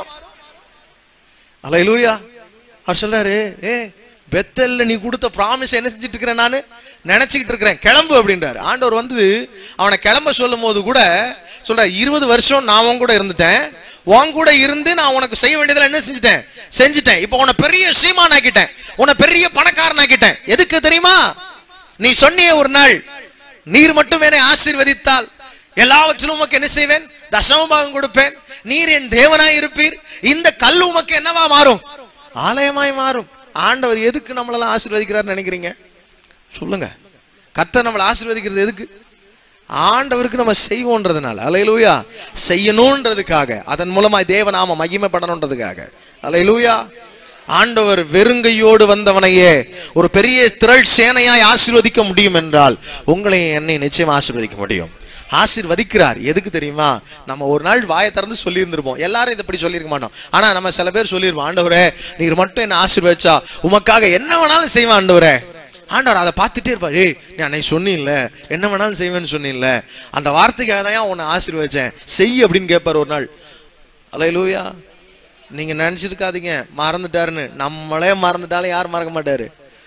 அல்லேலூயா. அவர் சொல்றாரு, பெத்தேல்ல நீ கொடுத்த பிராமிஸ் என்ன செஞ்சுட்டு இருக்கிறேன்? நான் நினைச்சுக்கிட்டு இருக்கிறேன், கிளம்பு அப்படின்றாரு. ஆண்டவர் வந்து அவனை கிளம்ப சொல்லும் போது கூட சொல்ற, 20 வருஷம் நான் உன் கூட இருந்துட்டேன், உன் கூட இருந்து நான் உனக்கு செய்ய வேண்டியதுல என்ன செஞ்சுட்டேன். இப்போ உன்னை பெரிய சீமான் ஆக்கிட்டேன், உன்னை பெரிய பணக்காரன் ஆக்கிட்டேன். எதுக்கு தெரியுமா? நீ சொன்னிய ஒரு நாள், நீர் மட்டும் என்னை ஆசீர்வதித்தால் எல்லாவற்றிலும் உமக்கு என்ன செய்வேன்? தசமபாகம் கொடுப்பேன், நீர் என் தேவனாய் இருப்பீர், இந்த கல் உமக்கு என்னவா மாறும்? ஆலயமாய் மாறும். ஆண்டவர் எதுக்கு நம்மளெல்லாம் ஆசீர்வதிக்கிறார் நினைக்கிறீங்க? சொல்லுங்க. கர்த்தர் நம்மளை ஆசீர்வதிக்கிறது எதுக்கு? ஆண்டவருக்கு நம்ம செய்வோன்றதுனால. அல்லேலூயா. செய்யணும்ன்றதுக்காக, அதன் மூலமாய் தேவநாம மகிமைப்படணும்ன்றதுக்காக. அல்லேலூயா. ஆண்டவர் வெறுங்கையோடு வந்தவனையே ஒரு பெரிய திரள் சேனையாய் ஆசீர்வதிக்க முடியும் என்றால் உங்களை என்னை நிச்சயம் ஆசீர்வதிக்க முடியும். ஆசீர்வதிக்கிறார். எதுக்கு தெரியுமா? நம்ம ஒரு நாள் வாயை திறந்து சொல்லி இருந்திருப்போம். எல்லாரும் இதை இப்படி சொல்லியிருக்க மாட்டோம். ஆனா நம்ம சில பேர் சொல்லிருப்போம், ஆண்டவரே நீர் மட்டும் என்ன ஆசீர்வதிச்சா உமக்காக என்ன வேணாலும் செய்வேன் ஆண்டவரே. ஆண்டவர் அதை பார்த்துட்டே இருப்பார். ஏய் நீ அன்னைக்கு சொன்னீல்ல என்ன வேணாலும் செய்வேன்னு சொன்னீல்ல, அந்த வார்த்தைக்காக தான் உன்னை ஆசீர்வதிச்சேன் செய் அப்படின்னு கேட்பார் ஒரு நாள். அல்லேலூயா. நீங்க நினைச்சிருக்காதீங்க மறந்துட்டாருன்னு. நம்மளே மறந்துட்டாலும் யார் மறக்க மாட்டாரு?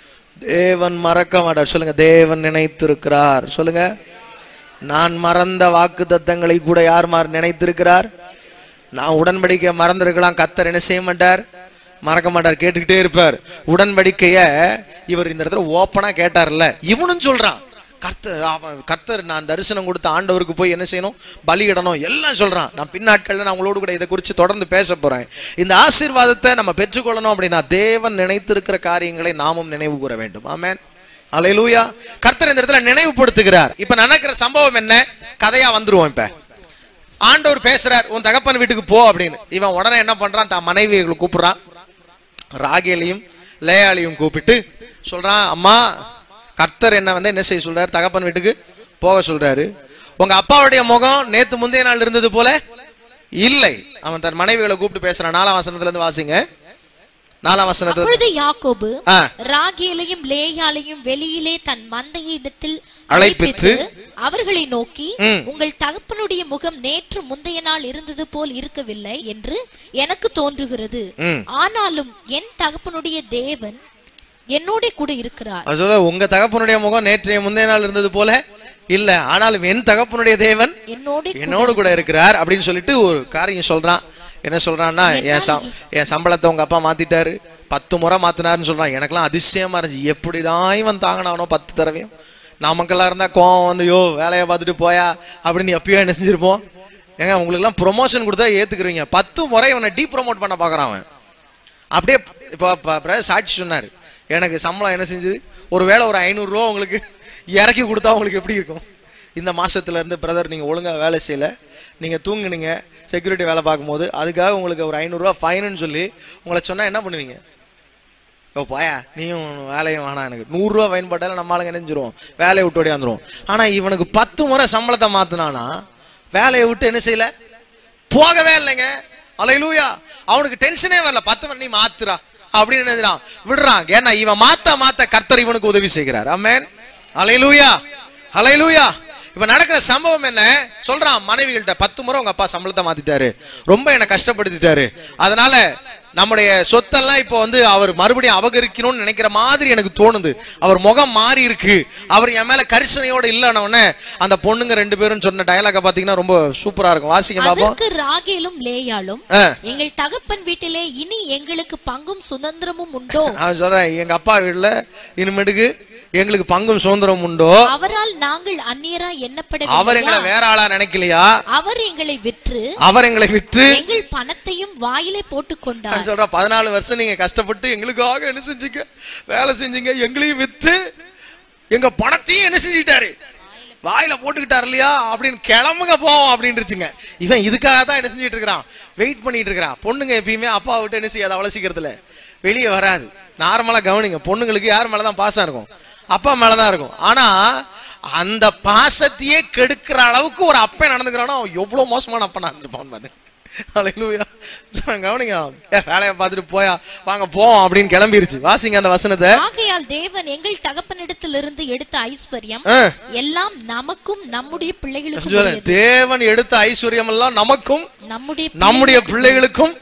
தேவன் மறக்க மாட்டார். சொல்லுங்க, தேவன் நினைத்திருக்கிறார். சொல்லுங்க, நான் மறந்த வாக்கு தத்தங்களை கூட யார் நினைத்திருக்கிறார்? நான் உடன்படிக்கை மறந்திருக்கலாம், கர்த்தர் என்ன செய்ய மாட்டார்? மறக்க மாட்டார், கேட்டுக்கிட்டே இருப்பார். உடன்படிக்கைய இவர் இந்த இடத்துல ஓப்பனா கேட்டார்ல, இவனும் சொல்றான் கர்த்தர் நான் தரிசனம் கொடுத்த ஆண்டவருக்கு போய் என்ன செய்யணும்? பலியிடணும் எல்லாம் சொல்றான். நான் பின்னாட்கள்ல நான் உங்களோடு கூட இதை குறித்து தொடர்ந்து பேச போறேன். இந்த ஆசீர்வாதத்தை நம்ம பெற்றுக்கொள்ளணும் அப்படின்னா தேவன் நினைத்திருக்கிற காரியங்களை நாமும் நினைவு கூற வேண்டும். ஆமென், அல்லேலூயா. கர்த்தர் இந்த இடத்துல நினைவுபடுத்துகிறார். இப்ப நடக்கிற சம்பவம் என்ன? கதையா வந்துருவோம். இப்ப ஆண்டவர் பேசுறார், உன் தகப்பன் வீட்டுக்கு போ அப்படின்னு. இவன் உடனே என்ன பண்றான்? தான் மனைவிகளை கூப்பிடுறான். ராகேலையும் லேயாலையும் கூப்பிட்டு சொல்றான், அம்மா கர்த்தர் என்ன என்ன செய்ய சொல்றாரு? தகப்பன் வீட்டுக்கு போக சொல்றாரு. உங்க அப்பாவுடைய முகம் நேத்து முந்தைய நாள் இருந்தது போல இல்லை. அவன் தன் மனைவிகளை கூப்பிட்டு பேசுறான். 4ஆம் வசனத்துல இருந்து வாசிங்க. 4ஆம் வசனத்துல, அப்பொழுது யாக்கோபு ராகேலையும் லேயாலையும் வெளியிலே தன் மந்தையிடத்தில் அழைப்பித்து அவர்களை நோக்கி, உங்கள் தகப்பனுடைய முகம் நேற்று முந்தைய நாள் இருந்தது போல் இருக்கவில்லை என்று எனக்கு தோன்றுகிறது. ஆனாலும் என் தகப்பனுடைய தேவன் என்னோட கூட இருக்கிறார். உங்க தகப்பனுடைய முகம் நேற்றைய முந்தைய நாள் இருந்தது போல இல்ல, ஆனாலும் என் தகப்பனுடைய தேவன் என்னோடு கூட இருக்கிறார் அப்படின்னு சொல்லிட்டு ஒரு காரியம் சொல்றான். என்ன சொல்றான்னா, என் சம்பளத்தை உங்க அப்பா மாத்திட்டாரு, 10 முறை மாத்தினாருன்னு சொல்றான். எனக்கெல்லாம் அதிசயமா இருந்துச்சு. எப்படிதான் இவன் தாங்கினானோ 10 தடவையும். நமக்கெல்லாம் இருந்தா கோவம் வந்து, யோ வேலையை பார்த்துட்டு போயா அப்படின்னு எப்பயோ என்ன செஞ்சிருப்போம். ஏங்க உங்களுக்கு எல்லாம் ப்ரொமோஷன் கொடுத்தா ஏத்துக்கிறீங்க, 10 முறை இவனை டீ ப்ரொமோட் பண்ண பாக்குறான் அவன். அப்படியே இப்ப சாட்சி சொன்னாரு, எனக்கு சம்பளம் என்ன செஞ்சது, ஒருவேளை ஒரு 500 ரூபா உங்களுக்கு இறக்கி கொடுத்தா உங்களுக்கு எப்படி இருக்கும்? இந்த மாசத்துல இருந்து பிரதர் நீங்க ஒழுங்கா வேலை செய்யல, நீங்க தூங்குனீங்க செக்யூரிட்டி வேலை பார்க்கும்போது, அதுக்காக உங்களுக்கு ஒரு 500 ரூபா ஃபைன்னு சொல்லி உங்களை சொன்னா என்ன பண்ணுவீங்க? ஓ போயா நீயும் வேலையும் வேணாம், எனக்கு 100 ரூபா ஃபைன் போட்டாலும் நம்ம ஆளுங்க நினைஞ்சிருவோம், வேலையை விட்டு ஓடி வந்துருவோம். ஆனா இவனுக்கு 10 முறை சம்பளத்தை மாத்தினானா வேலையை விட்டு என்ன செய்யல, போகவே இல்லைங்க. அல்லேலூயா. அவனுக்கு டென்ஷனே வரல. 10 முறை நீ மாத்துறா அப்படின்னு நினைக்கிறான், விடுறான். ஏன்னா இவன் மாத்த கர்த்தர் இவனுக்கு உதவி செய்கிறார். ஆமென், அல்லேலூயா, அல்லேலூயா. இப்ப நடக்கிற சம்பவம் என்ன சொல்றான்? மனைவிகள்கிட்ட 10 முறை உங்க அப்பா சம்பளத்தை மாத்திட்டாரு, ரொம்ப என்ன கஷ்டப்படுத்திட்டாரு, அதனால நம்முடைய சொத்தெல்லாம் இப்போ அவர் மறுபடியும் அபகரிக்கணும்னு நினைக்கிற மாதிரி எனக்கு தோணுது. அவர் முகம் மாறி இருக்கு, அவர் என் மேல கரிசனையோட இல்லன்னு அந்த பொண்ணுங்க 2 பேரும் சொன்ன டயலாக பாத்தீங்கன்னா ரொம்ப சூப்பரா இருக்கும். வாசிங்க பாப்போம். ராகேலும் லேயாலும், எங்கள் தகப்பன் வீட்டிலே இனி எங்களுக்கு பங்கும் சுதந்திரமும் உண்டோ? அவன் சொல்றேன், எங்க அப்பா வீட்டுல இனிமேட்டுக்கு எங்களுக்கு பங்கும் சுதந்திரம் உண்டோ? அவரால் நாங்கள் அந்நியரா எண்ணப்படவில்லை. அவர் எங்களை வேற ஆளா நினைக்கலையா? அவர் எங்களை விற்று எங்கள் பணத்தையும் வாயிலே போட்டுக் கொண்டார். சொல்ற 14 வருஷம் நீங்க கஷ்டப்பட்டு எங்களுக்காக என்ன செஞ்சீங்க, வேலை செஞ்சீங்க, எங்களையும் வித்து எங்க பணத்தையும் என்ன செஞ்சுட்டாரு, வாயில போட்டுக்கிட்டாரு இல்லையா அப்படின்னு கிளம்புங்க போவோம் அப்படின்னுச்சுங்க. இவன் இதுக்காக தான் என்ன செஞ்சுட்டு இருக்கிறான், வெயிட் பண்ணிட்டு இருக்கிறான். பொண்ணுங்க எப்பயுமே அப்பா விட்டு என்ன செய்யாது, அவ்வளவு சீக்கிரத்துல வெளியே வராது. நார்மலா கவனிங்க, பொண்ணுங்களுக்கு யார் மேலதான் பாசம் இருக்கும், அப்பா மேலதான் இருக்கும். ஆனா அந்த பாசத்தையே கெடுக்கிற அளவுக்கு ஒரு அப்பன் நடந்துக்கிறானோ எவ்வளவு மோசமான அப்பனா இருந்திருப்பான் பாரு. அல்லேலூயா. கவனிங்க, வேலையை பார்த்துட்டு போயா வாங்க போவோம் அப்படின்னு கிளம்பிருச்சு. வாசிங்க அந்த வசனத்தை. ஆகையால் தேவன் எங்கள் தகப்பனிடத்திலிருந்து எடுத்த ஐஸ்வர்யம் எல்லாம் நமக்கும் நம்முடைய பிள்ளைகளுக்கும், தேவன் எடுத்த ஐஸ்வர்யம் எல்லாம் நமக்கும் நம்முடைய பிள்ளைகளுக்கும்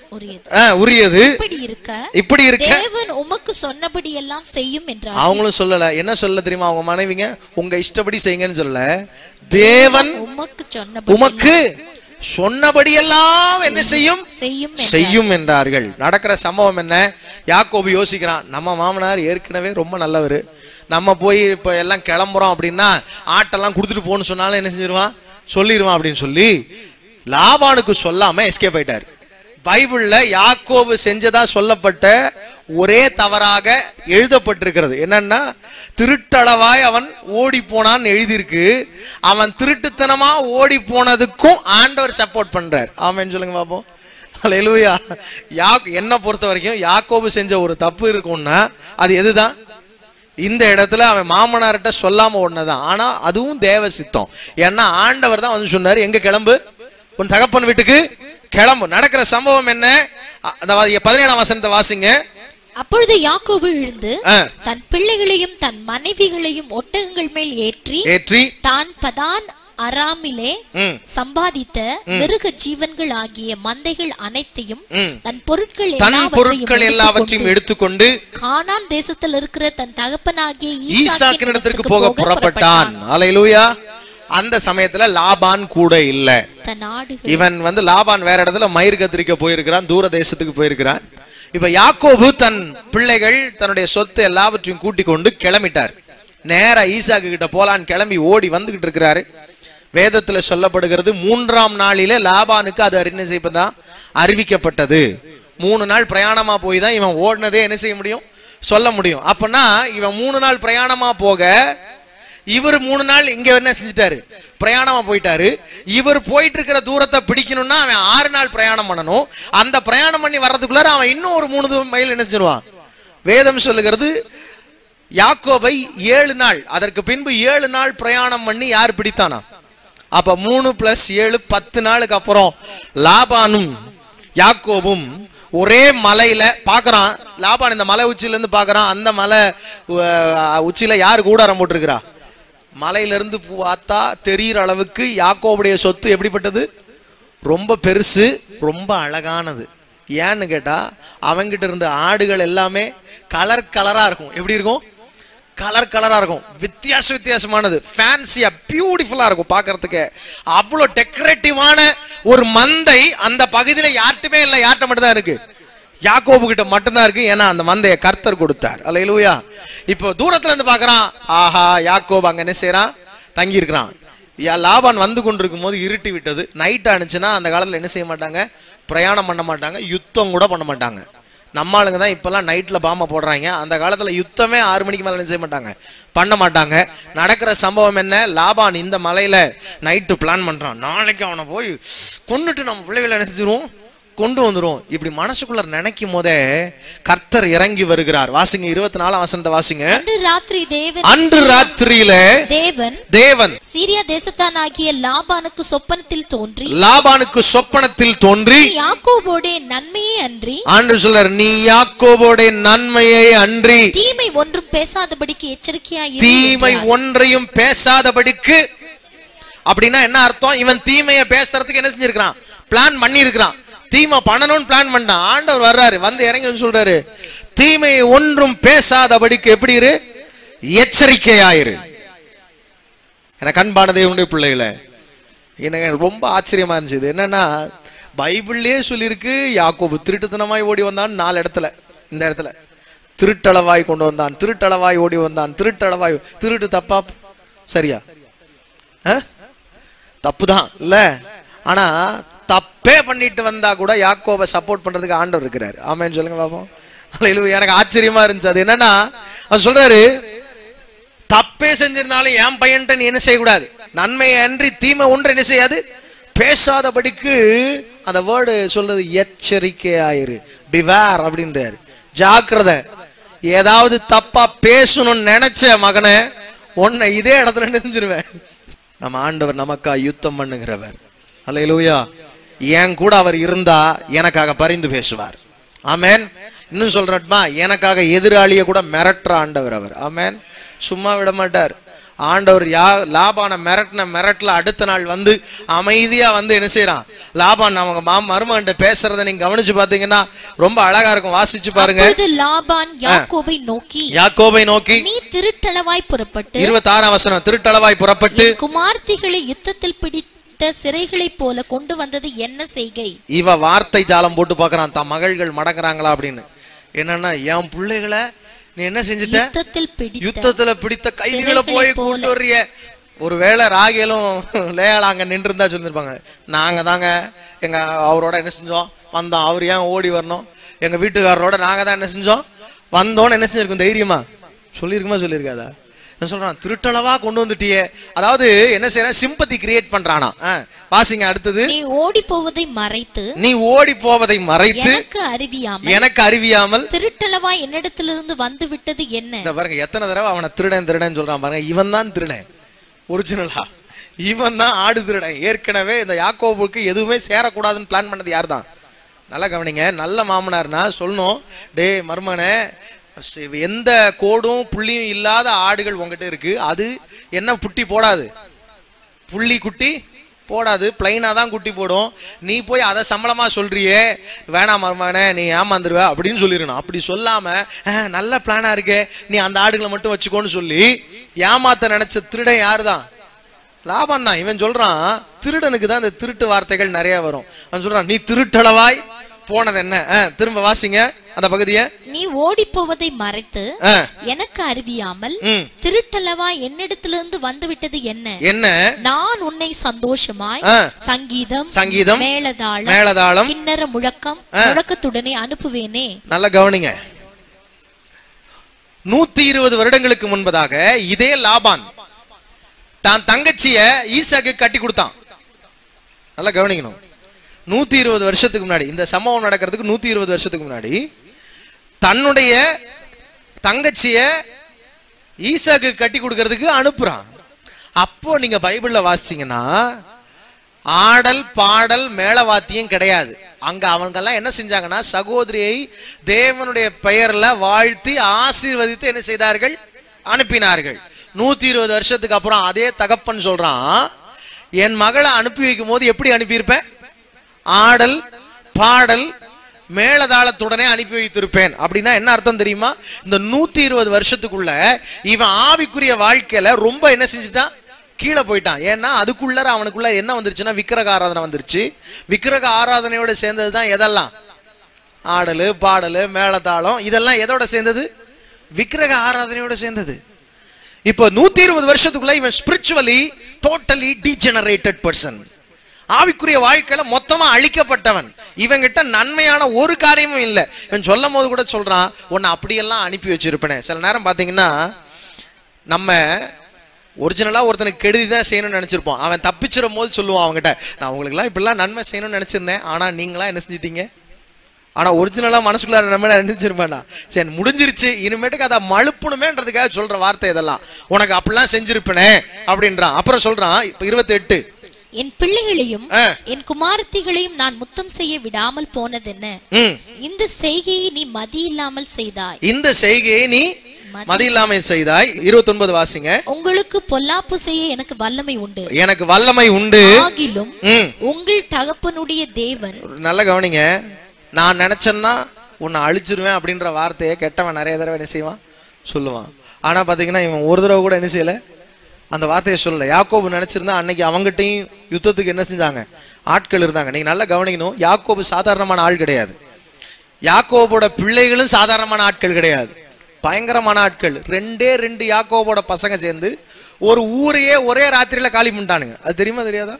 உரியது. இப்படி இருக்க தேவன் உமக்கு சொன்னபடி எல்லாம் செய்யும் என்றார். அவங்களும் சொல்லல. என்ன சொல்ல தெரியுமா அவங்க மனைவிங்க, உங்க இஷ்டப்படி செய்யுங்கன்னு சொல்ல, தேவன் உமக்கு சொன்னபடி எல்லாம் என்ன செய்யும் என்றார்கள். நடக்கிற சம்பவம் என்ன? யாக்கோபு யோசிக்கிறான், நம்ம மாமனார் ஏற்கனவே ரொம்ப நல்லவர், நம்ம போய் இப்ப எல்லாம் கிளம்புறோம் அப்படின்னா ஆட்டெல்லாம் கொடுத்துட்டு போன்னு சொன்னாலும் என்ன செஞ்சிருவான், சொல்லிடுவான் அப்படின்னு சொல்லி லாபானுக்கு சொல்லாம எஸ்கேப் ஆயிட்டாரு. பைபிள்ல யாக்கோபு செஞ்சதா சொல்லப்பட்ட ஒரே தவறாக எழுதப்பட்டிருக்கிறது என்னன்னா, திருட்டளவாய் அவன் ஓடி போனான்னு எழுதியிருக்கு. அவன் திருட்டுத்தனமா ஓடி போனதுக்கும் ஆண்டவர் சப்போர்ட் பண்றார். ஆமென் சொல்லுங்க பாப்போம். அல்லேலூயா. என்ன பொறுத்த வரைக்கும் யாக்கோபு செஞ்ச ஒரு தப்பு இருக்கும்னா அது எதுதான், இந்த இடத்துல அவன் மாமனார்கிட்ட சொல்லாம ஒண்ணுதான். ஆனா அதுவும் தேவ சித்தம். ஏன்னா ஆண்டவர் தான் வந்து சொன்னாரு, எங்க கிளம்பு, உன் தகப்பன் வீட்டுக்கு கிளம்பு. நடக்கிற சம்பவம் என்ன? 17ஆம் வசனத்தை வாசிங்க. அப்பொழுது யாக்கோபு எழுந்து தன் பிள்ளைகளையும் தன் மனைவிகளையும் ஒட்டகங்கள் மேல் ஏற்றி தான் பதான் அராமிலே சம்பாதித்த மிருக ஜீவன்கள் ஆகிய மந்தைகள் அனைத்தையும் தன் பொருட்கள் எல்லாவற்றையும் எடுத்துக்கொண்டு கானான் தேசத்தில் இருக்கிற தன் தகப்பனாகிய ஈசாக்கினிடத்திற்கு போக புறப்பட்டான். அல்லேலூயா. அந்த சமயத்துல லாபான் கூட இல்ல. இவன் வந்து லாபான் வேற இடத்துல மயிர் கத்திரிக்க போயிருக்கிறான், தூர தேசத்துக்கு போயிருக்கிறான். இப்ப யாக்கோபு தன் பிள்ளைகள் தன்னுடைய சொத்து எல்லாவற்றையும் கூட்டிக் கொண்டு கிளம்பிட்டார். நேரா ஈசாக்கு கிட்ட போலான்னு கிளம்பி ஓடி வந்துகிட்டு இருக்கிறாரு. வேதத்துல சொல்லப்படுகிறது 3ஆம் நாளிலே லாபானுக்கு அது என்ன செய்யப்பதான் அறிவிக்கப்பட்டது. 3 நாள் பிரயாணமா போய் தான் இவன் ஓடினதே என்ன செய்ய முடியும், சொல்ல முடியும். அப்பனா இவன் 3 நாள் பிரயாணமா போக இவர் 3 நாள் இங்க என்ன செஞ்சிட்டாரு, பிரயாணமா போயிட்டாரு. இவர் போயிட்டு இருக்கிற தூரத்தை பிடிக்கணும்னா அவன் 6 நாள் பிரயாணம் பண்ணணும். அந்த பிரயாணம் பண்ணி வர்றதுக்குள்ளார அவன் இன்னும் ஒரு 3 மைல் என்ன செஞ்சிருவான். வேதம் சொல்லுகிறது யாக்கோபை 7 நாள், அதற்கு பின்பு 7 நாள் பிரயாணம் பண்ணி யார் பிடித்தானா? அப்ப 3 + 7 10 நாளுக்கு அப்புறம் லாபானும் யாக்கோபும் ஒரே மலையில பாக்குறான். லாபான் இந்த மலை உச்சியில இருந்து பாக்குறான். அந்த மலை உச்சியில யாரு கூடாரம் போட்டிருக்கிறா? மலையில இருந்து பார்த்தா தெரிகிற அளவுக்கு யாக்கோபுடைய சொத்து எப்படிப்பட்டது, ரொம்ப பெருசு, ரொம்ப அழகானது. ஏன்னு கேட்டா அவங்கிட்ட இருந்த ஆடுகள் எல்லாமே கலர் கலரா இருக்கும். எப்படி இருக்கும்? கலர் கலரா இருக்கும், வித்தியாசமானது, ஃபேன்சியா பியூட்டிஃபுல்லா இருக்கும் பார்க்கிறதுக்கு. அவ்வளவு டெக்கரேட்டிவான ஒரு மந்தை அந்த பகுதியில யார்ட்டுமே இல்லை. யார்ட்ட மட்டும் தான் இருக்கு? யாக்கோபு கிட்ட மட்டும்தான் இருக்கு. ஏன்னா அந்த மந்தையை கர்த்தர் கொடுத்தார். அல்லேலூயா. இப்போ தூரத்துல இருந்து பாக்குறான், ஆஹா யாக்கோபு அங்க என்ன செய்யறான், தங்கி இருக்கிறான். லாபான் வந்து கொண்டிருக்கும் போது இருட்டி விட்டது. நைட் ஆனிச்சுன்னா அந்த காலத்துல என்ன செய்ய மாட்டாங்க, பிரயாணம் பண்ண மாட்டாங்க, யுத்தம் கூட பண்ண மாட்டாங்க. நம்ம ஆளுங்க தான் இப்பெல்லாம் நைட்ல பாம்பை போடுறாங்க. அந்த காலத்துல யுத்தமே 6 மணிக்கு மேல என்ன செய்ய மாட்டாங்க, பண்ண மாட்டாங்க. நடக்கிற சம்பவம் என்ன, லாபான் இந்த மலையில நைட்டு பிளான் பண்றான், நாளைக்கு அவனை போய் கொண்டுட்டு நம்ம பிள்ளைகளை என்ன செஞ்சிருவோம், கொண்டு வந்துரும். இப்படி மனசுக்குள்ள நினைக்கும் போதே கர்த்தர் இறங்கி வருகிறார். வாசிங்க 24ஆம் வசனத்தை வாசிங்க. அன்று ராத்திரியில தேவன் சீரியா தேசத்தானாகிய லாபானுக்கு சொப்பனத்தில் தோன்றி யாக்கோபோடே நன்மையே அன்றி, ஆண்டு சொல்றார், நீ யாக்கோபோடே நன்மையை அன்றி தீமை ஒன்றும் பேசாதபடிக்கு எச்சரிக்கையாயிரு. தீமை ஒன்றையும் பேசாதபடிக்கு அப்படின்னா என்ன அர்த்தம்? இவன் தீமையை பேசுறதுக்கு என்ன செஞ்சிருக்கான், பிளான் பண்ணி இருக்கிறான். தீமை பண்ணணும்னு பிளான் பண்ணான். ஆண்டவர் வர்றாரு, வந்து இறங்கி சொல்றாரு, தீமை ஒன்றும் பேசாதபடிக்கு எப்படி இரு, எச்சரிக்கையாயிரு. எனக்கு அன்பான தேவனுடைய பிள்ளைகளை, எனக்கு ரொம்ப ஆச்சரியமா இருந்துச்சு. என்னன்னா பைபிள்லயே சொல்லியிருக்கு, யாக்கோபு திருட்டுத்தனமாய் ஓடி வந்தான் 4 இடத்துல. இந்த இடத்துல திருட்டளவாய் கொண்டு வந்தான், திருட்டளவாய் ஓடி வந்தான், திருட்டளவாய். திருட்டு தப்பா சரியா? தப்புதான் இல்ல. ஆனா தப்பே பண்ணிட்டு வந்தா கூட யாக்கோபை சப்போர்ட் பண்றதுக்கு ஆண்டவர் இருக்கிறாரு. ஆமென் சொல்லுங்க பாப்போம். எனக்கு ஆச்சரியமா இருந்துச்சு. அது என்னன்னா அவர் சொல்றாரு, தப்பே செஞ்சிருந்தாலும் என் பையன்ட்ட நீ என்ன செய்யக்கூடாது, நன்மையை அன்றி தீமை ஒன்று என்ன செய்யாது பேசாதபடிக்கு. அந்த வேர்டு சொல்றது எச்சரிக்கையாயிரு, பிவேர் அப்படின்றாரு, ஜாக்கிரதை. ஏதாவது தப்பா பேசணும்னு நினைச்ச மகனை உன்னை இதே இடத்துல நெஞ்சிருவேன். நம்ம ஆண்டவர் நமக்கா யுத்தம் பண்ணுகிறவர். அல்லேலூயா. என் கூட அவர் இருந்தா எனக்காக பரிந்து பேசுவார். ஆமென். இன்னும் சொல்றேன்மா, எனக்காக எதிராளிய கூட மிரட்டுற ஆண்டவர் அவர். ஆமென். சும்மா விட மாட்டார் ஆண்டவர். லாபான மிரட்டல அடுத்த நாள் வந்து அமைதியா வந்து என்ன செய்யறான், லாபான் அவங்க மருமகன்ட்ட பேசுறத நீங்க கவனிச்சு பாத்தீங்கன்னா ரொம்ப அழகா இருக்கும். வாசிச்சு பாருங்க. லாபான் யாக்கோபை நோக்கி நீ திருட்டளவாய் புறப்பட்டு, 26ஆம் வசனம், திருட்டளவாய் புறப்பட்டு குமார்த்திகளை யுத்தத்தில் பிடித்த சிறைகளை போல கொண்டு வந்தது என்ன செய்கை? இவ வார்த்தை ஜாலம் போட்டு பாக்குறான், தன் மகள்கள் மடங்குறாங்களா அப்படின்னு. என்னன்னா என் பிள்ளைகளை நீ என்ன செஞ்சிட்ட, யுத்தத்துல பிடித்த கைதிகளை போய் கொண்டு வர்றிய. ஒருவேளை ராகேலும் லேயால அங்க நின்று இருந்தா சொல்லிருப்பாங்க, நாங்க தாங்க எங்க அவரோட என்ன செஞ்சோம் வந்தோம், அவர் ஏன் ஓடி வரணும், எங்க வீட்டுக்காரரோட நாங்க தான் என்ன செஞ்சோம் வந்தோன்னு என்ன செஞ்சிருக்கோம், தைரியமா சொல்லியிருக்குமா, சொல்லியிருக்காதா? சொல்றான் திருட்டளவா கொண்டு வந்துட்டியே. அதாவது என்ன செய்யறான், சிம்பத்தி கிரியேட் பண்றானா. வாசிங்க அடுத்தது. நீ ஓடி போவதை மறைத்து, நீ ஓடி போவதை மறைத்து எனக்கு அறிவியாமல் திருட்டளவா என்னிடத்திலிருந்து வந்து விட்டது என்ன. இந்த பாருங்க எத்தனை தடவை அவனை திருடன் திருடன் சொல்றான் பாருங்க. இவன் தான் திருடன் ஒரிஜினலா, இவன் தான் ஆடு திருடன். ஏற்கனவே இந்த யாக்கோபுக்கு எதுவுமே சேரக்கூடாதுன்னு பிளான் பண்ணது யார் தான்? நல்லா கவனிங்க. நல்ல மாமனார்னா சொல்லணும், டே மருமனே, எந்த கோடும் புள்ளியும் இல்லாத ஆடுகள் உங்ககிட்ட இருக்கு, அது என்ன புட்டி போடாது, புள்ளி குட்டி போடாது, பிளைனா தான் குட்டி போடும். நீ போய் அதை சம்பளமா சொல்றியே, வேணாம் மருமகனே நீ ஏமாந்துருவ அப்படின்னு சொல்லிடணும். அப்படி சொல்லாம நல்ல பிளானா இருக்கே, நீ அந்த ஆடுகளை மட்டும் வச்சுக்கோன்னு சொல்லி ஏமாத்த நினைச்ச திருடன் யாரு தான்? லாபான் தான். இவன் சொல்றான், திருடனுக்கு தான் இந்த திருட்டு வார்த்தைகள் நிறைய வரும். அவன் சொல்றான், நீ திருட்டளவாய் போனது என்ன. திரும்ப வாசிங்க அந்த பகுதியை. நீ ஓடி போவதை மறைத்து எனக்கு அறிவியாமல் திருட்டளவா என்னிடத்திலிருந்து வந்து விட்டது என்ன. என்ன? நான் உன்னை சந்தோஷமாய் சங்கீதம் மேளதாளம் கிண்ணற முழக்கத்துடனே அனுப்புவேனே. நல்ல கவனிங்க. 120 வருடங்களுக்கு முன்பதாக இதே லாபான் தான் தங்கச்சிய ஈசாக்கு கட்டி கொடுத்தான். நல்லா கவனிக்கணும். 120 வருஷத்துக்கு முன்னாடி, இந்த சம்பவம் நடக்கிறதுக்கு 120 வருஷத்துக்கு முன்னாடி தன்னுடைய தங்கச்சிய ஈசாக்கு கட்டி கொடுக்கறதுக்கு அனுப்புறான். அப்போ நீங்க பைபிள்ல வாசிச்சீங்கன்னா ஆடல் பாடல் மேளவாத்தியம் கிடையாது. அங்க அவங்கெல்லாம் என்ன செஞ்சாங்கன்னா, சகோதரியை தேவனுடைய பெயர்ல வாழ்த்தி ஆசீர்வதித்து என்ன செய்தார்கள், அனுப்பினார்கள். 120 வருஷத்துக்கு அப்புறம் அதே தகப்பன் சொல்றான், என் மகளை அனுப்பி வைக்கும் போது எப்படி அனுப்பியிருப்பேன், ஆடல் பாடல் மேளதாளத்துடனே அனுப்பி வைத்திருப்பேன். அப்படின்னா என்ன அர்த்தம் தெரியுமா? இந்த 120 வருஷத்துக்குள்ள இவன் ஆவிக்குரிய வாழ்க்கையில ரொம்ப என்ன செஞ்சுட்டான், கீழே போயிட்டான். ஏன்னா அதுக்குள்ள அவனுக்குள்ள என்ன வந்துருச்சுன்னா விக்கிரக ஆராதனை வந்துருச்சு. விக்கிரக ஆராதனையோட சேர்ந்ததுதான் எதெல்லாம், ஆடலு பாடலு மேளதாளம், இதெல்லாம் எதோட சேர்ந்தது, விக்கிரக ஆராதனையோட சேர்ந்தது. இப்போ 120 வருஷத்துக்குள்ள இவன் ஸ்பிரிச்சுவலி டோட்டலி டீஜெனரேட்டட் பர்சன், ஆவிக்குரிய வாழ்க்கையில மொத்தமா அழிக்கப்பட்டவன். இவங்கிட்ட நன்மையான ஒரு காரியமும் இல்லை. இவன் சொல்லும் போது கூட சொல்றான், உன்னை அப்படியெல்லாம் அனுப்பி வச்சிருப்பேன். சில நேரம் பாத்தீங்கன்னா நம்ம ஒரிஜினலா ஒருத்தனுக்கு கெடுதி தான் செய்யணும்னு நினைச்சிருப்போம். அவன் தப்பிச்சிடும் போது சொல்லுவான் அவங்ககிட்ட, நான் உங்களுக்கு எல்லாம் இப்படிலாம் நன்மை செய்யணும்னு நினைச்சிருந்தேன், ஆனா நீங்களா என்ன செஞ்சிட்டீங்க. ஆனா ஒரிஜினலா மனசுக்குள்ள நம்ம நினைச்சிருப்பேன்டா, சரி முடிஞ்சிருச்சு, இனிமேட்டுக்கு அதை மழுப்பணுமேன்றதுக்காக சொல்ற வார்த்தை இதெல்லாம். உனக்கு அப்படிலாம் செஞ்சிருப்பேனே அப்படின்றான். அப்புறம் சொல்றான், இப்ப 28, என் பிள்ளைகளையும் என் குமாரத்திகளையும் நான் முத்தம் செய்ய விடாமல் போனதென்ன. இந்த செய்கையை நீ மதி இல்லாமல் செய்தாய். இந்த செய்கையை நீ மதி இல்லாமல் செய்தாய். 29 வாசிங்க. உங்களுக்கு பொல்லாப்பு செய்ய எனக்கு வல்லமை உண்டு, எனக்கு வல்லமை உண்டு, ஆகிலும் உங்கள் தகப்பனுடைய தேவன். நல்ல கவனிங்க. நான் நினைச்சேன்னா உன்னை அழிச்சிருவேன் அப்படின்ற வார்த்தையை கெட்டவன் நிறைய தடவை என்ன செய்வான், சொல்லுவான். ஆனா பாத்தீங்கன்னா இவன் ஒரு தடவை கூட என்ன செய்யல, அந்த வார்த்தையை சொல்லல. யாக்கோபு நினைச்சிருந்தா அன்னைக்கு அவங்ககிட்டையும் யுத்தத்துக்கு என்ன செஞ்சாங்க, ஆட்கள் இருந்தாங்க. நீங்க நல்லா கவனிக்கணும், யாக்கோபு சாதாரணமான ஆள் கிடையாது. யாக்கோபோட பிள்ளைகளும் சாதாரணமான ஆட்கள் கிடையாது, பயங்கரமான ஆட்கள். 2 யாக்கோபோட பசங்க சேர்ந்து ஒரு ஊரையே ஒரே ராத்திரியில காலி பண்ணிட்டானுங்க. அது தெரியுமா தெரியாதா?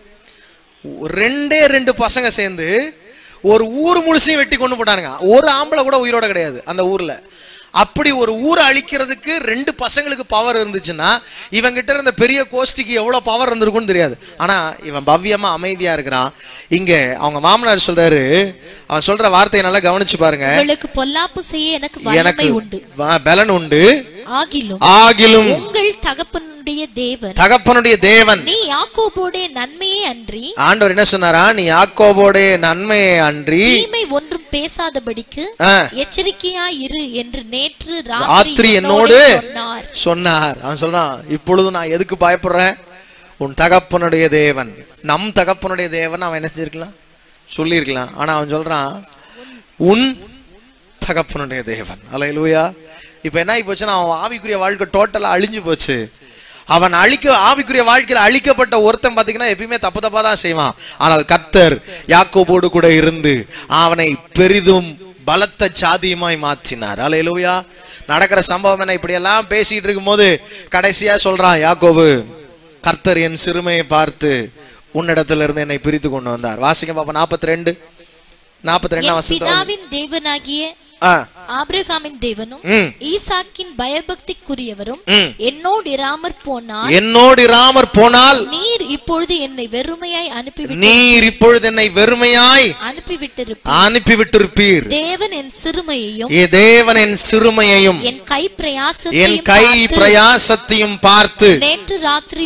2 பசங்க சேர்ந்து ஒரு ஊர் முழுசையும் வெட்டி கொண்டு போட்டானுங்க. ஒரு ஆம்பளை கூட உயிரோட கிடையாது அந்த ஊர்ல. அப்படி ஒரு ஊரை அழிக்கிறதுக்கு 2 பசங்களுக்கு பவர் இருந்துச்சுன்னா இவங்கிட்ட இருந்த பெரிய கோஷ்டிக்கு எவ்வளவு பவர் இருந்திருக்கும்னு தெரியாது. ஆனா இவன் பவ்யமா அமைதியா இருக்கிறான். இங்க அவங்க மாமனார் சொல்றாரு, அவன் சொல்ற வார்த்தையை நல்லா கவனிச்சு பாருங்க. உங்களுக்கு பொல்லாப்பு செய்ய எனக்கு வல்லமை உண்டு, பலன் உண்டு, ஆகிலும் உங்கள் தகப்பனுடைய தேவன் நீ யாக்கோபோடைய நன்மையே அன்றி. ஆண்டவர் என்ன சொன்னாரா, நீ யாக்கோபோடைய நன்மையே அன்றி தீமை ஒன்றும் பேசாதபடிக்கு எச்சரிக்கையா இரு என்று நேற்று ராத்திரி என்னோடு சொன்னார். அவன் சொல்றான், இப்பொழுது நான் எதுக்கு பயப்படுறேன், உன் தகப்பனுடைய தேவன், நம் தகப்பனுடைய தேவன் அவன் என்ன செஞ்சிருக்கலாம், சொல்லியிருக்கலாம். ஆனா அவன் சொல்றான், உன் தகப்பனுடைய தேவன். அல்லேலூயா. இப்ப என்ன ஆகி போச்சுன்னா அவன் ஆவிக்குரிய வாழ்க்கை டோட்டலா அழிஞ்சு போச்சு. அவன் ஆவிக்குரிய வாழ்க்கையில் அழிக்கப்பட்ட ஒருத்தன் பாத்தீங்கன்னா எப்பயுமே தப்பு தப்பா தான் செய்வான். ஆனால் கர்த்தர் யாக்கோபோடு கூட இருந்து அவனை பெரிதும் பலத்த சாதியுமாய் மாற்றினார். அல்லேலூயா. நடக்கிற சம்பவம் என்ன, இப்படி எல்லாம் பேசிட்டு இருக்கும் போது கடைசியா சொல்றான் யாக்கோபு, கர்த்தர் என் சிறுமையை பார்த்து உன்னிடத்துல இருந்து என்னை பிரித்து கொண்டு வந்தார். வாசிங்க பாப்பா 42 தேவனாகிய ஆபிரகாமின் தேவனும் ஈசாக்கின் பயபக்திக்குரியவரும் என்னோடு இராமற் போனால் நீர் இப்பொழுது என்னை வெறுமையாய் அனுப்பிவிட்டிருப்பீர். தேவன் என் சிறுமையையும் என் கை பிரயாசத்தையும் பார்த்து நேற்று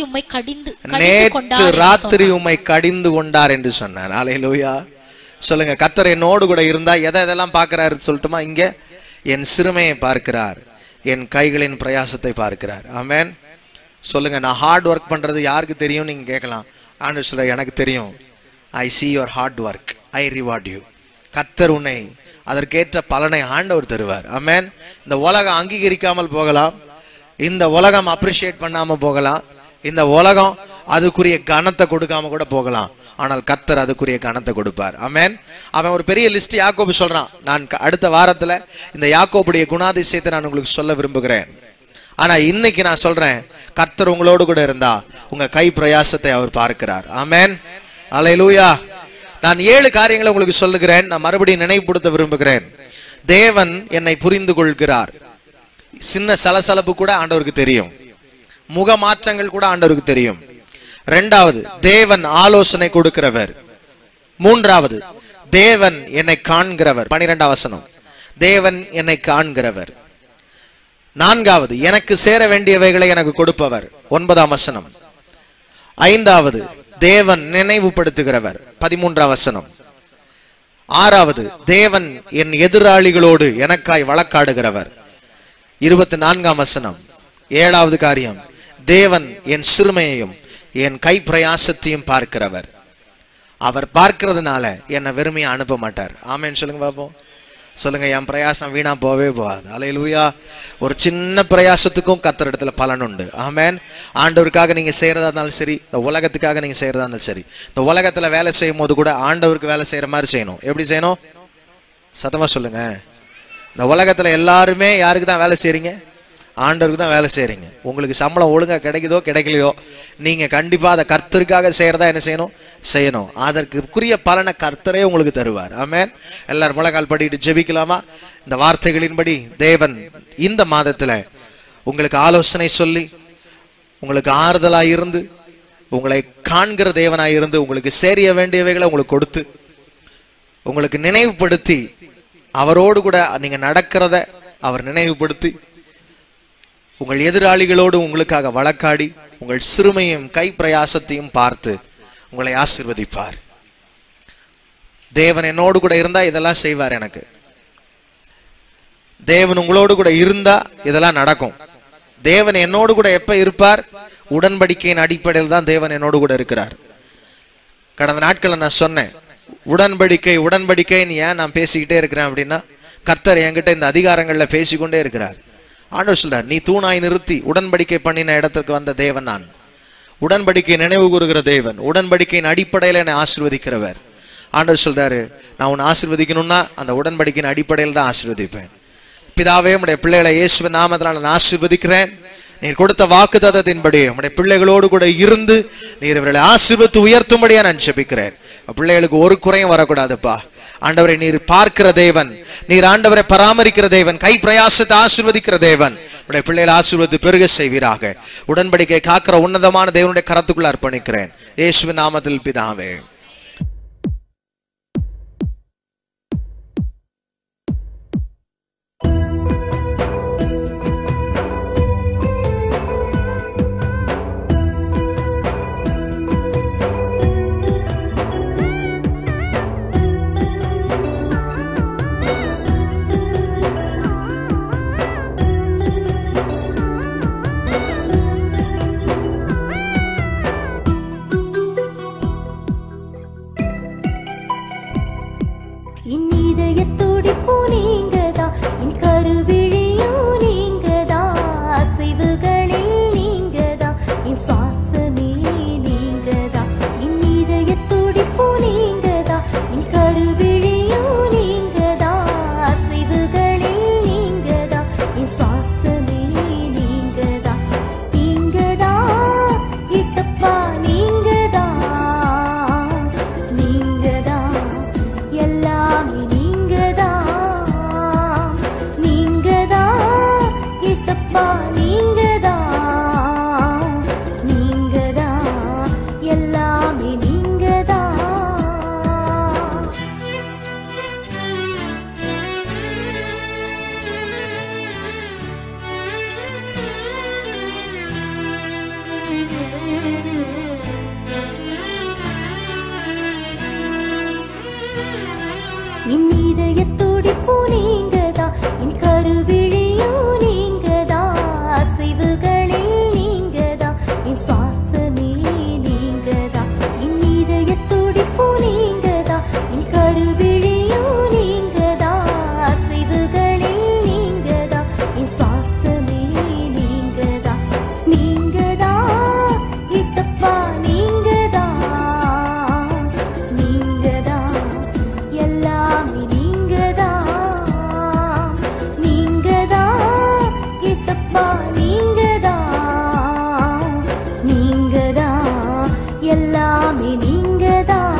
ராத்திரி உம்மை கடிந்து கொண்டார் என்று சொன்னார். அல்லேலூயா. சொல்லுங்க, கர்த்தர் என்னோடு கூட இருந்தா எதெல்லாம் பார்க்கிறாரு சொல்லட்டுமா? இங்க என் சிறுமையை பார்க்கிறார், என் கைகளின் பிரயாசத்தை பார்க்கிறார். ஆமென். சொல்லுங்க, நான் ஹார்ட் ஒர்க் பண்றது யாருக்கு தெரியும் நீங்க கேட்கலாம். ஆண்டவர் சொல்ல, எனக்கு தெரியும். ஐ see your hard work, I reward you. கர்த்தர் உன்னை அதற்கேற்ற பலனை ஆண்டவர் தருவார். ஆமென். இந்த உலகம் அங்கீகரிக்காமல் போகலாம், இந்த உலகம் அப்ரிஷியேட் பண்ணாம போகலாம், இந்த உலகம் அதுக்குரிய கனத்தை கொடுக்காம கூட போகலாம், ஆனால் கர்த்தர் அதுக்குரிய கனத்தை கொடுப்பார். ஆமென். அவன் ஒரு பெரிய லிஸ்ட் யாக்கோபு சொல்றான். நான் அடுத்த வாரத்துல இந்த யாக்கோபுடைய குணாதிசயத்தை நான் உங்களுக்கு சொல்ல விரும்புகிறேன். ஆனா இன்னைக்கு நான் சொல்றேன், கர்த்தர் உங்களோடு கூட இருந்தா உங்க கை பிரயாசத்தை அவர் பார்க்கிறார். ஆமென். அல்லேலூயா. நான் 7 காரியங்களை உங்களுக்கு சொல்லுகிறேன். நான் மறுபடியும் நினைவுபடுத்த விரும்புகிறேன். தேவன் என்னை புரிந்து கொள்கிறார். சின்ன சலசலப்பு கூட ஆண்டவருக்கு தெரியும், முக மாற்றங்கள் கூட ஆண்டவருக்கு தெரியும். 2வது, தேவன் ஆலோசனை கொடுக்கிறவர். 3வது, தேவன் என்னை காண்கிறவர். 12ஆம் வசனம், தேவன் என்னை காண்கிறவர். 4வது, எனக்கு சேர வேண்டியவைகளை எனக்கு கொடுப்பவர். 9ஆம் வசனம். 5வது, தேவன் நினைவுபடுத்துகிறவர். 13ஆம் வசனம். 6வது, தேவன் என் எதிராளிகளோடு எனக்காய் வழக்காடுகிறவர். 24ஆம் வசனம். 7வது காரியம், தேவன் என் சிறுமையையும் என் கை பிரயாசத்தையும் பார்க்கிறவர். அவர் பார்க்கிறதுனால என்னை வெறுமையா அனுப்ப மாட்டார். ஆமென் சொல்லுங்க பாப்போம். சொல்லுங்க, என் பிரயாசம் வீணா போவே போகாது. அல்லேலூயா. ஒரு சின்ன பிரயாசத்துக்கும் கர்த்தர் இடத்துல பலன் உண்டு. ஆமென். ஆண்டவருக்காக நீங்க செய்யறதா இருந்தாலும் சரி, இந்த உலகத்துக்காக நீங்க செய்யறதா இருந்தாலும் சரி, இந்த உலகத்துல வேலை செய்யும் போது கூட ஆண்டவருக்கு வேலை செய்யற மாதிரி செய்யணும். எப்படி செய்யணும்? சத்தமா சொல்லுங்க. இந்த உலகத்துல எல்லாருமே யாருக்கு தான் வேலை செய்றீங்க? ஆண்டவருக்கு தான் வேலை செய்றீங்க. உங்களுக்கு சம்பளம் ஒழுங்கா கிடைக்குதோ கிடைக்கலையோ, நீங்க கண்டிப்பா அதை கர்த்தருக்காக செய்யறதா என்ன செய்யணும். அதற்குரிய பலனை கர்த்தரே உங்களுக்கு தருவார். ஆமென். எல்லாரும் முழங்கால் படிட்டு ஜெபிக்கலாமா? இந்த வார்த்தைகளின்படி தேவன் இந்த மாதத்துல உங்களுக்கு ஆலோசனை சொல்லி, உங்களுக்கு ஆறுதலா இருந்து, உங்களை காண்கிற தேவனாய் இருந்து, உங்களுக்கு சேரிய வேண்டியவைகளை உங்களுக்கு கொடுத்து, உங்களுக்கு நினைவுபடுத்தி, அவரோடு கூட நீங்க நடக்கிறத அவர் நினைவுபடுத்தி, உங்கள் எதிராளிகளோடு உங்களுக்காக வழக்காடி, உங்கள் சிறுமையும் கை பிரயாசத்தையும் பார்த்து உங்களை ஆசீர்வதிப்பார். தேவன் என்னோடு கூட இருந்தா இதெல்லாம் செய்வார். எனக்கு தேவன் உங்களோடு கூட இருந்தா இதெல்லாம் நடக்கும். தேவன் என்னோடு கூட எப்ப இருப்பார்? உடன்படிக்கையின் அடிப்படையில் தான் தேவன் என்னோடு கூட இருக்கிறார். கடந்த நாட்கள் நான் சொன்னேன், உடன்படிக்கைன்னு ஏன் நான் பேசிக்கிட்டே இருக்கிறேன் அப்படின்னா, கர்த்தர் என்கிட்ட இந்த அதிகாரங்கள்ல பேசிக்கொண்டே இருக்கிறார். ஆண்டவர் சொல்றார், நீ தூணாய் நிறுத்தி உடன்படிக்கை பண்ணின இடத்துக்கு வந்த தேவன் நான். உடன்படிக்கை நினைவு கூறுகிற தேவன், உடன்படிக்கையின் அடிப்படையில் என்னை ஆசீர்வதிக்கிறவர். ஆண்டவர் சொல்றாரு, நான் உன்னை ஆசீர்வதிக்கணும்னா அந்த உடன்படிக்கையின் அடிப்படையில் தான் ஆசீர்வதிப்பேன். பிதாவே, உடைய பிள்ளைகளை இயேசுவின் நாமத்தினால் நான் ஆசீர்வதிக்கிறேன். நீர் கொடுத்த வாக்குத்தத்தத்தின்படி உடைய பிள்ளைகளோடு கூட இருந்து நீர் இவர்களை ஆசீர்வதித்து உயர்த்தும்படியா நான் ஜெபிக்கிறேன். பிள்ளைகளுக்கு ஒரு குறையும் வரக்கூடாதுப்பா. ஆண்டவரை நீர் பார்க்கிற தேவன், நீர் ஆண்டவரை பராமரிக்கிற தேவன், கை பிரயாசத்தை ஆசீர்வதிக்கிற தேவன். உடைய பிள்ளைகளை ஆசீர்வதித்து பெருக செய்வீராக. உடன்படிக்கை காக்கிற உன்னதமான தேவனுடைய கரத்துக்குள்ள அர்ப்பணிக்கிறேன். இயேசுவின் நாமத்தில் பிதாவே. ஏசப்பா நீங்கதான், நீங்கதான், எல்லாமே நீங்கதான். என் இதய துடிப்பு நீங்கதான், என் கருவிழியும் நீங்கதான், அசைவுகளில் நீங்கதான், என் சுவாசமே நீங்கதான். என் இதய துடிப்பு நீங்கதான், என் கருவிழியும் நீங்கதான், அசைவுகளில் நீங்கதான், என் சுவாசமே நீங்கதான். நீங்கதான் ஏசப்பா நீங்கதான், நீங்கதான், எல்லாமே நீங்கதான். நீங்கதான் ஏசப்பா நீங்கதான், நீங்கதான், எல்லாமே நீங்கதான்.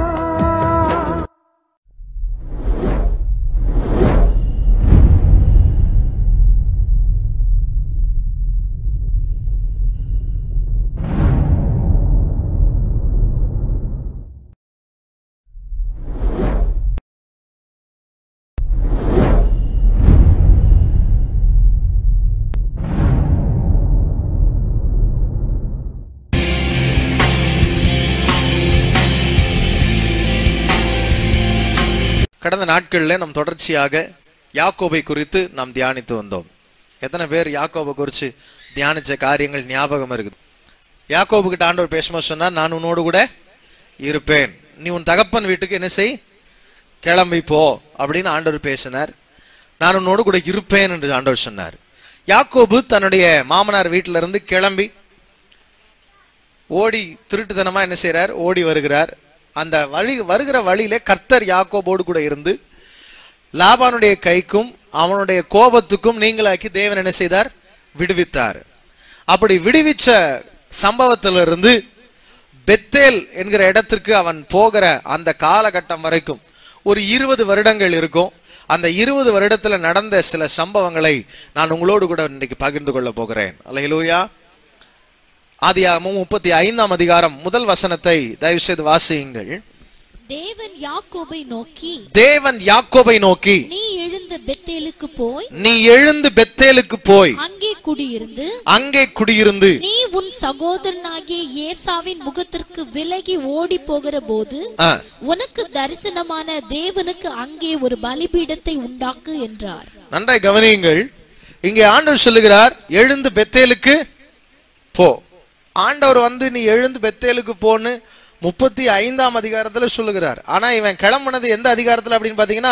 கடந்த நாட்களில் நாம் தொடர்ச்சியாக யாக்கோபை குறித்து நாம் தியானித்து வந்தோம். எத்தனை பேர் யாக்கோபை குறித்து தியானிச்ச காரியங்கள் ஞாபகம் இருக்குது? யாக்கோபு கிட்ட ஆண்டவர் பேசும்போது சொன்னார், நான் உன்னோடு கூட இருப்பேன், நீ உன் தகப்பன் வீட்டுக்கு என்ன செய், கிளம்பி போ அப்படின்னு ஆண்டவர் பேசினார். நான் உன்னோடு கூட இருப்பேன் என்று ஆண்டவர் சொன்னார். யாக்கோபு தன்னுடைய மாமனார் வீட்டில இருந்து கிளம்பி ஓடி திருட்டுத்தனமா என்ன செய்யறார், ஓடி வருகிறார். அந்த வருகிற வழியில கர்த்தர் யாக்கோபோடு கூட இருந்து லாபானுடைய கைக்கும் அவனுடைய கோபத்துக்கும் நீங்களாக்கி தேவன் என்ன செய்தார், விடுவித்தார். அப்படி விடுவிச்ச சம்பவத்திலிருந்து பெத்தேல் என்கிற இடத்திற்கு அவன் போகிற அந்த காலகட்டம் வரைக்கும் ஒரு 20 வருடங்கள் இருக்கும். அந்த 20 வருடத்துல நடந்த சில சம்பவங்களை நான் உங்களோடு கூட இன்னைக்கு பகிர்ந்து கொள்ள போகிறேன். அல்லேலூயா. ஆதியாகமம் 35ஆம் அதிகாரம் முதல் வசனத்தை தயவு செய்து வாசியுங்கள். தேவன் யாக்கோபை நோக்கி, தேவன் யாக்கோபை நோக்கி, நீ எழுந்து பெத்தேலுக்கு போய், நீ எழுந்து பெத்தேலுக்கு போய் அங்கே குடியிருந்து, அங்கே குடியிருந்து, நீ உன் சகோதரனாகிய ஏசாவின் முகத்திற்கு விலகி ஓடி போகிற போது உனக்கு தரிசனமான தேவனுக்கு அங்கே ஒரு பலிபீடத்தை உண்டாக்கு என்றார். நன்றாய் கவனியுங்கள். இங்கே ஆண்டவர் சொல்லுகிறார், எழுந்து பெத்தேலுக்கு போ. ஆண்டவர் நீ எழுந்து பெத்தேலுக்கு போன்னு 35ஆம் அதிகாரத்துல சொல்லுகிறார். ஆனா இவன் கிளம்புனது எந்த அதிகாரத்துல அப்படின்னு பாத்தீங்கன்னா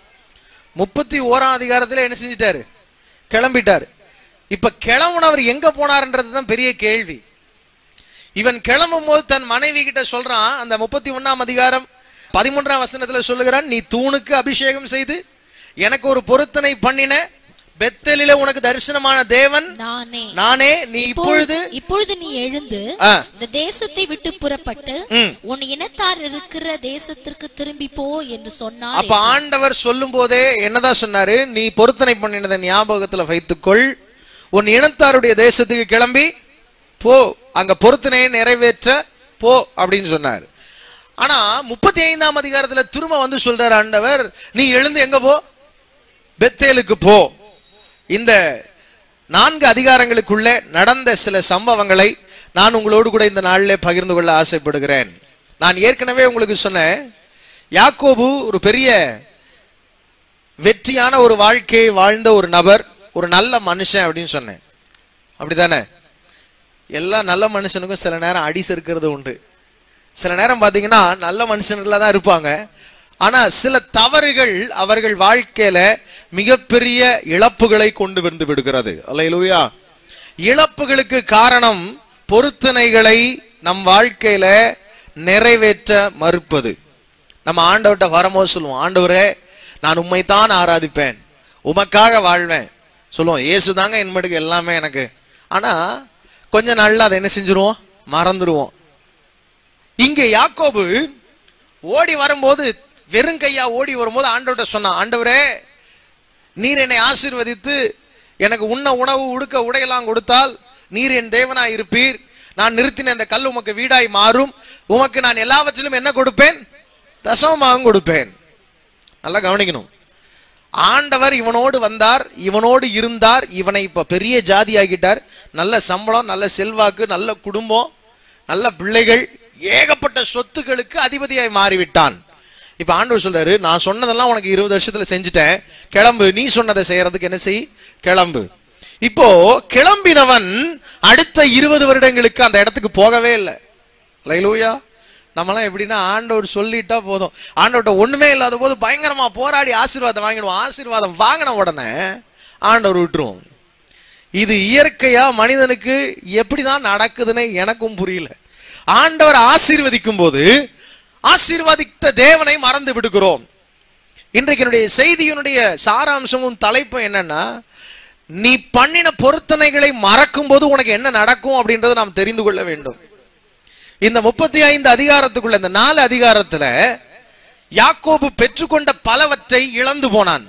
31ஆம் அதிகாரத்துல என்ன செஞ்சிட்டாரு, கிளம்பிட்டாரு. இப்ப கிளம்புனவர் எங்க போனார்ன்றதுதான் பெரிய கேள்வி. இவன் கிளம்பும் போது தன் மனைவி கிட்ட சொல்றான், அந்த 31ஆம் அதிகாரம் 13ஆம் வசனத்துல சொல்லுகிறான், நீ தூணுக்கு அபிஷேகம் செய்து எனக்கு ஒரு பொருத்தனை பண்ணின பெத்தேலிலே உனக்கு தரிசனமான தேவன் நானே. நீ இப்பொழுது நீ எழுந்து இந்த தேசத்தை விட்டு புறப்பட்டு உன் இனத்தார் இருக்கிற தேசத்திற்கு திரும்பி போ என்று சொன்னார். அப்ப ஆண்டவர் சொல்லும் போதே என்னதான் சொன்னாரு, நீ பொருத்தனை பண்ணினதை ஞாபகத்துல வைத்துக்கொள், உன் இனத்தாருடைய தேசத்துக்கு கிளம்பி போ, அங்க பொருத்தனையை நிறைவேற்ற போ அப்படின்னு சொன்னார். ஆனா 35ஆம் அதிகாரத்துல திரும்ப சொல்றார் ஆண்டவர், நீ எழுந்து எங்க போ, பெத்தேலுக்கு போ. இந்த 4 அதிகாரங்களுக்குள்ள நடந்த சில சம்பவங்களை நான் உங்களோடு கூட இந்த நாளிலே பகிர்ந்து கொள்ள ஆசைப்படுகிறேன். நான் ஏற்கனவே உங்களுக்கு சொன்னேன், யாக்கோபு ஒரு பெரிய வெற்றியான ஒரு வாழ்க்கையை வாழ்ந்த ஒரு நபர், ஒரு நல்ல மனுஷன் அப்படின்னு சொன்னேன். அப்படித்தானே? எல்லா நல்ல மனுஷனுக்கும் சில நேரம் அடி செருக்கிறது உண்டு. சில நேரம் பாத்தீங்கன்னா நல்ல மனுஷன்களா தான் இருப்பாங்க, ஆனா சில தவறுகள் அவர்கள் வாழ்க்கையில மிகப்பெரிய இழப்புகளை கொண்டு வந்து விடுகிறது. அல்லேலூயா. இழப்புகளுக்கு காரணம் பொருத்தனைகளை நம் வாழ்க்கையில நிறைவேற்ற மறுப்பது. நம்ம ஆண்டவர்கிட்ட வரும்போது சொல்லுவோம், ஆண்டவரே நான் உம்மைத்தான் ஆராதிப்பேன், உமக்காக வாழ்வேன் சொல்லுவோம், இயேசுதாங்க என்பதுக்கு எல்லாமே எனக்கு. ஆனா கொஞ்ச நாள்ல அதை என்ன செஞ்சிருவோம், மறந்துடுவோம். இங்க யாக்கோபு ஓடி வரும்போது, வெறும் கையா ஓடி வரும்போது ஆண்டவர்கிட்ட சொன்னான், ஆண்டவரே நீர் என்னை ஆசீர்வதித்து எனக்கு உண்ண உணவு உடுக்க உடையெல்லாம் கொடுத்தால் நீர் என் தேவனாய் இருப்பீர். நான் நிறுத்தின இந்த கல் உமக்கு வீடாய் மாறும். உமக்கு நான் எல்லாவற்றிலும் என்ன கொடுப்பேன்? தசமமாகவும் கொடுப்பேன். நல்லா கவனிக்கணும். ஆண்டவர் இவனோடு வந்தார், இவனோடு இருந்தார், இவனை இப்ப பெரிய ஜாதி ஆகிட்டார். நல்ல சம்பளம், நல்ல செல்வாக்கு, நல்ல குடும்பம், நல்ல பிள்ளைகள், ஏகப்பட்ட சொத்துக்களுக்கு அதிபதியாய் மாறிவிட்டான். இப்ப ஆண்டவர் சொல்றாரு, நான் சொன்னதெல்லாம் உனக்கு 20 வருஷத்துல செஞ்சுட்டேன், கிளம்பு, நீ சொன்னதை செய்யறதுக்கு என்ன செய், கிளம்பு. இப்போ கிளம்பினவன் அடுத்த 20 வருடங்களுக்கு அந்த இடத்துக்கு போகவே இல்லை. அல்லேலூயா. நம்மளாம் எப்படின்னா, ஆண்டவர் சொல்லிட்டா போதும், ஆண்டவர்கிட்ட ஒண்ணுமே இல்லாத போது பயங்கரமா போராடி ஆசீர்வாதம் வாங்கிடுவோம். ஆசீர்வாதம் வாங்கின உடனே ஆண்டவர் விட்டுருவோம். இது இயற்கையா மனிதனுக்கு எப்படிதான் நடக்குதுன்னு எனக்கும் புரியல. ஆண்டவர் ஆசீர்வதிக்கும் போது ஆசீர்வதித்த தேவனை மறந்து விடுகிறோம். இன்றைக்கு என்னுடைய செய்தியினுடைய சாராம்சமும் தலைப்பும் என்னன்னா, நீ பண்ணின பொருத்தனைகளை மறக்கும் போது உனக்கு என்ன நடக்கும் அப்படின்றத நாம் தெரிந்து கொள்ள வேண்டும். இந்த 35 அதிகாரத்துக்குள்ள, இந்த 4 அதிகாரத்துல யாக்கோபு பெற்றுக்கொண்ட பலவற்றை இழந்து போனான்.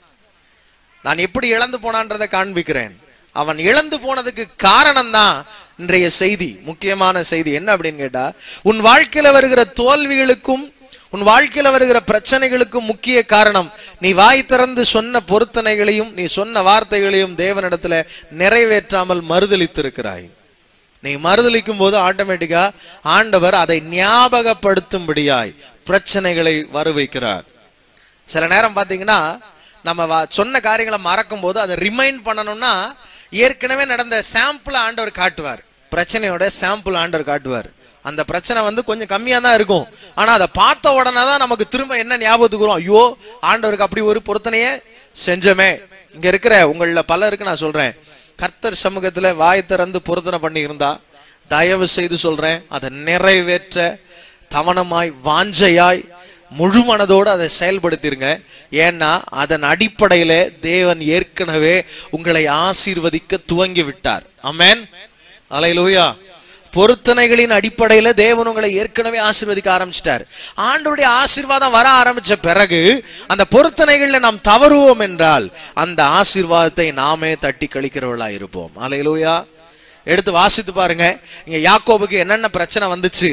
நான் எப்படி இழந்து போனான்றதை காண்பிக்கிறேன். அவன் இழந்து போனதுக்கு காரணம் தான் இன்றைய செய்தி, முக்கியமான செய்தி. என்ன அப்படின்னு கேட்டா, உன் வாழ்க்கையில வருகிற தோல்விகளுக்கும் உன் வாழ்க்கையில வருகிற பிரச்சனைகளுக்கும் முக்கிய காரணம், நீ வாய் திறந்து சொன்ன பொருத்தனைகளையும் நீ சொன்ன வார்த்தைகளையும் தேவனிடத்துல நிறைவேற்றாமல் மறுதலித்திருக்கிறாய். நீ மறுதலிக்கும் போது ஆட்டோமேட்டிக்கா ஆண்டவர் அதை ஞாபகப்படுத்தும்படியாய் பிரச்சனைகளை வர வைக்கிறார். சில நேரம் பாத்தீங்கன்னா, நம்ம சொன்ன காரியங்களை மறக்கும் போது அதை ரிமைண்ட் பண்ணணும்னா ஏற்கனவே நடந்த சாம்பிள் ஆண்டவர் காட்டுவார். பிரச்சனையோட சாம்பிள் ஆண்டவர் காட்டுவார். அந்த பிரச்சனை கொஞ்சம் கம்மியா தான் இருக்கும். ஆனா அதை பார்த்த உடனே தான் நமக்கு திரும்ப என்ன ஞாபகத்துக்கு வரும், ஐயோ ஆண்டவருக்கு அப்படி ஒரு பொருத்தனையே செஞ்சமே. இங்க இருக்கிற உங்கள பலருக்கு நான் சொல்றேன், கர்த்தர் சமூகத்துல வாய் திறந்து பொருத்தனை பண்ணி இருந்தா தயவு செய்து சொல்றேன், அதை நிறைவேற்ற தவனமாய் வாஞ்சையாய் முழு மனதோடு அதை செயல்படுத்திருங்க. ஏன்னா அதன் அடிப்படையில தேவன் ஏற்கனவே உங்களை ஆசீர்வதிக்க துவங்கி விட்டார். ஆமென், அல்லேலூயா. பொருத்தனைகளின் அடிப்படையில தேவன் உங்களை ஏற்கனவே ஆசீர்வதிக்க ஆரம்பிச்சிட்டார். ஆண்டவருடைய ஆசீர்வாதம் வர ஆரம்பிச்ச பிறகு அந்த பொருத்தனைகள்ல நாம் தவறுவோம் என்றால் அந்த ஆசீர்வாதத்தை நாமே தட்டி கழிக்கிறவர்களா இருப்போம். அல்லேலூயா. எடுத்து வாசித்து பாருங்க, இங்க யாக்கோபுக்கு என்னென்ன பிரச்சனை வந்துச்சு.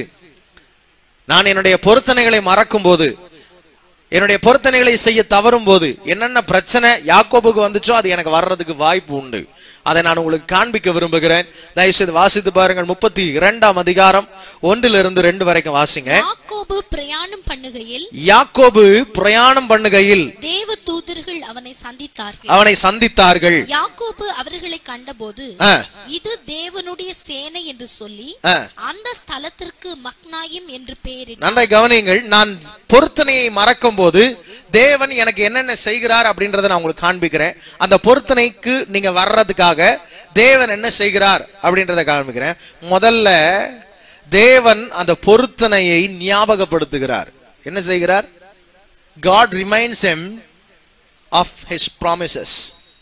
நான் என்னுடைய பொருத்தனைகளை மறக்கும் போது, என்னுடைய பொருத்தனைகளை செய்ய தவறும் போது என்னென்ன பிரச்சனை யாக்கோபுக்கு வந்துச்சோ அது எனக்கு வர்றதுக்கு வாய்ப்பு உண்டு. அதை நான் உங்களுக்கு காண்பிக்க விரும்புகிறேன். தயவு செய்து வாசித்து பாருங்கள். 32ஆம் அதிகாரம் 1-2 வரைக்கும் வாசிங்க. யாக்கோபு பிரயாணம் பண்ணுகையில் தேவ தூதர்கள் அவனை சந்தித்தார்கள். யாக்கோபு அவர்களை கண்டபோது இது தேவனுடைய சேனை என்று சொல்லி அந்த ஸ்தலத்திற்கு மக்னாயிம் என்று பெயரிட்டார். நன்றாய் கவனியுங்கள். நான் பொருத்தனையை மறக்கும் போது தேவன் எனக்கு என்னென்ன செய்கிறார் அப்படின்றத நான் உங்களுக்கு காண்பிக்கிறேன். அந்த பொருத்தனைக்கு நீங்க வர்றதுக்காக தேவன் என்ன செய்கிறார் அப்படின்றத காண்பிக்கிறேன். முதல்ல தேவன் அந்த பொருத்தனையை ஞாபகப்படுத்துகிறார். என்ன செய்கிறார்? God reminds him of his promises.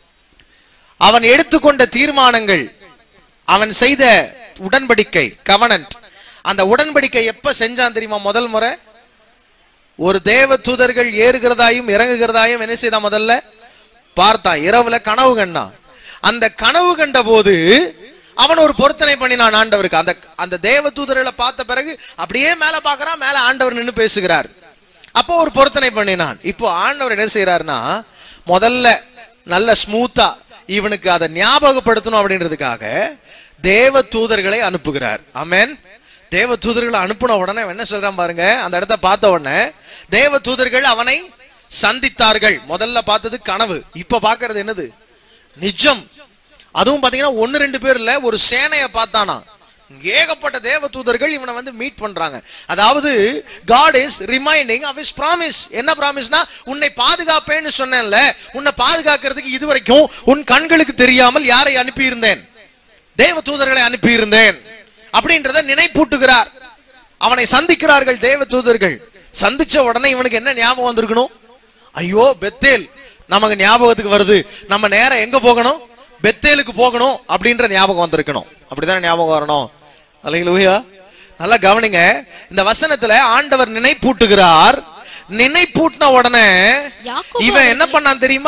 அவன் எடுத்துக்கொண்ட தீர்மானங்கள், அவன் செய்த உடன்படிக்கை, covenant. அந்த உடன்படிக்கை எப்ப செஞ்சான் தெரியுமா? முதல் முறை ஒரு தேவ தூதர்கள் ஏறுகிறதாயும் இறங்குகிறதாயும் என்ன செய்தான்? முதல்ல பார்த்தான். இரவுல கனவு கண்டான். அந்த கனவு கண்ட போது அவன் ஒரு பொருத்தனை பண்ணினான் ஆண்டவருக்கு. அந்த தேவ தூதர்களை பார்த்த பிறகு அப்படியே மேல பாக்குறான், மேல ஆண்டவர் நின்று பேசுகிறார். அப்போ ஒரு பொருத்தனை பண்ணினான். இப்போ ஆண்டவர் என்ன செய்யறாருன்னா, முதல்ல நல்ல ஸ்மூத்தா இவனுக்கு அதை ஞாபகப்படுத்தணும் அப்படின்றதுக்காக தேவ தூதர்களை அனுப்புகிறார். ஆமென். தேவ தூதர்களை அனுப்பின உடனே என்ன சொல்றான் பாருங்க. அந்த இடத்த பார்த்த உடனே தேவ தூதர்கள் அவனை சந்தித்தார்கள். முதல்ல பார்த்தது கனவு, இப்ப பாக்குறது என்னது? நிஜம். அதுவும் பாத்தீங்கன்னா 1-2 பேர் இல்ல, ஒரு சேனையை பார்த்தானா. ஏகப்பட்ட தேவ தூதர்கள் இவனை மீட் பண்றாங்க. அதாவது God is reminding of his promise. என்ன ப்ராமிஸ்னா, உன்னை பாதுகாப்பேன்னு சொன்னேன்ல, உன்னை பாதுகாக்கிறதுக்கு இதுவரைக்கும் உன் கண்களுக்கு தெரியாமல் யாரை அனுப்பி இருந்தேன்? தேவ தூதர்களை அனுப்பி இருந்தேன் அப்படின்றத நினைப்பூட்டுகிறார். அவனை சந்திக்கிறார்கள் தேவ தூதர்கள். சந்திச்ச உடனே இவனுக்கு என்ன ஞாபகம் வந்திருக்கணும்? ஐயோ பெத்தேல் நமக்கு ஞாபகத்துக்கு வருது, நம்ம நேரம் எங்க போகணும்? பெத்தேலுக்கு போகணும் அப்படின்ற ஞாபகம் வந்திருக்கணும். அப்படிதான் ஞாபகம் வரணும். அல்லேலூயா. நல்லா கவனிங்க. இந்த வசனத்துல ஆண்டவர் நினைப்பூட்டுகிறார். நினைப்பூட்டின உடனே இவன் என்ன பண்ணான் தெரியுமா?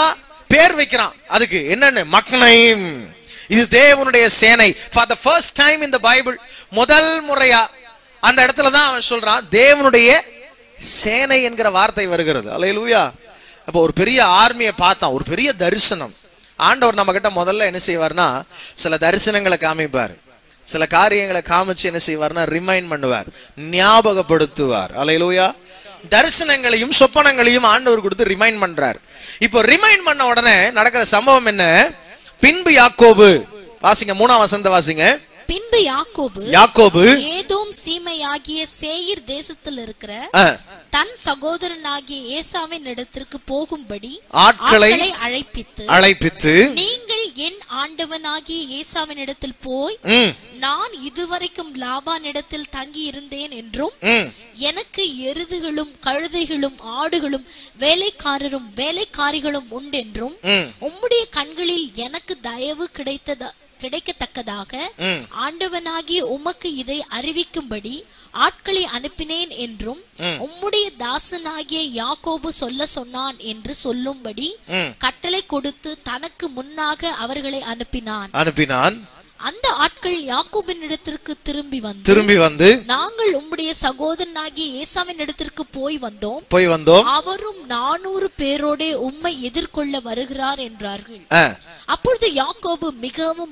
பேர் வைக்கிறான். அதுக்கு என்னன்னு? மக்னைம். இது தேவனுடைய சேனை. For the first time in the Bible, முதல் முறையா அந்த இடத்துல தான் அவன் சொல்றான் தேவனுடைய சேனை என்கிற வார்த்தை வருகிறது. அல்லேலூயா. அப்ப ஒரு பெரிய ஆர்மியை பார்த்தான், ஒரு பெரிய தரிசனம். ஆண்டவர் நம்ம கிட்ட முதல்ல என்ன செய்வார்னா சில தரிசனங்களை காமிப்பார், சில காரியங்களை காமிச்சு என்ன செய்வார்னா ரிமைண்ட் பண்ணுவார், ஞாபகப்படுத்துவார். அல்லேலூயா. தரிசனங்களையும் சொப்பனங்களையும் ஆண்டவர் கொடுத்து ரிமைண்ட் பண்றார். இப்போ ரிமைண்ட் பண்ண உடனே நடக்கிற சம்பவம் என்ன? பின்பு யாக்கோபு, வாசிங்க 3ஆம் வசனத்தை வாசிங்க. பின்பு யாக்கோபு ஏதோம் சீமையாகிய சேயீர் தேசத்தில் இருக்கிற தன் சகோதரனாகிய ஏசாவின் இடத்திற்கு போகும்படி ஆட்களை அழைப்பித்து நீங்கள் என் ஆண்டவனாகிய ஏசாவின் இடத்தில் போய் நான் இதுவரைக்கும் லாபான் இடத்தில் தங்கி இருந்தேன் என்றும் எனக்கு எருதுகளும் கழுதைகளும் ஆடுகளும் வேலைக்காரரும் வேலைக்காரிகளும் உண்டென்றும் உம்முடைய கண்களில் எனக்கு தயவு கிடைக்கத்தக்கதாக ஆண்டவனாகிய உமக்கு இதை அறிவிக்கும்படி ஆட்களை அனுப்பினேன் என்றும் உம்முடைய தாசனாகிய யாக்கோபு சொல்ல சொன்னான் என்று சொல்லும்படி கட்டளை கொடுத்து தனக்கு முன்னாக அவர்களை அனுப்பினான். அந்த ஆட்கள் யாக்கோபின் இடத்திற்கு திரும்பி வந்து நாங்கள் உம்முடைய சகோதரனாகிய ஏசாவின் இடத்திற்கு போய் வந்தோம் அவரும் 400 பேரோட உம்மை எதிர்கொள்ள வருகிறார் என்றார்கள். அப்பொழுது யாக்கோபு மிகவும்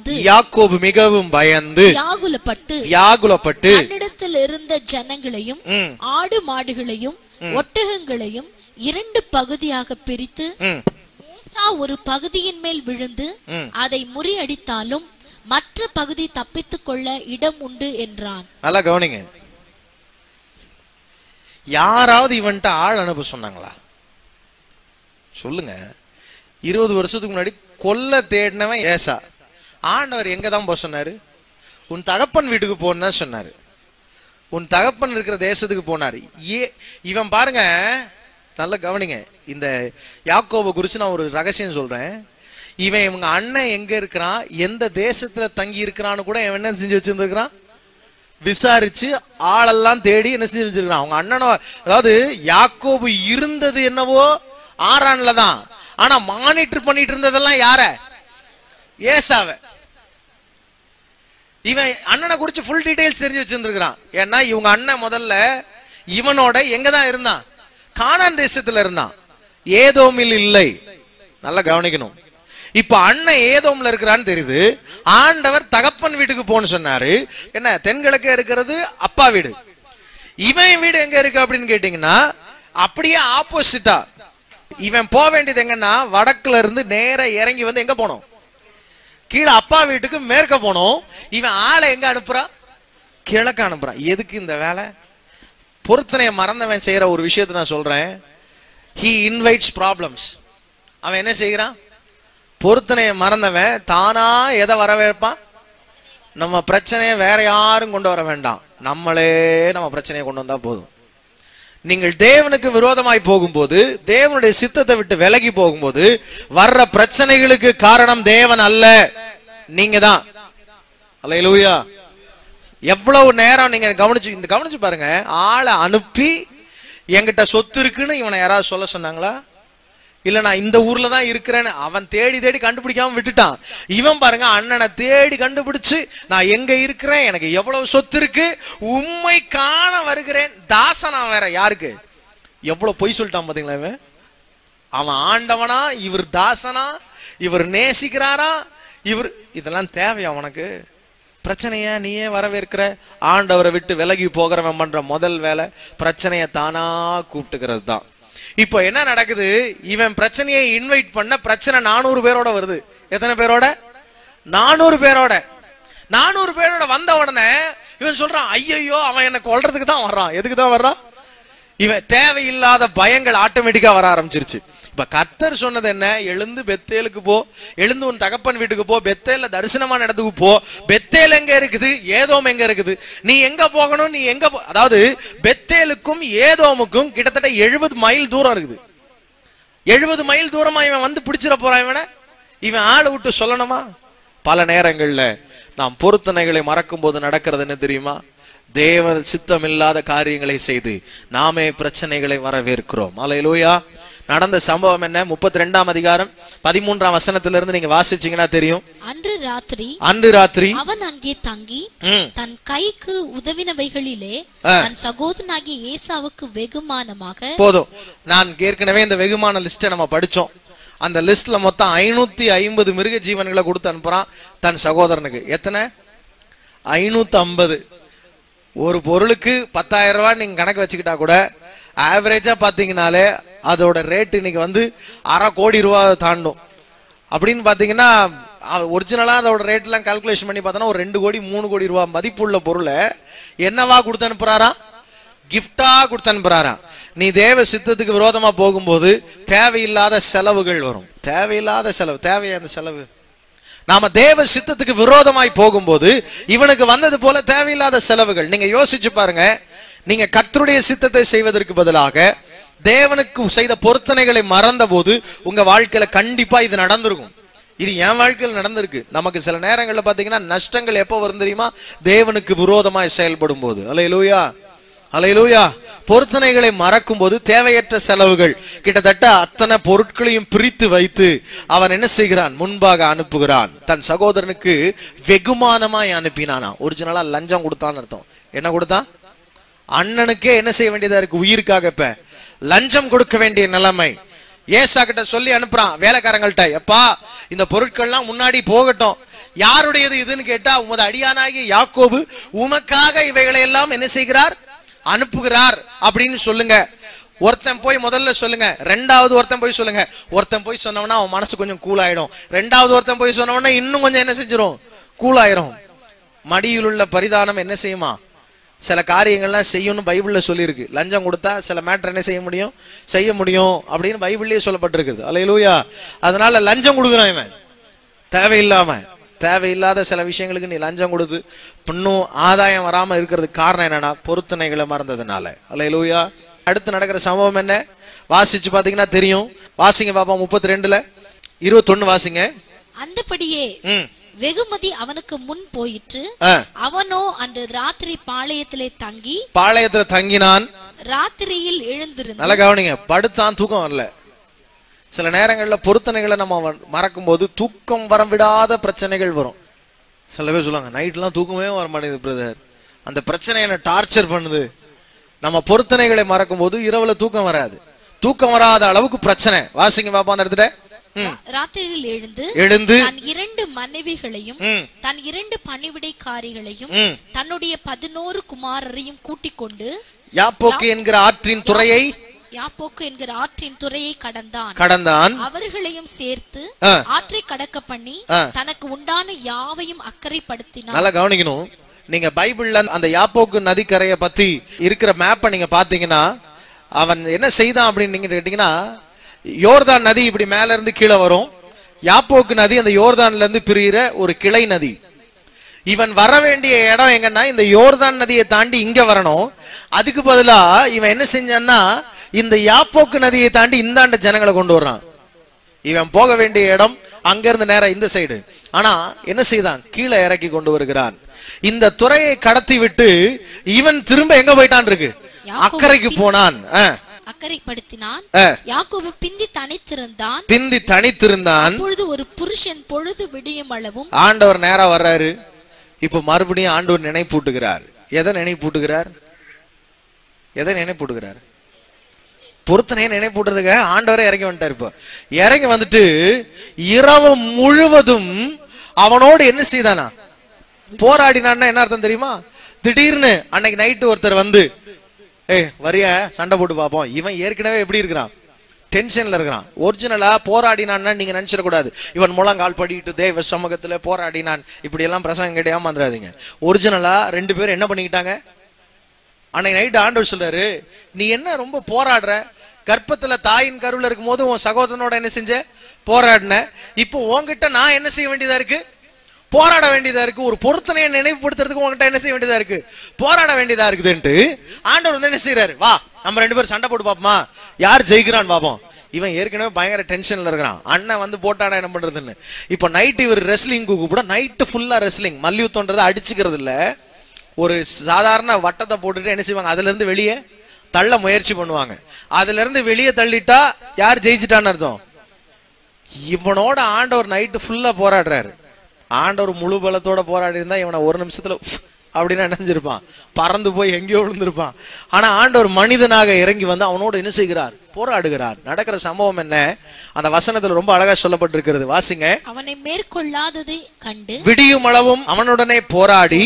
பயந்து யாகுலப்பட்டு தன்னிடத்தில் இருந்த ஜனங்களையும் ஆடு மாடுகளையும் ஒட்டகங்களையும் 2 பகுதியாக பிரித்து ஏசா ஒரு பகுதியின் மேல் விழுந்து அதை முறியடித்தாலும் மற்ற பகுதி தப்பித்துக் கொள்ள இடம் உண்டு என்றான். நல்லா கவனிங்க. யாராவது இவன்ட்ட ஆள் அனுப்ப சொன்னாங்களா? சொல்லுங்க. 20 வருஷத்துக்கு முன்னாடி கொல்ல தேடினவன் ஏசா. ஆண்டவர் எங்க தான் போக சொன்னாரு? உன் தகப்பன் வீட்டுக்கு போன்னு சொன்னாரு. உன் தகப்பன் இருக்கிற தேசத்துக்கு போனாரு. இவன் பாருங்க, நல்லா கவனிங்க. இந்த யாக்கோபை குறிச்சு நான் ஒரு ரகசியம் சொல்றேன். இவன் இவங்க அண்ணன் எங்க இருக்கிறான், எந்த தேசத்துல தங்கி இருக்கிறான்னு கூட இவன் என்ன செஞ்சு வச்சிருந்திருக்கிறான்? விசாரிச்சு ஆளெல்லாம் தேடி என்ன செஞ்சு வச்சிருக்கான்? அவங்க அண்ணனோ, அதாவது யாக்கோபு இருந்தது என்னவோ ஆரான்ல தான், ஆனா மானிட்டர் பண்ணிட்டு இருந்ததெல்லாம் யார? ஏசாவ. இவன் அண்ணனை குறிச்சு ஃபுல் டீடைல்ஸ் தெரிஞ்சு வச்சிருந்திருக்கிறான். ஏன்னா இவங்க அண்ணன் முதல்ல இவனோட எங்கதான் இருந்தான்? கானான் தேசத்துல இருந்தான், ஏதோமில் இல்லை. நல்லா கவனிக்கணும். இப்ப அண்ணன் ஏதோம்ல இருக்கிறான்னு தெரியுது. ஆண்டவர் தகப்பன் வீட்டுக்கு போன்னு சொன்னாரு. என்ன தென்கிழக்கே இருக்கிறது அப்பா வீடு. இவன் வீடு எங்க இருக்கு அப்படின்னு கேட்டீங்கன்னா அப்படியே ஆப்போசிட்டா. இவன் போக வேண்டியது எங்கன்னா வடக்குல இருந்து நேர இறங்கி வந்து எங்க போனோம்? கீழே அப்பா வீட்டுக்கு மேற்க போனோம். இவன் ஆளை எங்க அனுப்புறான்? கிழக்க அனுப்புறான். எதுக்கு இந்த வேலை? பொருத்தனைய மறந்தவன் செய்யற ஒரு விஷயத்த நான் சொல்றேன். he invites problems. அவன் என்ன செய்யறான்? பொருத்தனைய மறந்தவன் தானா எதை வரவேற்பான்? நம்ம பிரச்சனையை வேற யாரும் கொண்டு வர வேண்டாம், நம்மளே நம்ம பிரச்சனையை கொண்டு வந்தா போதும். நீங்கள் தேவனுக்கு விரோதமாய் போகும்போது, தேவனுடைய சித்தத்தை விட்டு விலகி போகும்போது வர்ற பிரச்சனைகளுக்கு காரணம் தேவன் அல்ல, நீங்க தான். அல்லேலூயா. எவ்வளவு நேரம் நீங்க கவனிச்சு பாருங்க. ஆளை அனுப்பி என்கிட்ட சொத்து இருக்குன்னு இவனை யாராவது சொல்ல சொன்னாங்களா? இல்ல நான் இந்த ஊர்ல தான் இருக்கிறேன்னு அவன் தேடி தேடி கண்டுபிடிக்காம விட்டுட்டான். இவன் பாருங்க, அண்ணனை தேடி கண்டுபிடிச்சு நான் எங்க இருக்கிறேன், எனக்கு எவ்வளவு சொத்து இருக்கு, உண்மை காண வருகிறேன். தாசனா வேற. யாருக்கு? எவ்வளவு பொய் சொல்லிட்டான் பாத்தீங்களா இவன். அவன் ஆண்டவனா, இவர் தாசனா, இவர் நேசிக்கிறாரா, இவர். இதெல்லாம் தேவையா உனக்கு? பிரச்சனைய நீயே வரவேற்கிற. ஆண்டவரை விட்டு விலகி போகிறவன் பண்ற முதல் வேலை பிரச்சனையை தானா கூப்பிட்டுக்கிறது தான். இப்போ என்ன நடக்குது? இவன் பிரச்சனையை இன்வைட் பண்ண பிரச்சனை 400 பேரோட வருது. எத்தனை பேரோட? 400 பேரோட. 400 பேரோட வந்த உடனே இவன் சொல்றான், ஐயோ அவன் என்ன கொல்றதுக்கு தான் வர்றான். எதுக்கு தான் வர்றான்? இவன் தேவையில்லாத பயங்கள் ஆட்டோமேட்டிக்கா வர ஆரம்பிச்சிருச்சு. இப்ப கர்த்தர் சொன்னது என்ன? எழுந்து பெத்தேலுக்கு போ, எழுந்து உன் தகப்பன் வீட்டுக்கு போ, பெத்தேல தரிசனமான இடத்துக்கு போ. பெத்தேல் எங்க இருக்குது? ஏதோம் எங்க இருக்குது? நீ எங்க போகணும்? நீ எங்க அதாவது பெத்தேலுக்கும் ஏதோமுக்கும் கிட்டத்தட்ட 70 மைல் தூரம் இருக்குது. 70 மைல் தூரமா இவன் வந்து பிடிச்சிட போறான். இவன் ஆளை விட்டு சொல்லணுமா? பல நேரங்கள்ல நாம் பொருத்தனைகளை மறக்கும் போது நடக்கிறது என்ன தெரியுமா? தேவ சித்தம் இல்லாத காரியங்களை செய்து நாமே பிரச்சனைகளை வரவேற்கிறோம். அல்லேலூயா. நடந்த சம்பவம் என்ன? 32ஆம் அதிகாரம் 13ஆம் வசனத்திலிருந்து நீங்க வாசிச்சீங்கன்னா தெரியும். அன்று ராத்திரி அவன் அங்கே தங்கி தன் கைக்கு உதவினவைகளிலே தன் சகோதரனாகிய ஏசாவுக்கு வெகுமானமாக. போதும், நான் ஏற்கனவே இந்த வெகுமான லிஸ்ட நம்ம படிச்சோம். அந்த லிஸ்ட்ல மொத்தம் 550 மிருக ஜீவன்களை கொடுத்து அனுப்புறான் தன் சகோதரனுக்கு. எத்தனை? 550. ஒரு பொருளுக்கு 10,000 ரூபாய் நீங்க கணக்கு வச்சுக்கிட்டா கூட ஆவரேஜா பாத்தீங்கன்னாலே அதோட ரேட் இன்னைக்கு வந்து 1/2 கோடி ரூபாய் தாண்டும். அப்படின்னு பாத்தீங்கன்னா ஒரிஜினலா அதோட ரேட் எல்லாம் கால்குலேஷன் பண்ணி பார்த்தோன்னா ஒரு 2 கோடி 3 கோடி ரூபாய் மதிப்புள்ள பொருளை என்னவா கொடுத்து அனுப்புறாரா? கிஃப்டா கொடுத்து அனுப்புறாராம். நீ தேவ சித்தத்துக்கு விரோதமா போகும்போது தேவையில்லாத செலவுகள் வரும். தேவையில்லாத செலவு. தேவையா அந்த செலவு? நாம தேவ சித்தத்துக்கு விரோதமாய் போகும்போது இவனுக்கு வந்தது போல தேவையில்லாத செலவுகள். நீங்க யோசிச்சு பாருங்க. நீங்க கர்த்தருடைய சித்தத்தை செய்வதற்கு பதிலாக தேவனுக்கு செய்த பொருத்தனைகளை மறந்த போது உங்க வாழ்க்கையில கண்டிப்பா இது நடந்திருக்கும். இது என் வாழ்க்கையில் நடந்திருக்கு. நமக்கு சில நேரங்கள்ல பாத்தீங்கன்னா நஷ்டங்கள் எப்போ வரும் தெரியுமா? தேவனுக்கு விரோதமாய் செயல்படும் போது. அல்லேலூயா, அல்லேலூயா. பொருத்தனைகளை மறக்கும் போது தேவையற்ற செலவுகள். கிட்டத்தட்ட அத்தனை பொருட்களையும் பிரித்து வைத்து அவன் என்ன செய்கிறான்? முன்பாக அனுப்புகிறான். தன் சகோதரனுக்கு வெகுமானமாய் அனுப்பினானா. ஒரிஜினலா லஞ்சம் கொடுத்தான்னு அர்த்தம். என்ன கொடுத்தான்? அண்ணனுக்கே என்ன செய்ய வேண்டியதா இருக்கு? உயிருக்காக இப்ப லஞ்சம் கொடுக்க வேண்டிய நிலைமை. ஏசா கிட்ட சொல்லி அனுப்புறான் வேலைக்காரங்கள்ட்ட, எப்பா இந்த பொருட்கள்லாம் முன்னாடி போகட்டும். யாருடையது இதுன்னு கேட்டா, உமது அடியானாகிய யாக்கோபு உமக்காக இவைகளை எல்லாம் என்ன செய்கிறார்? அனுப்புகிறார் அப்படின்னு சொல்லுங்க. ஒருத்தன் போய் முதல்ல சொல்லுங்க, ரெண்டாவது ஒருத்தன் போய் சொல்லுங்க. ஒருத்தன் போய் சொன்னவனா அவன் மனசு கொஞ்சம் கூலாயிடும். ரெண்டாவது ஒருத்தன் போய் சொன்னவனா இன்னும் கொஞ்சம் என்ன செஞ்சிடும்? கூலாயிரும். மடியில் உள்ள பரிதானம் என்ன செய்யுமா? சில காரியங்கள்லாம் செய்யணும் பைபிள்ல சொல்லியிருக்கு. லஞ்சம் கொடுத்தா சில மேட்டர் என்ன செய்ய முடியும்? செய்ய முடியும் அப்படின்னு பைபிள்லயே சொல்லப்பட்டிருக்குது. அல்லேலூயா. அதனால லஞ்சம் கொடுக்குறான் இவன் தேவையில்லாத சில விஷயங்களுக்கு நீ லஞ்சம் கொடுத்து இன்னும் ஆதாயம் வராம இருக்கிறதுக்கு காரணம் என்னன்னா பொருத்தனைகளை மறந்ததுனால. அல்லேலூயா. அடுத்து நடக்கிற சம்பவம் என்ன? வாசிச்சு பாத்தீங்கன்னா தெரியும். வாசிங்க பாப்பா. 32ல 21 வாசிங்க. அந்தபடியே வெகுமதி அவனுக்கு முன் போயிற்று. அவனோ அன்று ராத்திரி பாளையத்துல தங்கினான். ராத்திரியில் எழுந்திருந்து. நல்ல கவனிங்க. படுத்தான், தூக்கம் வரல. சில நேரங்கள்ல பொருத்தனைகளை நம்ம மறக்கும் போது தூக்கம் வர விடாத பிரச்சனைகள் வரும். சில பேர் சொல்லுவாங்க, நைட்லாம் தூக்கமே வர மாட்டேங்குது பிரதர், அந்த பிரச்சனை என்ன டார்ச்சர் பண்ணுது. நம்ம பொருத்தனைகளை மறக்கும் போது இரவுல தூக்கம் வராது. தூக்கம் வராத அளவுக்கு பிரச்சனை. வாசிங்க பாப்பா அந்த இடத்துல. ராத்திரியில் எழுந்து தன் 2 மனைவிகளையும் தன் 2 பணிவிடைக்காரிகளையும் தன்னுடைய 11 குமாரரையும் கூட்டிக் கொண்டு யாப்போக்கு என்கிற ஆற்றின் துறையை கடந்தான். அவர்களையும் சேர்த்து ஆற்றை கடக்க பண்ணி தனக்கு உண்டான யாவையும் அக்கறைப்படுத்தினான். நல்லா கவனிக்கணும். நீங்க பைபிள்ல அந்த யாப்போக்கு நதிக்கரையை பத்தி இருக்கிற மேப்பை நீங்க பாத்தீங்கன்னா அவன் என்ன செய்தான் அப்படின்னு நீங்க கேட்டீங்கன்னா, யோர்தான் நதி இப்படி மேல இருந்து கீழே வரும். யாப்போக்கு நதி அந்த யோர்தான்ல இருந்து பிரிகிற ஒரு கிளை நதி. இவன் வர வேண்டிய இடம் எங்கன்னா இந்த யோர்தான் நதியை தாண்டி இங்க வரணும். அதுக்கு பதிலா இவன் என்ன செஞ்சான்னா இந்த யாப்போக்கு நதியை தாண்டி இந்தாண்ட ஜனங்களை கொண்டு வர்றான். இவன் போக வேண்டிய இடம் அங்க இருந்து நேரா இந்த சைடு. ஆனா என்ன செய்தான்? கீழே இறக்கி கொண்டு வருகிறான். இந்த துறையை கடத்தி விட்டு இவன் திரும்ப எங்க போயிட்டான் இருக்கு? அக்கறைக்கு போனான். அக்கறைப்படுத்தினான். யாக்கோபு பிந்தி தனித்திருந்தான். அப்பொழுது ஒரு புருஷன் பொழுது விடியும் அளவும் ஆண்டவர் நேரா வர்றாரு. இப்ப மறுபடியும் ஆண்டவர் நினைப்பூட்டுகிறார். எதை நினைப்பூட்டுகிறார்? பொருத்தனையை நினைப்பூட்டுறதுக்கு ஆண்டவரே இறங்கி வந்துட்டார். இப்போ இறங்கி வந்துட்டு இரவு முழுவதும் அவனோடு என்ன செய்தானா? போராடினான்னா என்ன அர்த்தம் தெரியுமா? திடீர்னு அன்னைக்கு நைட்டு ஒருத்தர் வந்து, வரிய சண்டை போட்டு பார்ப்போம். இவன் ஏற்கனவே எப்படி இருக்கிறான்? டென்ஷன்ல இருக்கிறான். ஒரிஜினலா போராடினான்னா நீங்க நினைச்சிடக்கூடாது இவன் முழங்கால் படிட்டு தேவ சமூகத்துல போராடினான் இப்படி எல்லாம் பிரசங்கம் கிடையாம வந்துடாதீங்க. ஒரிஜினலா 2 பேரும் என்ன பண்ணிக்கிட்டாங்க? அன்னைக்கு நைட்டு ஆண்டவர் சொல்றாரு, நீ என்ன ரொம்ப போராடுற? கர்ப்பத்துல தாயின் கருவுல இருக்கும் போது உன் சகோதரனோட என்ன செஞ்ச? போராடின. இப்போ உன்கிட்ட நான் என்ன செய்ய வேண்டியதா இருக்கு? போராட வேண்டியதா இருக்கு. ஒரு பொருத்தனையை நினைவுபடுத்துறதுக்கு உங்ககிட்ட என்ன செய்ய வேண்டியதா இருக்கு? போராட வேண்டியதா இருக்குதுன்ட்டு ஆண்டவர் வந்து என்ன செய்யறாரு? வா நம்ம 2 பேரும் சண்டை போட்டு பாப்போமா, யார் ஜெயிக்கிறான்னு பாப்போம். இவன் ஏற்கனவே பயங்கர டென்ஷன்ல இருக்கிறான். அண்ணன் வந்து போட்டானா என்ன பண்றதுன்னு. இப்ப நைட்டு இவர் ரெஸ்லிங் கூப்பிட, நைட்டு ஃபுல்லா ரெஸ்லிங். மல்யுத்தம்ன்றதை அடிச்சுக்கிறது இல்ல, ஒரு சாதாரண வட்டத்தை போட்டுட்டு என்ன செய்வாங்க, அதுல இருந்து வெளியே தள்ள முயற்சி பண்ணுவாங்க. அதுல இருந்து வெளியே தள்ளிட்டா யார் ஜெயிச்சிட்டான்னு அர்த்தம்? இவனோட ஆண்டவர் நைட்டு ஃபுல்லா போராடுறாரு. ஆண்டவர் முழு பலத்தோட போராடி இருந்தா இவனை ஒரு நிமிஷத்துல அப்படின்னு நினைஞ்சிருப்பான், பறந்து போய் எங்கேயோ விழுந்திருப்பான். ஆனா ஆண்டவர் மனிதனாக இறங்கி வந்து அவனோட என்ன செய்கிறார்? போராடுகிறார். நடக்கிற சம்பவம் என்ன? அந்த வசனத்துல ரொம்ப அழகா சொல்லப்பட்டிருக்கிறது, வாசிங்க. அவனை மேற்கொள்ளாததை கண்டு விடியும் அளவும் அவனுடனே போராடி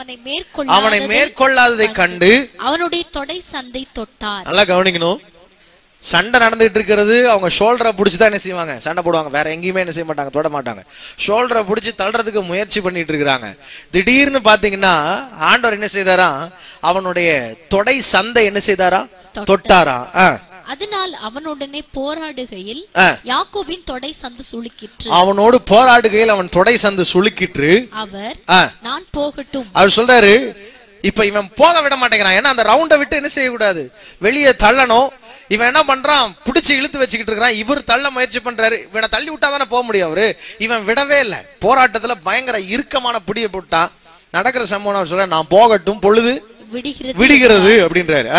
அவனை மேற்கொள்ளாததை கண்டு அவனுடைய தொடை சந்தை தொட்டார். நல்லா கவனிக்கணும். சண்டை நடந்துட்டு இருக்கிறது, அவங்க ஷோல்டரை பிடிச்சிதான் என்ன செய்வாங்க? சண்டை போடுவாங்க. வேற எங்கேயுமே என்ன செய்ய மாட்டாங்க, தொட மாட்டாங்க. ஷோல்டரை பிடிச்சி தள்ளுறதுக்கு முயற்சி பண்ணிட்டு இருக்கிறாங்க. திடீர்னு பாத்தீங்கன்னா ஆண்டவர் என்ன செய்தாரா? அவனுடைய தொடை சந்தை என்ன செய்தாரா? தொட்டாரா. அதனால் அவனுடனே போராடுகையில் யாக்கோபின் தொடை சந்து சுளுக்கிற்று. அவனோடு போராடுகையில் அவன் தொடை சந்து சுளுக்கிற்று. அவர் நான் போகட்டும் அவர் சொல்றாரு. இப்ப இவன் போக விட மாட்டேங்கிறான். ஏன்னா அந்த ரவுண்டை விட்டு என்ன செய்யக்கூடாது, வெளியே தள்ளணும். இவன் என்ன பண்றான்? பிடிச்சி இழுத்து வச்சுக்கிட்டு இருக்கிறான். இவர் தள்ள முயற்சி பண்றாரு. இவனை தள்ளி விட்டா தானே போக முடியும். அவரு இவன் விடவே இல்லை. போராட்டத்துல பயங்கர இறுக்கமான பிடியை போட்டான். நடக்கிற சம்பவம் சொல்ற, நான் போகட்டும், பொழுது விடுகிறது அப்படின்றாரு.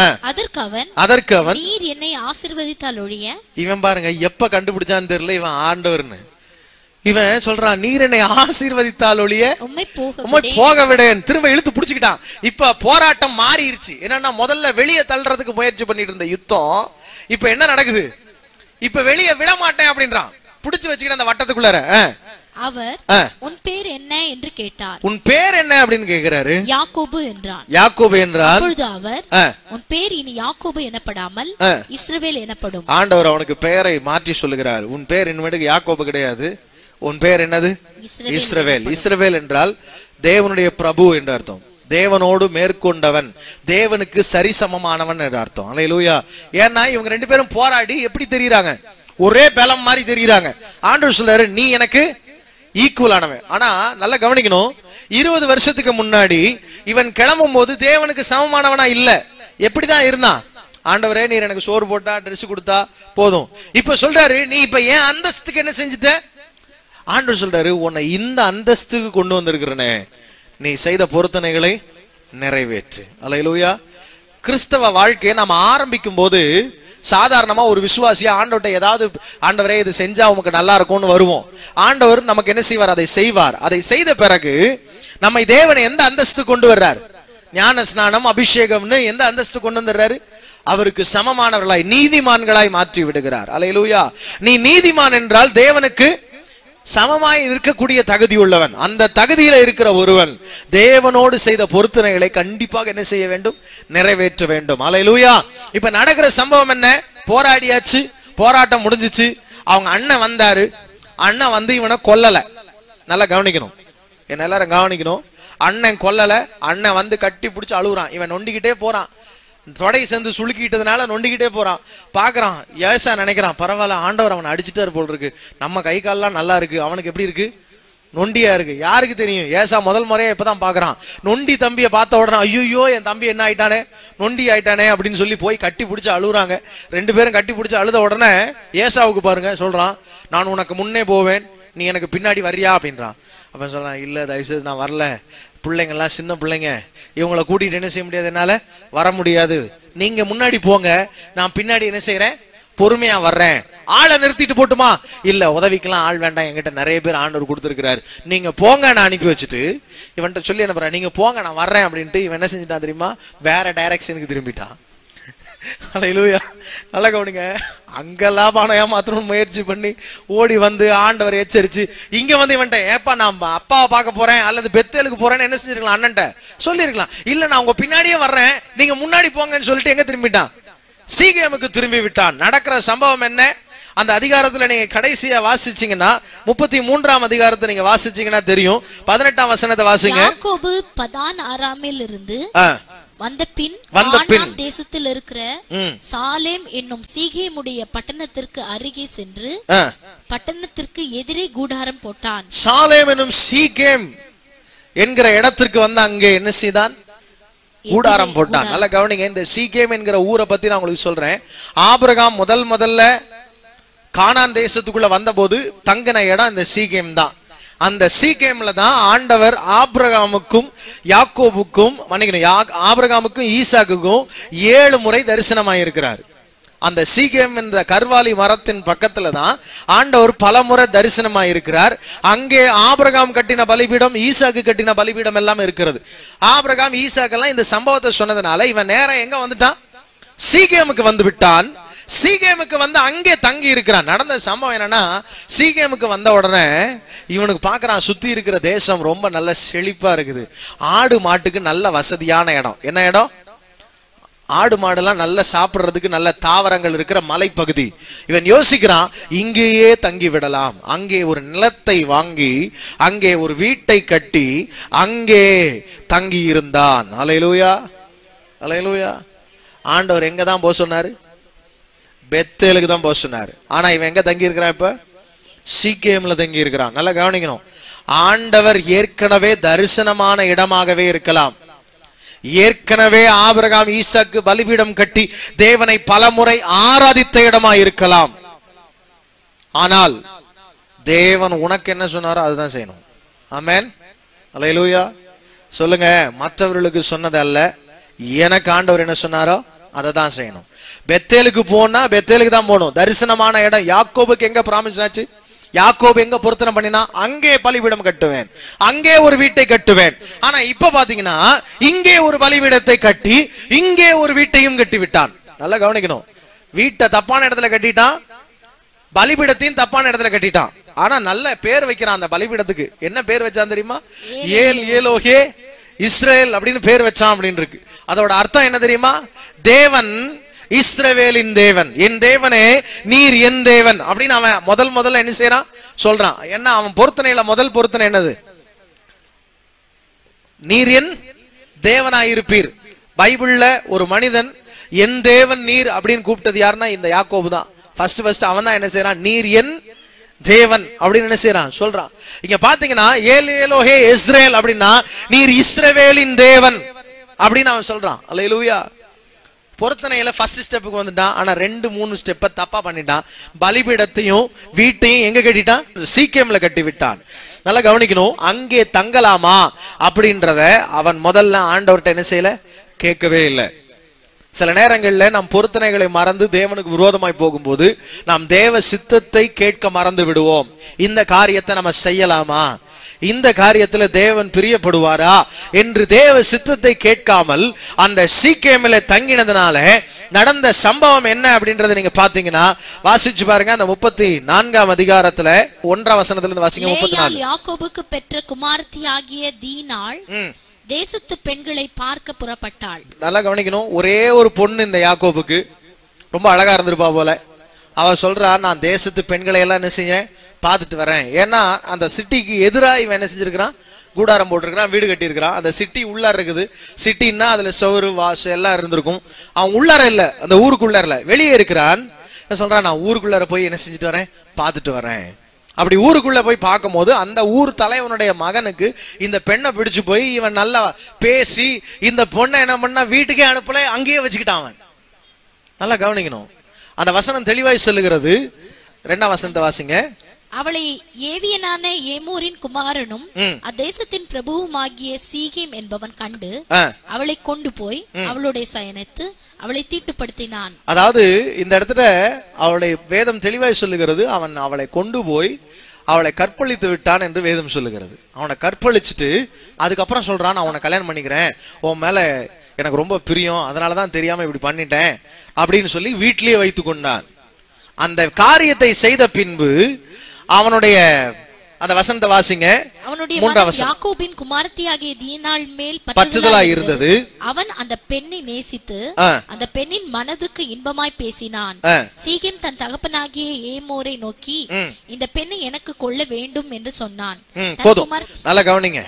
அதற்கு அவன் நீர் என்னை ஆசீர்வதித்தால் ஒழிய. இவன் பாருங்க எப்ப கண்டுபிடிச்சான்னு தெரியல, இவன் ஆண்டவர்னு. இவன் சொல்றான், நீர் என்னை ஆசீர்வதித்தால் ஒழிய உம்மை போக விடேன். திரும்ப இழுத்து புடிச்சுக்கிட்டான். இப்ப போராட்டம் மாறிடுச்சு. என்னன்னா முதல்ல வெளியே தள்ளுறதுக்கு முயற்சி பண்ணிட்டு இருந்த யுத்தம் இப்ப என்ன நடக்குது? இப்ப வெளியே விட மாட்டேன் அப்படின்றான். புடிச்சு வச்சுக்கிட்டு அந்த வட்டத்துக்குள்ளார. அவர் உன் பேர் என்ன என்று கேட்டார். உன் பேர் என்ன அப்படின்னு கேக்குறாரு. யாக்கோபு என்றான். யாக்கோபு என்றார். அப்பொழுது அவர் உன் பேர் இனி யாக்கோபு எனப்படாமல் இஸ்ரவேல் எனப்படும். ஆண்டவர் அவனுக்கு பெயரை மாற்றி சொல்லுகிறார். உன் பேர் இனிமேட்டுக்கு யாக்கோபு கிடையாது, உன் பேர் என்னது? இஸ்ரவேல். இஸ்ரவேல் என்றால் தேவனுடைய பிரபு என்று அர்த்தம். தேவனோடு மேற்கொண்டவன், தேவனுக்கு சரிசமமானவன் என்று அர்த்தம். அல்லேலூயா. ஏன்னா இவங்க ரெண்டு பேரும் போராடி எப்படி தெரியுறாங்க? ஒரே பலம் மாதிரி தெரியுறாங்க. ஆண்டவர் சொல்றாரு, நீ எனக்கு ஈக்குவல் ஆனவன். ஆனா நல்லா கவனிக்கணும், 20 வருஷத்துக்கு முன்னாடி இவன் கிளம்பும் போது தேவனுக்கு சமமானவனா இல்ல. எப்படிதான் இருந்தான்? ஆண்டவரே நீர் எனக்கு சோறு போட்டா, ட்ரெஸ் கொடுத்தா போதும். இப்ப சொல்றாரு, நீ இப்ப ஏன் அந்தஸ்துக்கு என்ன செஞ்சுட்ட? ஆண்டவர் சொல்றாரு, உன்னை இந்த அந்தஸ்துக்கு கொண்டு வந்திருக்கிறனே, நீ செய்த பொருத்தனைகளை நிறைவேற்று. அல்லேலூயா. கிறிஸ்தவ வாழ்க்கையை நாம ஆரம்பிக்கும் போது சாதாரணமா ஒரு விசுவாசியா ஆண்டவர்கிட்ட ஏதாவது, ஆண்டவரே இது செஞ்சா உமக்கு நல்லா இருக்கும்னு வருவோம். ஆண்டவர் நமக்கு என்ன செய்வார்? அதை செய்வார். அதை செய்த பிறகு நம்மை தேவனை எந்த அந்தஸ்து கொண்டு வர்றார்? ஞான ஸ்நானம், அபிஷேகம்னு எந்த அந்தஸ்து கொண்டு வந்துடுறாரு? அவருக்கு சமமானவர்களாய், நீதிமான்களாய் மாற்றி விடுகிறார். அல்லேலூயா. நீ நீதிமான் என்றால் தேவனுக்கு சமமாய் இருக்கக்கூடிய தகுதி உள்ளவன். அந்த தகுதியில இருக்கிற ஒருவன் தேவனோடு செய்த பொருத்தனைகளை கண்டிப்பாக என்ன செய்ய வேண்டும்? நிறைவேற்ற வேண்டும். அல்லேலூயா. இப்ப நடக்கிற சம்பவம் என்ன? போராடியாச்சு, போராட்டம் முடிஞ்சிச்சு. அவங்க அண்ணன் வந்தாரு. அண்ணன் வந்து இவனை கொல்லல. நல்லா கவனிக்கணும், என்ன எல்லாரும் கவனிக்கணும். அண்ணன் கொல்லல. அண்ணன் வந்து கட்டி பிடிச்சு அழுகுறான். இவன் நொண்டிக்கிட்டே போறான். தொடை சேர்ந்து சுளுக்கிட்டதுனால நொண்டிக்கிட்டே போறான். பாக்குறான், ஏசா நினைக்கிறான், பரவாயில்ல ஆண்டவர் அவனை அடிச்சுட்டாரு போல் இருக்கு, நம்ம கை கால்லாம் நல்லா இருக்கு, அவனுக்கு எப்படி இருக்கு? நொண்டியா இருக்கு. யாருக்கு தெரியும்? ஏசா முதல் முறையா இப்பதான் பாக்குறான். நொண்டி தம்பியை பார்த்த உடனே, ஐயோ என் தம்பி என்ன ஆயிட்டானே, நொண்டி ஆயிட்டானே அப்படின்னு சொல்லி போய் கட்டி பிடிச்சு அழுகுறாங்க. ரெண்டு பேரும் கட்டி பிடிச்சு அழுத உடனே ஏசாவுக்கு பாருங்க சொல்றான், நான் உனக்கு முன்னே போவேன், நீ எனக்கு பின்னாடி வர்றியா அப்படின்றான். அப்ப சொல்றான், இல்ல தயவுசெய்து நான் வரல, பிள்ளைங்கெல்லாம் சின்ன பிள்ளைங்க, இவங்களை கூட்டிட்டு என்ன செய்ய முடியாது, என்னால வர முடியாது, நீங்க முன்னாடி போங்க, நான் பின்னாடி என்ன செய்யறேன், பொறுமையா வர்றேன். ஆளை நிறுத்திட்டு போட்டுமா? இல்ல, உதவிக்கெல்லாம் ஆள் வேண்டாம், என்கிட்ட நிறைய பேர் ஆண்டவர் கொடுத்துருக்கிறாரு, நீங்க போங்க நான் அனுப்பி வச்சுட்டு இவன்ட்ட சொல்லி அனுப்புறேன், நீங்க போங்க நான் வர்றேன் அப்படின்ட்டு இவன் என்ன செஞ்சுட்டான் தெரியுமா? வேற டைரக்ஷனுக்கு திரும்பிட்டான். அல்லேலூயா. நல்லா கவனிங்க. அங்கெல்லாம் பணம் ஏமாத்தணும்னு முயற்சி பண்ணி ஓடி வந்து ஆண்டவர் எச்சரிச்சு இங்க வந்து இவன்ட்ட, ஏப்பா நான் அப்பாவை பார்க்க போறேன் அல்லது பெத்தேலுக்கு போறேன்னு என்ன செஞ்சிருக்கலாம்? அண்ணன்ட்ட சொல்லிருக்கலாம். இல்ல நான் உங்க பின்னாடியே வர்றேன், நீங்க முன்னாடி போங்கன்னு சொல்லிட்டு எங்க திரும்பிட்டான்? சீகேமுக்கு திரும்பி விட்டான். நடக்கிற சம்பவம் என்ன? அந்த அதிகாரத்துல நீங்க கடைசியா வாசிச்சீங்கன்னா, 33ஆம் அதிகாரத்தை நீங்க வாசிச்சீங்கன்னா தெரியும். 18ஆம் வசனத்தை வாசிங்க. யாக்கோபு பதான் ஆராமில் இருந்து வந்த பின் தேசத்தில் இருக்கிற சாலேம் என்னும் சீகேமுடைய பட்டணத்திற்கு அருகே சென்று பட்டணத்திற்கு எதிரே கூடாரம் போட்டான். சாலேம் என்னும் சீகேம் என்கிற இடத்திற்கு வந்து அங்கே என்ன செய்தான்? கூடாரம் போட்டான். நல்லா கவனிங்க. இந்த சீகேம் என்கிற ஊரை பத்தி நான் உங்களுக்கு சொல்றேன். ஆபிரகாம் முதல்ல கானான் தேசத்துக்குள்ள வந்த போது தங்கின இடம் இந்த சீகேம் தான். அந்த சீகேம்ல தான் ஆண்டவர் ஆபிரகாமுக்கும் யாக்கோபுக்கும் ஆபிரகாமுக்கும் ஈசாக்குக்கும் 7 முறை தரிசனமாயிருக்கிறார். அந்த சீகேம் என்ற கர்வாலி மரத்தின் பக்கத்துல தான் ஆண்டவர் பல முறை தரிசனமாயிருக்கிறார். அங்கே ஆபிரகாம் கட்டின பலிபீடம், ஈசாக்கு கட்டின பலிபீடம் எல்லாம் இருக்கிறது. ஆபிரகாம் ஈசாக்கெல்லாம் இந்த சம்பவத்தை சொன்னதுனால இவன் நேரம் எங்க வந்துட்டான்? சீகேமுக்கு வந்து விட்டான். சீகேமுக்கு வந்து அங்கே தங்கி இருக்கிறான். நடந்த சம்பவம் என்னன்னா, சீகேமுக்கு வந்த உடனே இவனுக்கு பாக்குறான், சுத்தி இருக்கிற தேசம் ரொம்ப நல்ல செழிப்பா இருக்குது. ஆடு மாட்டுக்கு நல்ல வசதியான இடம். என்ன இடம்? ஆடு மாடுலாம் நல்ல சாப்பிடுறதுக்கு நல்ல தாவரங்கள் இருக்கிற மலைப்பகுதி. இவன் யோசிக்கிறான், இங்கேயே தங்கி விடலாம். அங்கே ஒரு நிலத்தை வாங்கி அங்கே ஒரு வீட்டை கட்டி அங்கே தங்கி இருந்தான். அல்லேலூயா, அல்லேலூயா. ஆண்டவர் எங்க தான் போக சொன்னாரு? பெத்தேலுக்கு தான் போக சொன்னாரு. ஆனா இவன் எங்க தங்கி இருக்கிறான்? இப்ப சீகேம்ல தங்கி இருக்கிறான். நல்லா கவனிக்கணும். ஆண்டவர் ஏற்கனவே தரிசனமான இடமாகவே இருக்கலாம். ஏற்கனவே ஆபிரகாம் ஈசாக்கு பலிபீடம் கட்டி தேவனை பலமுறை ஆராதித்த இடமா இருக்கலாம். ஆனால் தேவன் உனக்கு என்ன சொன்னாரோ அதுதான் செய்யணும். ஆமென், அல்லேலூயா. சொல்லுங்க, மற்றவர்களுக்கு சொன்னது அல்ல, எனக்கு ஆண்டவர் என்ன சொன்னாரோ அதை தான் செய்யணும். பெத்தேலுக்கு போனா பெத்தேலுக்கு தான் போகணும். தரிசனமான இடம். யாக்கோபுக்கு எங்க பிராமிஸ் ஆச்சு? யாக்கோபு எங்க பொருத்தனை பண்ணினா அங்கே பலிபீடம் கட்டுவேன், அங்கே ஒரு வீட்டை கட்டுவேன். ஆனா இப்ப பாத்தீங்கன்னா இங்கே ஒரு பலிபீடத்தை கட்டி இங்கே ஒரு வீட்டையும் கட்டி விட்டான். நல்லா கவனிக்கணும். வீட்டை தப்பான இடத்துல கட்டிட்டான், பலிபீடத்தையும் தப்பான இடத்துல கட்டிட்டான். ஆனா நல்ல பேர் வைக்கிறான் அந்த பலிபீடத்துக்கு. என்ன பேர் வச்சான் தெரியுமா? ஏல் ஏலோஹே இஸ்ரேல் அப்படின்னு பேர் வச்சான் அப்படின்னு இருக்கு. அதோட அர்த்தம் என்ன தெரியுமா? தேவன் இஸ்ரவேலின் தேவன், என் தேவனே நீர் என் தேவன் அப்படின்னு அவன் முதல்ல என்ன செய்யறான்? சொல்றான். என்ன அவன் பொருத்தனையில முதல் பொருத்தனை என்னது? நீர் என் தேவனாயிருப்பீர். பைபிள்ல ஒரு மனிதன் என் தேவன் நீர் அப்படின்னு கூப்பிட்டது யாருன்னா இந்த யாக்கோபு தான். ஃபர்ஸ்ட் அவன் தான் என்ன செய்யறான்? நீர் என் தேவன் அப்படின்னு என்ன செய்யறான்? சொல்றான். இங்க பாத்தீங்கன்னா ஏல் ஏலோஹே இஸ்ரேல் அப்படின்னா நீர் இஸ்ரவேலின் தேவன் அப்படின்னு அவன் சொல்றான். அல்லேலூயா. பொருத்தனையில ஃபர்ஸ்ட் ஸ்டெப்புக்கு வந்துட்டான். ஆனா 2-3 ஸ்டெப்ப தப்பா பண்ணிட்டான். பலிபீடத்தையும் வீட்டையும் எங்க கட்டிட்டான்? சீகேம்ல கட்டி விட்டான். நல்லா கவனிக்கணும். அங்கே தங்கலாமா அப்படின்றத அவன் முதல்ல ஆண்டவர்கிட்ட என்ன செய்யல? கேட்கவே இல்லை. சில நேரங்கள்ல நாம் பொருத்தனைகளை மறந்து தேவனுக்கு விரோதமாய் போகும்போது நாம் தேவ சித்தத்தை கேட்க மறந்து விடுவோம். இந்த காரியத்தை நம்ம செய்யலாமா, இந்த காரியத்துல தேவன் பிரியப்படுவாரா என்று தேவ சித்தத்தை கேட்காமல் அந்த சீகேமில தங்கினதுனால நடந்த சம்பவம் என்ன அப்படின்றத நீங்க பாத்தீங்கன்னா வாசிச்சு பாருங்க. அந்த 34ஆம் அதிகாரத்துல 1ஆம் வசனத்துல இருந்து வாசிங்க. 34. யாக்கோபுக்கு பெற்ற குமாரத்தியாகிய தீனாள் தேசத்து பெண்களை பார்க்க புறப்பட்டாள். நல்லா கவனிக்கணும். ஒரே ஒரு பொண்ணு இந்த யாக்கோபுக்கு, ரொம்ப அழகா இருந்திருப்பா போல. அவ சொல்றா, நான் தேசத்து பெண்களை எல்லாம் என்ன செஞ்சேன்? பார்த்துட்டு வரேன். ஏன்னா அந்த சிட்டிக்கு எதிராக இவன் என்ன செஞ்சிருக்கிறான்? கூடாரம் போட்டிருக்கிறான், வீடு கட்டி இருக்கிறான். அந்த சிட்டி உள்ளார இருக்குது. சிட்டின்னா அதுல சவுறு வாசு எல்லாம் இருந்திருக்கும். அவன் உள்ளார இல்ல, அந்த ஊருக்குள்ளார வெளியே இருக்கிறான். சொல்றான், நான் ஊருக்குள்ளார போய் என்ன செஞ்சுட்டு வரேன்? பார்த்துட்டு வரேன். அப்படி ஊருக்குள்ள போய் பார்க்கும் போது அந்த ஊர் தலைவனுடைய மகனுக்கு இந்த பெண்ணை பிடிச்சு போய் இவன் நல்லா பேசி இந்த பொண்ணை என்ன பண்ணா வீட்டுக்கே அனுப்பல, அங்கேயே வச்சுக்கிட்டான் அவன். நல்லா கவனிக்கணும். அந்த வசனம் தெளிவாய் சொல்லுகிறது. 2ஆம் வசனத்தை வாசிங்க. அவளை ஏவியனான ஏமோரின் குமாரனும் அத்தேசத்தின் பிரபுவுமாகிய சீகேம் என்பவன் கண்டு அவளை கொண்டு போய் அவளுடைய சயனித்து அவளை தீட்டுப்படுத்தினான். அதாவது இந்த இடத்துல அவளை வேதம் தெளிவாய் சொல்லுகிறது. அவன் அவளை கொண்டு போய் அவளை கற்பழித்து விட்டான் என்று வேதம் சொல்லுகிறது. அவனை கற்பழிச்சுட்டு அதுக்கப்புறம் சொல்றான், நான் அவனை கல்யாணம் பண்ணிக்கிறேன், உன் மேல எனக்கு ரொம்ப பிரியம், அதனாலதான் தெரியாம இப்படி பண்ணிட்டேன் அப்படின்னு சொல்லி வீட்டிலேயே வைத்து கொண்டான். அந்த காரியத்தை செய்த பின்பு அவனுடைய அந்த வசனத்தை வாசிங்க. அவனுடைய மகன் யாக்கோபின் குமாரத்தியாகிய தீனாள் மேல் பற்றுதலாய் இருந்தது. அவன் அந்த பெண்ணை நேசித்து அந்த பெண்ணின் மனதுக்கு இன்பமாய் பேசினான். சீகேம் தன் தகப்பனாகிய ஏமோரை நோக்கி இந்த பெண்ணை எனக்கு கொள்ள வேண்டும் என்று சொன்னான். போதும், நல்லா கவனிங்க.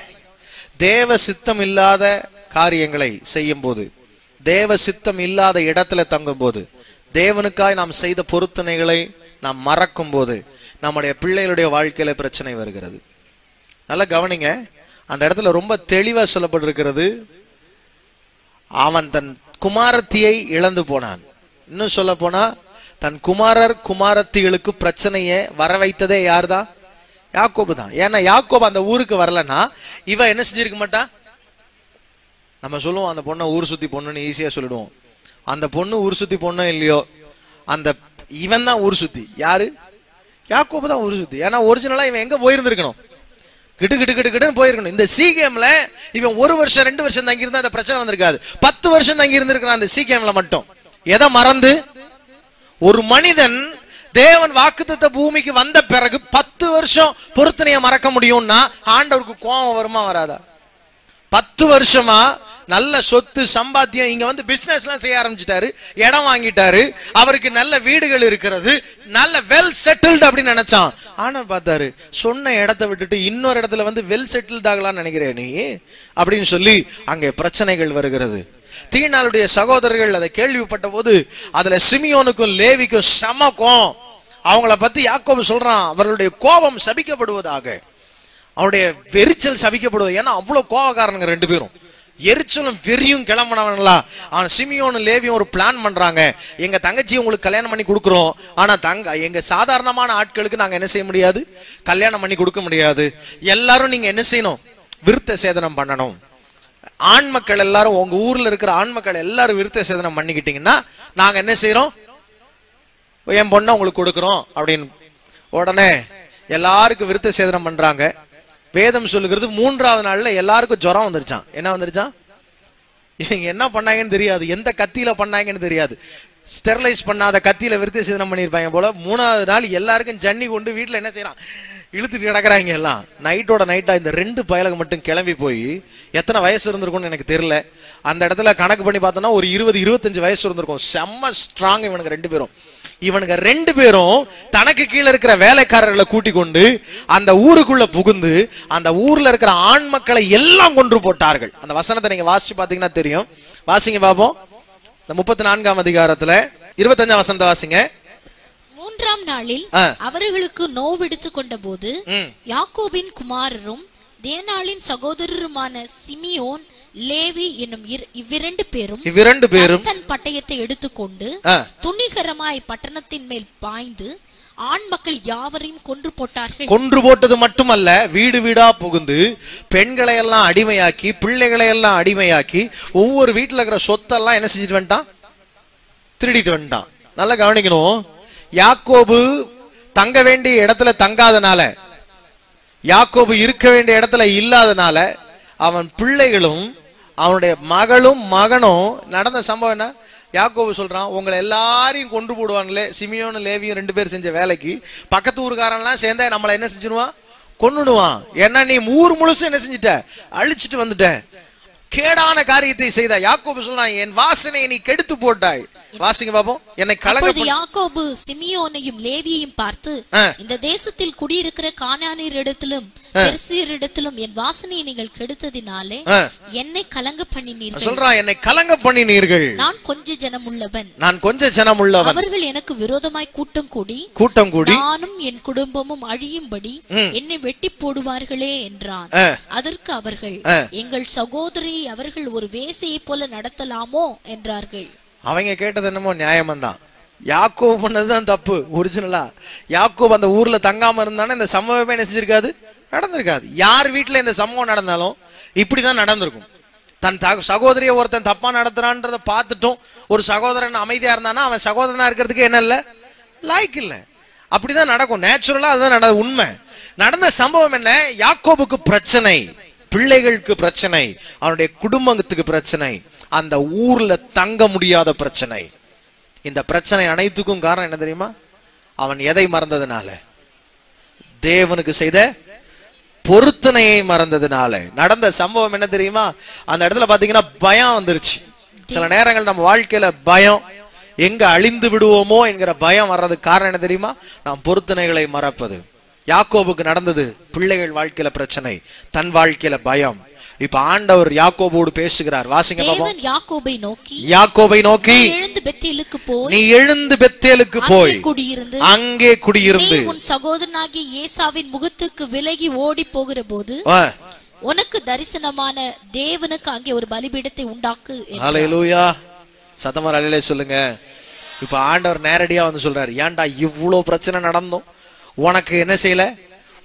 தேவ சித்தம் இல்லாத காரியங்களை செய்யும் போது, தேவ சித்தம் இல்லாத இடத்துல தங்கும் போது, தேவனுக்காய் நாம் செய்த பொருத்தனைகளை நாம் மறக்கும் போது நம்முடைய பிள்ளைகளுடைய வாழ்க்கையில பிரச்சனை வருகிறது. நல்லா கவனிங்க. அந்த இடத்துல ரொம்ப தெளிவா சொல்லப்பட்டிருக்கிறது, அவன் தன் குமாரத்தியை இழந்து போனான். இன்னும் சொல்ல போனா தன் குமாரத்திகளுக்கு பிரச்சனையை வர வைத்ததே யார்தான்? யாக்கோபு தான். ஏன்னா யாக்கோபு அந்த ஊருக்கு வரலன்னா இவ என்ன செஞ்சிருக்க மாட்டா. நம்ம சொல்லுவோம் அந்த பொண்ணை ஊர் சுத்தி பொண்ணுன்னு ஈஸியா சொல்லிடுவோம். அந்த பொண்ணு ஊர் சுத்தி பொண்ணோ இல்லையோ, அந்த இவன் தான் ஊர் சுத்தி. யாரு? யாக்கோபு தான் ஊர் சுத்தி. ஏன்னா ஒரிஜினலா இவன் எங்க போயிருந்திருக்கணும், கிட்டு கிட்டு கிட்டு கிட்டுன்னு போயிருக்கணும். இந்த சீகேம்ல இவன் 1 வருஷம் 2 வருஷம் தங்கி இருந்தா அந்த பிரச்சனை வந்திருக்காது. 10 வருஷம் தங்கி இருந்திருக்கான் அந்த சீகேம்ல மட்டும். எதை மறந்து? ஒரு மனிதன் தேவன் வாக்குத்தத்த பூமிக்கு வந்த பிறகு 10 வருஷம் பொருத்தனைய மறக்க முடியும்னா ஆண்டவருக்கு கோபம் வருமா வராதா? 10 வருஷமா நல்ல சொத்து சம்பாத்தியம், இங்க வந்து பிசினஸ் எல்லாம் செய்ய ஆரம்பிச்சிட்டாரு, இடம் வாங்கிட்டாரு, அவருக்கு நல்ல வீடுகள் இருக்கிறது, நல்ல வெல் செட்டில்டு அப்படின்னு நினைச்சான். ஆனா பார்த்தாரு சொன்ன இடத்தை விட்டுட்டு இன்னொரு இடத்துல வந்து வெல் செட்டில்ட் ஆகலாம்னு நினைக்கிறேன் நீ அப்படின்னு சொல்லி அங்கே பிரச்சனைகள் வருகிறது. தீனாளுடைய சகோதரர்கள் அதை கேள்விப்பட்ட போது அதுல சிமியோனுக்கும் லேவிக்கும் சமக்கும். அவங்கள பத்தி யாக்கோபு சொல்றான், அவர்களுடைய கோபம் சபிக்கப்படுவதாக, அவருடைய வெறிச்சல் சபிக்கப்படுவது. ஏன்னா அவ்வளவு கோபக்காரனுங்க 2 பேரும், எரிச்சலும் வெறியும் கிளம்பினவங்களா. அவன் சிமியோனும் லேவியும் ஒரு பிளான் பண்றாங்க, எங்க தங்கச்சி உங்களுக்கு கல்யாணம் பண்ணி கொடுக்குறோம், ஆனா எங்க சாதாரணமான ஆட்களுக்கு நாங்க என்ன செய்ய முடியாது, கல்யாணம் பண்ணி கொடுக்க முடியாது. எல்லாரும் நீங்க என்ன செய்யணும், விருத்த சேதனம் பண்ணணும். ஆண் மக்கள் எல்லாரும், உங்க ஊர்ல இருக்கிற ஆண் மக்கள் எல்லாரும் விருத்த சேதனம் பண்ணிக்கிட்டீங்கன்னா நாங்க என்ன செய்யறோம், என் பொண்ணை உங்களுக்கு கொடுக்குறோம் அப்படின்னு. உடனே எல்லாருக்கும் விருத்த சேதனம் பண்றாங்க. வேதம் சொல்லுகிறது 3ஆவது நாள்ல எல்லாருக்கும் ஜுரம் வந்துருச்சான். என்ன வந்துருச்சான்? இவங்க என்ன பண்ணாங்கன்னு தெரியாது, எந்த கத்தியில பண்ணாங்கன்னு தெரியாது. ஸ்டெர்லைஸ் பண்ணாத கத்தியில விருத்த சேதனம் பண்ணிருப்பாங்க போல. 3ஆவது நாள் எல்லாருக்கும் ஜன்னி கொண்டு வீட்டுல என்ன செய்யறான், இழுத்துட்டு கிடக்குறாங்க எல்லாம். நைட்டோட நைட்டா இந்த 2 பயலுக்கு மட்டும் கிளம்பி போய், எத்தனை வயசு இருந்திருக்கும்னு எனக்கு தெரியல, அந்த இடத்துல கணக்கு பண்ணி பார்த்தோம்னா ஒரு 20-25 வயசு இருந்திருக்கும். செம்ம ஸ்ட்ராங் இவனுக்கு 2 பேரும். இவனுங்க 2 பேரும் தனக்கு கீழே இருக்கிற வேலைக்காரர்களை கூட்டி கொண்டு அந்த ஊருக்குள்ள புகுந்து அந்த ஊர்ல இருக்கிற ஆண் மக்களை எல்லாம் கொன்று போட்டார்கள். அந்த வசனத்தை நீங்க வாசிச்சு பாத்தீங்கன்னா தெரியும். வாசிங்க பாப்போம். இந்த 34ஆம் அதிகாரத்துல 25ஆம் வசனத்தை வாசிங்க. 3ஆம் நாளில் அவர்களுக்கு நோவெடுத்து கொண்ட போது யாக்கோபின் குமாரரும் தேனாளின் சகோதரருமான சிமியோன் லேவி என்னும் இவ்விரண்டு பேரும் தன் பட்டயத்தை எடுத்துக்கொண்டு துணிகரமாய் பட்டணத்தின் மேல் பாய்ந்து ஆண் மக்கள் யாவரையும் கொன்று போட்டார்கள். கொன்று போட்டது மட்டுமல்ல, வீடு வீடா புகுந்து பெண்களை எல்லாம் அடிமையாக்கி, பிள்ளைகளை எல்லாம் அடிமையாக்கி, ஒவ்வொரு வீட்டுல இருக்கிற சொத்தெல்லாம் என்ன செஞ்சுட்டு வந்துட்டான், திருடிட்டு வந்துட்டான். நல்லா கவனிக்கணும். யாக்கோபு தங்க வேண்டிய இடத்துல தங்காதனால, யாக்கோபு இருக்க வேண்டிய இடத்துல இல்லாதனால, அவன் பிள்ளைகளும் அவனுடைய மகளும் மகனும் நடந்த சம்பவம் என்ன, யாக்கோபு சொல்றான், உங்களை எல்லாரையும் கொண்டு போடுவான்ல, சிமியோனும் லேவியும் 2 பேர் செஞ்ச வேலைக்கு பக்கத்து ஊருக்காரன்லாம் சேர்ந்தா நம்மளை என்ன செஞ்சிருவான், கொன்னுடுவான். ஏன்னா நீ ஊர் முழுசும் என்ன செஞ்சிட்ட, அழிச்சிட்டு வந்துட்ட, கேடான காரியத்தை செய்த. யாக்கோபு சொல்றான், என் வாசனை நீ கெடுத்து போட்டாய். வாசிங்க பாப்போம். என்னை கலங்க. யாக்கோபு சிமியோனையும் லேவியையும் பார்த்து, இந்த தேசத்தில் குடியிருக்கிற கானானியரிடத்திலும் பெர்சியரிடத்திலும் என் வாசனையை நீங்கள் கெடுத்ததினாலே என்னை கலங்க பண்ணினீர்கள். சொல்றான், என்னை கலங்க பண்ணினீர்கள். நான் கொஞ்ச ஜனம் உள்ளவன், அவர்கள் எனக்கு விரோதமாய் கூட்டம் கூடி நானும் என் குடும்பமும் அழியும்படி என்னை வெட்டி போடுவார்களே என்றான். அதற்கு அவர்கள், எங்கள் சகோதரியை அவர்கள் ஒரு வேசியை போல நடத்தலாமோ என்றார்கள். அவங்க கேட்டது என்னமோ நியாயம்தான். யாக்கோபு பண்ணதுதான் தப்பு. ஒரிஜினலா யாக்கோபு அந்த ஊர்ல தங்காம இருந்தானே இந்த சம்பவமே என்ன செஞ்சிருக்காது, நடந்திருக்காது. யார் வீட்டுல இந்த சம்பவம் நடந்தாலும் இப்படிதான் நடந்திருக்கும். தன் சகோதரிய ஒருத்தன் தப்பா நடத்துறான்றத பார்த்துட்டும் ஒரு சகோதரன் அமைதியா இருந்தானா அவன் சகோதரனா இருக்கிறதுக்கு என்ன இல்ல, லாய்க்கு இல்ல. அப்படிதான் நடக்கும். நேச்சுரலா அதுதான் உண்மை. நடந்த சம்பவம் என்ன, யாக்கோபுக்கு பிரச்சனை, பிள்ளைகளுக்கு பிரச்சனை, அவனுடைய குடும்பத்துக்கு பிரச்சனை, அந்த ஊர்ல தங்க முடியாத பிரச்சனை. இந்த பிரச்சனை அனைத்துக்கும் காரணம் என்ன தெரியுமா, அவன் எதை மறந்ததுனால, தேவனுக்கு செய்த பொருத்தனையை மறந்ததுனால நடந்த சம்பவம் என்ன தெரியுமா. அந்த இடத்துல பாத்தீங்கன்னா பயம் வந்துருச்சு. சில நேரங்கள் நம்ம வாழ்க்கையில பயம், எங்க அழிந்து விடுவோமோ என்கிற பயம் வர்றதுக்கு காரணம் என்ன தெரியுமா, நாம் பொருத்தனைகளை மறப்பது. யாக்கோபுக்கு நடந்தது பிள்ளைகள் வாழ்க்கையில பிரச்சனை, தன் வாழ்க்கையில பயம். இப்ப ஆண்டவர் யாக்கோபோடு பேசுகிறார். வாசிங்க பாப்போம். யாக்கோபை நோக்கி நீ எழுந்து பெத்தேலுக்கு போய் அங்கே குடியிருந்து உன் சகோதரனாகிய ஏசாவின் முகத்துக்கு விலகி ஓடி போகிற போது உனக்கு தரிசனமான தேவனுக்கு அங்கே ஒரு பலிபீடத்தை உண்டாக்கு. ஹல்லேலூயா. சத்தமா ஹல்லேலூயா சொல்லுங்க. இப்ப ஆண்டவர் நேரடியா வந்து சொல்றாரு, ஏன்டா இவ்வளவு பிரச்சனை நடந்தோம் உனக்கு என்ன செய்யல,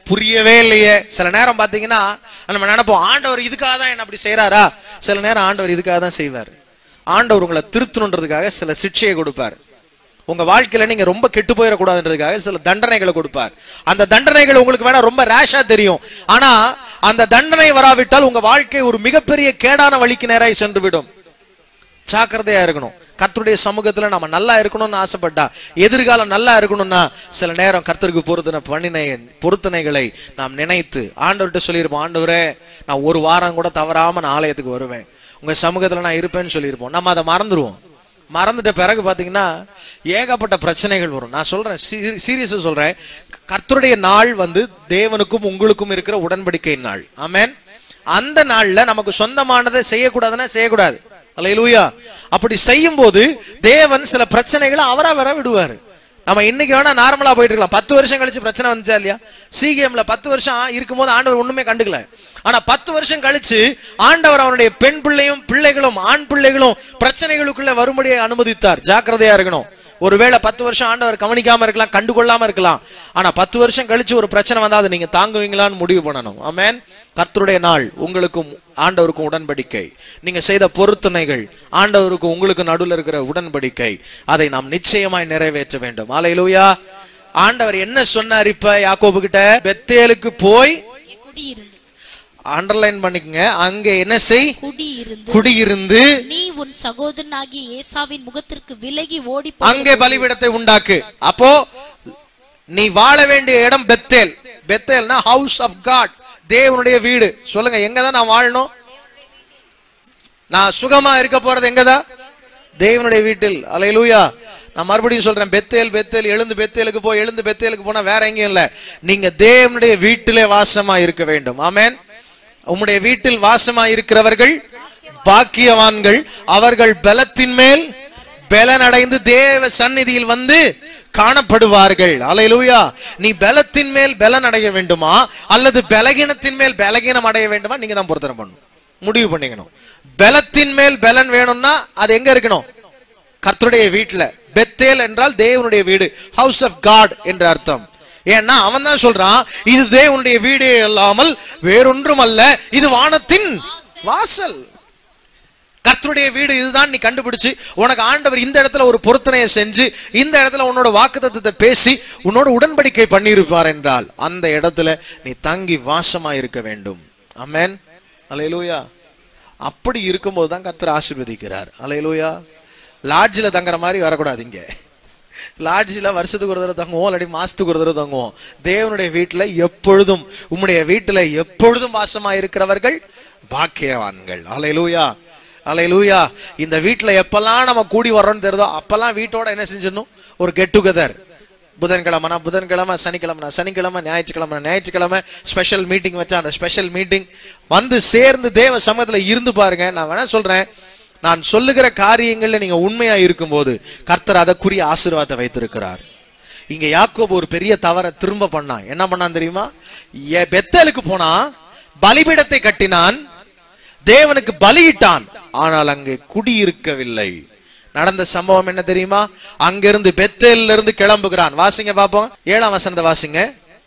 புரியவே இல்லையே. சில நேரம் பாத்தீங்கன்னா நம்ம நினைப்போம் ஆண்டவர் இதுக்காக தான் என்ன அப்படி செய்யறாரா. சில நேரம் ஆண்டவர் இதுக்காக தான் செய்வார். ஆண்டவர் உங்களை திருத்தணுன்றதுக்காக சில சிக்ஷையை கொடுப்பார். உங்க வாழ்க்கையில நீங்க ரொம்ப கெட்டு போயிடக்கூடாதுன்றதுக்காக சில தண்டனைகளை கொடுப்பார். அந்த தண்டனைகள் உங்களுக்கு வேணா ரொம்ப ரேஷா தெரியும். ஆனா அந்த தண்டனை வராவிட்டால் உங்க வாழ்க்கை ஒரு மிகப்பெரிய கேடான வழிக்கு நேராய் சென்று விடும். ஜாக்கிரதையா இருக்கணும். கர்த்தருடைய சமூகத்துல நம்ம நல்லா இருக்கணும்னு ஆசைப்பட்டா, எதிர்காலம் நல்லா இருக்கணும்னா சில நேரம் கர்த்தருக்கு பொருத்தனைகளை நாம் நினைத்து ஆண்டவர்கிட்ட சொல்லியிருப்போம், ஆண்டவரே நான் ஒரு வாரம் கூட தவறாம நான் ஆலயத்துக்கு வருவேன், உங்க சமூகத்துல நான் இருப்பேன்னு சொல்லியிருப்போம். நம்ம அதை மறந்துடுவோம். மறந்துட்ட பிறகு பாத்தீங்கன்னா ஏகப்பட்ட பிரச்சனைகள் வரும். நான் சொல்றேன், சீரியஸா சொல்றேன், கர்த்தருடைய நாள் தேவனுக்கும் உங்களுக்கும் இருக்கிற உடன்படிக்கை நாள். ஆமென். அந்த நாள்ல நமக்கு சொந்தமானதை செய்யக்கூடாதுன்னா செய்யக்கூடாது. அல்லேலூயா. அப்படி செய்யும் போது தேவன் சில பிரச்சனைகளை அவரா வர விடுவாரு. நம்ம இன்னைக்கு வேணா நார்மலா போயிட்டு இருக்கலாம். 10 வருஷம் கழிச்சு பிரச்சனை வந்துச்சா இல்லையா? சிகேம்ல 10 வருஷம் இருக்கும்போது ஆண்டவர் ஒண்ணுமே கண்டுக்கல. ஆனா 10 வருஷம் கழிச்சு ஆண்டவர் அவனுடைய பெண் பிள்ளையும் பிள்ளைகளும் ஆண் பிள்ளைகளும் பிரச்சனைகளுக்குள்ள வரும்படியை அனுமதித்தார். ஜாக்கிரதையா இருக்கணும். ஒருவேளை 10 வருஷம் ஆண்டவர் கவனிக்காம இருக்கலாம், கண்டுகொள்ளாம இருக்கலாம். ஆனா 10 வருஷம் கழிச்சு ஒரு பிரச்சனை வந்தா அதை நீங்க தாங்குவீங்களான்னு முடிவு பண்ணணும். ஆமென். கர்த்தருடைய நாள் உங்களுக்கும் ஆண்டவருக்கும் உடன்படிக்கை. நீங்க செய்த பொருத்தனைகள் ஆண்டவருக்கும் உங்களுக்கு நடுவில் இருக்கிற உடன்படிக்கை. அதை நாம் நிச்சயமாய் நிறைவேற்ற வேண்டும். அல்லேலூயா. ஆண்டவர் என்ன சொன்னார் இப்ப யாக்கோபு கிட்ட? பெத்தேலுக்கு போய் அண்டர்லைன் பண்ணிக்கங்க. அங்கே என்ன செய்? குடியிருந்து நீ உன் சகோதரனாகிய ஏசாவின் முகத்திற்கு விலகி ஓடி அங்கே பலிபீடத்தை உண்டாக்கு. அப்போ நீ வாழ வேண்டிய இடம் பெத்தேல். பெத்தேல்னா ஹவுஸ் ஆஃப் காட், தேவனுடைய வீடு. சொல்லுங்க, எங்கதான் நான் வாழணும்? நான் சுகமா இருக்க போறது எங்கதான்? தேவனுடைய வீட்டில். அல்லேலூயா. நான் மறுபடியும் சொல்றேன், பெத்தேல் பெத்தேல் எழுந்து பெத்தேலுக்கு போய், எழுந்து பெத்தேலுக்கு போனா வேற எங்கேயும் இல்ல, நீங்க தேவனுடைய வீட்டிலே வாசமா இருக்க வேண்டும். ஆமென். உம்முடைய வீட்டில் வாசமா இருக்கிறவர்கள் பாக்கியவான்கள், அவர்கள் பலத்தின் மேல் பலனடைந்து தேவ சந்நிதியில் காணப்படுவார்கள். அல்லேலூயா. நீ பலத்தின் மேல் பலன் அடைய வேண்டுமா அல்லது பலகீனத்தின் மேல் பலகீனம் அடைய வேண்டுமா? நீங்க தான் பொருத்தனை பண்ணணும், முடிவு பண்ணிக்கணும். பலத்தின் மேல் பலன் வேணும்னா அது எங்க இருக்கணும்? கர்த்தருடைய வீட்டுல. பெத்தேல் என்றால் தேவனுடைய வீடு, ஹவுஸ் ஆஃப் காட் என்ற அர்த்தம். ஏன்னா அவன் தான் சொல்றான், இது தேவனுடைய வீடே அல்லாமல் வேறொன்றும் அல்ல, இது வானத்தின் வாசல். கர்த்தருடைய வீடு இதுதான் நீ கண்டுபிடிச்சு, உனக்கு ஆண்டவர் இந்த இடத்துல ஒரு பொருத்தனையை செஞ்சு, இந்த இடத்துல உன்னோட வாக்குத்தத்தத்தை பேசி உன்னோட உடன்படிக்கை பண்ணியிருப்பார் என்றால் அந்த இடத்துல நீ தங்கி வாசமா இருக்க வேண்டும். ஆமென். அல்லேலூயா. அப்படி இருக்கும்போது தான் கர்த்தர் ஆசீர்வதிக்கிறார். அல்லேலூயா. லாட்ஜில தங்குற மாதிரி வரக்கூடாது. இங்க லாட்ஜில வருஷத்துக்கு ஒரு தடவை தங்குவோம், இல்லாட்டி மாசத்துக்கு ஒரு தடவை தங்குவோம். தேவனுடைய வீட்டுல எப்பொழுதும், உம்முடைய வீட்டுல எப்பொழுதும் வாசமா இருக்கிறவர்கள் பாக்கியவான்கள். அல்லேலூயா. அல்லேலூயா. இந்த வீட்டுல எப்பெல்லாம் நம்ம கூடி வர்றோம்னு தெரியுதோ அப்பெல்லாம் வீட்டோட என்ன செஞ்சிடணும்? ஒரு கெட் டுகெதர். புதன்கிழமைனா புதன்கிழமை, சனிக்கிழமை சனிக்கிழமை, ஞாயிற்றுக்கிழமை ஸ்பெஷல் மீட்டிங் வச்சா அந்த ஸ்பெஷல் மீட்டிங் சேர்ந்து தேவ சமூகத்துல இருந்து பாருங்க. நான் வேணா சொல்றேன், நான் சொல்லுகிற காரியங்கள்ல நீங்க உண்மையா இருக்கும் போது கர்த்தர் அதற்குரிய ஆசீர்வாதத்தை வைத்திருக்கிறார். இங்க யாக்கோபு ஒரு பெரிய தவறை திரும்ப பண்ணான். என்ன பண்ணான் தெரியுமா? பெத்தேலுக்கு போனா பலிபீடத்தை கட்டினான், தேவனுக்கு பலியிட்டான், ஆனால் அங்கே குடியிருக்கவில்லை. நடந்த சம்பவம் என்ன தெரியுமா? அங்கிருந்து பெத்தேல்ல இருந்து கிளம்புகிறான். வாசிங்க பாப்போம், 7ஆம் வசனத்தை வாசிங்க.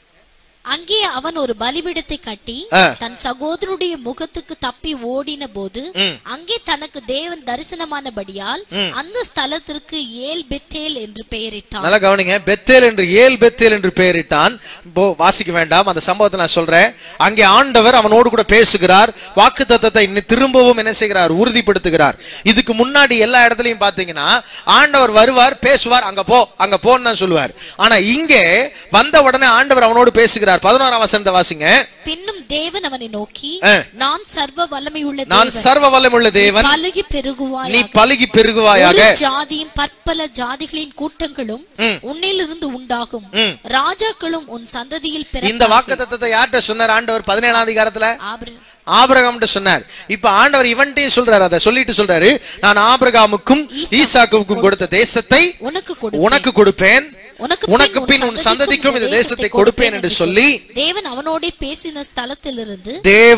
அங்கே அவன் ஒரு பலிபீடத்தை கட்டி தன் சகோதரனுடைய முகத்துக்கு தப்பி ஓடின போது அங்கே தனக்கு தேவன் தரிசனமானபடியால் அந்த ஸ்தலத்திற்கு ஏல் பெத்தேல் என்று பெயரிட்டான். நல்லா கவனிங்க, பெத்தேல் என்று ஏல் பெத்தேல் என்று பெயரிட்டான். வாசிக்க வேண்டாம், அந்த சம்பவத்தை நான் சொல்றேன். அங்கே ஆண்டவர் அவனோடு கூட பேசுகிறார், வாக்குத்தத்தத்தை திரும்பவும் என்ன செய்கிறார்? உறுதிப்படுத்துகிறார். இதுக்கு முன்னாடி எல்லா இடத்துலயும் பாத்தீங்கன்னா ஆண்டவர் வருவார், பேசுவார், அங்க போ அங்க போன்னு தான் சொல்லுவார். ஆனா இங்கே வந்த உடனே ஆண்டவர் அவனோடு பேசுகிறார். 11ஆம் வசனத்தை வாசிங்க. பின்னும் தேவன் அவனை நோக்கி, நான் சர்வ வல்லமையுள்ள தேவன், நான் சர்வ வல்லமையுள்ள தேவன், பலுகி பெருகுவாயாக, நீ பலுகி பெருகுவாயாக, ஒரு ஜாதியும் பற்பல ஜாதிகளின் கூட்டங்களும் உன்னிலிருந்து உண்டாகும், ராஜாக்களும் உன் சந்ததியில் பிறப்பார்கள். இந்த வாக்குத்தத்தத்தை யார்கிட்ட சொன்னார் ஆண்டவர்? 17ஆம் அதிகாரத்துல ஆபிரகாம் சொன்னார். இப்ப ஆண்டவர் இவன்ட்டையும் சொல்றாரு, அதை சொல்லிட்டு சொல்றாரு, நான் ஆபிரகாமுக்கும் ஈசாக்குக்கும் கொடுத்த தேசத்தை உனக்கு கொடுப்பேன், உனக்கு பின் உன் சந்ததிக்கும் இந்த தேசத்தை கொடுப்பேன் என்று சொல்லி தேவன் அவனோடு பேசின ஸ்தலத்திலிருந்து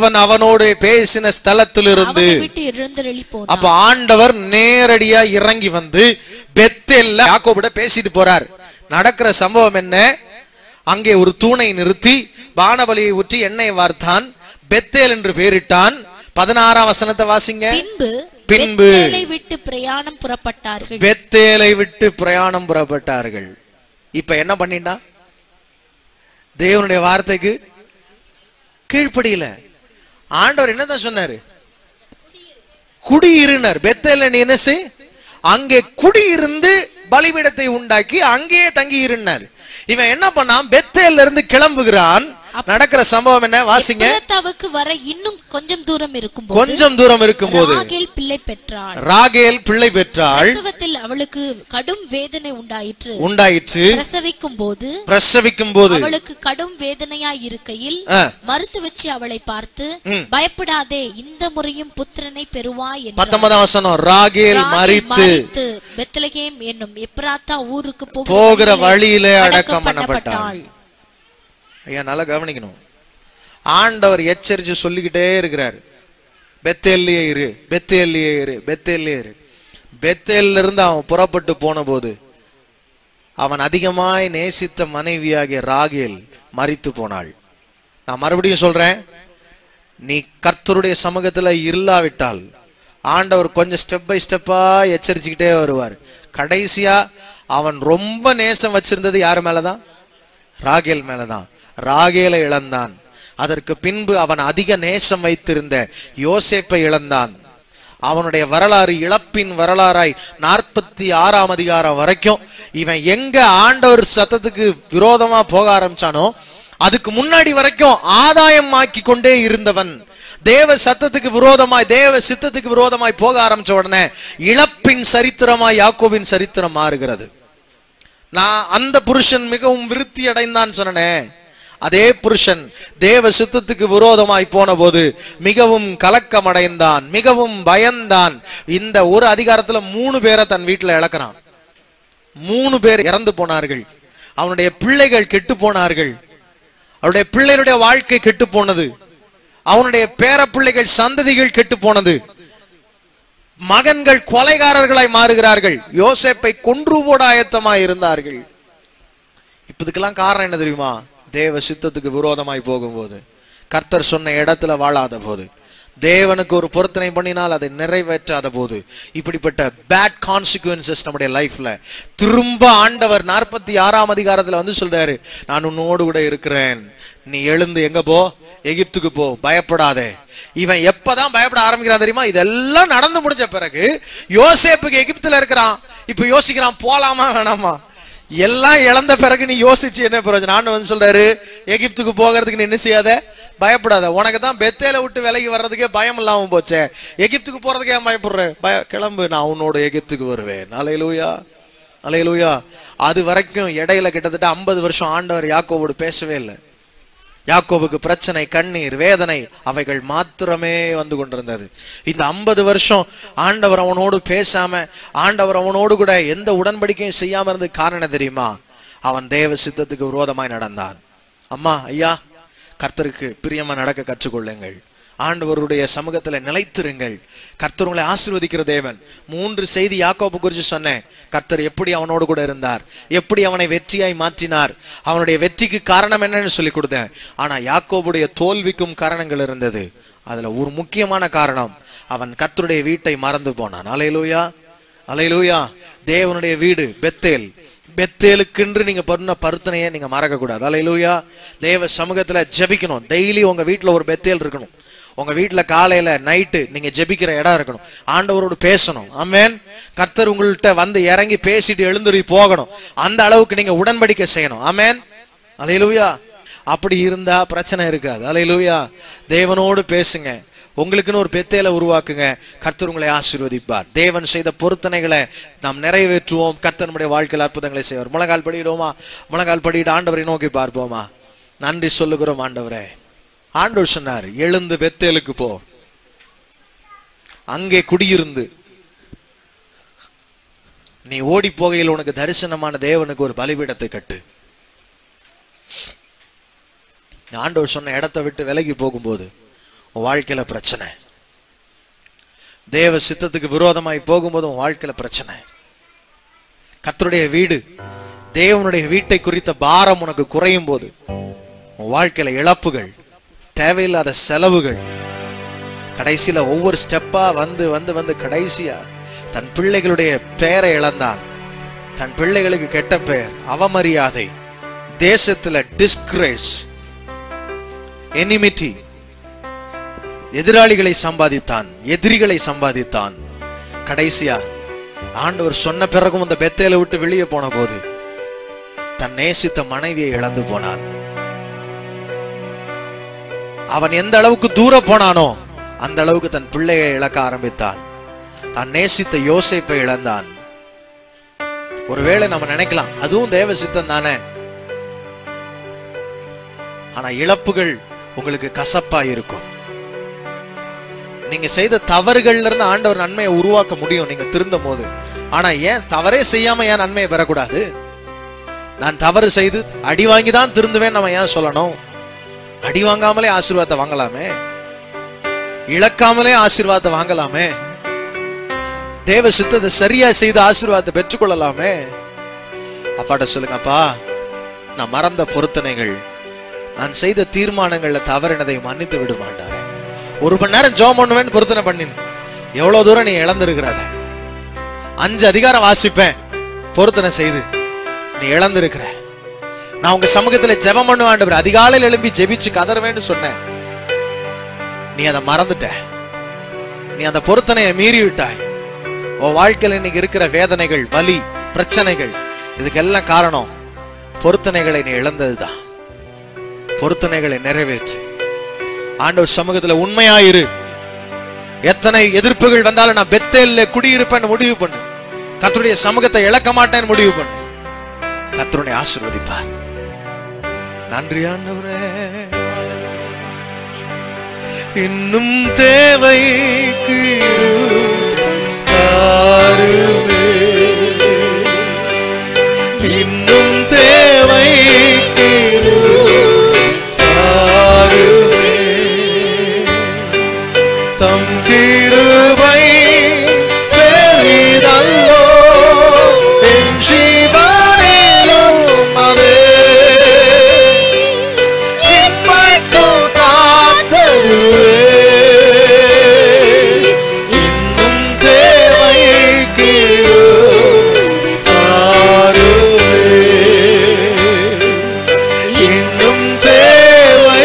விட்டு எழுந்தருளி போனார். அப்ப ஆண்டவர் நேரடியா இறங்கி வந்து பெத்தேல்ல யாக்கோபிட பேசிட்டு போறார். நடக்கிற சம்பவம் என்ன? அங்கே ஒரு தூணை நிறுத்தி பானபலியை ஊற்றி எண்ணெய் வார்த்தான், பெத்தேல் என்று பெயரிட்டான். 16ஆம் வசனத்தை வாசிங்க. பின்பு பெத்தேலை விட்டு பிரயாணம் புறப்பட்டார்கள். இப்ப என்ன பண்ணிட்டா? தேவனுடைய வார்த்தைக்கு கீழ்ப்படியில. ஆண்டவர் என்னதான் சொன்னாரு? குடியிருந்தார். பெத்தேல்ல நீ என்ன செய்? அங்கே குடியிருந்து பலிபீடத்தை உண்டாக்கி அங்கேயே தங்கி இருந்தார். இவன் என்ன பண்ணான்? பெத்தேல்ல இருந்து கிளம்புகிறான். நடக்கிற சம்பவம் என்ன? வாசிங்க. எப்ராத்தாவுக்கு வர இன்னும் கொஞ்சம் தூரம் இருக்கும்போது ராகேல் பிள்ளை பெற்றாள். பிரசவத்தில் அவளுக்கு கடும் வேதனை உண்டாயிற்று. பிரசவிக்கும் போது அவளுக்கு கடும் வேதனையாய் இருக்கையில் மறுத்து வச்சு அவளை பார்த்து, பயப்படாதே, இந்த முறையும் புத்திரனை பெறுவாய் என்றார். 19ஆம் வசனம். ராகேல் மரித்து பெத்லகேம் என்னும் எப்ராத்தா ஊருக்கு போகிற வழியிலே அடக்கம் பண்ணப்பட்டாள். ஐயா, நல்லா கவனிக்கணும். ஆண்டவர் எச்சரிச்சு சொல்லிக்கிட்டே இருக்கிறார், பெத்தேல்லியே இரு, பெத்தேல்லியே இரு, பெத்தேல்லியே இரு. பெத்தேல்ல இருந்து அவன் புறப்பட்டு போன போது அவன் அதிகமாய் நேசித்த மனைவியாகிய ராகேல் மரித்து போனாள். நான் மறுபடியும் சொல்றேன், நீ கர்த்தருடைய சமூகத்துல இல்லாவிட்டால் ஆண்டவர் கொஞ்சம் ஸ்டெப் பை ஸ்டெப்பா எச்சரிச்சுக்கிட்டே வருவார். கடைசியா அவன் ரொம்ப நேசம் வச்சிருந்தது யாரு மேலதான்? ராகேல் மேலதான். ராகேலை இழந்தான். அதற்கு பின்பு அவன் அதிக நேசம் வைத்திருந்த யோசேப்பை இழந்தான். அவனுடைய வரலாறு இழப்பின் வரலாறாய் 46ஆம் அதிகாரம் வரைக்கும் இவன் எங்க ஆண்டவர் சத்தத்துக்கு விரோதமா போக ஆரம்பிச்சானோ அதுக்கு முன்னாடி வரைக்கும் ஆதாயம் ஆக்கி கொண்டே இருந்தவன் தேவ சத்தத்துக்கு விரோதமாய், தேவ சித்தத்துக்கு விரோதமாய் போக ஆரம்பிச்ச உடனே இழப்பின் சரித்திரமாய் யாக்கோபின் சரித்திரம் மாறுகிறது. நான் அந்த புருஷன் மிகவும் விருத்தி அடைந்தான் சொன்னனே, அதே புருஷன் தேவ சித்தத்துக்கு விரோதமாய் போன போது மிகவும் கலக்கம் அடைந்தான், மிகவும் பயந்தான். இந்த ஒரு அதிகாரத்துல 3 பேரை தன் வீட்டுல இழக்கிறான். 3 பேர் இறந்து போனார்கள். அவனுடைய பிள்ளைகள் கெட்டு போனார்கள். அவனுடைய பிள்ளைகளுடைய வாழ்க்கை கெட்டு போனது. அவனுடைய பேர பிள்ளைகள் சந்ததிகள் கெட்டு போனது. மகன்கள் கொலைகாரர்களாய் மாறுகிறார்கள். யோசேப்பை கொன்று போட ஆயத்தமாய் இருந்தார்கள். இப்ப இதுக்கெல்லாம் காரணம் என்ன தெரியுமா? தேவ சித்தத்துக்கு விரோதமாய் போகும்போது, கர்த்தர் சொன்ன இடத்துல வாழாத போது, தேவனுக்கு ஒரு பொருத்தனை பண்ணினால் அதை நிறைவேற்றாத போது, இப்படிப்பட்ட பேட் கான்சிக்வன்சஸ் நம்முடைய லைஃப்ல திரும்ப ஆண்டவர் 46ஆம் அதிகாரத்துல வந்து சொல்றாரு, நான் உன்னோடு கூட இருக்கிறேன், நீ எழுந்து எங்க போ? எகிப்துக்கு போ, பயப்படாதே. இவன் எப்பதான் பயப்பட ஆரம்பிக்கிறான் தெரியுமா? இதெல்லாம் நடந்து முடிஞ்ச பிறகு யோசேப்புக்கு எகிப்துல இருக்கிறான். இப்ப யோசிக்கிறான், போலாமா வேணாமா? எல்லாம் இழந்த பிறகு நீ யோசிச்சு என்ன பிரயோஜனம்? ஆண்டவர் வந்து சொல்றாரு, எகிப்துக்கு போகிறதுக்கு நீ என்ன செய்யாத, பயப்படாத. உனக்கு தான் பெத்தேல விட்டு விலகி வர்றதுக்கே பயம் இல்லாம போச்சே, எகிப்துக்கு போறதுக்கே ஏன் பயப்படுற? கிளம்பு, நான் உன்னோட எகிப்துக்கு வருவேன். அல்லேலூயா, அல்லேலூயா. அது வரைக்கும் இடையில கிட்டத்தட்ட 50 வருஷம் ஆண்டவர் யாக்கோவோடு பேசவே இல்லை. யாக்கோபுக்கு பிரச்சனை, கண்ணீர், வேதனை அவைகள் மாத்திரமே வந்து கொண்டிருந்தது. இந்த 50 வருஷம் ஆண்டவர் அவனோடு பேசாம, ஆண்டவர் அவனோடு கூட எந்த உடன்படிக்கையும் செய்யாம இருந்து காரணம் தெரியுமா? அவன் தேவ சித்தத்துக்கு விரோதமாய் நடந்தான். அம்மா, ஐயா, கர்த்தருக்கு பிரியமா நடக்க கற்றுக்கொள்ளுங்கள். ஆண்டவருடைய சமூகத்துல நிலைத்திருங்கள். கர்த்தர் உங்களை ஆசீர்வதிக்கிற தேவன். 3 செய்தி யாக்கோபு குறித்து சொன்னேன். கர்த்தர் எப்படி அவனோடு கூட இருந்தார், எப்படி அவனை வெற்றியாய் மாற்றினார், அவனுடைய வெற்றிக்கு காரணம் என்னன்னு சொல்லி கொடுத்தேன். ஆனா யாக்கோபுடைய தோல்விக்கும் காரணங்கள் இருந்தது. அதுல ஒரு முக்கியமான காரணம், அவன் கர்த்தருடைய வீட்டை மறந்து போனான். அல்லேலூயா, அல்லேலூயா. தேவனுடைய வீடு பெத்தேல். பெத்தேலுக்கென்று நீங்க பண்ண பருத்தனையை நீங்க மறக்க கூடாது. அல்லேலூயா. தேவ சமூகத்துல ஜெபிக்கணும். டெய்லி உங்க வீட்டுல ஒரு பெத்தேல் இருக்கணும். உங்க வீட்டுல காலையில நைட்டு நீங்க ஜெபிக்கிற இடம் இருக்கணும். ஆண்டவரோடு பேசணும். ஆமென். கர்த்தர் உங்கள்கிட்ட வந்து இறங்கி பேசிட்டு எழுந்துரி போகணும். அந்த அளவுக்கு நீங்க உடன்படிக்கை செய்யணும். ஆமென். அல்லேலூயா. அப்படி இருந்தா பிரச்சனை இருக்காது. அல்லேலூயா. தேவனோடு பேசுங்க. உங்களுக்குன்னு ஒரு பெத்தேல உருவாக்குங்க. கர்த்தர் உங்களை ஆசீர்வதிப்பார். தேவன் செய்த பொருத்தனைகளை நாம் நிறைவேற்றுவோம். கர்த்தர் நம்முடைய வாழ்க்கையில் அற்புதங்களை செய்வார். முழங்கால் படிடுவோமா? முழங்கால் படிட்டு ஆண்டவரை நோக்கி பார்ப்போமா? நன்றி சொல்லுகிறோம் ஆண்டவரே. ஆண்டவர் சொன்னார், எழுந்து பெத்தேலுக்கு போ, அங்கே குடியிருந்து நீ ஓடி போகையில் உனக்கு தரிசனமான தேவனுக்கு ஒரு பலிபீடத்தை கட்டு. ஆண்டவர் சொன்ன இடத்தை விட்டு விலகி போகும்போது உன் வாழ்க்கையில பிரச்சனை, தேவ சித்தத்துக்கு விரோதமாய் போகும்போது உன் வாழ்க்கையில பிரச்சனை. கர்த்தருடைய வீடு, தேவனுடைய வீட்டை குறித்த பாரம் உனக்கு குறையும் போது உன் வாழ்க்கையில இழப்புகள், தேவையில்லாத செலவுகள், கடைசியில ஒவ்வொரு ஸ்டெப்பா வந்து வந்து வந்து கடைசியா தன் பிள்ளைகளுடைய பெயரை இழந்தான். தன் பிள்ளைகளுக்கு கெட்ட பெயர், அவமரியாதை, தேசத்துல டிஸ்கிரேஸ், எனிமிட்டி, எதிராளிகளை சம்பாதித்தான், எதிரிகளை சம்பாதித்தான். கடைசியா ஆண்டவர் சொன்ன பிறகும் அந்த பெத்தேலை விட்டு வெளியே போன போது தன் நேசித்த மனைவியை இழந்து போனான். அவன் எந்த அளவுக்கு தூர போனானோ அந்த அளவுக்கு தன் பிள்ளையை இழக்க ஆரம்பித்தான். தான் நேசித்த யோசேப்பை இழந்தான். ஒருவேளை நம்ம நினைக்கலாம் அதுவும் தேவ சித்தம் தானே. ஆனா இழப்புகள் உங்களுக்கு கசப்பா இருக்கும். நீங்க செய்த தவறுகள்ல இருந்து ஆண்டவர் நன்மையை உருவாக்க முடியும் நீங்க திருந்தும் போது. ஆனா ஏன் தவறே செய்யாம ஏன் நன்மையை பெறக்கூடாது? நான் தவறு செய்து அடி வாங்கி தான் திருந்துவேன் நம்ம ஏன் சொல்லணும்? அடி வாங்காமலே ஆசீர்வாதத்தை வாங்கலாமே, இழக்காமலே ஆசீர்வாதத்தை வாங்கலாமே, தேவ சித்தத்தை சரியா செய்து ஆசீர்வாதத்தை பெற்றுக்கொள்ளலாமே. அப்பாட்ட சொல்லுங்கப்பா, நான் மறந்த பொருத்தனைகள், நான் செய்த தீர்மானங்கள்ல தவறினதை மன்னித்து விட மாட்டாரு. ஒரு மணி நேரம் ஜெபம் பண்ணுவேன்னு பொருத்தனை பண்ணி எவ்வளவு தூரம் நீ இழந்திருக்கிறத. 5 அதிகாரம் வாசிப்பேன் பொருத்தனை செய்து நீ இழந்திருக்கிற. நான் உங்க சமூகத்துல ஜெபம் பண்ணுவேன், அதிகாலையில் எழும்பி ஜெபிச்சு கதறுவேன்னு சொன்னேன். நீ அதை மறந்துட்ட. நீ அந்த பொருத்தனையை மீறி விட்டாய். உன் வாழ்க்கையில் இன்னைக்கு இருக்கிற வேதனைகள், வலி, பிரச்சனைகள், இதுக்கெல்லாம் காரணம் பொருத்தனைகளை நீ இழந்ததுதான். பொருத்தனைகளை நிறைவேற்று. ஆண்டவர் சமூகத்துல உண்மையாயிரு. எத்தனை எதிர்ப்புகள் வந்தாலும் நான் பெத்தேல்ல குடியிருப்பேன்னு முடிவு பண்ணு. கர்த்தருடைய சமூகத்தை இழக்க மாட்டேன்னு முடிவு பண்ணு. கர்த்தருடைய ஆசீர்வதிப்பார். நன்றி ஆண்டவரே. இன்னும் தேவைக்கு இன்னும் தேவைக்கு தம் கிருபை பெரிதல்லோ என் ஜீவனிலும் அதே இப்பட்டும் காத்தருவே. இன்னும் தேவைக்கு இன்னும் தேவை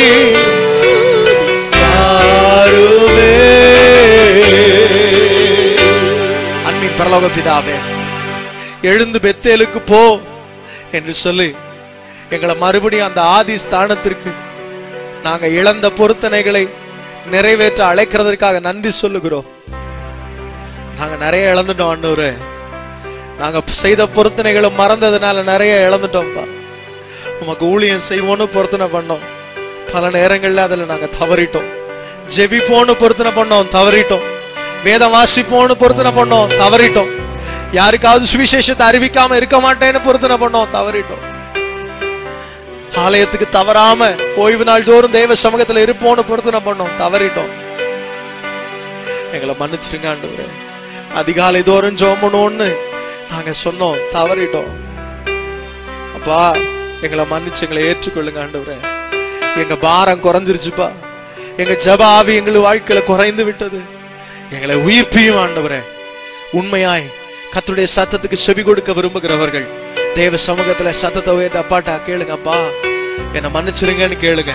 பரலோக பிதாவே, எழுந்து பெத்தேலுக்கு போ என்று சொல்லி எங்களை மறுபடியும் அந்த ஆதி ஸ்தானத்திற்கு நாங்க இழந்த பொருத்தனைகளை நிறைவேற்ற அழைக்கிறதற்காக நன்றி சொல்லுகிறோம். நாங்க நிறைய இழந்துட்டோம் ஆண்டவரே. நாங்க செய்த பொருத்தனைகளை மறந்ததுனால நிறைய இழந்துட்டோம்ப்பா. உமக்கு ஊழியம் செய்வோன்னு பொருத்தனை பண்ணோம், பல நேரங்கள்ல அதுல நாங்க தவறிட்டோம். ஜெபிப்போன்னு பொருத்தனை பண்ணோம், தவறிட்டோம். வேதம் வாசிப்போன்னு பொருத்தனை பண்ணோம், தவறிட்டோம். யாருக்காவது சுவிசேஷத்தை அறிவிக்காம இருக்க மாட்டேன்னு பொருத்தனை பண்ணோம், தவறிட்டோம். ஆலயத்துக்கு தவறாம ஓய்வு நாள் தோறும் தேவ சமூகத்துல இருப்போம்னு பொருத்தனை பண்ணோம், தவறிட்டோம். எங்களை மன்னிச்சிருங்க ஆண்டவரே. அதிகாலை தோறும் ஜெபம் பண்ணுவோம்னு நாங்க சொன்னோம், தவறிட்டோம். அப்பா எங்களை மன்னிச்சு எங்களை ஏற்றுக்கொள்ளுங்க ஆண்டவரே. எங்க பாரம் குறைஞ்சிருச்சுப்பா. எங்க ஜெப ஆவி எங்களுக்கு வாழ்க்கையில குறைந்து விட்டது. எங்களை உயிர்ப்பியும் ஆண்டவரே. உண்மையாய் கர்த்தருடைய சத்தத்துக்கு செவி கொடுக்க விரும்புகிறவர்கள் தேவ சமூகத்துல சத்தத்தை உயர்த்தி அப்பாட்டா கேளுங்கப்பா, என்னை மன்னிச்சிருங்கன்னு கேளுங்க.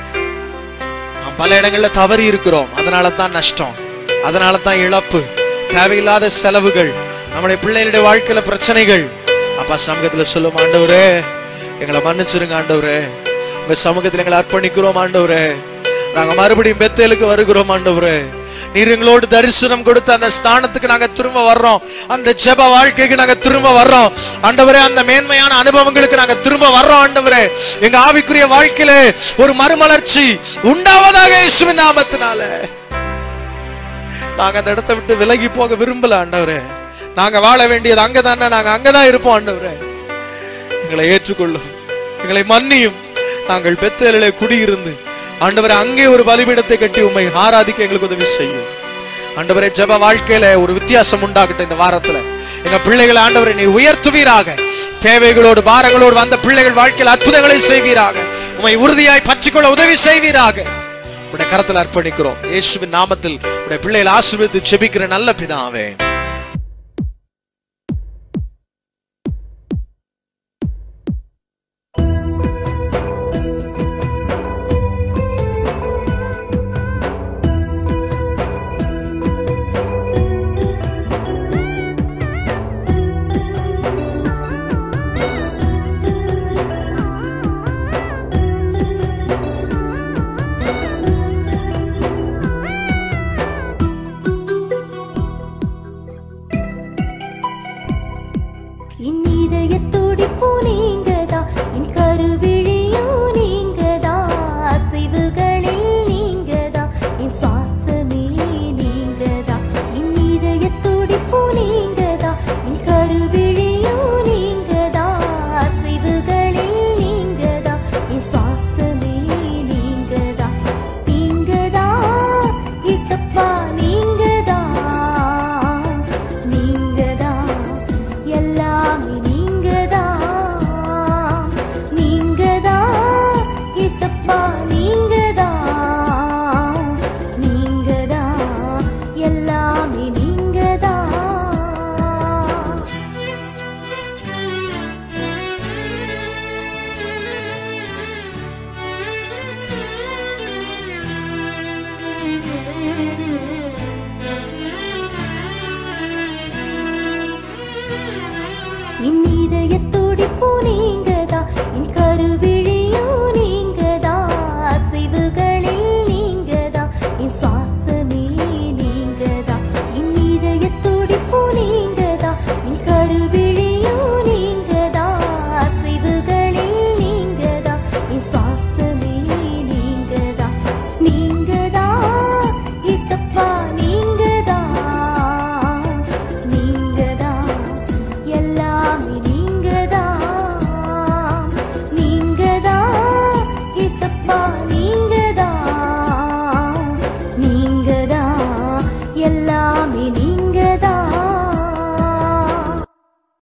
பல இடங்கள்ல தவறி இருக்கிறோம், அதனால தான் நஷ்டம், அதனால தான் இழப்பு, தேவையில்லாத செலவுகள், நம்முடைய பிள்ளைகளுடைய வாழ்க்கையில பிரச்சனைகள். அப்பா சமூகத்துல சொல்லும், ஆண்டவரே எங்களை மன்னிச்சிருங்க ஆண்டவரே. உங்க சமூகத்துல எங்களை அர்ப்பணிக்கிறோம் ஆண்டவரே. நாங்க மறுபடியும் பெத்தேலுக்கு வருகிறோம் ஆண்டவரே. நீர் எங்களோடு தரிசனம் கொடுத்த அந்த ஸ்தானத்துக்கு நாங்க திரும்ப வர்றோம். அந்த ஜெப வாழ்க்கைக்கு நாங்க திரும்ப வர்றோம் ஆண்டவரே. அந்த மேன்மையான அனுபவங்களுக்கு நாங்க திரும்ப வர்றோம் ஆண்டவரே. எங்க ஆவிக்குரிய வாழ்க்கையில ஒரு மறுமலர்ச்சி உண்டாவதாக இயேசுவின் நாமத்தினால. நாங்க அந்த இடத்தை விட்டு விலகி போக விரும்பல ஆண்டவரே. நாங்க வாழ வேண்டியது அங்கதானே, நாங்க அங்கதான் இருப்போம் ஆண்டவரே. எங்களை ஏற்றுக்கொள்ளும், எங்களை மன்னியும். நாங்கள் பெத்தேலிலே குடியிருந்து ஆண்டவரே அங்கே ஒரு பலிபீடத்தை கட்டி உம்மை ஆராதிக்க எங்களுக்கு உதவி செய்யும் ஆண்டவரே. ஜெப வாழ்க்கையில ஒரு வித்தியாசம் உண்டாகட்டும் இந்த வாரத்துல. எங்க பிள்ளைகளை ஆண்டவரே நீர் உயர்த்துவீராக. தேவைகளோடு பாரங்களோடு வந்த பிள்ளைகள் வாழ்க்கையில் அற்புதங்களை செய்வீராக. உம்மை உறுதியாய் பற்றிக்கொள்ள உதவி செய்வீராக. உடைய கரத்தில் அர்ப்பணிக்கிறோம். இயேசுவின் நாமத்தில் உடைய பிள்ளைகளை ஆசீர்வதித்து ஜெபிக்கிற நல்ல பிதாவே. என் இதயத் துடிப்பு நீங்கதான், என்